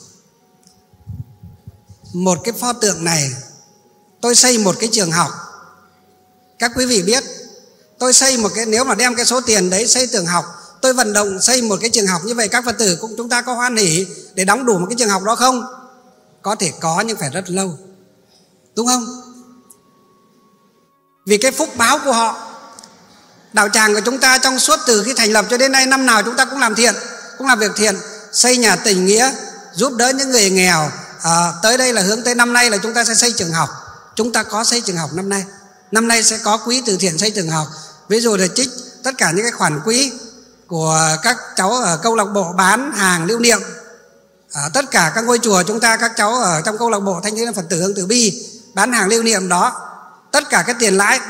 Một cái pho tượng này, tôi xây một cái trường học. Các quý vị biết, tôi xây một cái, nếu mà đem cái số tiền đấy xây trường học, tôi vận động xây một cái trường học như vậy, các Phật tử cũng chúng ta có hoan hỉ để đóng đủ một cái trường học đó không? Có thể có nhưng phải rất lâu, đúng không? Vì cái phúc báo của họ. Đạo tràng của chúng ta trong suốt từ khi thành lập cho đến nay, năm nào chúng ta cũng làm thiện, cũng làm việc thiện, xây nhà tình nghĩa, giúp đỡ những người nghèo. Tới đây là hướng tới năm nay là chúng ta sẽ xây trường học. Chúng ta có xây trường học năm nay. Năm nay sẽ có quỹ từ thiện xây trường học. Ví dụ là trích tất cả những cái khoản quỹ của các cháu ở câu lạc bộ bán hàng lưu niệm. Tất cả các ngôi chùa chúng ta, các cháu ở trong câu lạc bộ Thanh niên Phật tử Hương Từ Bi bán hàng lưu niệm đó, tất cả cái tiền lãi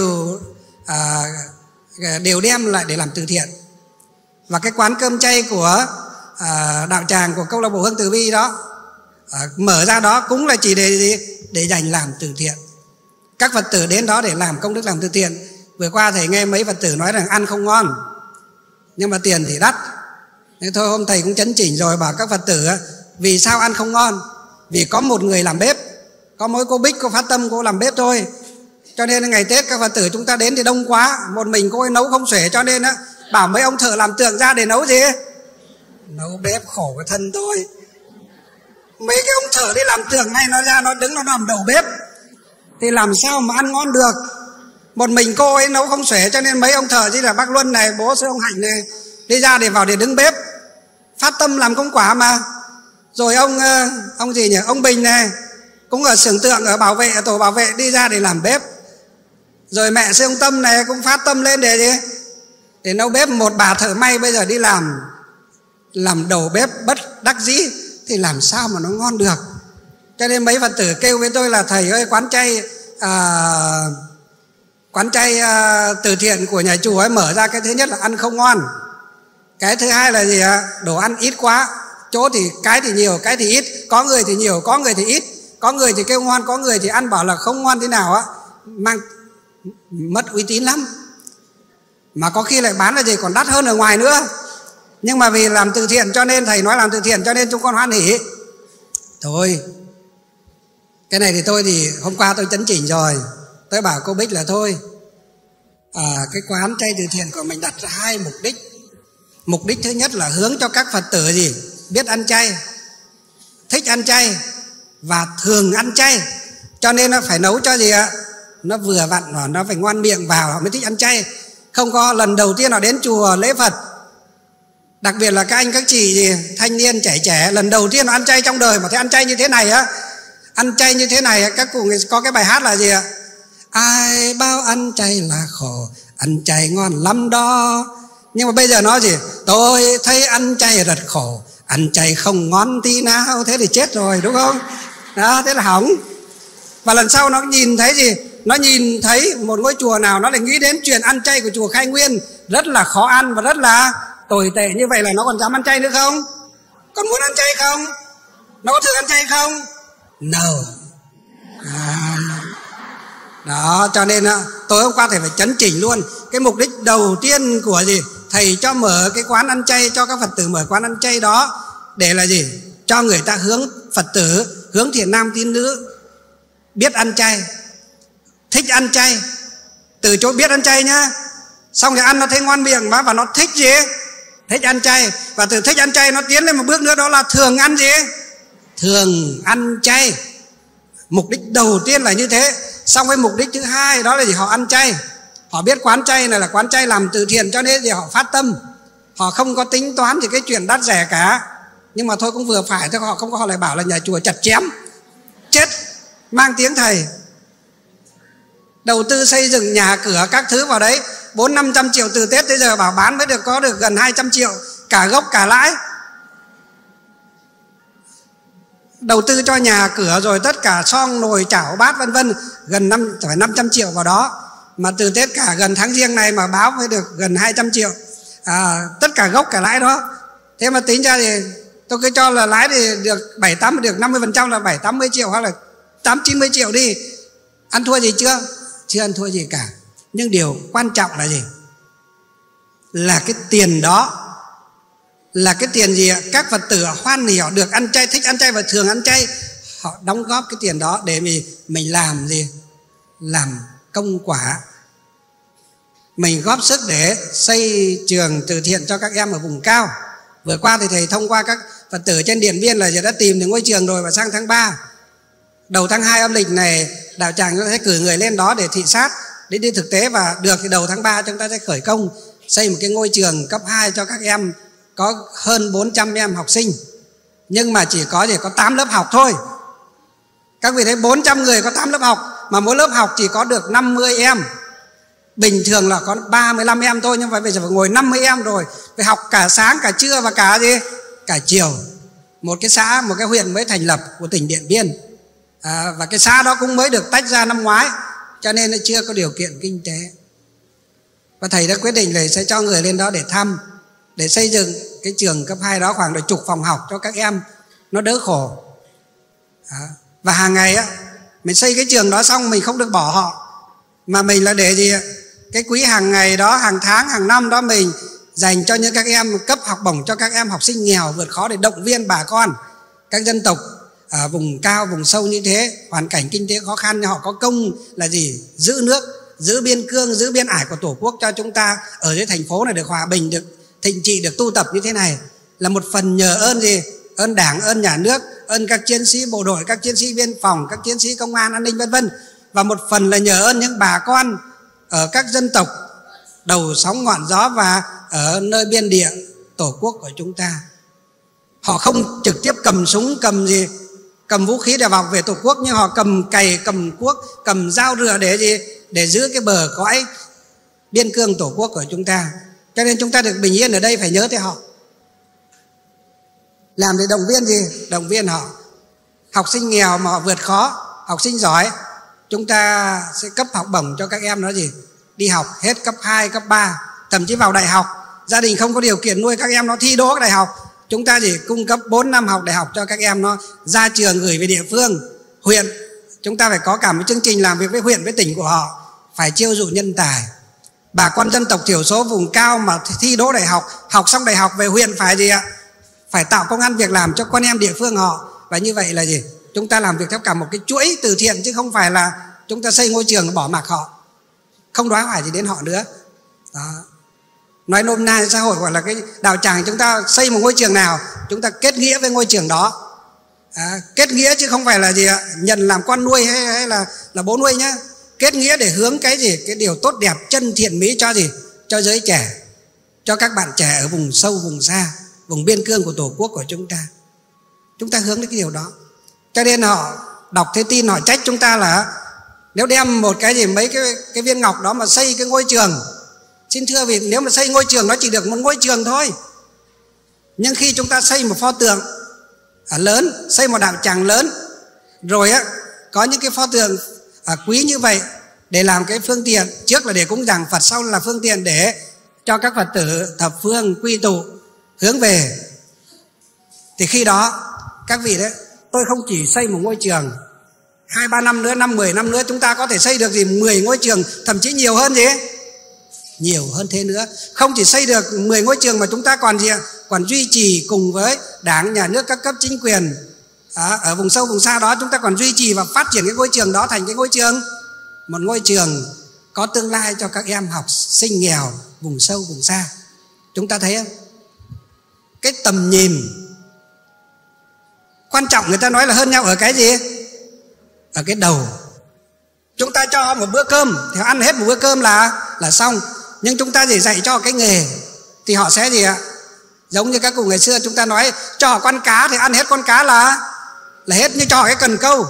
đều đem lại để làm từ thiện. Và cái quán cơm chay của đạo tràng của câu lạc bộ Hương Từ Bi đó, mở ra đó cũng là chỉ để dành làm từ thiện. Các Phật tử đến đó để làm công đức làm từ thiện. Vừa qua thầy nghe mấy Phật tử nói rằng ăn không ngon nhưng mà tiền thì đắt. Nên thôi hôm thầy cũng chấn chỉnh rồi, bảo các Phật tử vì sao ăn không ngon? Vì có một người làm bếp, có mỗi cô Bích, cô Phát Tâm cô làm bếp thôi. Cho nên ngày Tết các Phật tử chúng ta đến thì đông quá, một mình cô ấy nấu không xuể, cho nên bảo mấy ông thợ làm tượng ra để nấu gì? Nấu bếp khổ cái thân tôi. Mấy cái ông thợ đi làm tượng này nó ra nó đứng nó nằm đầu bếp thì làm sao mà ăn ngon được? Một mình cô ấy nấu không xuể, cho nên mấy ông thợ như là bác Luân này, bố sư ông Hạnh này đi ra để vào để đứng bếp. Phát Tâm làm công quả mà. Rồi ông gì nhỉ? Ông Bình này cũng ở xưởng tượng, ở bảo vệ, ở tổ bảo vệ đi ra để làm bếp. Rồi mẹ sư ông Tâm này cũng phát tâm lên để gì? Để nấu bếp. Một bà thợ may bây giờ đi làm đầu bếp bất đắc dĩ thì làm sao mà nó ngon được? Cho nên mấy Phật tử kêu với tôi là thầy ơi, quán chay từ thiện của nhà chùa ấy mở ra, cái thứ nhất là ăn không ngon, cái thứ hai là gì ạ? Đồ ăn ít quá, chỗ thì cái thì nhiều, cái thì ít, có người thì nhiều, có người thì ít, có người thì kêu ngon, có người thì ăn bảo là không ngon thế nào á, mang mất uy tín lắm. Mà có khi lại bán là gì còn đắt hơn ở ngoài nữa. Nhưng mà vì làm từ thiện cho nên thầy nói làm từ thiện cho nên chúng con hoan hỉ. Thôi cái này thì tôi thì hôm qua tôi chấn chỉnh rồi. Tôi bảo cô Bích là thôi, cái quán chay từ thiện của mình đặt ra hai mục đích. Mục đích thứ nhất là hướng cho các Phật tử gì? Biết ăn chay, thích ăn chay và thường ăn chay. Cho nên nó phải nấu cho gì ạ? Nó vừa vặn và nó phải ngoan miệng vào họ mới thích ăn chay. Không có lần đầu tiên họ đến chùa lễ Phật, đặc biệt là các anh các chị gì, thanh niên trẻ lần đầu tiên họ ăn chay trong đời mà thấy ăn chay như thế này á, ăn chay như thế này, các cụ có cái bài hát là gì ạ? Ai bao ăn chay là khổ, ăn chay ngon lắm đó. Nhưng mà bây giờ nói gì? Tôi thấy ăn chay rất khổ, ăn chay không ngon tí nào. Thế thì chết rồi đúng không? Đó, thế là hỏng. Và lần sau nó nhìn thấy gì? Nó nhìn thấy một ngôi chùa nào nó lại nghĩ đến chuyện ăn chay của chùa Khai Nguyên rất là khó ăn và rất là tồi tệ như vậy là nó còn dám ăn chay nữa không? Còn muốn ăn chay không? Nó có thường ăn chay không? No. Đó, cho nên tối hôm qua thầy phải chấn chỉnh luôn. Cái mục đích đầu tiên của gì? Thầy cho mở cái quán ăn chay, cho các Phật tử mở quán ăn chay đó để là gì? cho người ta hướng Phật tử, hướng thiện nam tín nữ biết ăn chay, thích ăn chay. Từ chỗ biết ăn chay nhá, xong rồi ăn nó thấy ngon miệng và nó thích gì? Thích ăn chay. Và từ thích ăn chay nó tiến lên một bước nữa, đó là thường ăn gì? Thường ăn chay. Mục đích đầu tiên là như thế. Xong với mục đích thứ hai đó là gì? Họ ăn chay. Họ biết quán chay này là quán chay làm từ thiện, cho nên thì họ phát tâm. Họ không có tính toán gì cái chuyện đắt rẻ cả. Nhưng mà thôi cũng vừa phải thôi, họ không có, họ lại bảo là nhà chùa chặt chém. Chết, mang tiếng thầy. Đầu tư xây dựng nhà cửa các thứ vào đấy 400-500 triệu từ Tết tới giờ, bảo bán mới được có được gần 200 triệu, cả gốc cả lãi. Đầu tư cho nhà cửa rồi tất cả son nồi chảo bát vân vân, gần 500 triệu vào đó. Mà từ Tết cả gần tháng Giêng này mà báo mới được gần 200 triệu, tất cả gốc cả lãi đó. Thế mà tính ra thì tôi cứ cho là lãi thì được 7-8, được 50% là 7-80 triệu hoặc là 8-90 triệu đi. Ăn thua gì chưa? Chưa ăn thua gì cả. Nhưng điều quan trọng là gì? Là cái tiền đó, là cái tiền gì ạ? Các Phật tử hoan hỉ họ được ăn chay, thích ăn chay và thường ăn chay, họ đóng góp cái tiền đó để mình làm gì? Làm công quả. Mình góp sức để xây trường từ thiện cho các em ở vùng cao. Vừa qua thì thầy thông qua các Phật tử trên Điện Biên là đã tìm được ngôi trường rồi, và sang tháng 3 đầu tháng 2 âm lịch này đạo tràng sẽ cử người lên đó để thị sát, để đi thực tế, và được thì đầu tháng 3 chúng ta sẽ khởi công xây một cái ngôi trường cấp 2 cho các em, có hơn 400 em học sinh. Nhưng mà chỉ có 8 lớp học thôi. Các vị thấy 400 người có 8 lớp học, mà mỗi lớp học chỉ có được 50 em. Bình thường là có 35 em thôi, nhưng mà bây giờ phải ngồi 50 em rồi, phải học cả sáng, cả trưa và cả gì? Cả chiều. Một cái xã, một cái huyện mới thành lập của tỉnh Điện Biên, và cái xã đó cũng mới được tách ra năm ngoái, cho nên nó chưa có điều kiện kinh tế. Và thầy đã quyết định là sẽ cho người lên đó để thăm, để xây dựng cái trường cấp 2 đó, khoảng 10 phòng học cho các em nó đỡ khổ. Và hàng ngày á, mình xây cái trường đó xong mình không được bỏ họ, mà mình là để gì? Cái quỹ hàng ngày đó, hàng tháng, hàng năm đó mình dành cho những các em, cấp học bổng cho các em học sinh nghèo vượt khó, để động viên bà con các dân tộc ở vùng cao, vùng sâu như thế, hoàn cảnh kinh tế khó khăn, họ có công là gì? Giữ nước, giữ biên cương, giữ biên ải của Tổ quốc cho chúng ta ở dưới thành phố này được hòa bình, được thịnh trị, được tu tập như thế này, là một phần nhờ ơn gì? Ơn Đảng, ơn nhà nước, ơn các chiến sĩ bộ đội, các chiến sĩ biên phòng, các chiến sĩ công an, an ninh vân vân. Và một phần là nhờ ơn những bà con ở các dân tộc đầu sóng ngọn gió và ở nơi biên địa Tổ quốc của chúng ta. Họ không trực tiếp cầm súng, cầm vũ khí để bảo vệ Tổ quốc, nhưng họ cầm cày, cầm cuốc, cầm dao rửa để gì? Để giữ cái bờ cõi biên cương Tổ quốc của chúng ta. Cho nên chúng ta được bình yên ở đây phải nhớ tới họ. Làm để động viên gì? Động viên họ. Học sinh nghèo mà họ vượt khó, học sinh giỏi, chúng ta sẽ cấp học bổng cho các em nó gì? Đi học hết cấp 2, cấp 3, thậm chí vào đại học. Gia đình không có điều kiện nuôi các em nó thi đỗ đại học, chúng ta chỉ cung cấp 4 năm học đại học cho các em nó ra trường, gửi về địa phương, huyện. Chúng ta phải có cả một chương trình làm việc với huyện, với tỉnh của họ, phải chiêu dụ nhân tài. Bà con dân tộc thiểu số vùng cao mà thi đỗ đại học, học xong đại học về huyện phải gì ạ? Phải tạo công ăn việc làm cho con em địa phương họ. Và như vậy là gì? Chúng ta làm việc theo cả một cái chuỗi từ thiện, chứ không phải là chúng ta xây ngôi trường bỏ mặc họ, không đoái hoài gì đến họ nữa. Đó. Nói nôm na xã hội gọi là cái đạo tràng, chúng ta xây một ngôi trường nào, chúng ta kết nghĩa với ngôi trường đó. Kết nghĩa chứ không phải là gì ạ? Nhận làm con nuôi hay là bố nuôi nhá. Kết nghĩa để hướng cái gì? Cái điều tốt đẹp, chân thiện mỹ cho gì? Cho giới trẻ, cho các bạn trẻ ở vùng sâu, vùng xa, vùng biên cương của Tổ quốc của chúng ta. Chúng ta hướng đến cái điều đó. Cho nên họ đọc thế tin, họ trách chúng ta là nếu đem một cái gì, mấy cái viên ngọc đó mà xây cái ngôi trường. Xin thưa vì nếu mà xây ngôi trường nó chỉ được một ngôi trường thôi. Nhưng khi chúng ta xây một pho tượng lớn, xây một đạo tràng lớn, rồi á có những cái pho tượng quý như vậy để làm cái phương tiện, trước là để cúng dường Phật, sau là phương tiện để cho các Phật tử thập phương quy tụ hướng về, thì khi đó các vị đấy, tôi không chỉ xây một ngôi trường, 2-3 năm nữa, 5-10 năm nữa chúng ta có thể xây được gì 10 ngôi trường, thậm chí nhiều hơn gì, nhiều hơn thế nữa. Không chỉ xây được 10 ngôi trường mà chúng ta còn gì, còn duy trì cùng với Đảng, Nhà nước, các cấp chính quyền ở vùng sâu vùng xa đó, chúng ta còn duy trì và phát triển cái ngôi trường đó thành cái ngôi trường, một ngôi trường có tương lai cho các em học sinh nghèo vùng sâu vùng xa. Chúng ta thấy không? Cái tầm nhìn quan trọng người ta nói là hơn nhau ở cái gì? Ở cái đầu. Chúng ta cho một bữa cơm thì họ ăn hết một bữa cơm là xong. Nhưng chúng ta chỉ dạy cho cái nghề thì họ sẽ gì ạ? Giống như các cụ ngày xưa chúng ta nói cho họ con cá thì ăn hết con cá là hết, như cho họ cái cần câu.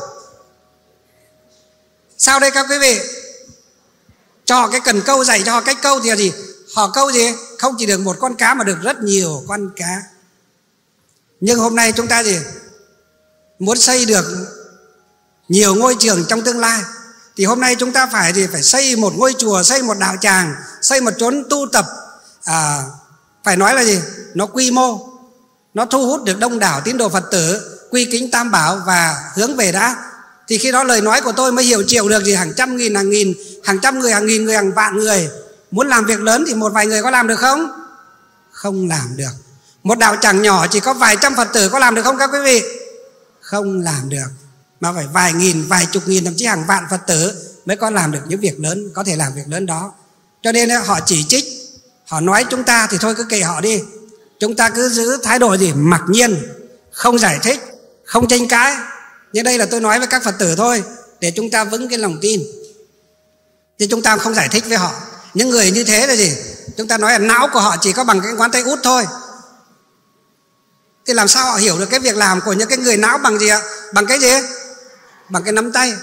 Sao đây các quý vị? Cho họ cái cần câu, dạy cho họ cách câu thì là gì? Họ câu gì? Không chỉ được một con cá mà được rất nhiều con cá. Nhưng hôm nay chúng ta gì? Muốn xây được nhiều ngôi trường trong tương lai thì hôm nay chúng ta phải xây một ngôi chùa, xây một đạo tràng, xây một chốn tu tập, phải nói là gì? Nó quy mô, nó thu hút được đông đảo tín đồ Phật tử quy kính Tam Bảo và hướng về đã. Thì khi đó lời nói của tôi mới hiệu triệu được gì? Hàng trăm nghìn, hàng trăm người, hàng nghìn người, hàng vạn người. Muốn làm việc lớn thì một vài người có làm được không? Không làm được. Một đạo tràng nhỏ chỉ có vài trăm Phật tử có làm được không các quý vị? Không làm được. Mà phải vài nghìn, vài chục nghìn, thậm chí hàng vạn Phật tử mới có làm được những việc lớn, có thể làm việc lớn đó. Cho nên họ chỉ trích, họ nói chúng ta thì thôi cứ kệ họ đi. Chúng ta cứ giữ thái độ gì? Mặc nhiên, không giải thích, không tranh cãi. Nhưng đây là tôi nói với các Phật tử thôi, để chúng ta vững cái lòng tin. Chứ chúng ta không giải thích với họ. Những người như thế là gì? Chúng ta nói là não của họ chỉ có bằng cái ngón tay út thôi. Thì làm sao họ hiểu được cái việc làm của những cái người não bằng gì ạ? Bằng cái gì? Bằng cái nắm tay.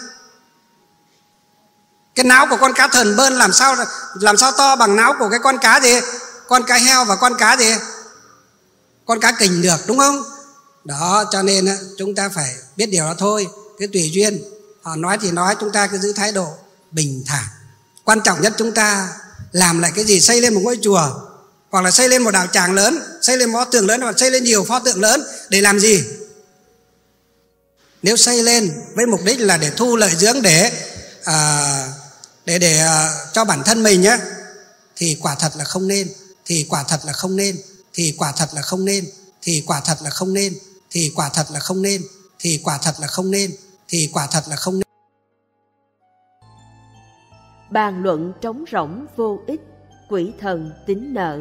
Cái não của con cá thần bơn làm sao to bằng não của cái con cá gì? Con cá heo và con cá gì? Con cá kình được, đúng không? Đó, cho nên chúng ta phải biết điều đó thôi. Cứ tùy duyên. Họ nói thì nói, chúng ta cứ giữ thái độ bình thản. Quan trọng nhất chúng ta làm lại cái gì? Xây lên một ngôi chùa, hoặc là xây lên một đạo tràng lớn, xây lên một pho tượng lớn, hoặc xây lên nhiều pho tượng lớn để làm gì? Nếu xây lên với mục đích là để thu lợi dưỡng, để cho bản thân mình nhé, thì quả thật là không nên. Thì quả thật là không nên. Thì quả thật là không nên. Thì quả thật là không nên. Thì quả thật là không nên. Thì quả thật là không nên. Thì quả thật là không nên. Bàn luận trống rỗng vô ích, quỷ thần tính nợ.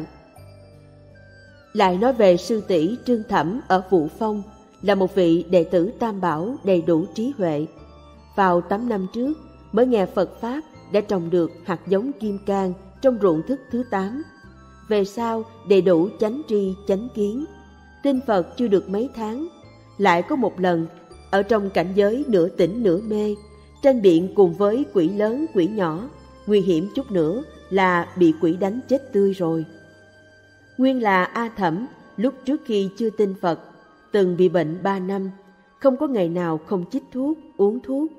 Lại nói về sư tỷ Trương Thẩm ở Vụ Phong, là một vị đệ tử Tam Bảo đầy đủ trí huệ. Vào 8 năm trước mới nghe Phật Pháp đã trồng được hạt giống kim cang trong ruộng thức thứ 8. Về sau đầy đủ chánh tri chánh kiến. Tin Phật chưa được mấy tháng, lại có một lần ở trong cảnh giới nửa tỉnh nửa mê, tranh biện cùng với quỷ lớn quỷ nhỏ, nguy hiểm chút nữa là bị quỷ đánh chết tươi rồi. Nguyên là A Thẩm lúc trước khi chưa tin Phật, từng bị bệnh 3 năm, không có ngày nào không chích thuốc, uống thuốc.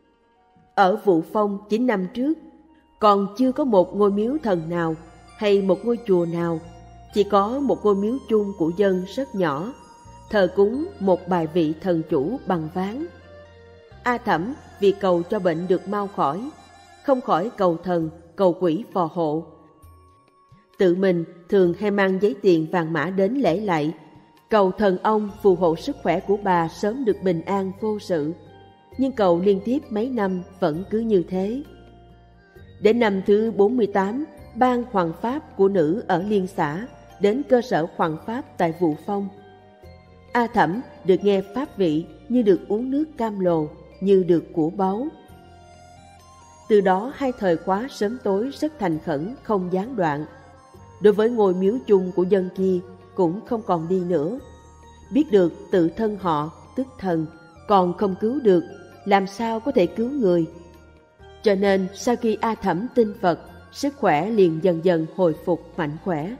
Ở Vụ Phong 9 năm trước, còn chưa có một ngôi miếu thần nào hay một ngôi chùa nào, chỉ có một ngôi miếu chung của dân rất nhỏ, thờ cúng một bài vị thần chủ bằng ván. A Thẩm vì cầu cho bệnh được mau khỏi, không khỏi cầu thần, cầu quỷ phò hộ. Tự mình thường hay mang giấy tiền vàng mã đến lễ lạy, cầu thần ông phù hộ sức khỏe của bà sớm được bình an vô sự. Nhưng cầu liên tiếp mấy năm vẫn cứ như thế. Đến năm thứ 48, ban hoằng pháp của nữ ở Liên xã đến cơ sở hoằng pháp tại Vụ Phong. A Thẩm được nghe pháp vị như được uống nước cam lồ, như được của báu. Từ đó 2 thời khóa sớm tối rất thành khẩn, không gián đoạn. Đối với ngôi miếu chung của dân kia cũng không còn đi nữa. Biết được tự thân họ, tức thần, còn không cứu được, làm sao có thể cứu người. Cho nên sau khi A Thẩm tin Phật, sức khỏe liền dần dần hồi phục mạnh khỏe.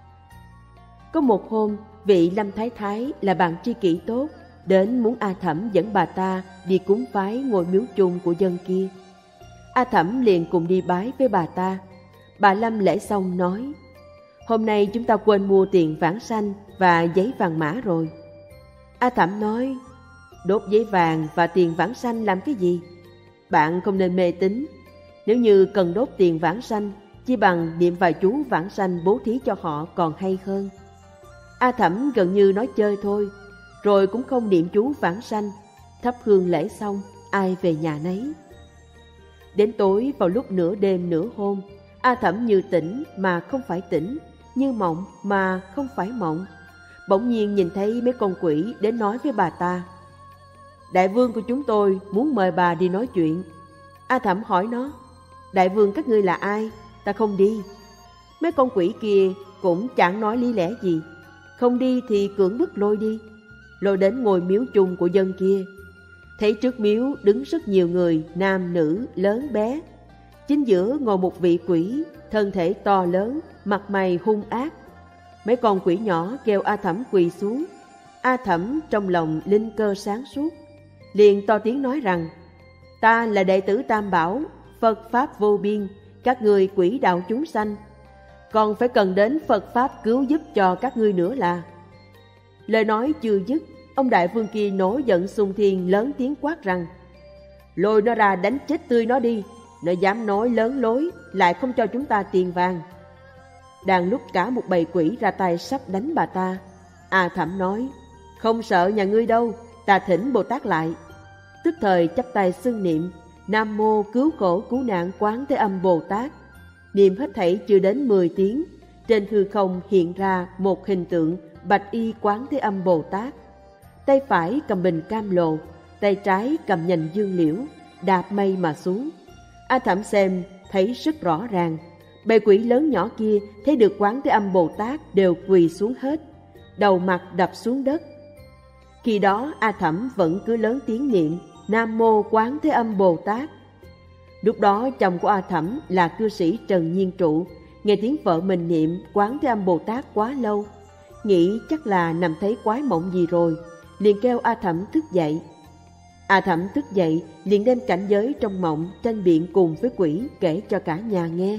Có một hôm, vị Lâm Thái Thái là bạn tri kỷ tốt, đến muốn A Thẩm dẫn bà ta đi cúng vái ngôi miếu chung của dân kia. A Thẩm liền cùng đi bái với bà ta. Bà Lâm lễ xong nói: "Hôm nay chúng ta quên mua tiền vãng sanh và giấy vàng mã rồi." A Thẩm nói: "Đốt giấy vàng và tiền vãng sanh làm cái gì? Bạn không nên mê tín. Nếu như cần đốt tiền vãng sanh, chi bằng niệm vài chú vãng sanh bố thí cho họ còn hay hơn." A Thẩm gần như nói chơi thôi, rồi cũng không niệm chú vãng sanh. Thắp hương lễ xong, ai về nhà nấy. Đến tối vào lúc nửa đêm nửa hôm, A Thẩm như tỉnh mà không phải tỉnh, như mộng mà không phải mộng. Bỗng nhiên nhìn thấy mấy con quỷ đến nói với bà ta: đại vương của chúng tôi muốn mời bà đi nói chuyện. A Thẩm hỏi nó: đại vương các ngươi là ai? Ta không đi. Mấy con quỷ kia cũng chẳng nói lý lẽ gì, không đi thì cưỡng bức lôi đi. Lôi đến ngôi miếu chung của dân kia. Thấy trước miếu đứng rất nhiều người, nam nữ lớn bé. Chính giữa ngồi một vị quỷ, thân thể to lớn, mặt mày hung ác. Mấy con quỷ nhỏ kêu A Thẩm quỳ xuống. A Thẩm trong lòng linh cơ sáng suốt, liền to tiếng nói rằng: ta là đệ tử Tam Bảo, Phật Pháp vô biên, các ngươi quỷ đạo chúng sanh, còn phải cần đến Phật Pháp cứu giúp cho các ngươi nữa là. Lời nói chưa dứt, ông đại vương kia nổi giận xung thiên, lớn tiếng quát rằng: lôi nó ra đánh chết tươi nó đi, nó dám nói lớn lối, lại không cho chúng ta tiền vàng. Đang lúc cả một bầy quỷ ra tay sắp đánh bà ta, A Thẩm nói: không sợ nhà ngươi đâu, ta thỉnh Bồ Tát lại. Tức thời chắp tay xưng niệm: Nam mô cứu khổ cứu nạn Quán Thế Âm Bồ Tát. Niệm hết thảy chưa đến 10 tiếng, trên hư không hiện ra một hình tượng bạch y Quán Thế Âm Bồ Tát. Tay phải cầm bình cam lộ, tay trái cầm nhành dương liễu, đạp mây mà xuống. A Thẩm xem thấy rất rõ ràng, bầy quỷ lớn nhỏ kia thấy được Quán Thế Âm Bồ Tát đều quỳ xuống hết, đầu mặt đập xuống đất. Khi đó A Thẩm vẫn cứ lớn tiếng niệm Nam mô Quán Thế Âm Bồ Tát. Lúc đó chồng của A Thẩm là cư sĩ Trần Nhiên Trụ nghe tiếng vợ mình niệm Quán Thế Âm Bồ Tát quá lâu, nghĩ chắc là nằm thấy quái mộng gì rồi, liền kêu A Thẩm thức dậy. A Thẩm thức dậy liền đem cảnh giới trong mộng tranh biện cùng với quỷ kể cho cả nhà nghe.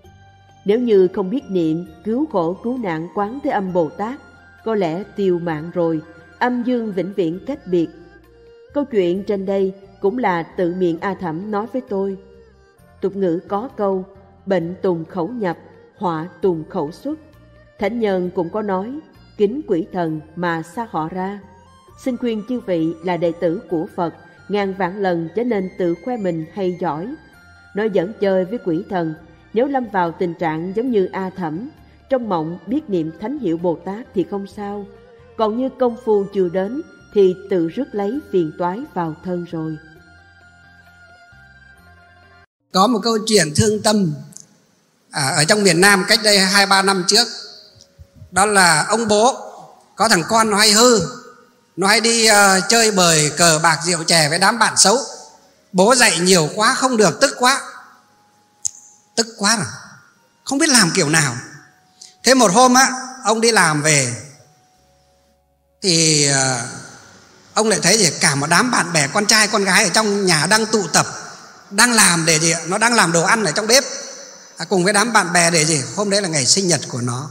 Nếu như không biết niệm cứu khổ cứu nạn Quán Thế Âm Bồ Tát, có lẽ tiêu mạng rồi, âm dương vĩnh viễn cách biệt. Câu chuyện trên đây cũng là tự miệng A Thẩm nói với tôi. Tục ngữ có câu bệnh tùng khẩu nhập, họa tùng khẩu xuất. Thánh nhân cũng có nói kính quỷ thần mà xa họ ra. Xin khuyên chư vị là đệ tử của Phật, ngàn vạn lần chớ nên tự khoe mình hay giỏi. Nói giỡn chơi với quỷ thần, nếu lâm vào tình trạng giống như A Thẩm, trong mộng biết niệm thánh hiệu Bồ Tát thì không sao, còn như công phu chưa đến thì tự rước lấy phiền toái vào thân rồi. Có một câu chuyện thương tâm ở trong miền Nam cách đây 2-3 năm trước. Đó là ông bố có thằng con nó hay hư, nó hay đi chơi bời cờ bạc rượu chè với đám bạn xấu. Bố dạy nhiều quá không được, tức quá rồi, không biết làm kiểu nào. Thế một hôm á, ông đi làm về thì ông lại thấy gì cả một đám bạn bè con trai con gái ở trong nhà đang tụ tập, đang làm để gì, nó đang làm đồ ăn ở trong bếp cùng với đám bạn bè để gì, hôm đấy là ngày sinh nhật của nó.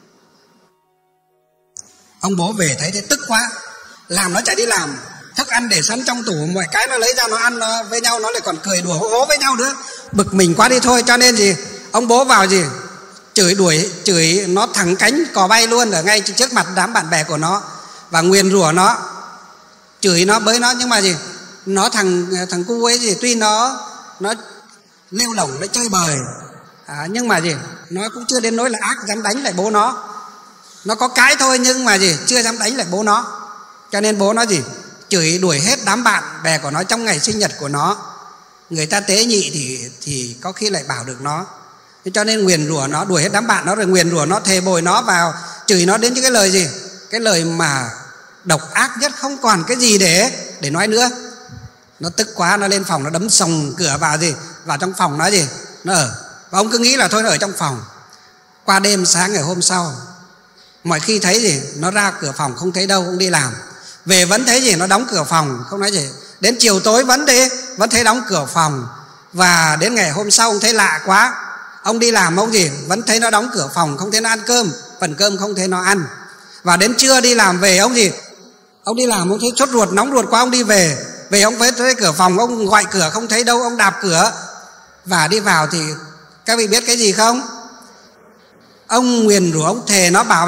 Ông bố về thấy thế tức quá, làm nó chạy đi làm, thức ăn để sẵn trong tủ, mọi cái nó lấy ra nó ăn với nhau, nó lại còn cười đùa hố với nhau nữa, bực mình quá đi thôi. Cho nên gì, ông bố vào gì chửi nó thẳng cánh cò bay luôn ở ngay trước mặt đám bạn bè của nó, và nguyền rủa nó, chửi nó bới nó. Nhưng mà gì, nó thằng cu ấy gì, tuy nó lêu lỏng, nó chơi bời nhưng mà gì, nó cũng chưa đến nỗi là ác dám đánh lại bố nó có cái thôi, nhưng mà gì, chưa dám đánh lại bố nó. Cho nên bố nó gì, chửi đuổi hết đám bạn bè của nó trong ngày sinh nhật của nó. Người ta tế nhị thì có khi lại bảo được nó. Cho nên nguyền rủa nó, đuổi hết đám bạn nó, rồi nguyền rủa nó, thề bồi nó vào, chửi nó đến những cái lời gì, cái lời mà độc ác nhất, không còn cái gì để nói nữa. Nó tức quá, nó lên phòng, nó đấm sòng cửa vào gì, vào trong phòng nó gì, nó ở. Và ông cứ nghĩ là thôi nó ở trong phòng. Qua đêm sáng ngày hôm sau, mọi khi thấy gì, nó ra cửa phòng không thấy đâu, ông đi làm về vẫn thấy gì, nó đóng cửa phòng không nói gì. Đến chiều tối vẫn thấy đóng cửa phòng. Và đến ngày hôm sau ông thấy lạ quá, ông đi làm ông gì vẫn thấy nó đóng cửa phòng, không thấy nó ăn cơm, phần cơm không thấy nó ăn. Và đến trưa đi làm về ông gì, ông đi làm ông thấy chốt ruột, nóng ruột quá, ông đi về ông thấy cửa phòng, ông gọi cửa không thấy đâu, ông đạp cửa và đi vào thì các vị biết cái gì không? Ông nguyền rủa, ông thề nó bảo gì,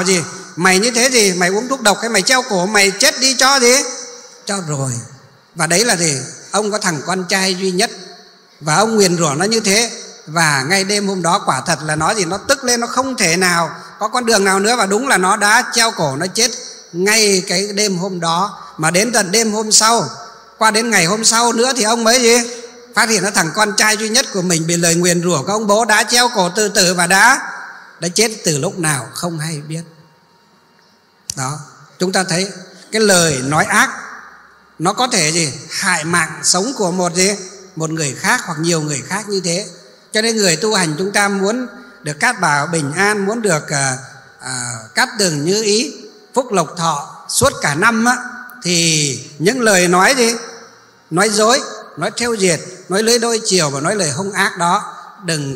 mày như thế gì, mày uống thuốc độc hay mày treo cổ, mày chết đi cho gì, cho rồi. Và đấy là gì, ông có thằng con trai duy nhất và ông nguyền rủa nó như thế. Và ngay đêm hôm đó quả thật là nó gì, nó tức lên, nó không thể nào có con đường nào nữa. Và đúng là nó đã treo cổ, nó chết ngay cái đêm hôm đó. Mà đến tận đêm hôm sau, qua đến ngày hôm sau nữa thì ông mới gì, phát hiện ra thằng con trai duy nhất của mình bị lời nguyền rủa của ông bố đã treo cổ tự tử và đã chết từ lúc nào không hay biết. Đó, chúng ta thấy cái lời nói ác nó có thể gì, hại mạng sống của một người khác hoặc nhiều người khác như thế. Cho nên người tu hành chúng ta muốn được cát bảo bình an, muốn được cát tường như ý, phúc lộc thọ suốt cả năm á, thì những lời nói gì, nói dối, nói thêu diệt, nói lưỡi đôi chiều và nói lời hung ác đó, đừng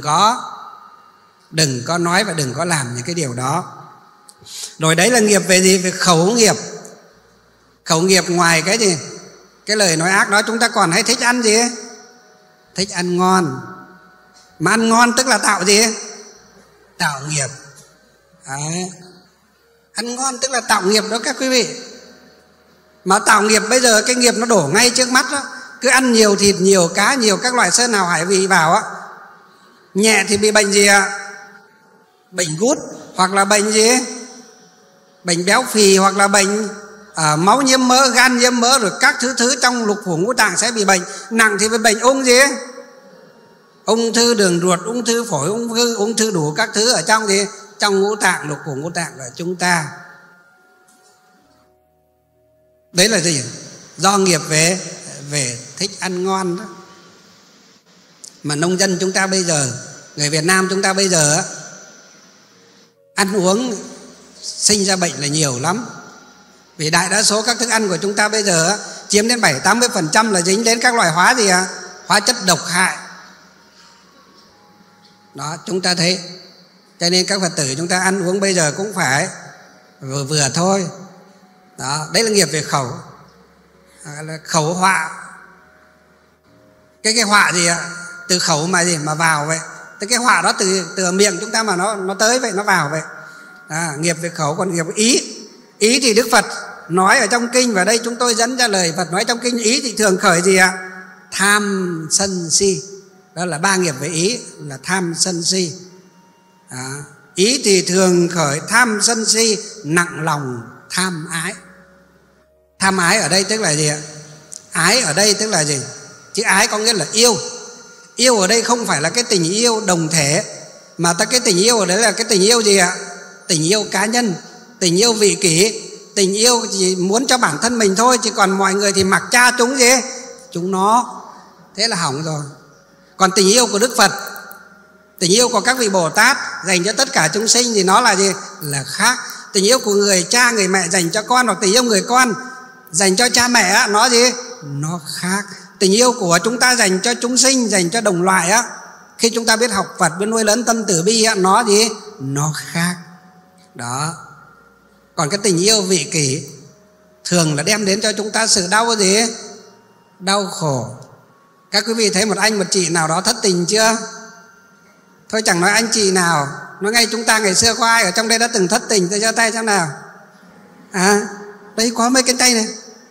có nói và đừng có làm những cái điều đó. Rồi đấy là nghiệp về gì, về khẩu nghiệp. Khẩu nghiệp ngoài cái gì, cái lời nói ác đó, chúng ta còn hay thích ăn gì, thích ăn ngon. Mà ăn ngon tức là tạo gì, tạo nghiệp. Đấy. Ăn ngon tức là tạo nghiệp đó các quý vị. Mà tạo nghiệp bây giờ cái nghiệp nó đổ ngay trước mắt đó. Cứ ăn nhiều thịt, nhiều cá, nhiều các loại sơn hào hải vị vào á, nhẹ thì bị bệnh gì ạ, bệnh gút, hoặc là bệnh gì, bệnh béo phì, hoặc là bệnh máu nhiễm mỡ, gan nhiễm mỡ, rồi các thứ trong lục phủ ngũ tạng sẽ bị bệnh. Nặng thì bị bệnh ung gì, ung thư đường ruột, ung thư phổi, ung thư đủ các thứ ở trong gì, trong ngũ tạng, lục phủ ngũ tạng của chúng ta. Đấy là gì, do nghiệp về thích ăn ngon đó. Mà nông dân chúng ta bây giờ, người Việt Nam chúng ta bây giờ ăn uống sinh ra bệnh là nhiều lắm. Vì đại đa số các thức ăn của chúng ta bây giờ chiếm đến 70-80% là dính đến các loại hóa gì ạ, hóa chất độc hại. Đó, chúng ta thấy. Cho nên các Phật tử chúng ta ăn uống bây giờ cũng phải vừa thôi. Đó, đấy là nghiệp về khẩu. Là khẩu họa. Cái họa gì ạ? Từ khẩu mà gì mà vào vậy. Cái họa đó từ miệng chúng ta mà nó tới vậy, nó vào vậy. Nghiệp về khẩu. Còn nghiệp về ý. Ý thì Đức Phật nói ở trong kinh, và đây chúng tôi dẫn ra lời Phật nói trong kinh. Ý thì thường khởi gì ạ? Tham sân si. Đó là ba nghiệp về ý, là tham sân si. Ý thì thường khởi tham sân si, nặng lòng tham ái. Tham ái ở đây tức là gì ạ? Ái ở đây tức là gì? Chữ ái có nghĩa là yêu. Yêu ở đây không phải là cái tình yêu đồng thể, mà cái tình yêu ở đấy là cái tình yêu gì ạ? Tình yêu cá nhân, tình yêu vị kỷ, tình yêu chỉ muốn cho bản thân mình thôi. Chứ còn mọi người thì mặc cha chúng gì? Chúng nó. Thế là hỏng rồi. Còn tình yêu của Đức Phật, tình yêu của các vị Bồ Tát dành cho tất cả chúng sinh thì nó là gì? Là khác. Tình yêu của người cha, người mẹ dành cho con, hoặc tình yêu người con dành cho cha mẹ nó gì? Nó khác. Tình yêu của chúng ta dành cho chúng sinh, dành cho đồng loại á, khi chúng ta biết học Phật, biết nuôi lớn tâm từ bi á, nó gì? Nó khác. Đó. Còn cái tình yêu vị kỷ thường là đem đến cho chúng ta sự đau gì? Đau khổ. Các quý vị thấy một anh một chị nào đó thất tình chưa? Thôi chẳng nói anh chị nào, nói ngay chúng ta ngày xưa có ai ở trong đây đã từng thất tình? Tôi giơ tay xem nào. Đây có mấy cái tay này.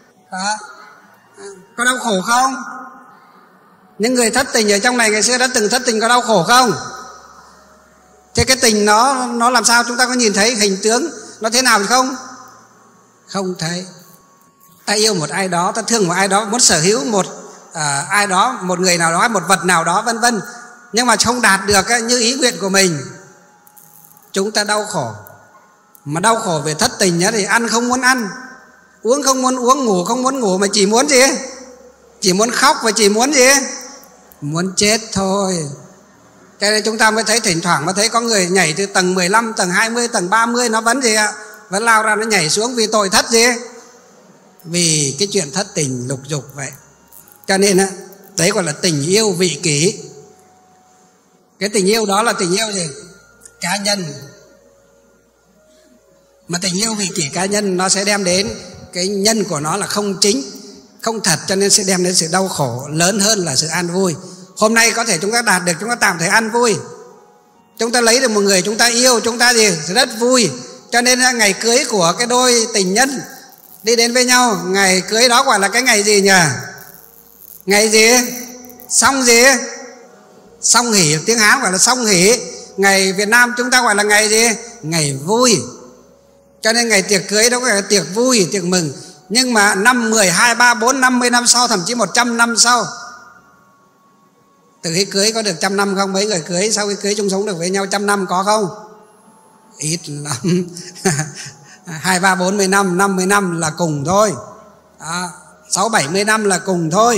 Có đau khổ không? Những người thất tình ở trong này ngày xưa đã từng thất tình, có đau khổ không? Thế cái tình nó làm sao? Chúng ta có nhìn thấy hình tướng nó thế nào không? Không thấy. Ta yêu một ai đó, ta thương một ai đó, muốn sở hữu một ai đó, một người nào đó, một vật nào đó, vân vân, nhưng mà không đạt được như ý nguyện của mình, chúng ta đau khổ. Mà đau khổ về thất tình thì ăn không muốn ăn, uống không muốn uống, ngủ không muốn ngủ, mà chỉ muốn gì? Chỉ muốn khóc và chỉ muốn gì? Muốn chết thôi. Cho nên chúng ta mới thấy thỉnh thoảng mới thấy có người nhảy từ tầng 15, tầng 20, tầng 30, nó vẫn gì ạ? Vẫn lao ra nó nhảy xuống vì tội thất gì? Vì cái chuyện thất tình lục dục vậy. Cho nên đấy gọi là tình yêu vị kỷ. Cái tình yêu đó là tình yêu gì? Cá nhân. Mà tình yêu vị kỷ cá nhân nó sẽ đem đến cái nhân của nó là không chính, không thật, cho nên sẽ đem đến sự đau khổ lớn hơn là sự an vui. Hôm nay có thể chúng ta đạt được, chúng ta tạm thời an vui. Chúng ta lấy được một người chúng ta yêu, chúng ta gì? Rất vui. Cho nên ngày cưới của cái đôi tình nhân đi đến với nhau, ngày cưới đó gọi là cái ngày gì nhỉ? Ngày gì? Song gì? Song hỷ, tiếng Hán gọi là song hỷ. Ngày Việt Nam chúng ta gọi là ngày gì? Ngày vui. Cho nên ngày tiệc cưới đó gọi là tiệc vui, tiệc mừng. Nhưng mà năm 10, 2, 3, 4, 50 năm sau, thậm chí 100 năm sau, từ khi cưới có được 100 năm không? Mấy người cưới sau khi cưới chung sống được với nhau 100 năm có không? Ít lắm. 2, 3, 40 năm, 50 năm là cùng thôi. 6, 70 năm là cùng thôi.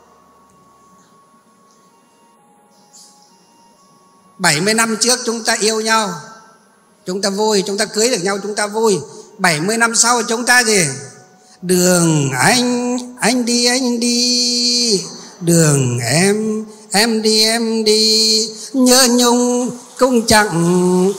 70 năm trước chúng ta yêu nhau, chúng ta vui, chúng ta cưới được nhau, chúng ta vui. 70 năm sau chúng ta gì? Đường anh đi, đường em đi, nhớ nhung cũng chẳng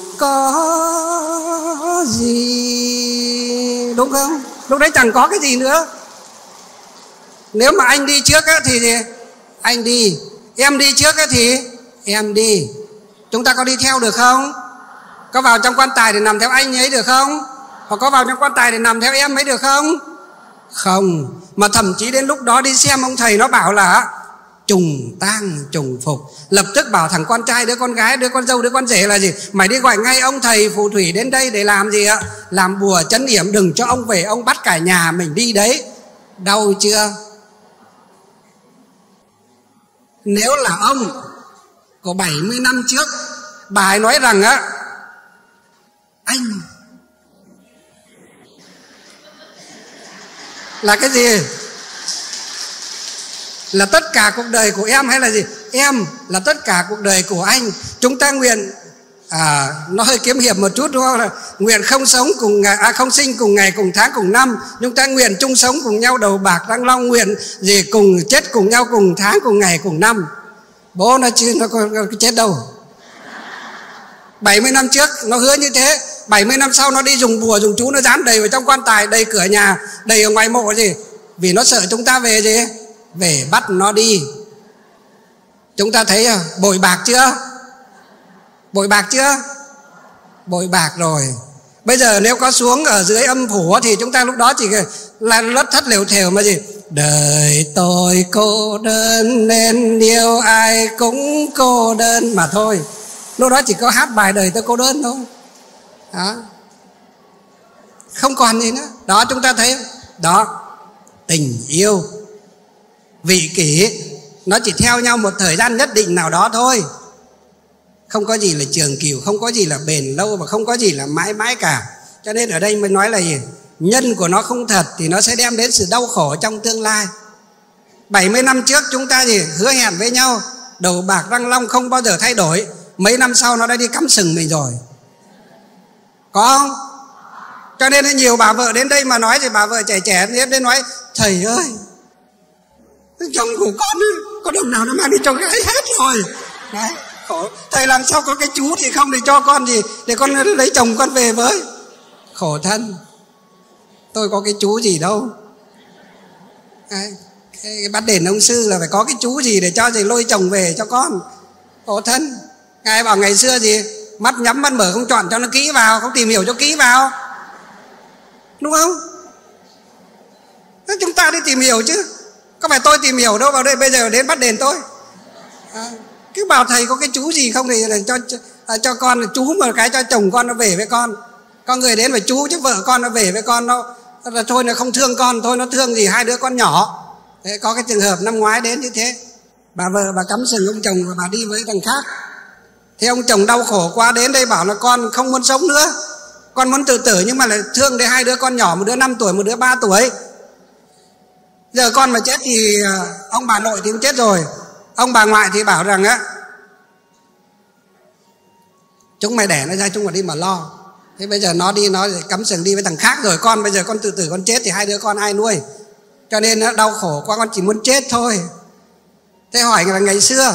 có gì, đúng không? Lúc đấy chẳng có cái gì nữa. Nếu mà anh đi trước á thì gì? Anh đi. Em đi trước á thì em đi. Chúng ta có đi theo được không? Có vào trong quan tài để nằm theo anh ấy được không? Hoặc có vào trong quan tài để nằm theo em ấy được không? Không. Mà thậm chí đến lúc đó đi xem ông thầy nó bảo là trùng tang trùng phục, lập tức bảo thằng con trai, đứa con gái, đứa con dâu, đứa con rể là gì? Mày đi gọi ngay ông thầy phù thủy đến đây để làm gì ạ? Làm bùa trấn yểm, đừng cho ông về, ông bắt cả nhà mình đi đấy. Đau chưa? Nếu là ông của 70 năm trước, bà ấy nói rằng á, anh là cái gì? Là tất cả cuộc đời của em hay là gì? Em là tất cả cuộc đời của anh. Chúng ta nguyện, nó hơi kiếm hiệp một chút đúng không? Là nguyện không sống cùng ngày, không sinh cùng ngày, cùng tháng, cùng năm. Chúng ta nguyện chung sống cùng nhau đầu bạc răng long, nguyện gì cùng chết cùng nhau, cùng tháng, cùng ngày, cùng năm. Bố nó chứ nó có chết đâu. 70 năm trước nó hứa như thế. 70 năm sau nó đi dùng bùa dùng chú, nó dán đầy vào trong quan tài, đầy cửa nhà, đầy ở ngoài mộ gì? Vì nó sợ chúng ta về gì? Về bắt nó đi. Chúng ta thấy bội bạc chưa? Bội bạc chưa? Bội bạc rồi. Bây giờ nếu có xuống ở dưới âm phủ thì chúng ta lúc đó chỉ là lất thất lều thều mà gì? Đời tôi cô đơn nên yêu ai cũng cô đơn mà thôi. Lúc đó chỉ có hát bài đời tôi cô đơn thôi. Đó. Không còn gì nữa. Đó, chúng ta thấy đó, tình yêu vị kỷ nó chỉ theo nhau một thời gian nhất định nào đó thôi. Không có gì là trường cửu, không có gì là bền lâu, và không có gì là mãi mãi cả. Cho nên ở đây mới nói là gì? Nhân của nó không thật thì nó sẽ đem đến sự đau khổ trong tương lai. 70 năm trước chúng ta gì? Hứa hẹn với nhau, đầu bạc răng long không bao giờ thay đổi. Mấy năm sau nó đã đi cắm sừng mình rồi. Có không? Cho nên nhiều bà vợ đến đây mà nói thì bà vợ trẻ đến nói: thầy ơi, chồng của con có đồng nào nó mang đi cho gái hết rồi. Đấy, khổ. Thầy làm sao có cái chú thì không để cho con gì, để con lấy chồng con về với. Khổ thân. Tôi có cái chú gì đâu. Đấy, cái bắt đền ông sư là phải có cái chú gì để cho gì lôi chồng về cho con. Khổ thân. Ngài bảo ngày xưa gì? Mắt nhắm mắt mở không chọn cho nó kỹ vào, không tìm hiểu cho kỹ vào. Đúng không? Thế chúng ta đi tìm hiểu chứ. Có phải tôi tìm hiểu đâu vào đây bây giờ đến bắt đền tôi. Cứ bảo thầy có cái chú gì không thì cho con chú một cái cho chồng con nó về với con. Có người đến phải chú chứ vợ con nó về với con nó thôi nó không thương con, thôi nó thương gì hai đứa con nhỏ. Thế có cái trường hợp năm ngoái đến như thế. Bà vợ bà cắm sừng ông chồng và bà đi với thằng khác. Thế ông chồng đau khổ quá đến đây bảo là con không muốn sống nữa, con muốn tự tử, nhưng mà lại thương đến hai đứa con nhỏ, một đứa 5 tuổi, một đứa 3 tuổi. Giờ con mà chết thì ông bà nội thì cũng chết rồi. Ông bà ngoại thì bảo rằng á, chúng mày đẻ nó ra chúng mà đi mà lo. Thế bây giờ nó đi, nó cắm sừng đi với thằng khác rồi, con bây giờ con tự tử con chết thì hai đứa con ai nuôi? Cho nên nó đau khổ quá, con chỉ muốn chết thôi. Thế hỏi là ngày xưa,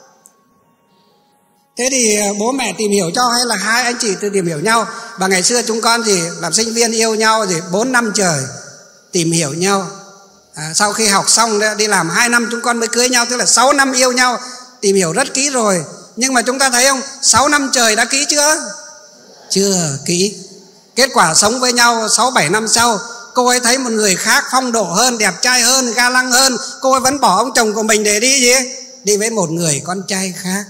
thế thì bố mẹ tìm hiểu cho hay là hai anh chị tự tìm hiểu nhau? Và ngày xưa chúng con thì làm sinh viên yêu nhau thì 4 năm trời tìm hiểu nhau. Sau khi học xong đi làm 2 năm chúng con mới cưới nhau. Tức là 6 năm yêu nhau, tìm hiểu rất kỹ rồi. Nhưng mà chúng ta thấy không, 6 năm trời đã kỹ chưa? Chưa kỹ. Kết quả sống với nhau 6-7 năm sau, cô ấy thấy một người khác phong độ hơn, đẹp trai hơn, ga lăng hơn, cô ấy vẫn bỏ ông chồng của mình để đi gì? Đi với một người con trai khác.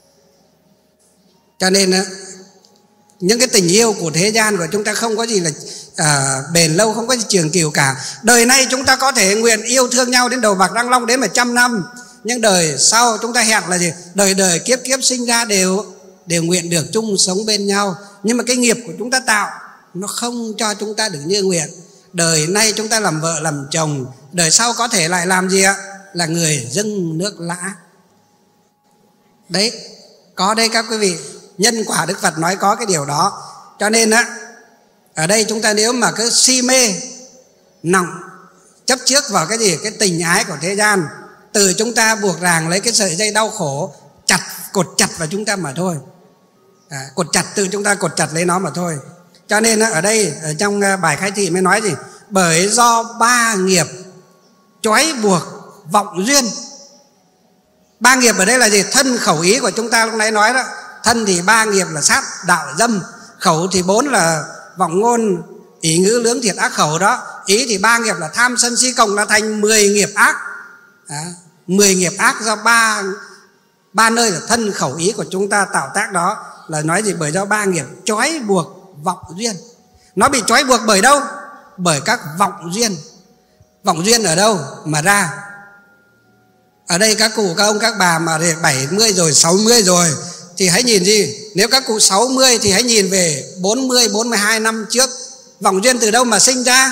Cho nên những cái tình yêu của thế gian của chúng ta không có gì là bền lâu, không có gì trường cửu cả. Đời nay chúng ta có thể nguyện yêu thương nhau đến đầu bạc răng long đến 100 năm, nhưng đời sau chúng ta hẹn là gì? Đời đời kiếp kiếp sinh ra đều nguyện được chung sống bên nhau. Nhưng mà cái nghiệp của chúng ta tạo nó không cho chúng ta được như nguyện. Đời nay chúng ta làm vợ làm chồng, đời sau có thể lại làm gì ạ? Là người dâng nước lã. Đấy, có đây các quý vị, nhân quả Đức Phật nói có cái điều đó. Cho nên ở đây chúng ta nếu mà cứ si mê nặng chấp trước vào cái gì? Cái tình ái của thế gian, từ chúng ta buộc ràng lấy cái sợi dây đau khổ, cột chặt vào chúng ta mà thôi. Cột chặt, từ chúng ta cột chặt lấy nó mà thôi. Cho nên ở đây ở trong bài khai thị mới nói gì? Bởi do ba nghiệp trói buộc vọng duyên. Ba nghiệp ở đây là gì? Thân khẩu ý của chúng ta lúc nãy nói đó. Thân thì ba nghiệp là sát đạo dâm, khẩu thì 4 là vọng ngôn ý ngữ lưỡng thiệt ác khẩu đó. Ý thì ba nghiệp là tham sân si, cộng là thành 10 nghiệp ác. 10 nghiệp ác do ba nơi là thân khẩu ý của chúng ta tạo tác đó. Là nói gì? Bởi do ba nghiệp trói buộc vọng duyên. Nó bị trói buộc bởi đâu? Bởi các vọng duyên. Vọng duyên ở đâu mà ra? Ở đây các cụ, các ông, các bà mà 70 rồi, 60 rồi thì hãy nhìn gì? Nếu các cụ 60 thì hãy nhìn về 40, 42 năm trước. Vọng duyên từ đâu mà sinh ra?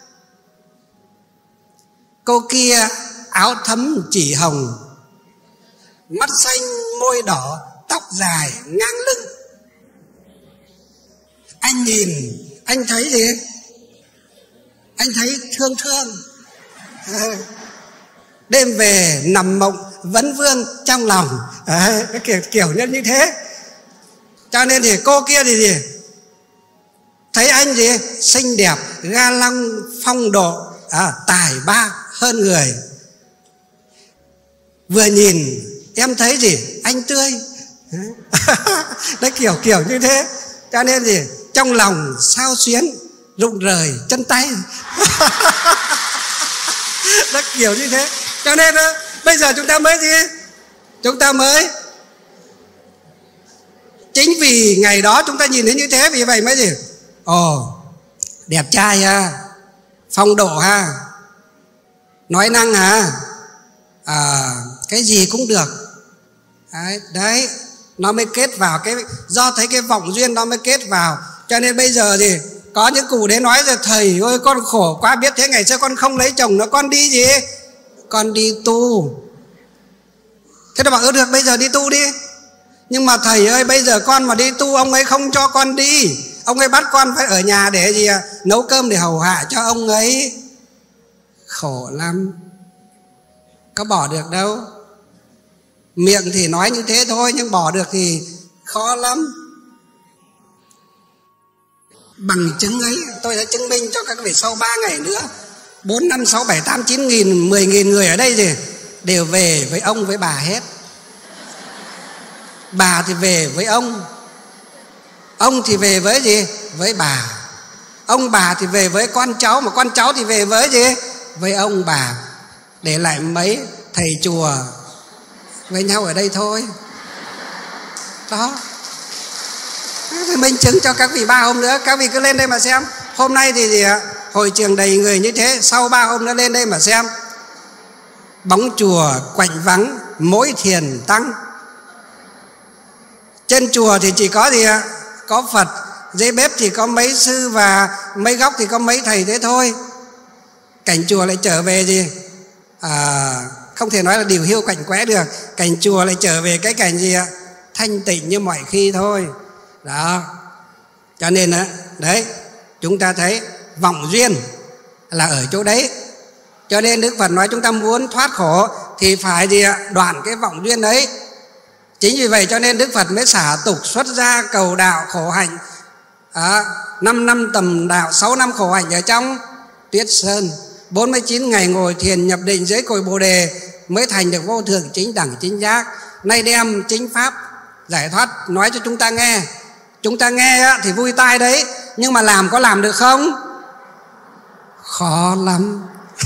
Cô kia áo thấm chỉ hồng, mắt xanh môi đỏ, tóc dài ngang lưng. Anh nhìn, anh thấy gì? Anh thấy thương thương. Đêm về nằm mộng vấn vương trong lòng. Cái kiểu như thế. Cho nên thì cô kia thì gì? Thấy anh gì? Xinh đẹp, ga lăng, phong độ, tài ba hơn người. Vừa nhìn em thấy gì? Anh tươi. Đấy, kiểu như thế. Cho nên gì? Trong lòng sao xuyến, rụng rời chân tay. Nó kiểu như thế. Cho nên bây giờ chúng ta mới gì? Chúng ta mới chính vì ngày đó chúng ta nhìn thấy như thế, vì vậy mới gì? Đẹp trai ha, phong độ ha, nói năng ha, cái gì cũng được. Đấy, nó mới kết vào cái, do thấy cái vọng duyên nó mới kết vào. Cho nên bây giờ gì? Có những cụ đến nói rồi: thầy ơi con khổ quá, biết thế ngày xưa con không lấy chồng nữa, con đi gì? Con đi tu. Thế nó bảo: được, bây giờ đi tu đi. Nhưng mà thầy ơi, bây giờ con mà đi tu ông ấy không cho con đi. Ông ấy bắt con phải ở nhà để gì? Nấu cơm để hầu hạ cho ông ấy. Khổ lắm, có bỏ được đâu. Miệng thì nói như thế thôi, nhưng bỏ được thì khó lắm. Bằng chứng ấy tôi đã chứng minh cho các vị. Sau 3 ngày nữa 4, 5, 6, 7, 8, 9 nghìn, 10 nghìn người ở đây gì đều về với ông với bà hết. Bà thì về với ông thì về với gì? Với bà. Ông bà thì về với con cháu, mà con cháu thì về với gì? Với ông bà. Để lại mấy thầy chùa với nhau ở đây thôi. Đó, thì minh chứng cho các vị 3 hôm nữa. Các vị cứ lên đây mà xem. Hôm nay thì gì ạ? Hội trường đầy người như thế. Sau 3 hôm nữa lên đây mà xem. Bóng chùa quạnh vắng, mỗi thiền tăng. Trên chùa thì chỉ có gì ạ? Có Phật. Dưới bếp thì có mấy sư, và mấy góc thì có mấy thầy thế thôi. Cảnh chùa lại trở về gì? Không thể nói là điều hiu cảnh quẽ được. Cảnh chùa lại trở về cái cảnh gì ạ? Thanh tịnh như mọi khi thôi. Đó. Cho nên đấy, chúng ta thấy vọng duyên là ở chỗ đấy. Cho nên Đức Phật nói chúng ta muốn thoát khổ thì phải gì ạ? Đoạn cái vọng duyên đấy. Chính vì vậy cho nên Đức Phật mới xả tục xuất gia cầu đạo khổ hạnh. 5 năm tầm đạo, 6 năm khổ hạnh ở trong Tuyết Sơn, 49 ngày ngồi thiền nhập định dưới cội Bồ Đề mới thành được vô thượng chính đẳng chính giác. Nay đem chính pháp giải thoát nói cho chúng ta nghe. Chúng ta nghe thì vui tai đấy, Nhưng mà làm có làm được không? Khó lắm.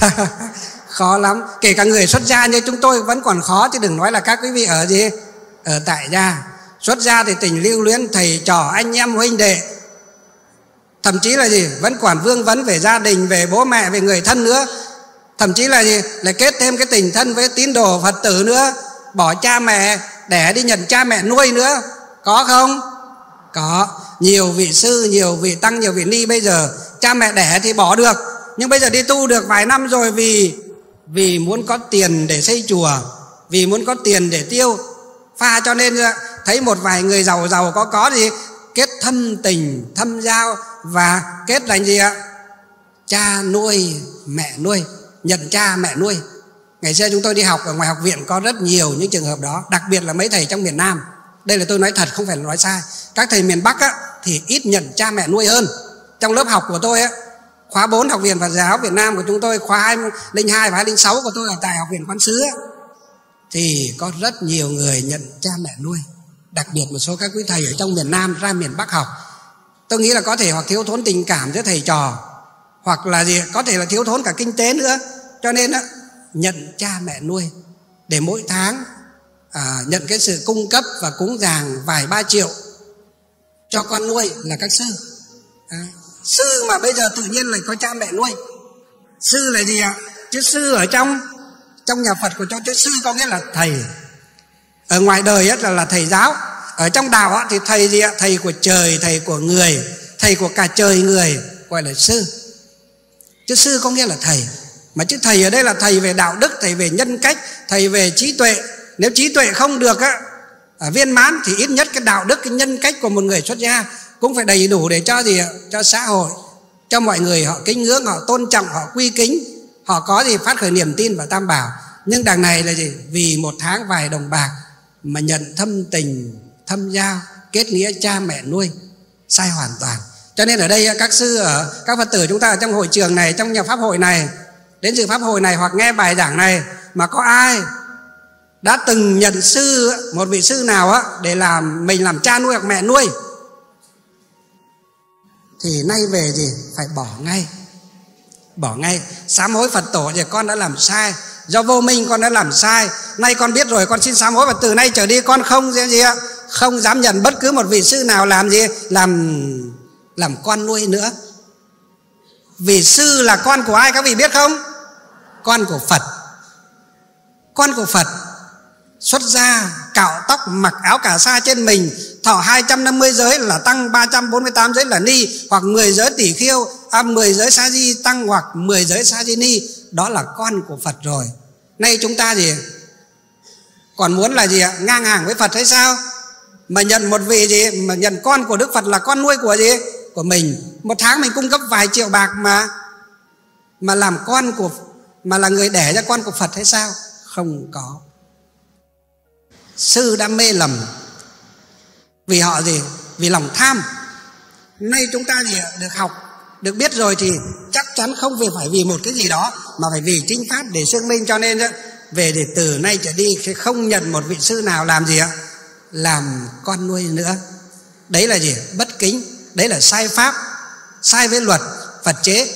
Khó lắm. Kể cả người xuất gia như chúng tôi vẫn còn khó, chứ đừng nói là các quý vị ở gì? Ở tại gia. Xuất gia thì tình lưu luyến thầy trò, anh em, huynh đệ, thậm chí là gì? Vẫn còn vương vấn về gia đình, về bố mẹ, về người thân nữa. Thậm chí là gì? Lại kết thêm cái tình thân với tín đồ Phật tử nữa. Bỏ cha mẹ để đi nhận cha mẹ nuôi nữa. Có không? Có. Nhiều vị sư, nhiều vị tăng, nhiều vị ni bây giờ cha mẹ đẻ thì bỏ được, nhưng bây giờ đi tu được vài năm rồi vì muốn có tiền để xây chùa, vì muốn có tiền để tiêu pha, cho nên thấy một vài người giàu có gì kết thâm tình thâm giao và kết thành gì ạ? Cha nuôi mẹ nuôi, nhận cha mẹ nuôi. Ngày xưa chúng tôi đi học ở ngoài học viện có rất nhiều những trường hợp đó, đặc biệt là mấy thầy trong miền Nam. Đây là tôi nói thật, không phải là nói sai. Các thầy miền Bắc á, thì ít nhận cha mẹ nuôi hơn. Trong lớp học của tôi á, khóa 4 Học viện Phật giáo Việt Nam của chúng tôi, khóa 202 và 206 của tôi ở tại Học viện Quán Sứ á, thì có rất nhiều người nhận cha mẹ nuôi. Đặc biệt một số các quý thầy ở trong miền Nam ra miền Bắc học, tôi nghĩ là có thể hoặc thiếu thốn tình cảm với thầy trò, hoặc là gì có thể là thiếu thốn cả kinh tế nữa, cho nên á, nhận cha mẹ nuôi để mỗi tháng nhận cái sự cung cấp và cúng dường vài ba triệu cho con nuôi là các sư. Sư mà bây giờ tự nhiên lại có cha mẹ nuôi. Sư là gì ạ? Chữ sư ở trong nhà Phật của chữ sư có nghĩa là thầy. Ở ngoài đời là thầy giáo. Ở trong đạo thì thầy gì ạ? Thầy của trời, thầy của người, thầy của cả trời người, gọi là sư. Chữ sư có nghĩa là thầy. Mà chữ thầy ở đây là thầy về đạo đức, thầy về nhân cách, thầy về trí tuệ. Nếu trí tuệ không được viên mãn thì ít nhất cái đạo đức, cái nhân cách của một người xuất gia cũng phải đầy đủ để cho gì ạ? Cho xã hội, cho mọi người họ kính ngưỡng, họ tôn trọng, họ quy kính, họ có gì phát khởi niềm tin vào Tam Bảo. Nhưng đằng này là gì? Vì một tháng vài đồng bạc mà nhận thâm tình thâm giao, kết nghĩa cha mẹ nuôi, sai hoàn toàn. Cho nên ở đây các sư, ở các Phật tử chúng ta ở trong hội trường này, trong nhà pháp hội này, đến dự pháp hội này hoặc nghe bài giảng này mà có ai đã từng nhận sư, một vị sư nào để mình làm cha nuôi hoặc mẹ nuôi, thì nay về gì? Phải bỏ ngay. Bỏ ngay. Sám hối Phật tổ thì con đã làm sai, do vô minh con đã làm sai. Nay con biết rồi, con xin sám hối, và từ nay trở đi con không dám nhận bất cứ một vị sư nào làm con nuôi nữa. Vì sư là con của ai các vị biết không? Con của Phật. Con của Phật. Xuất gia, cạo tóc, mặc áo cà sa trên mình, thọ 250 giới là tăng, 348 giới là ni, hoặc 10 giới tỷ khiêu, 10 giới sa di tăng, hoặc 10 giới sa di ni. Đó là con của Phật rồi. Nay chúng ta gì? Còn muốn là gì ạ? Ngang hàng với Phật hay sao? Mà nhận một vị gì? Mà nhận con của Đức Phật là con nuôi của gì? Của mình. Một tháng mình cung cấp vài triệu bạc mà làm con của, mà là người đẻ ra con của Phật hay sao? Không có. Sư đã mê lầm vì họ gì? Vì lòng tham. Nay chúng ta gì? Được học, được biết rồi thì chắc chắn không phải vì một cái gì đó, mà phải vì chính pháp để xương minh. Cho nên về để từ nay trở đi sẽ không nhận một vị sư nào làm gì ạ? Làm con nuôi nữa. Đấy là gì? Bất kính. Đấy là sai pháp, sai với luật Phật chế.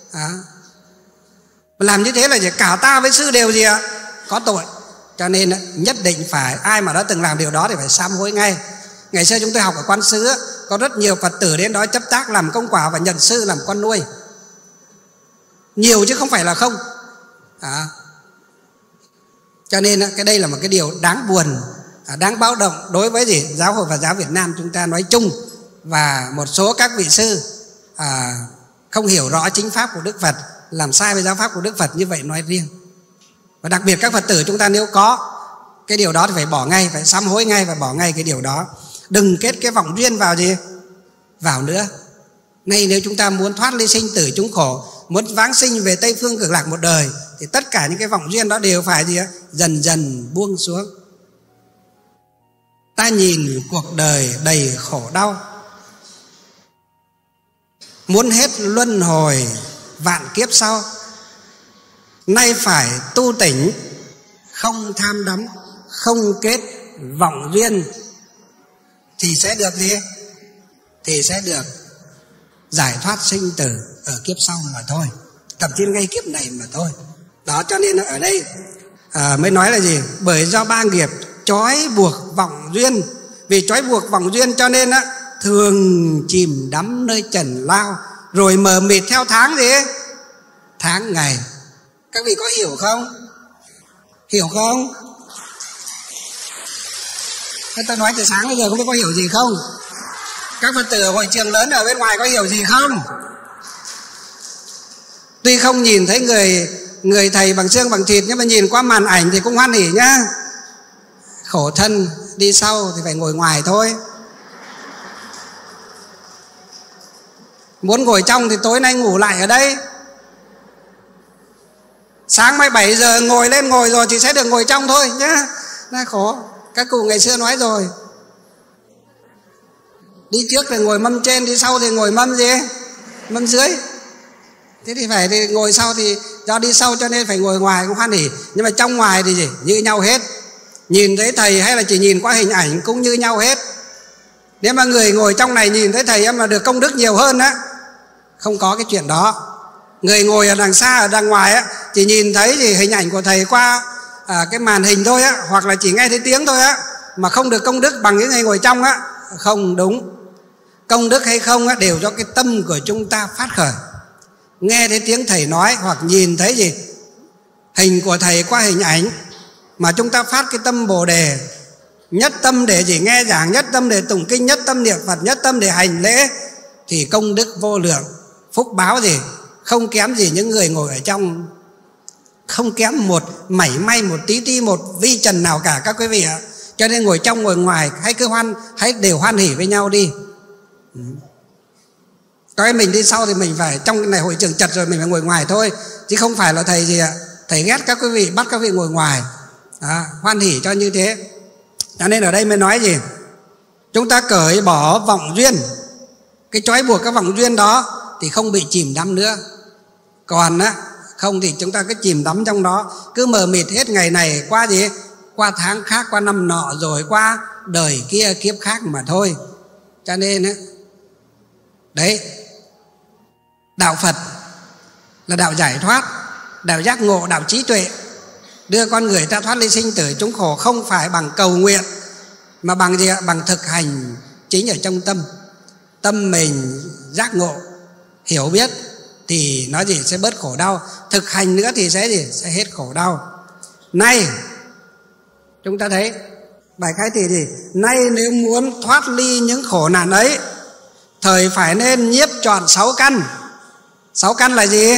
Làm như thế là gì? Cả ta với sư đều gì ạ? Có tội. Cho nên nhất định phải, ai mà đã từng làm điều đó thì phải sám hối ngay. Ngày xưa chúng tôi học ở Quán Sứ, có rất nhiều Phật tử đến đó chấp tác làm công quả và nhận sư làm con nuôi. Nhiều chứ không phải là không. Cho nên cái đây là một cái điều đáng buồn, đáng báo động đối với gì? Giáo hội Phật giáo Việt Nam chúng ta nói chung, và một số các vị sư không hiểu rõ chính pháp của Đức Phật, làm sai với giáo pháp của Đức Phật như vậy nói riêng. Và đặc biệt các Phật tử chúng ta nếu có cái điều đó thì phải bỏ ngay, phải sám hối ngay và bỏ ngay cái điều đó. Đừng kết cái vọng duyên vào gì? Vào nữa. Nay nếu chúng ta muốn thoát ly sinh tử chúng khổ, muốn vãng sinh về Tây Phương Cực Lạc một đời, thì tất cả những cái vọng duyên đó đều phải gì? Dần dần buông xuống. Ta nhìn cuộc đời đầy khổ đau, muốn hết luân hồi vạn kiếp sau. Nay phải tu tỉnh, không tham đắm, không kết vọng duyên, thì sẽ được gì? Thì sẽ được giải thoát sinh tử ở kiếp sau mà thôi, thậm chí ngay kiếp này mà thôi. Đó, cho nên ở đây mới nói là gì? Bởi do ba nghiệp trói buộc vọng duyên, vì trói buộc vọng duyên cho nên thường chìm đắm nơi trần lao, rồi mờ mịt theo tháng gì? Tháng ngày. Các vị có hiểu không? Hiểu không? Thế tôi nói từ sáng bây giờ không biết có hiểu gì không? Các Phật tử ở hội trường lớn ở bên ngoài có hiểu gì không? Tuy không nhìn thấy người thầy bằng xương bằng thịt, nhưng mà nhìn qua màn ảnh thì cũng hoan hỉ nhá. Khổ thân đi sau thì phải ngồi ngoài thôi. Muốn ngồi trong thì tối nay ngủ lại ở đây. Sáng mai 7 giờ ngồi lên ngồi rồi thì sẽ được ngồi trong thôi nhá. Nó khổ. Các cụ ngày xưa nói rồi, đi trước thì ngồi mâm trên, đi sau thì ngồi mâm gì? Mâm dưới. Thế thì phải thì ngồi sau, thì do đi sau cho nên phải ngồi ngoài cũng hoan hỉ. Nhưng mà trong ngoài thì gì? Như nhau hết. Nhìn thấy thầy hay là chỉ nhìn qua hình ảnh cũng như nhau hết. Nếu mà người ngồi trong này nhìn thấy thầy em mà được công đức nhiều hơn á, không có cái chuyện đó. Người ngồi ở đằng xa, ở đằng ngoài á, chỉ nhìn thấy thì hình ảnh của thầy qua cái màn hình thôi á, hoặc là chỉ nghe thấy tiếng thôi á, mà không được công đức bằng những người ngồi trong á, không đúng. Công đức hay không á, đều do cái tâm của chúng ta phát khởi. Nghe thấy tiếng thầy nói hoặc nhìn thấy gì? Hình của thầy qua hình ảnh, mà chúng ta phát cái tâm Bồ Đề, nhất tâm để chỉ nghe giảng, nhất tâm để tụng kinh, nhất tâm niệm Phật, nhất tâm để hành lễ, thì công đức vô lượng, phúc báo gì? Không kém gì những người ngồi ở trong, không kém một mảy may, một tí ti, một vi trần nào cả các quý vị ạ. Cho nên ngồi trong ngồi ngoài hãy đều hoan hỉ với nhau đi. Cái mình đi sau thì mình phải, trong cái này hội trường chật rồi mình phải ngồi ngoài thôi, chứ không phải là thầy gì ạ, thầy ghét các quý vị, bắt các vị ngồi ngoài. Hoan hỉ cho như thế. Cho nên ở đây mới nói gì? Chúng ta cởi bỏ vọng duyên, cái trói buộc cái vọng duyên đó thì không bị chìm đắm nữa. Còn không thì chúng ta cứ chìm đắm trong đó, cứ mờ mịt hết ngày này qua gì? Qua tháng khác, qua năm nọ, rồi qua đời kia kiếp khác mà thôi. Cho nên đấy, đạo Phật là đạo giải thoát, đạo giác ngộ, đạo trí tuệ, đưa con người ta thoát ly sinh tử chúng khổ không phải bằng cầu nguyện, mà bằng gì ạ? Bằng thực hành chính ở trong tâm. Tâm mình giác ngộ, hiểu biết thì nó gì? Sẽ bớt khổ đau. Thực hành nữa thì sẽ gì? Sẽ hết khổ đau. Nay chúng ta thấy bài khai thì gì? Nay nếu muốn thoát ly những khổ nạn ấy, thời phải nên nhiếp trọn 6 căn. 6 căn là gì?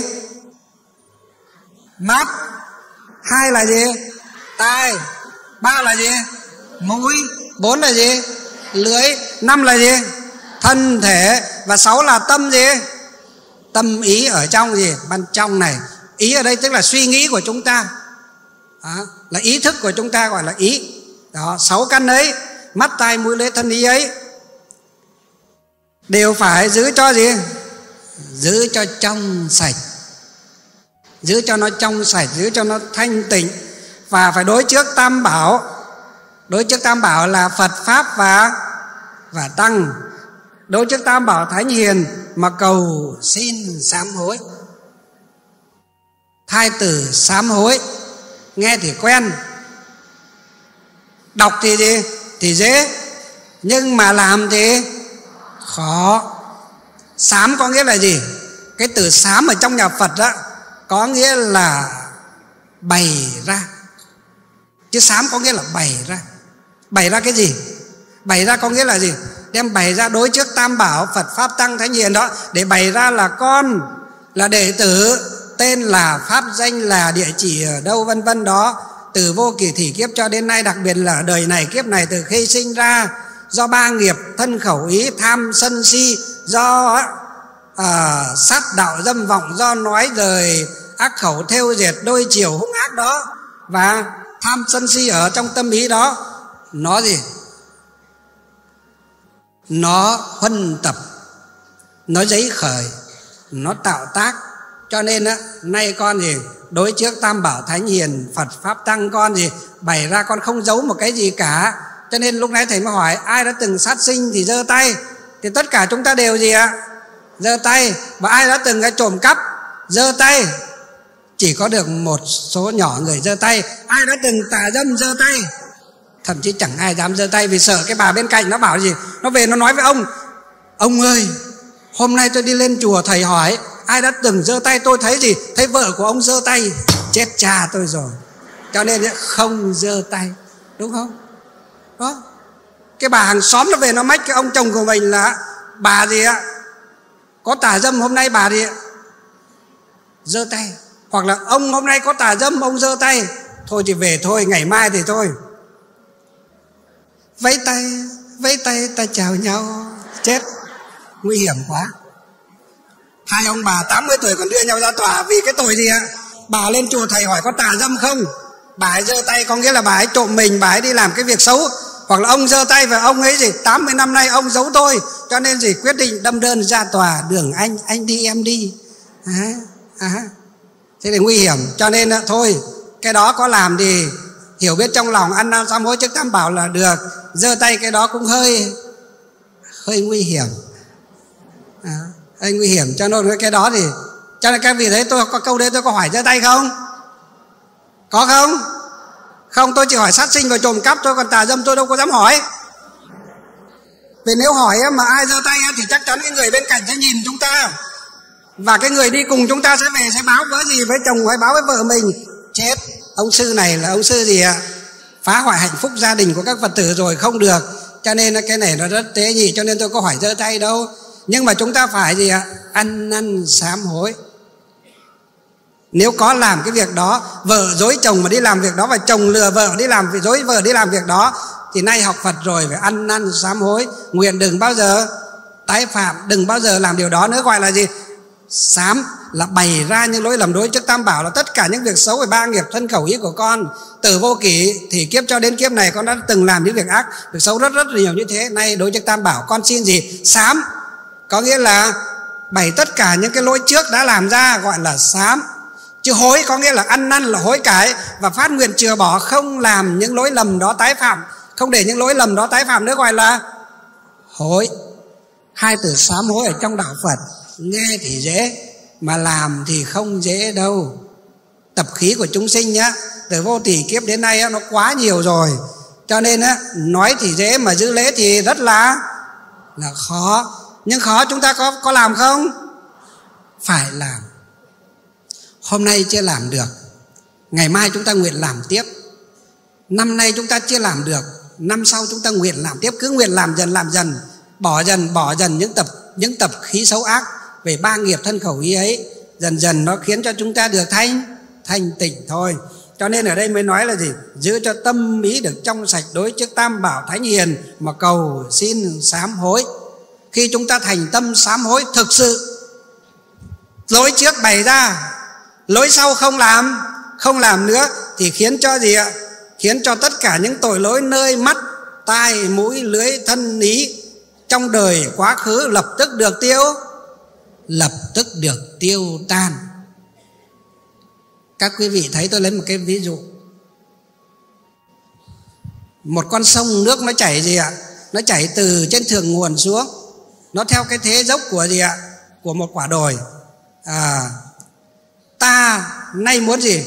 Mắt. 2 là gì? Tai. 3 là gì? Mũi. 4 là gì? Lưỡi. 5 là gì? Thân thể. Và 6 là tâm gì? Tâm ý ở trong gì? Bên trong này. Ý ở đây tức là suy nghĩ của chúng ta. Đó, là ý thức của chúng ta gọi là ý. Đó, 6 căn ấy, mắt, tai, mũi, lưỡi, thân, ý ấy đều phải giữ cho gì? Giữ cho trong sạch. Giữ cho nó trong sạch, giữ cho nó thanh tịnh. Và phải đối trước Tam Bảo. Đối trước Tam Bảo là Phật, Pháp và Tăng. Đối trước Tam Bảo Thánh Hiền mà cầu xin sám hối. Thai tử sám hối, nghe thì quen, đọc thì gì? Thì dễ, nhưng mà làm thì khó. Sám có nghĩa là gì? Cái từ sám ở trong nhà Phật đó có nghĩa là bày ra, chứ sám có nghĩa là bày ra. Bày ra cái gì? Bày ra có nghĩa là gì? Đem bày ra đối trước Tam Bảo, Phật, Pháp, Tăng, Thánh Hiền đó, để bày ra là con, là đệ tử, tên là, pháp danh là, địa chỉ ở đâu vân vân đó, từ vô kỳ thỉ kiếp cho đến nay, đặc biệt là đời này kiếp này, từ khi sinh ra, do 3 nghiệp thân khẩu ý, tham sân si, do sát đạo dâm vọng, do nói lời ác khẩu thêu dệt đôi chiều hung ác đó, và tham sân si ở trong tâm ý đó, nó gì? Nó huân tập, nó giấy khởi, nó tạo tác. Cho nên nay con gì? Đối trước Tam Bảo Thánh Hiền, Phật, Pháp, Tăng, con gì? Bày ra, con không giấu một cái gì cả. Cho nên lúc nãy thầy mới hỏi ai đã từng sát sinh thì giơ tay. Thì tất cả chúng ta đều gì ạ? giơ tay. Và ai đã từng trộm cắp giơ tay. Chỉ có được một số nhỏ người giơ tay. Ai đã từng tà dâm giơ tay. Thậm chí chẳng ai dám giơ tay vì sợ cái bà bên cạnh nó bảo gì, nó về nó nói với ông ơi, hôm nay tôi đi lên chùa thầy hỏi ai đã từng giơ tay, tôi thấy gì, thấy vợ của ông giơ tay, chết cha tôi rồi. Cho nên không giơ tay, đúng không? Đó. Cái bà hàng xóm nó về nó mách cái ông chồng của mình là bà gì ạ, có tà dâm, hôm nay bà gì ạ giơ tay. Hoặc là ông hôm nay có tà dâm, ông giơ tay. Thôi thì về thôi, ngày mai thì thôi. Vẫy tay ta chào nhau. Chết, nguy hiểm quá. Hai ông bà 80 tuổi còn đưa nhau ra tòa vì cái tội gì ạ? Bà lên chùa thầy hỏi có tà dâm không, bà ấy giơ tay, có nghĩa là bà ấy trộm mình, bà ấy đi làm cái việc xấu. Hoặc là ông giơ tay và ông ấy gì 80 năm nay ông giấu tôi, cho nên gì quyết định đâm đơn ra tòa, đường anh đi em đi. Thế thì nguy hiểm. Cho nên thôi, cái đó có làm thì hiểu biết trong lòng, ăn năn sám hối trước Tam Bảo là được. Giơ tay cái đó cũng hơi nguy hiểm, hơi nguy hiểm. Cho nên cái đó thì, cho nên các vị thấy tôi có câu đấy, tôi có hỏi giơ tay không? Có không? Không, tôi chỉ hỏi sát sinh và trộm cắp thôi, còn tà dâm tôi đâu có dám hỏi. Vì nếu hỏi mà ai giơ tay thì chắc chắn cái người bên cạnh sẽ nhìn chúng ta, và cái người đi cùng chúng ta sẽ về sẽ báo với gì, với chồng hay báo với vợ mình. Chết, ông sư này là ông sư gì ạ, phá hoại hạnh phúc gia đình của các Phật tử rồi, không được. Cho nên cái này nó rất tế nhị, cho nên tôi có hỏi giơ tay đâu. Nhưng mà chúng ta phải gì ạ, ăn năn sám hối. Nếu có làm cái việc đó, vợ dối chồng mà đi làm việc đó, và chồng lừa vợ đi làm, dối vợ đi làm việc đó, thì nay học Phật rồi phải ăn năn sám hối, nguyện đừng bao giờ tái phạm, đừng bao giờ làm điều đó nữa. Gọi là gì? Sám là bày ra những lỗi lầm đối trước Tam Bảo, là tất cả những việc xấu về ba nghiệp thân khẩu ý của con từ vô kỷ thì kiếp cho đến kiếp này con đã từng làm những việc ác, việc xấu rất nhiều như thế. Nay đối trước Tam Bảo con xin gì? Sám, có nghĩa là bày tất cả những cái lỗi trước đã làm ra, gọi là sám. Chứ hối có nghĩa là ăn năn, là hối cải và phát nguyện chừa bỏ, không làm những lỗi lầm đó tái phạm, không để những lỗi lầm đó tái phạm nữa, gọi là hối. Hai từ sám hối ở trong đạo Phật nghe thì dễ mà làm thì không dễ đâu. Tập khí của chúng sinh nhá, từ vô tỷ kiếp đến nay nó quá nhiều rồi, cho nên nói thì dễ mà giữ lễ thì rất là khó. Nhưng khó chúng ta có làm không? Phải làm. Hôm nay chưa làm được, ngày mai chúng ta nguyện làm tiếp. Năm nay chúng ta chưa làm được, năm sau chúng ta nguyện làm tiếp. Cứ nguyện làm dần, bỏ dần những tập khí xấu ác về ba nghiệp thân khẩu ý ấy. Dần nó khiến cho chúng ta được thanh tịnh thôi. Cho nên ở đây mới nói là gì? Giữ cho tâm ý được trong sạch đối trước Tam Bảo Thánh Hiền mà cầu xin sám hối. Khi chúng ta thành tâm sám hối thực sự, lỗi trước bày ra, lỗi sau không làm nữa, thì khiến cho gì ạ? Khiến cho tất cả những tội lỗi nơi mắt, tai, mũi, lưỡi, thân, ý trong đời quá khứ lập tức được tiêu tan. Các quý vị thấy, tôi lấy một cái ví dụ. Một con sông nước nó chảy gì ạ? Nó chảy từ trên thượng nguồn xuống, nó theo cái thế dốc của gì ạ? Của một quả đồi. Ta nay muốn gì?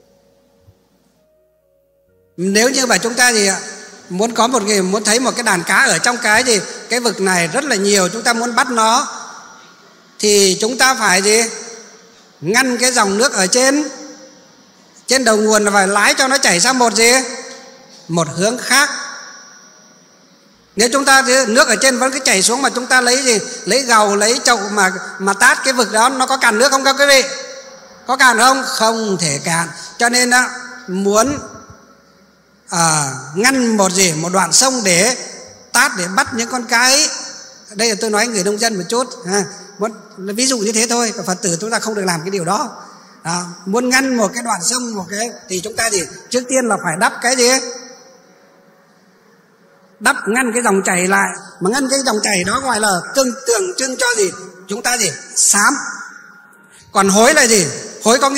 Nếu như mà chúng ta gì ạ? Muốn thấy một cái đàn cá ở trong cái gì? Cái vực này rất là nhiều, chúng ta muốn bắt nó thì chúng ta phải gì? Ngăn cái dòng nước ở trên đầu nguồn, là phải lái cho nó chảy sang một hướng khác. Nếu chúng ta nước ở trên vẫn cứ chảy xuống mà chúng ta lấy gì? Lấy gầu, lấy chậu mà tát cái vực đó, nó có cạn nước không các quý vị? Có cạn không? Không thể cạn. Cho nên muốn ngăn một đoạn sông để tát, để bắt những con cá ấy. Đây là tôi nói người nông dân một chút, ví dụ như thế thôi. Phật tử chúng ta không được làm cái điều đó. Muốn ngăn một cái đoạn sông thì chúng ta trước tiên là phải đắp cái gì? Ngăn cái dòng chảy lại. Mà ngăn cái dòng chảy đó gọi là tượng trưng cho gì? Chúng ta sám. Còn hối là gì? Hối có nghĩa